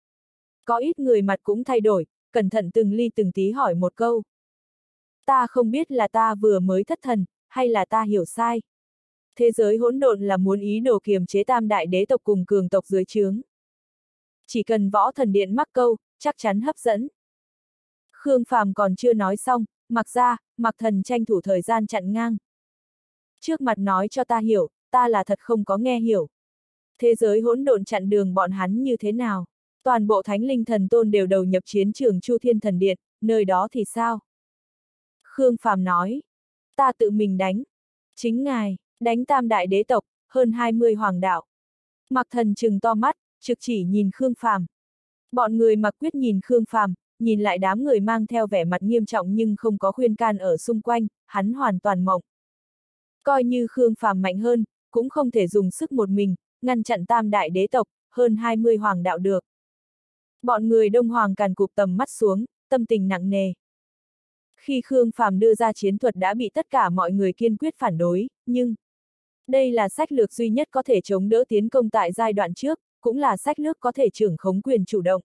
S1: Có ít người mặt cũng thay đổi, cẩn thận từng ly từng tí hỏi một câu. Ta không biết là ta vừa mới thất thần, hay là ta hiểu sai. Thế giới hỗn độn là muốn ý đồ kiềm chế tam đại đế tộc cùng cường tộc dưới trướng. Chỉ cần Võ Thần Điện mắc câu, chắc chắn hấp dẫn. Khương Phàm còn chưa nói xong, Mặc Thần tranh thủ thời gian chặn ngang. Trước mặt nói cho ta hiểu, ta là thật không có nghe hiểu. Thế giới hỗn độn chặn đường bọn hắn như thế nào? Toàn bộ Thánh Linh Thần Tôn đều đầu nhập chiến trường Chu Thiên Thần Điện, nơi đó thì sao? Khương Phàm nói, ta tự mình đánh. Chính ngài, đánh tam đại đế tộc, hơn 20 hoàng đạo. Mặc Thần trừng to mắt, trực chỉ nhìn Khương Phàm. Bọn người Mặc Quyết nhìn Khương Phàm, nhìn lại đám người mang theo vẻ mặt nghiêm trọng nhưng không có khuyên can ở xung quanh, hắn hoàn toàn mộng. Coi như Khương Phàm mạnh hơn, cũng không thể dùng sức một mình, ngăn chặn tam đại đế tộc, hơn 20 hoàng đạo được. Bọn người Đông Hoàng Càn cụp tầm mắt xuống, tâm tình nặng nề. Khi Khương Phàm đưa ra chiến thuật đã bị tất cả mọi người kiên quyết phản đối, nhưng đây là sách lược duy nhất có thể chống đỡ tiến công tại giai đoạn trước, cũng là sách lược có thể trưởng khống quyền chủ động.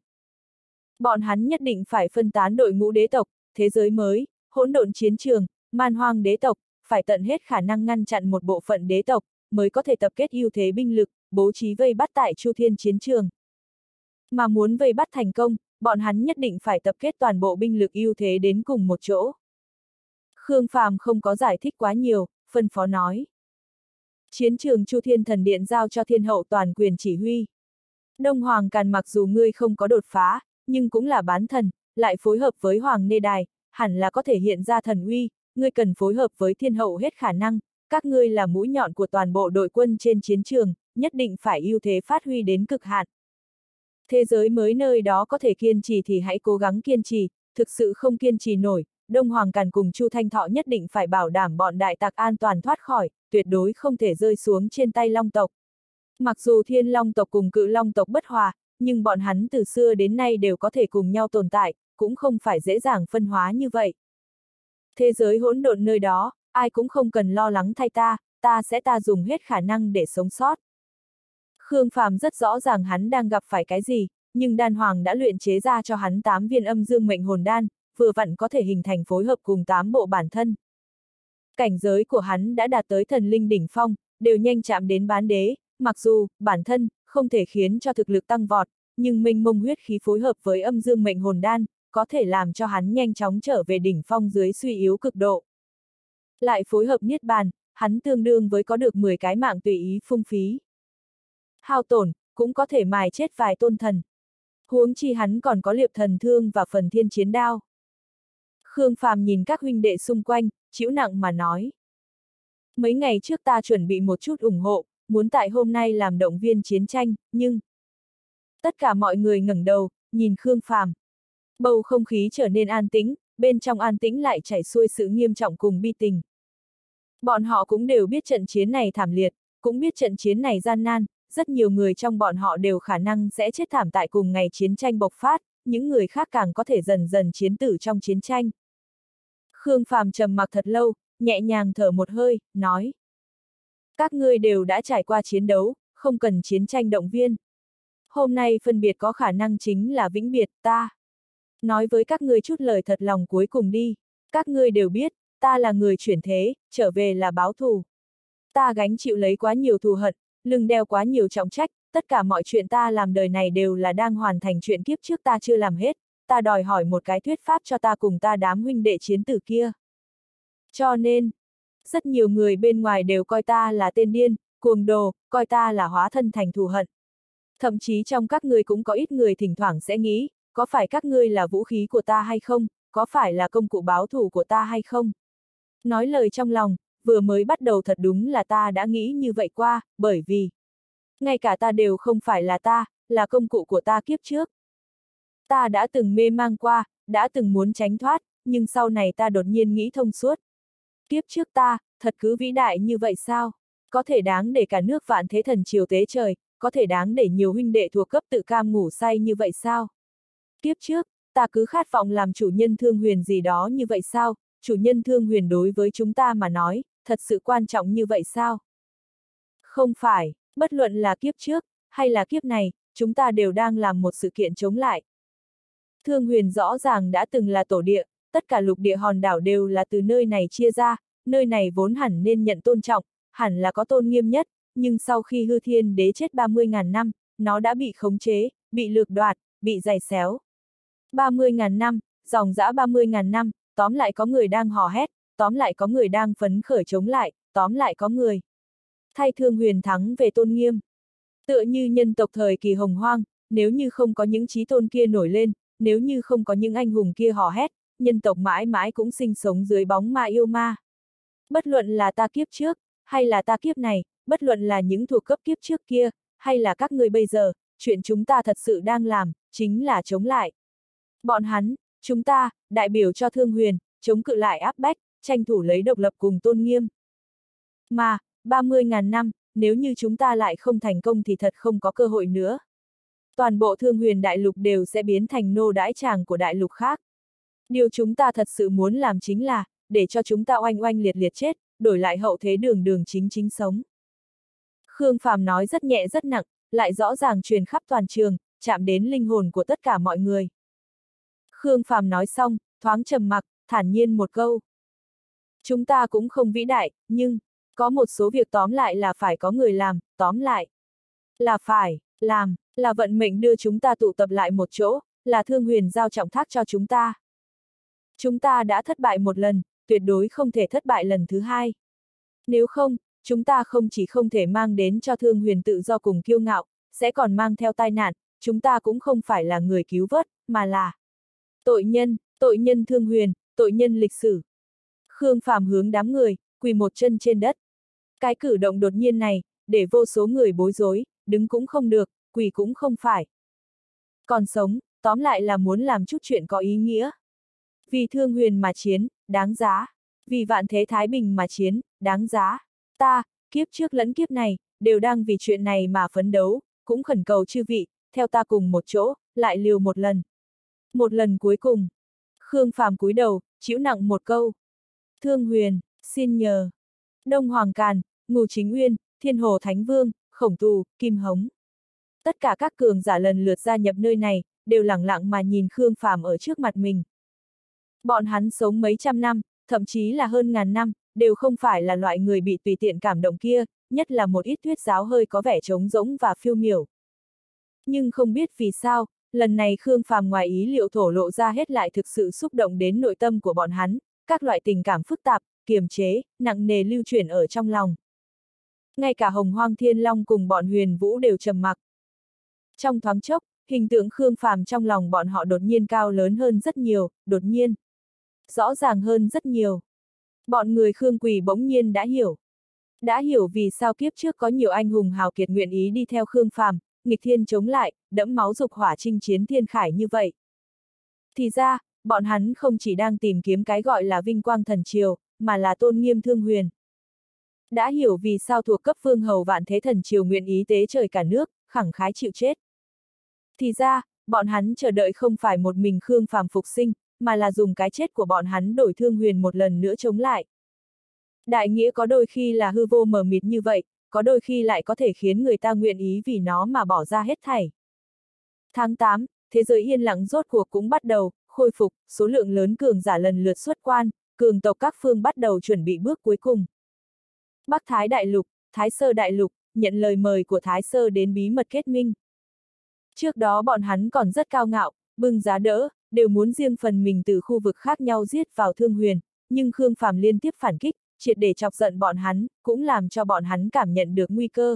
S1: Bọn hắn nhất định phải phân tán đội ngũ đế tộc, thế giới mới, hỗn độn chiến trường, Man Hoang đế tộc, phải tận hết khả năng ngăn chặn một bộ phận đế tộc, mới có thể tập kết ưu thế binh lực, bố trí vây bắt tại Chu Thiên chiến trường. Mà muốn vây bắt thành công, bọn hắn nhất định phải tập kết toàn bộ binh lực ưu thế đến cùng một chỗ. Khương Phàm không có giải thích quá nhiều, phân phó nói. Chiến trường Chu Thiên Thần Điện giao cho Thiên Hậu toàn quyền chỉ huy. Đông Hoàng Càn mặc dù ngươi không có đột phá, nhưng cũng là bán thần, lại phối hợp với Hoàng Nê Đài, hẳn là có thể hiện ra thần uy, ngươi cần phối hợp với Thiên Hậu hết khả năng, các ngươi là mũi nhọn của toàn bộ đội quân trên chiến trường, nhất định phải ưu thế phát huy đến cực hạn. Thế giới mới nơi đó có thể kiên trì thì hãy cố gắng kiên trì, thực sự không kiên trì nổi, Đông Hoàng Càn cùng Chu Thanh Thọ nhất định phải bảo đảm bọn đại tặc an toàn thoát khỏi, tuyệt đối không thể rơi xuống trên tay Long tộc. Mặc dù Thiên Long tộc cùng Cự Long tộc bất hòa, nhưng bọn hắn từ xưa đến nay đều có thể cùng nhau tồn tại, cũng không phải dễ dàng phân hóa như vậy. Thế giới hỗn độn nơi đó, ai cũng không cần lo lắng thay ta sẽ dùng hết khả năng để sống sót. Khương Phàm rất rõ ràng hắn đang gặp phải cái gì, nhưng đan hoàng đã luyện chế ra cho hắn 8 viên âm dương mệnh hồn đan, vừa vặn có thể hình thành phối hợp cùng 8 bộ bản thân. Cảnh giới của hắn đã đạt tới thần linh đỉnh phong, đều nhanh chạm đến bán đế, mặc dù, bản thân, không thể khiến cho thực lực tăng vọt, nhưng mênh mông huyết khí phối hợp với âm dương mệnh hồn đan, có thể làm cho hắn nhanh chóng trở về đỉnh phong dưới suy yếu cực độ. Lại phối hợp niết bàn, hắn tương đương với có được 10 cái mạng tùy ý phung phí. Hao tổn, cũng có thể mài chết vài tôn thần. Huống chi hắn còn có liệp thần thương và phần thiên chiến đao. Khương Phàm nhìn các huynh đệ xung quanh, chịu nặng mà nói. Mấy ngày trước ta chuẩn bị một chút ủng hộ, muốn tại hôm nay làm động viên chiến tranh, nhưng... Tất cả mọi người ngẩng đầu, nhìn Khương Phàm. Bầu không khí trở nên an tĩnh, bên trong an tĩnh lại chảy xuôi sự nghiêm trọng cùng bi tình. Bọn họ cũng đều biết trận chiến này thảm liệt, cũng biết trận chiến này gian nan, rất nhiều người trong bọn họ đều khả năng sẽ chết thảm tại cùng ngày chiến tranh bộc phát, những người khác càng có thể dần dần chiến tử trong chiến tranh. Khương Phàm trầm mặc thật lâu, nhẹ nhàng thở một hơi, nói. Các ngươi đều đã trải qua chiến đấu, không cần chiến tranh động viên. Hôm nay phân biệt có khả năng chính là vĩnh biệt, ta. Nói với các ngươi chút lời thật lòng cuối cùng đi, các ngươi đều biết, ta là người chuyển thế, trở về là báo thù. Ta gánh chịu lấy quá nhiều thù hận, lưng đeo quá nhiều trọng trách, tất cả mọi chuyện ta làm đời này đều là đang hoàn thành chuyện kiếp trước ta chưa làm hết, ta đòi hỏi một cái thuyết pháp cho ta cùng ta đám huynh đệ chiến tử kia. Cho nên, rất nhiều người bên ngoài đều coi ta là tên điên, cuồng đồ, coi ta là hóa thân thành thù hận. Thậm chí trong các ngươi cũng có ít người thỉnh thoảng sẽ nghĩ, có phải các ngươi là vũ khí của ta hay không, có phải là công cụ báo thù của ta hay không? Nói lời trong lòng, vừa mới bắt đầu thật đúng là ta đã nghĩ như vậy qua, bởi vì ngay cả ta đều không phải là ta, là công cụ của ta kiếp trước. Ta đã từng mê mang qua, đã từng muốn tránh thoát, nhưng sau này ta đột nhiên nghĩ thông suốt. Kiếp trước ta, thật cứ vĩ đại như vậy sao? Có thể đáng để cả nước vạn thế thần triều tế trời, có thể đáng để nhiều huynh đệ thuộc cấp tự cam ngủ say như vậy sao? Kiếp trước, ta cứ khát vọng làm chủ nhân Thương Huyền gì đó như vậy sao? Chủ nhân Thương Huyền đối với chúng ta mà nói, thật sự quan trọng như vậy sao? Không phải, bất luận là kiếp trước, hay là kiếp này, chúng ta đều đang làm một sự kiện chống lại. Thương Huyền rõ ràng đã từng là tổ địa, tất cả lục địa hòn đảo đều là từ nơi này chia ra, nơi này vốn hẳn nên nhận tôn trọng, hẳn là có tôn nghiêm nhất, nhưng sau khi Hư Thiên Đế chết 30.000 năm, nó đã bị khống chế, bị lược đoạt, bị giày xéo. 30.000 năm, dòng dã 30.000 năm, tóm lại có người đang hò hét, tóm lại có người đang phấn khởi chống lại, tóm lại có người thay Thương Huyền thắng về tôn nghiêm. Tựa như nhân tộc thời kỳ hồng hoang, nếu như không có những chí tôn kia nổi lên, nếu như không có những anh hùng kia hò hét, nhân tộc mãi mãi cũng sinh sống dưới bóng ma yêu ma. Bất luận là ta kiếp trước, hay là ta kiếp này, bất luận là những thuộc cấp kiếp trước kia, hay là các người bây giờ, chuyện chúng ta thật sự đang làm, chính là chống lại. Bọn hắn, chúng ta, đại biểu cho Thương Huyền, chống cự lại áp bách, tranh thủ lấy độc lập cùng tôn nghiêm. Mà, 30.000 năm, nếu như chúng ta lại không thành công thì thật không có cơ hội nữa. Toàn bộ Thương Huyền đại lục đều sẽ biến thành nô đãi tràng của đại lục khác. Điều chúng ta thật sự muốn làm chính là, để cho chúng ta oanh oanh liệt liệt chết, đổi lại hậu thế đường đường chính chính sống. Khương Phàm nói rất nhẹ rất nặng, lại rõ ràng truyền khắp toàn trường, chạm đến linh hồn của tất cả mọi người. Khương Phàm nói xong, thoáng trầm mặc, thản nhiên một câu. Chúng ta cũng không vĩ đại, nhưng, có một số việc tóm lại là phải có người làm, tóm lại là phải làm, là vận mệnh đưa chúng ta tụ tập lại một chỗ, là Thương Huyền giao trọng thác cho chúng ta. Chúng ta đã thất bại một lần, tuyệt đối không thể thất bại lần thứ hai. Nếu không, chúng ta không chỉ không thể mang đến cho Thương Huyền tự do cùng kiêu ngạo, sẽ còn mang theo tai nạn, chúng ta cũng không phải là người cứu vớt, mà là tội nhân Thương Huyền, tội nhân lịch sử. Khương Phàm hướng đám người, quỳ một chân trên đất. Cái cử động đột nhiên này, để vô số người bối rối, đứng cũng không được, quỳ cũng không phải. Còn sống, tóm lại là muốn làm chút chuyện có ý nghĩa. Vì Thương Huyền mà chiến, đáng giá. Vì vạn thế thái bình mà chiến, đáng giá. Ta, kiếp trước lẫn kiếp này, đều đang vì chuyện này mà phấn đấu, cũng khẩn cầu chư vị, theo ta cùng một chỗ, lại liều một lần. Một lần cuối cùng. Khương Phàm cúi đầu, chịu nặng một câu. Thương Huyền, xin nhờ. Đông Hoàng Càn, Ngô Chính Uyên, Thiên Hồ Thánh Vương, Khổng Tù, Kim Hống. Tất cả các cường giả lần lượt gia nhập nơi này, đều lẳng lặng mà nhìn Khương Phàm ở trước mặt mình. Bọn hắn sống mấy trăm năm, thậm chí là hơn ngàn năm, đều không phải là loại người bị tùy tiện cảm động kia, nhất là một ít thuyết giáo hơi có vẻ trống rỗng và phiêu miểu. Nhưng không biết vì sao, lần này Khương Phàm ngoài ý liệu thổ lộ ra hết lại thực sự xúc động đến nội tâm của bọn hắn, các loại tình cảm phức tạp, kiềm chế, nặng nề lưu chuyển ở trong lòng. Ngay cả Hồng Hoang Thiên Long cùng bọn Huyền Vũ đều trầm mặc. Trong thoáng chốc, hình tượng Khương Phàm trong lòng bọn họ đột nhiên cao lớn hơn rất nhiều, đột nhiên rõ ràng hơn rất nhiều. Bọn người Khương Quỳ bỗng nhiên đã hiểu. Đã hiểu vì sao kiếp trước có nhiều anh hùng hào kiệt nguyện ý đi theo Khương Phàm, nghịch thiên chống lại, đẫm máu dục hỏa chinh chiến thiên khải như vậy. Thì ra, bọn hắn không chỉ đang tìm kiếm cái gọi là vinh quang thần triều, mà là tôn nghiêm Thương Huyền. Đã hiểu vì sao thuộc cấp vương hầu vạn thế thần triều nguyện ý tế trời cả nước, khẳng khái chịu chết. Thì ra, bọn hắn chờ đợi không phải một mình Khương Phàm phục sinh, mà là dùng cái chết của bọn hắn đổi Thương Huyền một lần nữa chống lại. Đại nghĩa có đôi khi là hư vô mờ mịt như vậy, có đôi khi lại có thể khiến người ta nguyện ý vì nó mà bỏ ra hết thảy. Tháng 8, thế giới yên lặng rốt cuộc cũng bắt đầu, khôi phục, số lượng lớn cường giả lần lượt xuất quan, cường tộc các phương bắt đầu chuẩn bị bước cuối cùng. Bắc Thái Đại Lục, Thái Sơ Đại Lục, nhận lời mời của Thái Sơ đến bí mật kết minh. Trước đó bọn hắn còn rất cao ngạo, bưng giá đỡ, đều muốn riêng phần mình từ khu vực khác nhau giết vào Thương Huyền, nhưng Khương Phàm liên tiếp phản kích, triệt để chọc giận bọn hắn, cũng làm cho bọn hắn cảm nhận được nguy cơ.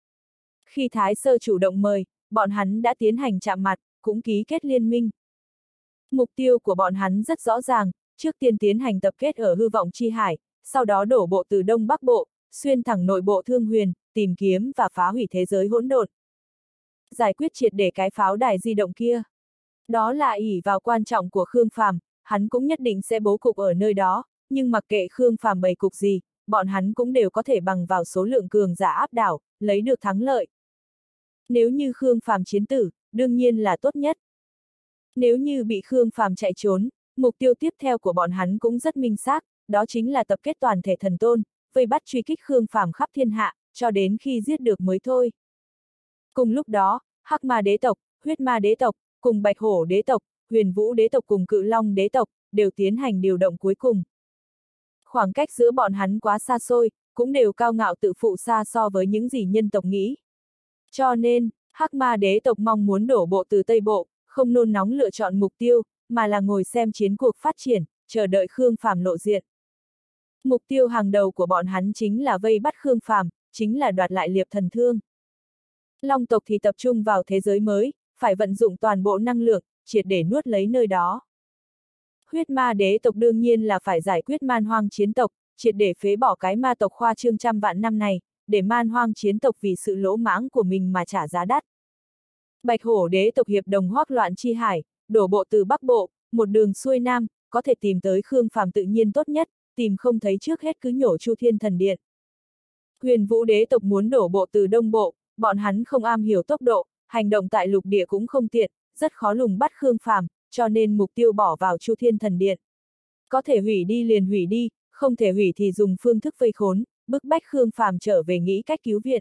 S1: Khi Thái Sơ chủ động mời, bọn hắn đã tiến hành chạm mặt, cũng ký kết liên minh. Mục tiêu của bọn hắn rất rõ ràng, trước tiên tiến hành tập kết ở hư vọng chi hải, sau đó đổ bộ từ Đông Bắc Bộ, xuyên thẳng nội bộ Thương Huyền, tìm kiếm và phá hủy thế giới hỗn độn. Giải quyết triệt để cái pháo đài di động kia. Đó là ỷ vào quan trọng của Khương Phàm, hắn cũng nhất định sẽ bố cục ở nơi đó, nhưng mặc kệ Khương Phàm bày cục gì, bọn hắn cũng đều có thể bằng vào số lượng cường giả áp đảo, lấy được thắng lợi. Nếu như Khương Phàm chiến tử, đương nhiên là tốt nhất. Nếu như bị Khương Phàm chạy trốn, mục tiêu tiếp theo của bọn hắn cũng rất minh xác, đó chính là tập kết toàn thể thần tôn, vây bắt truy kích Khương Phàm khắp thiên hạ, cho đến khi giết được mới thôi. Cùng lúc đó, Hắc Ma đế tộc, Huyết Ma đế tộc, cùng Bạch Hổ đế tộc, Huyền Vũ đế tộc cùng Cự Long đế tộc, đều tiến hành điều động cuối cùng. Khoảng cách giữa bọn hắn quá xa xôi, cũng đều cao ngạo tự phụ xa so với những gì nhân tộc nghĩ. Cho nên, Hắc Ma đế tộc mong muốn đổ bộ từ Tây Bộ, không nôn nóng lựa chọn mục tiêu, mà là ngồi xem chiến cuộc phát triển, chờ đợi Khương Phàm lộ diện. Mục tiêu hàng đầu của bọn hắn chính là vây bắt Khương Phàm, chính là đoạt lại Liệp Thần Thương. Long tộc thì tập trung vào thế giới mới, phải vận dụng toàn bộ năng lượng, triệt để nuốt lấy nơi đó. Huyết Ma đế tộc đương nhiên là phải giải quyết Man Hoang chiến tộc, triệt để phế bỏ cái ma tộc khoa trương trăm vạn năm này, để Man Hoang chiến tộc vì sự lỗ mãng của mình mà trả giá đắt. Bạch Hổ đế tộc hiệp đồng hoắc loạn chi hải, đổ bộ từ Bắc Bộ, một đường xuôi Nam, có thể tìm tới Khương Phàm tự nhiên tốt nhất, tìm không thấy trước hết cứ nhổ Chu Thiên Thần Điện. Huyền Vũ đế tộc muốn đổ bộ từ Đông Bộ, bọn hắn không am hiểu tốc độ, hành động tại lục địa cũng không tiện, rất khó lùng bắt Khương Phàm, cho nên mục tiêu bỏ vào Chu Thiên Thần Điện. Có thể hủy đi liền hủy đi, không thể hủy thì dùng phương thức vây khốn, bức bách Khương Phàm trở về nghĩ cách cứu viện.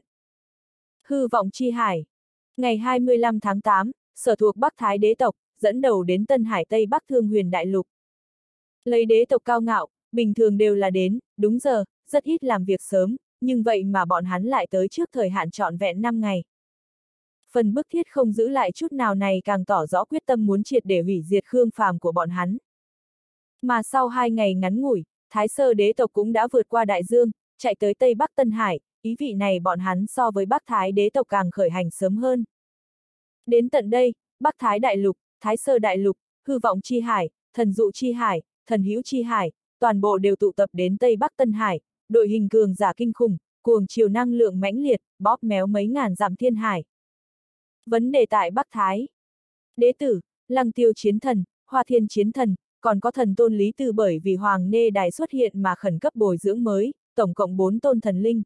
S1: Hư vọng chi hải. Ngày 25 tháng 8, sở thuộc Bắc Thái đế tộc, dẫn đầu đến Tân Hải Tây Bắc Thương Huyền Đại Lục. Lấy đế tộc cao ngạo, bình thường đều là đến, đúng giờ, rất ít làm việc sớm, nhưng vậy mà bọn hắn lại tới trước thời hạn trọn vẹn 5 ngày. Phần bức thiết không giữ lại chút nào này càng tỏ rõ quyết tâm muốn triệt để hủy diệt Khương Phàm của bọn hắn. Mà sau 2 ngày ngắn ngủi, Thái Sơ đế tộc cũng đã vượt qua đại dương, chạy tới Tây Bắc Tân Hải, ý vị này bọn hắn so với Bắc Thái đế tộc càng khởi hành sớm hơn. Đến tận đây, Bắc Thái đại lục, Thái Sơ đại lục, Hư Vọng chi hải, Thần Dụ chi hải, Thần Hữu chi hải, toàn bộ đều tụ tập đến Tây Bắc Tân Hải, đội hình cường giả kinh khủng, cuồng chiều năng lượng mãnh liệt, bóp méo mấy ngàn dặm thiên hải. Vấn đề tại Bắc Thái. Đế tử, Lăng Tiêu chiến thần, Hoa Thiên chiến thần, còn có thần tôn Lý Tư bởi vì Hoàng Nê Đài xuất hiện mà khẩn cấp bồi dưỡng mới, tổng cộng 4 tôn thần linh.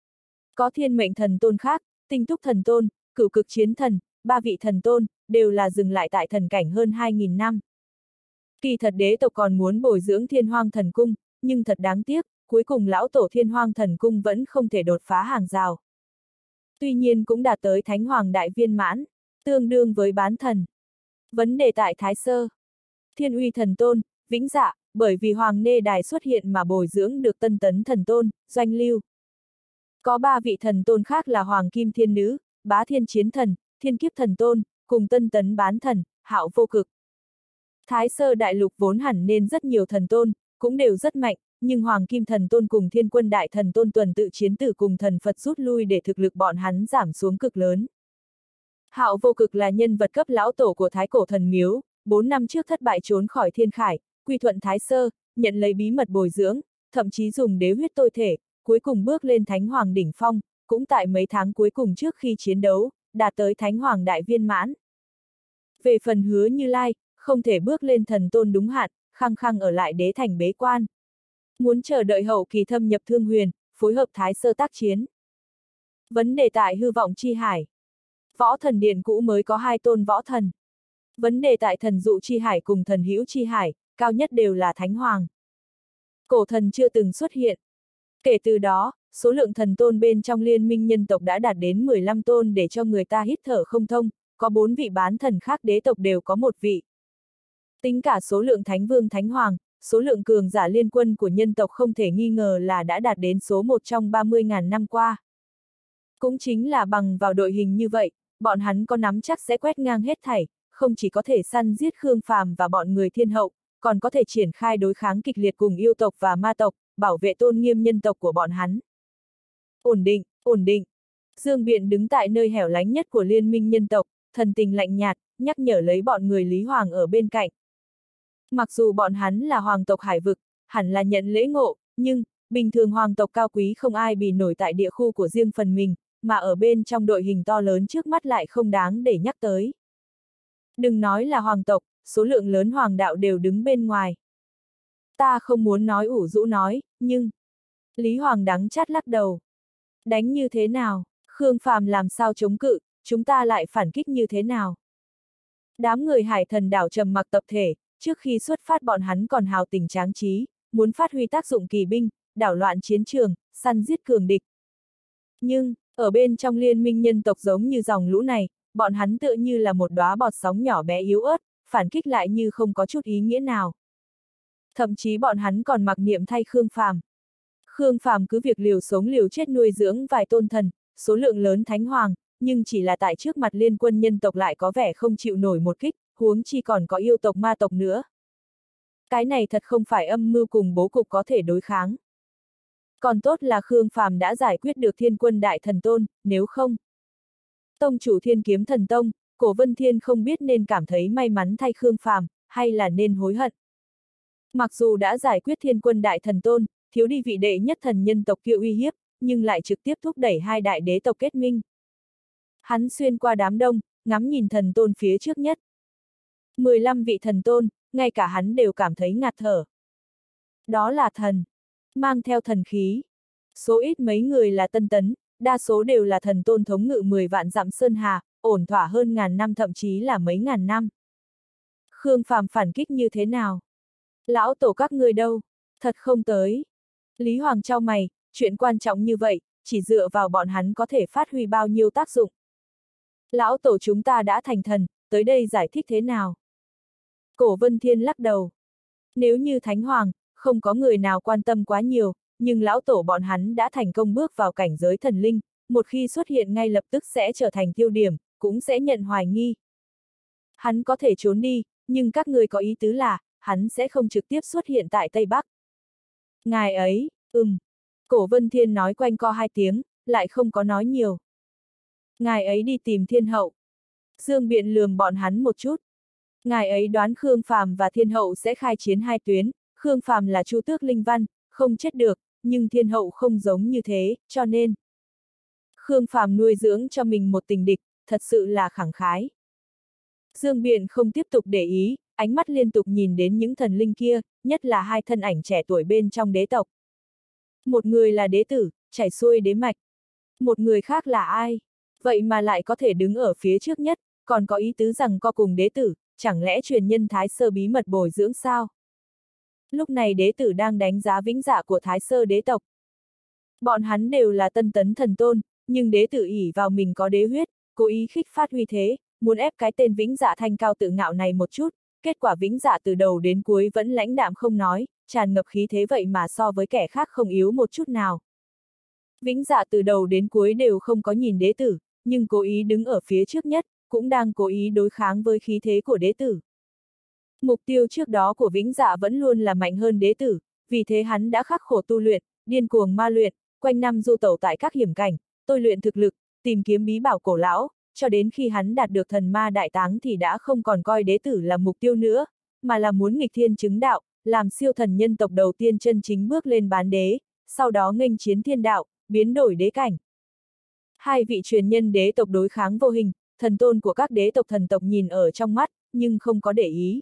S1: Có thiên mệnh thần tôn khác, tinh túc thần tôn, cửu cực chiến thần, 3 vị thần tôn, đều là dừng lại tại thần cảnh hơn 2.000 năm. Kỳ thật đế tộc còn muốn bồi dưỡng Thiên Hoang thần cung, nhưng thật đáng tiếc, cuối cùng lão tổ Thiên Hoang thần cung vẫn không thể đột phá hàng rào. Tuy nhiên cũng đạt tới Thánh Hoàng đại viên mãn, tương đương với bán thần. Vấn đề tại Thái Sơ. Thiên Uy thần tôn, Vĩnh Dạ, bởi vì Hoàng Nê Đài xuất hiện mà bồi dưỡng được Tân Tấn thần tôn, Doanh Lưu. Có 3 vị thần tôn khác là Hoàng Kim Thiên Nữ, Bá Thiên Chiến Thần, Thiên Kiếp thần tôn, cùng Tân Tấn bán thần, Hạo Vô Cực. Thái Sơ đại lục vốn hẳn nên rất nhiều thần tôn, cũng đều rất mạnh, nhưng Hoàng Kim thần tôn cùng Thiên Quân đại thần tôn tuần tự chiến tử cùng thần Phật rút lui để thực lực bọn hắn giảm xuống cực lớn. Hạo Vô Cực là nhân vật cấp lão tổ của Thái Cổ thần miếu, 4 năm trước thất bại trốn khỏi Thiên Khải, quy thuận Thái Sơ, nhận lấy bí mật bồi dưỡng, thậm chí dùng đế huyết tôi thể, cuối cùng bước lên Thánh Hoàng đỉnh phong, cũng tại mấy tháng cuối cùng trước khi chiến đấu, đạt tới Thánh Hoàng đại viên mãn. Về phần Hứa Như Lai, không thể bước lên thần tôn đúng hạn, khăng khăng ở lại đế thành bế quan. Muốn chờ đợi hậu kỳ thâm nhập Thương Huyền, phối hợp Thái Sơ tác chiến. Vấn đề tại Hư Vọng chi hải. Võ thần điện cũ mới có 2 tôn võ thần. Vấn đề tại Thần Dụ chi hải cùng Thần Hữu chi hải, cao nhất đều là Thánh Hoàng. Cổ thần chưa từng xuất hiện. Kể từ đó, số lượng thần tôn bên trong liên minh nhân tộc đã đạt đến 15 tôn để cho người ta hít thở không thông, có 4 vị bán thần khác đế tộc đều có 1 vị. Tính cả số lượng Thánh Vương Thánh Hoàng, số lượng cường giả liên quân của nhân tộc không thể nghi ngờ là đã đạt đến số 1 trong 30.000 năm qua. Cũng chính là bằng vào đội hình như vậy, bọn hắn có nắm chắc sẽ quét ngang hết thảy, không chỉ có thể săn giết Khương Phàm và bọn người thiên hậu, còn có thể triển khai đối kháng kịch liệt cùng yêu tộc và ma tộc, bảo vệ tôn nghiêm nhân tộc của bọn hắn. Ổn định, ổn định. Dương Biện đứng tại nơi hẻo lánh nhất của liên minh nhân tộc, thần tình lạnh nhạt, nhắc nhở lấy bọn người Lý Hoàng ở bên cạnh. Mặc dù bọn hắn là hoàng tộc hải vực, hẳn là nhận lễ ngộ, nhưng, bình thường hoàng tộc cao quý không ai bì nổi tại địa khu của riêng phần mình, mà ở bên trong đội hình to lớn trước mắt lại không đáng để nhắc tới. Đừng nói là hoàng tộc, số lượng lớn hoàng đạo đều đứng bên ngoài. Ta không muốn nói ủ rũ nói, nhưng... Lý Hoàng đắng chát lắc đầu. Đánh như thế nào? Khương Phàm làm sao chống cự, chúng ta lại phản kích như thế nào? Đám người Hải Thần đảo trầm mặc tập thể, trước khi xuất phát bọn hắn còn hào tình tráng trí, muốn phát huy tác dụng kỳ binh, đảo loạn chiến trường, săn giết cường địch. Nhưng, ở bên trong liên minh nhân tộc giống như dòng lũ này, bọn hắn tựa như là một đóa bọt sóng nhỏ bé yếu ớt, phản kích lại như không có chút ý nghĩa nào. Thậm chí bọn hắn còn mặc niệm thay Khương Phàm. Khương Phàm cứ việc liều sống liều chết nuôi dưỡng vài tôn thần, số lượng lớn thánh hoàng, nhưng chỉ là tại trước mặt liên quân nhân tộc lại có vẻ không chịu nổi một kích, huống chi còn có yêu tộc ma tộc nữa. Cái này thật không phải âm mưu cùng bố cục có thể đối kháng. Còn tốt là Khương Phàm đã giải quyết được Thiên Quân đại thần tôn, nếu không. Tông chủ Thiên Kiếm Thần Tông, Cổ Vân Thiên không biết nên cảm thấy may mắn thay Khương Phàm, hay là nên hối hận. Mặc dù đã giải quyết Thiên Quân đại thần tôn, thiếu đi vị đệ nhất thần nhân tộc kia uy hiếp, nhưng lại trực tiếp thúc đẩy 2 đại đế tộc kết minh. Hắn xuyên qua đám đông, ngắm nhìn thần tôn phía trước nhất. 15 vị thần tôn, ngay cả hắn đều cảm thấy ngạt thở. Đó là thần, mang theo thần khí. Số ít mấy người là tân tấn, đa số đều là thần tôn thống ngự 10 vạn dặm sơn hà, ổn thỏa hơn ngàn năm thậm chí là mấy ngàn năm. Khương Phàm phản kích như thế nào? Lão tổ các ngươi đâu? Thật không tới. Lý Hoàng chau mày, chuyện quan trọng như vậy, chỉ dựa vào bọn hắn có thể phát huy bao nhiêu tác dụng. Lão tổ chúng ta đã thành thần, tới đây giải thích thế nào? Cổ Vân Thiên lắc đầu. Nếu như Thánh Hoàng, không có người nào quan tâm quá nhiều, nhưng lão tổ bọn hắn đã thành công bước vào cảnh giới thần linh, một khi xuất hiện ngay lập tức sẽ trở thành tiêu điểm, cũng sẽ nhận hoài nghi. Hắn có thể trốn đi, nhưng các ngươi có ý tứ là, hắn sẽ không trực tiếp xuất hiện tại Tây Bắc. Ngài ấy, Cổ Vân Thiên nói quanh co 2 tiếng, lại không có nói nhiều. Ngài ấy đi tìm Thiên Hậu. Dương Biện lườm bọn hắn một chút. Ngài ấy đoán Khương Phàm và Thiên Hậu sẽ khai chiến 2 tuyến, Khương Phàm là Chu Tước Linh Văn, không chết được, nhưng Thiên Hậu không giống như thế, cho nên Khương Phàm nuôi dưỡng cho mình một tình địch, thật sự là khẳng khái. Dương Biện không tiếp tục để ý, ánh mắt liên tục nhìn đến những thần linh kia, nhất là 2 thân ảnh trẻ tuổi bên trong đế tộc. Một người là đế tử, chảy xuôi đế mạch. Một người khác là ai? Vậy mà lại có thể đứng ở phía trước nhất, còn có ý tứ rằng co cùng đế tử, chẳng lẽ truyền nhân Thái Sơ bí mật bồi dưỡng sao? Lúc này đế tử đang đánh giá vĩnh dạ của Thái Sơ đế tộc. Bọn hắn đều là tân tấn thần tôn, nhưng đế tử ỷ vào mình có đế huyết, cố ý khích phát huy thế, muốn ép cái tên vĩnh dạ thanh cao tự ngạo này một chút, kết quả vĩnh dạ từ đầu đến cuối vẫn lãnh đạm không nói, tràn ngập khí thế vậy mà so với kẻ khác không yếu một chút nào. Vĩnh dạ từ đầu đến cuối đều không có nhìn đế tử, nhưng cố ý đứng ở phía trước nhất, cũng đang cố ý đối kháng với khí thế của đế tử. Mục tiêu trước đó của vĩnh dạ vẫn luôn là mạnh hơn đế tử, vì thế hắn đã khắc khổ tu luyện, điên cuồng ma luyện, quanh năm du tẩu tại các hiểm cảnh, tôi luyện thực lực, tìm kiếm bí bảo cổ lão, cho đến khi hắn đạt được thần ma đại táng thì đã không còn coi đế tử là mục tiêu nữa, mà là muốn nghịch thiên chứng đạo, làm siêu thần nhân tộc đầu tiên chân chính bước lên bán đế, sau đó nghênh chiến thiên đạo, biến đổi đế cảnh. 2 vị truyền nhân đế tộc đối kháng vô hình, thần tôn của các đế tộc thần tộc nhìn ở trong mắt, nhưng không có để ý.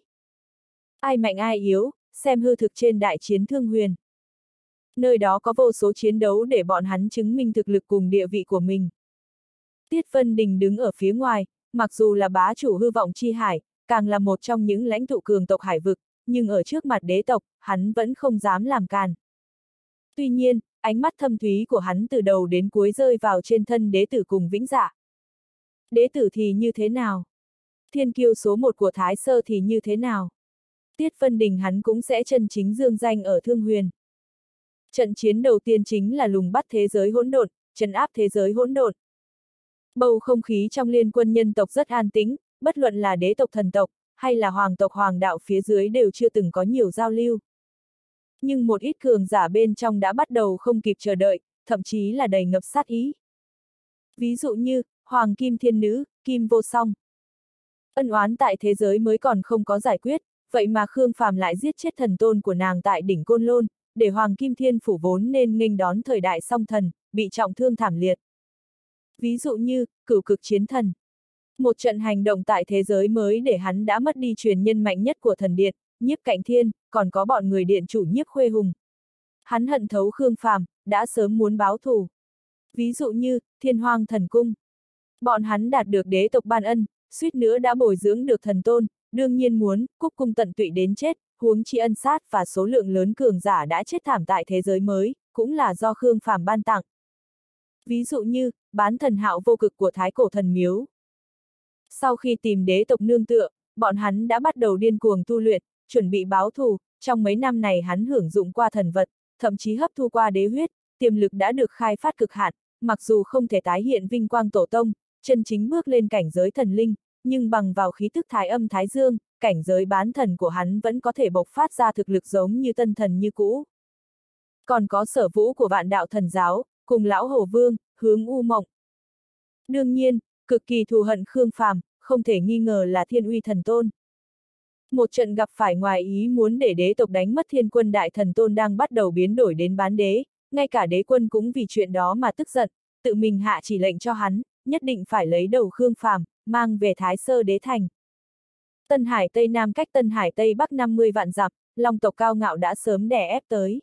S1: Ai mạnh ai yếu, xem hư thực trên đại chiến Thương Huyền. Nơi đó có vô số chiến đấu để bọn hắn chứng minh thực lực cùng địa vị của mình. Tiết Vân Đình đứng ở phía ngoài, mặc dù là bá chủ hư vọng chi hải, càng là một trong những lãnh tụ cường tộc hải vực, nhưng ở trước mặt đế tộc, hắn vẫn không dám làm càn. Tuy nhiên, ánh mắt thâm thúy của hắn từ đầu đến cuối rơi vào trên thân đế tử cùng vĩnh dạ. Đế tử thì như thế nào? Thiên kiêu số 1 của Thái Sơ thì như thế nào? Tiết Vân Đình hắn cũng sẽ chân chính dương danh ở Thương Huyền. Trận chiến đầu tiên chính là lùng bắt thế giới hỗn độn, trấn áp thế giới hỗn độn. Bầu không khí trong liên quân nhân tộc rất an tĩnh, bất luận là đế tộc thần tộc, hay là hoàng tộc hoàng đạo phía dưới đều chưa từng có nhiều giao lưu. Nhưng một ít cường giả bên trong đã bắt đầu không kịp chờ đợi, thậm chí là đầy ngập sát ý. Ví dụ như, Hoàng Kim Thiên Nữ, Kim Vô Song. Ân oán tại thế giới mới còn không có giải quyết, vậy mà Khương Phàm lại giết chết thần tôn của nàng tại đỉnh Côn Lôn, để Hoàng Kim Thiên Phủ vốn nên nghênh đón thời đại song thần, bị trọng thương thảm liệt. Ví dụ như, Cửu Cực Chiến Thần. Một trận hành động tại thế giới mới để hắn đã mất đi truyền nhân mạnh nhất của thần điện, Nhiếp Cạnh Thiên, còn có bọn người điện chủ Nhiếp Khuê Hùng. Hắn hận thấu Khương Phàm, đã sớm muốn báo thù. Ví dụ như, Thiên Hoang Thần Cung. Bọn hắn đạt được đế tộc ban ân, suýt nữa đã bồi dưỡng được thần tôn, đương nhiên muốn, cúc cung tận tụy đến chết, huống chi ân sát và số lượng lớn cường giả đã chết thảm tại thế giới mới, cũng là do Khương Phàm ban tặng. Ví dụ như, bán thần hạo vô cực của Thái Cổ Thần Miếu. Sau khi tìm đế tộc nương tựa, bọn hắn đã bắt đầu điên cuồng tu luyện, chuẩn bị báo thù, trong mấy năm này hắn hưởng dụng qua thần vật, thậm chí hấp thu qua đế huyết, tiềm lực đã được khai phát cực hạn, mặc dù không thể tái hiện vinh quang tổ tông, chân chính bước lên cảnh giới thần linh, nhưng bằng vào khí tức thái âm thái dương, cảnh giới bán thần của hắn vẫn có thể bộc phát ra thực lực giống như tân thần như cũ. Còn có Sở Vũ của Vạn Đạo Thần Giáo, cùng Lão Hổ Vương, Hướng U Mộng. Đương nhiên, cực kỳ thù hận Khương Phàm, không thể nghi ngờ là Thiên Uy Thần Tôn. Một trận gặp phải ngoài ý muốn để đế tộc đánh mất Thiên Quân Đại Thần Tôn đang bắt đầu biến đổi đến bán đế, ngay cả đế quân cũng vì chuyện đó mà tức giận, tự mình hạ chỉ lệnh cho hắn, nhất định phải lấy đầu Khương Phàm, mang về Thái Sơ Đế Thành. Tân Hải Tây Nam cách Tân Hải Tây Bắc 50 vạn dặm, Long tộc cao ngạo đã sớm đè ép tới.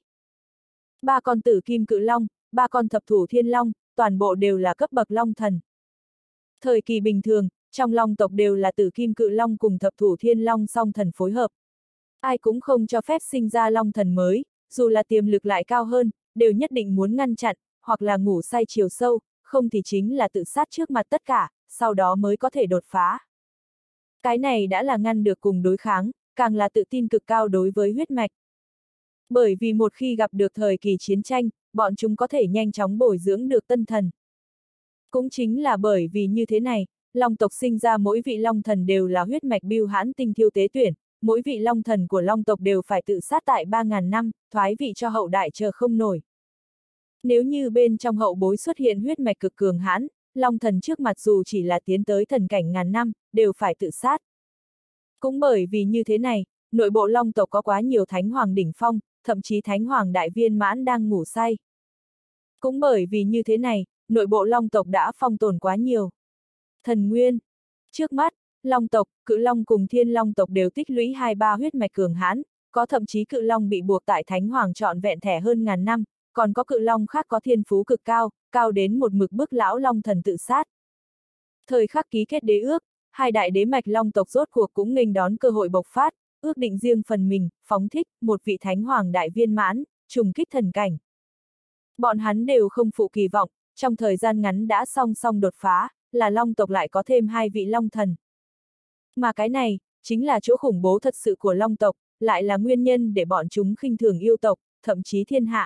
S1: 3 con tử kim cự long, 3 con thập thủ thiên long, toàn bộ đều là cấp bậc long thần. Thời kỳ bình thường, trong long tộc đều là tử kim cự long cùng thập thủ thiên long song thần phối hợp. Ai cũng không cho phép sinh ra long thần mới, dù là tiềm lực lại cao hơn, đều nhất định muốn ngăn chặn, hoặc là ngủ say chiều sâu, không thì chính là tự sát trước mặt tất cả, sau đó mới có thể đột phá. Cái này đã là ngăn được cùng đối kháng, càng là tự tin cực cao đối với huyết mạch. Bởi vì một khi gặp được thời kỳ chiến tranh, bọn chúng có thể nhanh chóng bồi dưỡng được tân thần. Cũng chính là bởi vì như thế này, long tộc sinh ra mỗi vị long thần đều là huyết mạch bưu hãn tinh thiêu tế tuyển, mỗi vị long thần của long tộc đều phải tự sát tại 3.000 năm, thoái vị cho hậu đại chờ không nổi. Nếu như bên trong hậu bối xuất hiện huyết mạch cực cường hãn, long thần trước mặt dù chỉ là tiến tới thần cảnh ngàn năm, đều phải tự sát. Cũng bởi vì như thế này, nội bộ long tộc có quá nhiều thánh hoàng đỉnh phong, thậm chí thánh hoàng đại viên mãn đang ngủ say. Cũng bởi vì như thế này, nội bộ long tộc đã phong tồn quá nhiều. Thần nguyên. Trước mắt, long tộc, cự long cùng thiên long tộc đều tích lũy 2-3 huyết mạch cường hãn, có thậm chí cự long bị buộc tại thánh hoàng trọn vẹn thẻ hơn ngàn năm, còn có cự long khác có thiên phú cực cao, cao đến một mực bức lão long thần tự sát. Thời khắc ký kết đế ước, hai đại đế mạch long tộc rốt cuộc cũng nghênh đón cơ hội bộc phát, ước định riêng phần mình, phóng thích một vị thánh hoàng đại viên mãn, trùng kích thần cảnh. Bọn hắn đều không phụ kỳ vọng, trong thời gian ngắn đã song song đột phá, là long tộc lại có thêm 2 vị long thần. Mà cái này, chính là chỗ khủng bố thật sự của long tộc, lại là nguyên nhân để bọn chúng khinh thường yêu tộc, thậm chí thiên hạ.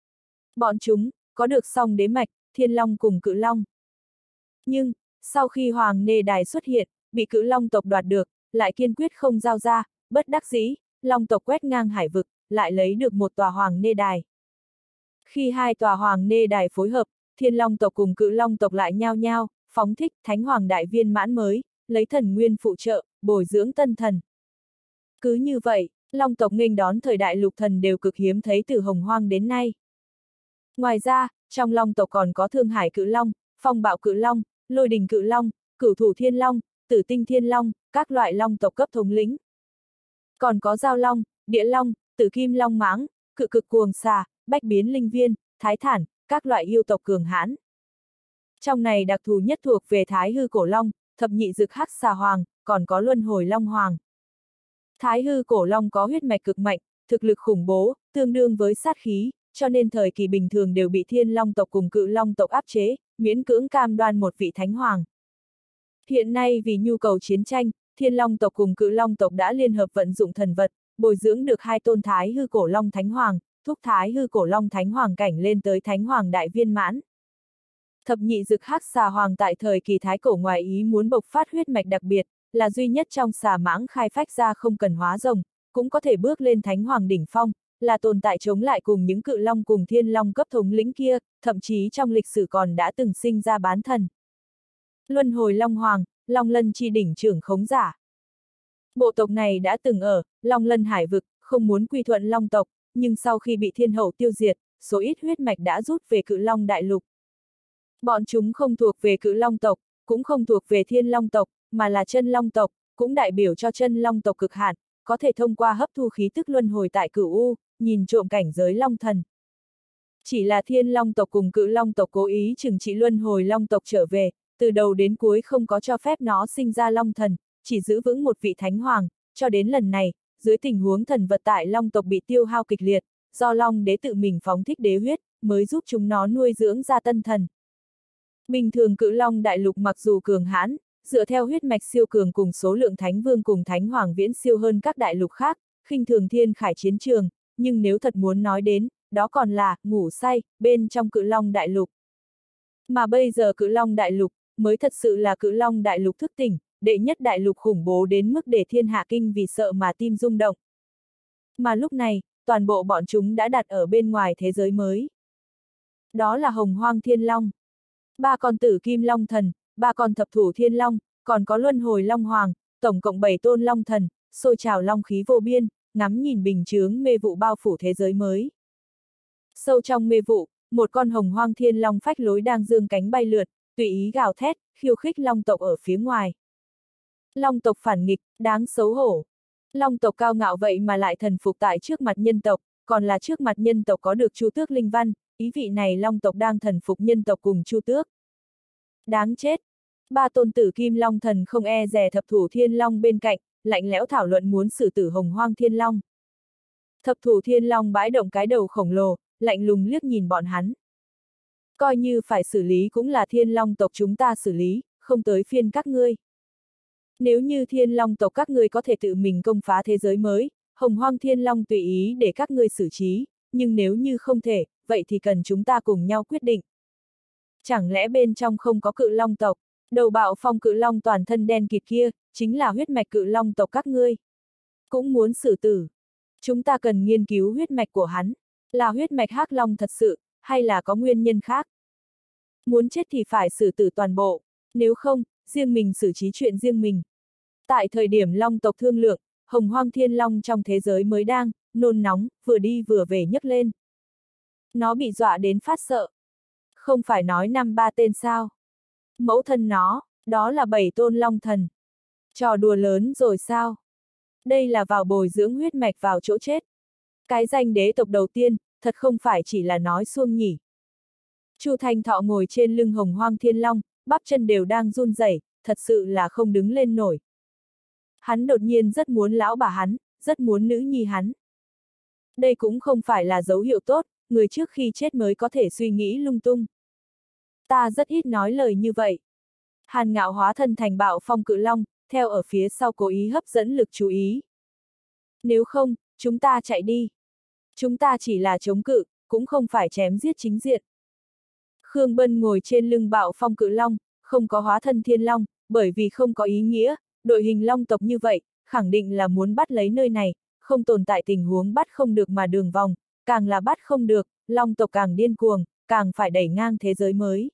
S1: Bọn chúng, có được song đế mạch, thiên long cùng cự long. Nhưng, sau khi Hoàng Nê Đài xuất hiện, bị cự long tộc đoạt được, lại kiên quyết không giao ra, bất đắc dĩ, long tộc quét ngang hải vực, lại lấy được một tòa Hoàng Nê Đài. Khi hai tòa Hoàng Nê Đài phối hợp, thiên long tộc cùng cự long tộc lại nhao nhao, phóng thích thánh hoàng đại viên mãn mới, lấy thần nguyên phụ trợ, bồi dưỡng tân thần. Cứ như vậy, long tộc nghênh đón thời đại lục thần đều cực hiếm thấy từ hồng hoang đến nay. Ngoài ra, trong long tộc còn có Thương Hải cự long, Phong Bạo cự long, Lôi Đình cự long, Cửu Thủ thiên long, Tử Tinh thiên long, các loại long tộc cấp thống lĩnh. Còn có Giao long, Địa long, Tử Kim long mãng, Cự Cực cuồng xà, Bách biến linh viên, Thái thản, các loại yêu tộc cường hãn. Trong này đặc thù nhất thuộc về Thái hư cổ long, Thập nhị dực hắc xà hoàng, còn có Luân hồi long hoàng. Thái hư cổ long có huyết mạch cực mạnh, thực lực khủng bố, tương đương với sát khí, cho nên thời kỳ bình thường đều bị thiên long tộc cùng cự long tộc áp chế, miễn cưỡng cam đoan một vị thánh hoàng. Hiện nay vì nhu cầu chiến tranh, thiên long tộc cùng cự long tộc đã liên hợp vận dụng thần vật, bồi dưỡng được 2 tôn Thái hư cổ long thánh hoàng, thúc Thái hư cổ long thánh hoàng cảnh lên tới thánh hoàng đại viên mãn. Thập nhị dực hắc xà hoàng tại thời kỳ thái cổ ngoài ý muốn bộc phát huyết mạch đặc biệt, là duy nhất trong xà mãng khai phách ra không cần hóa rồng, cũng có thể bước lên thánh hoàng đỉnh phong, là tồn tại chống lại cùng những cự long cùng thiên long cấp thống lĩnh kia, thậm chí trong lịch sử còn đã từng sinh ra bán thần. Luân hồi long hoàng, Long Lân chi đỉnh trưởng khống giả. Bộ tộc này đã từng ở Long Lân hải vực, không muốn quy thuận long tộc, nhưng sau khi bị thiên hậu tiêu diệt, số ít huyết mạch đã rút về cự long đại lục. Bọn chúng không thuộc về cự long tộc, cũng không thuộc về thiên long tộc, mà là chân long tộc, cũng đại biểu cho chân long tộc cực hạn, có thể thông qua hấp thu khí tức luân hồi tại cửu u, nhìn trộm cảnh giới long thần. Chỉ là thiên long tộc cùng cự long tộc cố ý trừng trị luân hồi long tộc trở về, từ đầu đến cuối không có cho phép nó sinh ra long thần, chỉ giữ vững một vị thánh hoàng, cho đến lần này, dưới tình huống thần vật tại long tộc bị tiêu hao kịch liệt, do long đế tự mình phóng thích đế huyết, mới giúp chúng nó nuôi dưỡng ra tân thần. Bình thường cự long đại lục mặc dù cường hãn, dựa theo huyết mạch siêu cường cùng số lượng thánh vương cùng thánh hoàng viễn siêu hơn các đại lục khác, khinh thường thiên khải chiến trường, nhưng nếu thật muốn nói đến, đó còn là ngủ say bên trong cự long đại lục. Mà bây giờ cự long đại lục mới thật sự là cự long đại lục thức tỉnh, đệ nhất đại lục khủng bố đến mức để thiên hạ kinh vì sợ mà tim rung động. Mà lúc này, toàn bộ bọn chúng đã đặt ở bên ngoài thế giới mới. Đó là Hồng Hoang Thiên Long, 3 con Tử Kim Long Thần, 3 con Thập Thủ Thiên Long, còn có Luân Hồi Long Hoàng, tổng cộng 7 tôn Long Thần, sôi trào long khí vô biên, ngắm nhìn bình chướng mê vụ bao phủ thế giới mới. Sâu trong mê vụ, một con Hồng Hoang Thiên Long phách lối đang dương cánh bay lượn, tùy ý gào thét, khiêu khích Long tộc ở phía ngoài. Long tộc phản nghịch, đáng xấu hổ. Long tộc cao ngạo vậy mà lại thần phục tại trước mặt nhân tộc, còn là trước mặt nhân tộc có được Chu Tước linh văn, ý vị này Long tộc đang thần phục nhân tộc cùng Chu Tước. Đáng chết! 3 tôn Tử Kim Long Thần không e dè Thập Thủ Thiên Long bên cạnh, lạnh lẽo thảo luận muốn xử tử Hồng Hoang Thiên Long. Thập Thủ Thiên Long bãi động cái đầu khổng lồ, lạnh lùng liếc nhìn bọn hắn. Coi như phải xử lý cũng là Thiên Long tộc chúng ta xử lý, không tới phiên các ngươi. Nếu như Thiên Long tộc các ngươi có thể tự mình công phá thế giới mới, Hồng Hoang Thiên Long tùy ý để các ngươi xử trí, nhưng nếu như không thể, vậy thì cần chúng ta cùng nhau quyết định. Chẳng lẽ bên trong không có cự long tộc? Đầu bạo phong cự long toàn thân đen kịt kia, chính là huyết mạch cự long tộc các ngươi. Cũng muốn xử tử. Chúng ta cần nghiên cứu huyết mạch của hắn, là huyết mạch hắc long thật sự, hay là có nguyên nhân khác. Muốn chết thì phải xử tử toàn bộ, nếu không, riêng mình xử trí chuyện riêng mình. Tại thời điểm long tộc thương lượng, hồng hoang thiên long trong thế giới mới đang nôn nóng, vừa đi vừa về nhấc lên. Nó bị dọa đến phát sợ. Không phải nói 5-3 tên sao? Mẫu thân nó, đó là 7 tôn long thần. Trò đùa lớn rồi sao? Đây là vào bồi dưỡng huyết mạch vào chỗ chết. Cái danh đế tộc đầu tiên, thật không phải chỉ là nói suông nhỉ. Chu Thanh Thọ ngồi trên lưng hồng hoang thiên long, bắp chân đều đang run rẩy, thật sự là không đứng lên nổi. Hắn đột nhiên rất muốn lão bà hắn, rất muốn nữ nhi hắn. Đây cũng không phải là dấu hiệu tốt, người trước khi chết mới có thể suy nghĩ lung tung. Ta rất ít nói lời như vậy. Hàn Ngạo hóa thân thành bạo phong cự long, theo ở phía sau cố ý hấp dẫn lực chú ý. Nếu không, chúng ta chạy đi. Chúng ta chỉ là chống cự, cũng không phải chém giết chính diện. Khương Bân ngồi trên lưng bạo phong cự long, không có hóa thân thiên long, bởi vì không có ý nghĩa, đội hình long tộc như vậy, khẳng định là muốn bắt lấy nơi này, không tồn tại tình huống bắt không được mà đường vòng, càng là bắt không được, long tộc càng điên cuồng, càng phải đẩy ngang thế giới mới.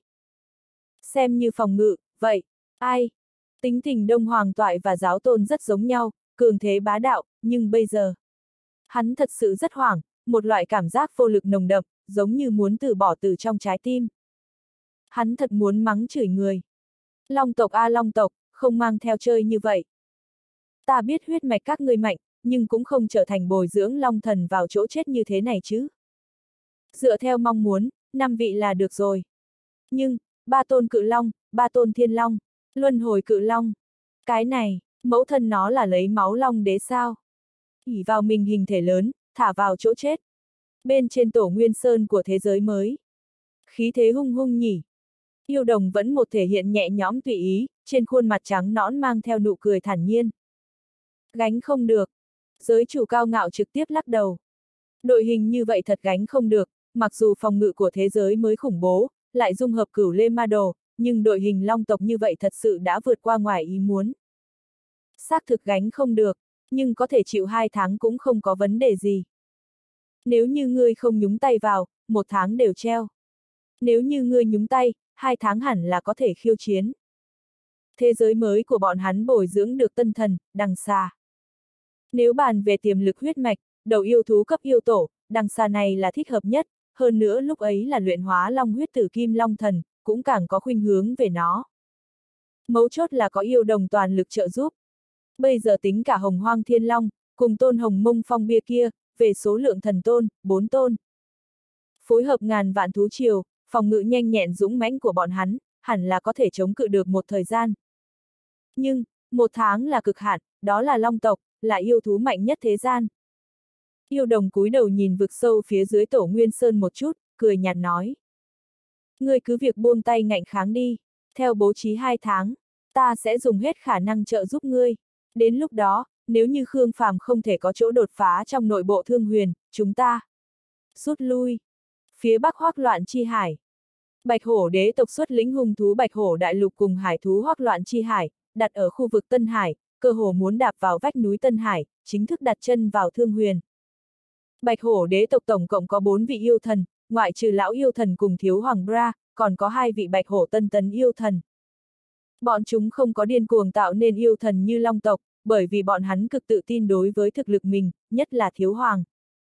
S1: Xem như phòng ngự, vậy, ai? Tính tình Đông Hoàng Toại và giáo tôn rất giống nhau, cường thế bá đạo, nhưng bây giờ, hắn thật sự rất hoảng, một loại cảm giác vô lực nồng đậm, giống như muốn từ bỏ từ trong trái tim. Hắn thật muốn mắng chửi người. Long tộc a long tộc, không mang theo chơi như vậy. Ta biết huyết mạch các ngươi mạnh, nhưng cũng không trở thành bồi dưỡng long thần vào chỗ chết như thế này chứ. Dựa theo mong muốn, 5 vị là được rồi. Nhưng, 3 tôn cự long, 3 tôn thiên long, luân hồi cự long. Cái này, mẫu thân nó là lấy máu long đế sao? ỷ vào mình hình thể lớn, thả vào chỗ chết. Bên trên tổ nguyên sơn của thế giới mới. Khí thế hung hung nhỉ. Yêu đồng vẫn một thể hiện nhẹ nhõm tùy ý, trên khuôn mặt trắng nõn mang theo nụ cười thản nhiên. Gánh không được. Giới chủ cao ngạo trực tiếp lắc đầu. Đội hình như vậy thật gánh không được, mặc dù phòng ngự của thế giới mới khủng bố, lại dung hợp cửu lê ma đồ, nhưng đội hình long tộc như vậy thật sự đã vượt qua ngoài ý muốn. Xác thực gánh không được, nhưng có thể chịu 2 tháng cũng không có vấn đề gì. Nếu như ngươi không nhúng tay vào, 1 tháng đều treo. Nếu như ngươi nhúng tay, 2 tháng hẳn là có thể khiêu chiến. Thế giới mới của bọn hắn bồi dưỡng được tân thần, đằng xa. Nếu bàn về tiềm lực huyết mạch, đầu yêu thú cấp yêu tổ, đằng xa này là thích hợp nhất, hơn nữa lúc ấy là luyện hóa long huyết tử kim long thần, cũng càng có khuynh hướng về nó. Mấu chốt là có yêu đồng toàn lực trợ giúp. Bây giờ tính cả hồng hoang thiên long, cùng tôn hồng mông phong bia kia, về số lượng thần tôn, 4 tôn. Phối hợp ngàn vạn thú triều, phòng ngự nhanh nhẹn dũng mãnh của bọn hắn, hẳn là có thể chống cự được một thời gian. Nhưng, 1 tháng là cực hạn, đó là long tộc, là yêu thú mạnh nhất thế gian. Yêu đồng cúi đầu nhìn vực sâu phía dưới tổ Nguyên Sơn một chút, cười nhạt nói. Ngươi cứ việc buông tay ngạnh kháng đi, theo bố trí 2 tháng, ta sẽ dùng hết khả năng trợ giúp ngươi. Đến lúc đó, nếu như Khương Phàm không thể có chỗ đột phá trong nội bộ Thương Huyền, chúng ta rút lui. Phía bắc Hoắc Loạn Chi Hải. Bạch hổ đế tộc xuất lĩnh hung thú Bạch hổ đại lục cùng hải thú Hoắc Loạn Chi Hải, đặt ở khu vực Tân Hải, cơ hồ muốn đạp vào vách núi Tân Hải, chính thức đặt chân vào Thương Huyền. Bạch hổ đế tộc tổng cộng có 4 vị yêu thần, ngoại trừ lão yêu thần cùng thiếu hoàng Bra, còn có 2 vị Bạch hổ tân tấn yêu thần. Bọn chúng không có điên cuồng tạo nên yêu thần như long tộc, bởi vì bọn hắn cực tự tin đối với thực lực mình, nhất là thiếu hoàng.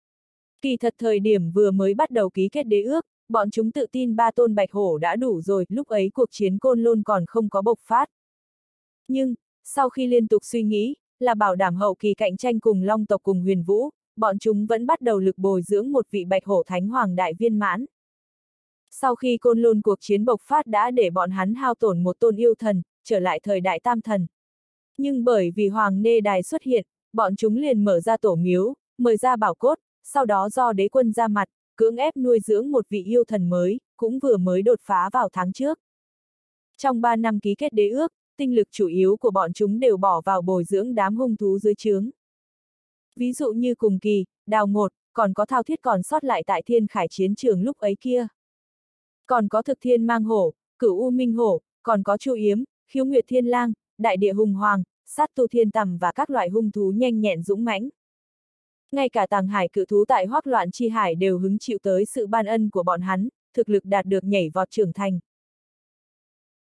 S1: Kỳ thật thời điểm vừa mới bắt đầu ký kết đế ước, bọn chúng tự tin 3 tôn Bạch hổ đã đủ rồi, lúc ấy cuộc chiến Côn Lôn còn không có bộc phát. Nhưng, sau khi liên tục suy nghĩ, là bảo đảm hậu kỳ cạnh tranh cùng long tộc cùng Huyền Vũ, bọn chúng vẫn bắt đầu lực bồi dưỡng một vị Bạch hổ thánh hoàng đại viên mãn. Sau khi Côn Lôn cuộc chiến bộc phát đã để bọn hắn hao tổn một tôn yêu thần, trở lại thời đại tam thần. Nhưng bởi vì Hoàng Nê Đài xuất hiện, bọn chúng liền mở ra tổ miếu, mời ra bảo cốt, sau đó do đế quân ra mặt, cưỡng ép nuôi dưỡng một vị yêu thần mới, cũng vừa mới đột phá vào tháng trước. Trong 3 năm ký kết đế ước, tinh lực chủ yếu của bọn chúng đều bỏ vào bồi dưỡng đám hung thú dưới trướng. Ví dụ như Cùng Kỳ, Đào Ngột, còn có Thao Thiết còn sót lại tại Thiên Khải chiến trường lúc ấy kia. Còn có Thực Thiên Mang Hổ, Cửu U Minh Hổ, còn có Chu Yếm, Khiếu Nguyệt Thiên Lang, Đại Địa Hùng Hoàng, Sát Tu Thiên Tằm và các loại hung thú nhanh nhẹn dũng mãnh. Ngay cả Tàng Hải cự thú tại Hoắc Loạn Chi Hải đều hứng chịu tới sự ban ân của bọn hắn, thực lực đạt được nhảy vọt trưởng thành.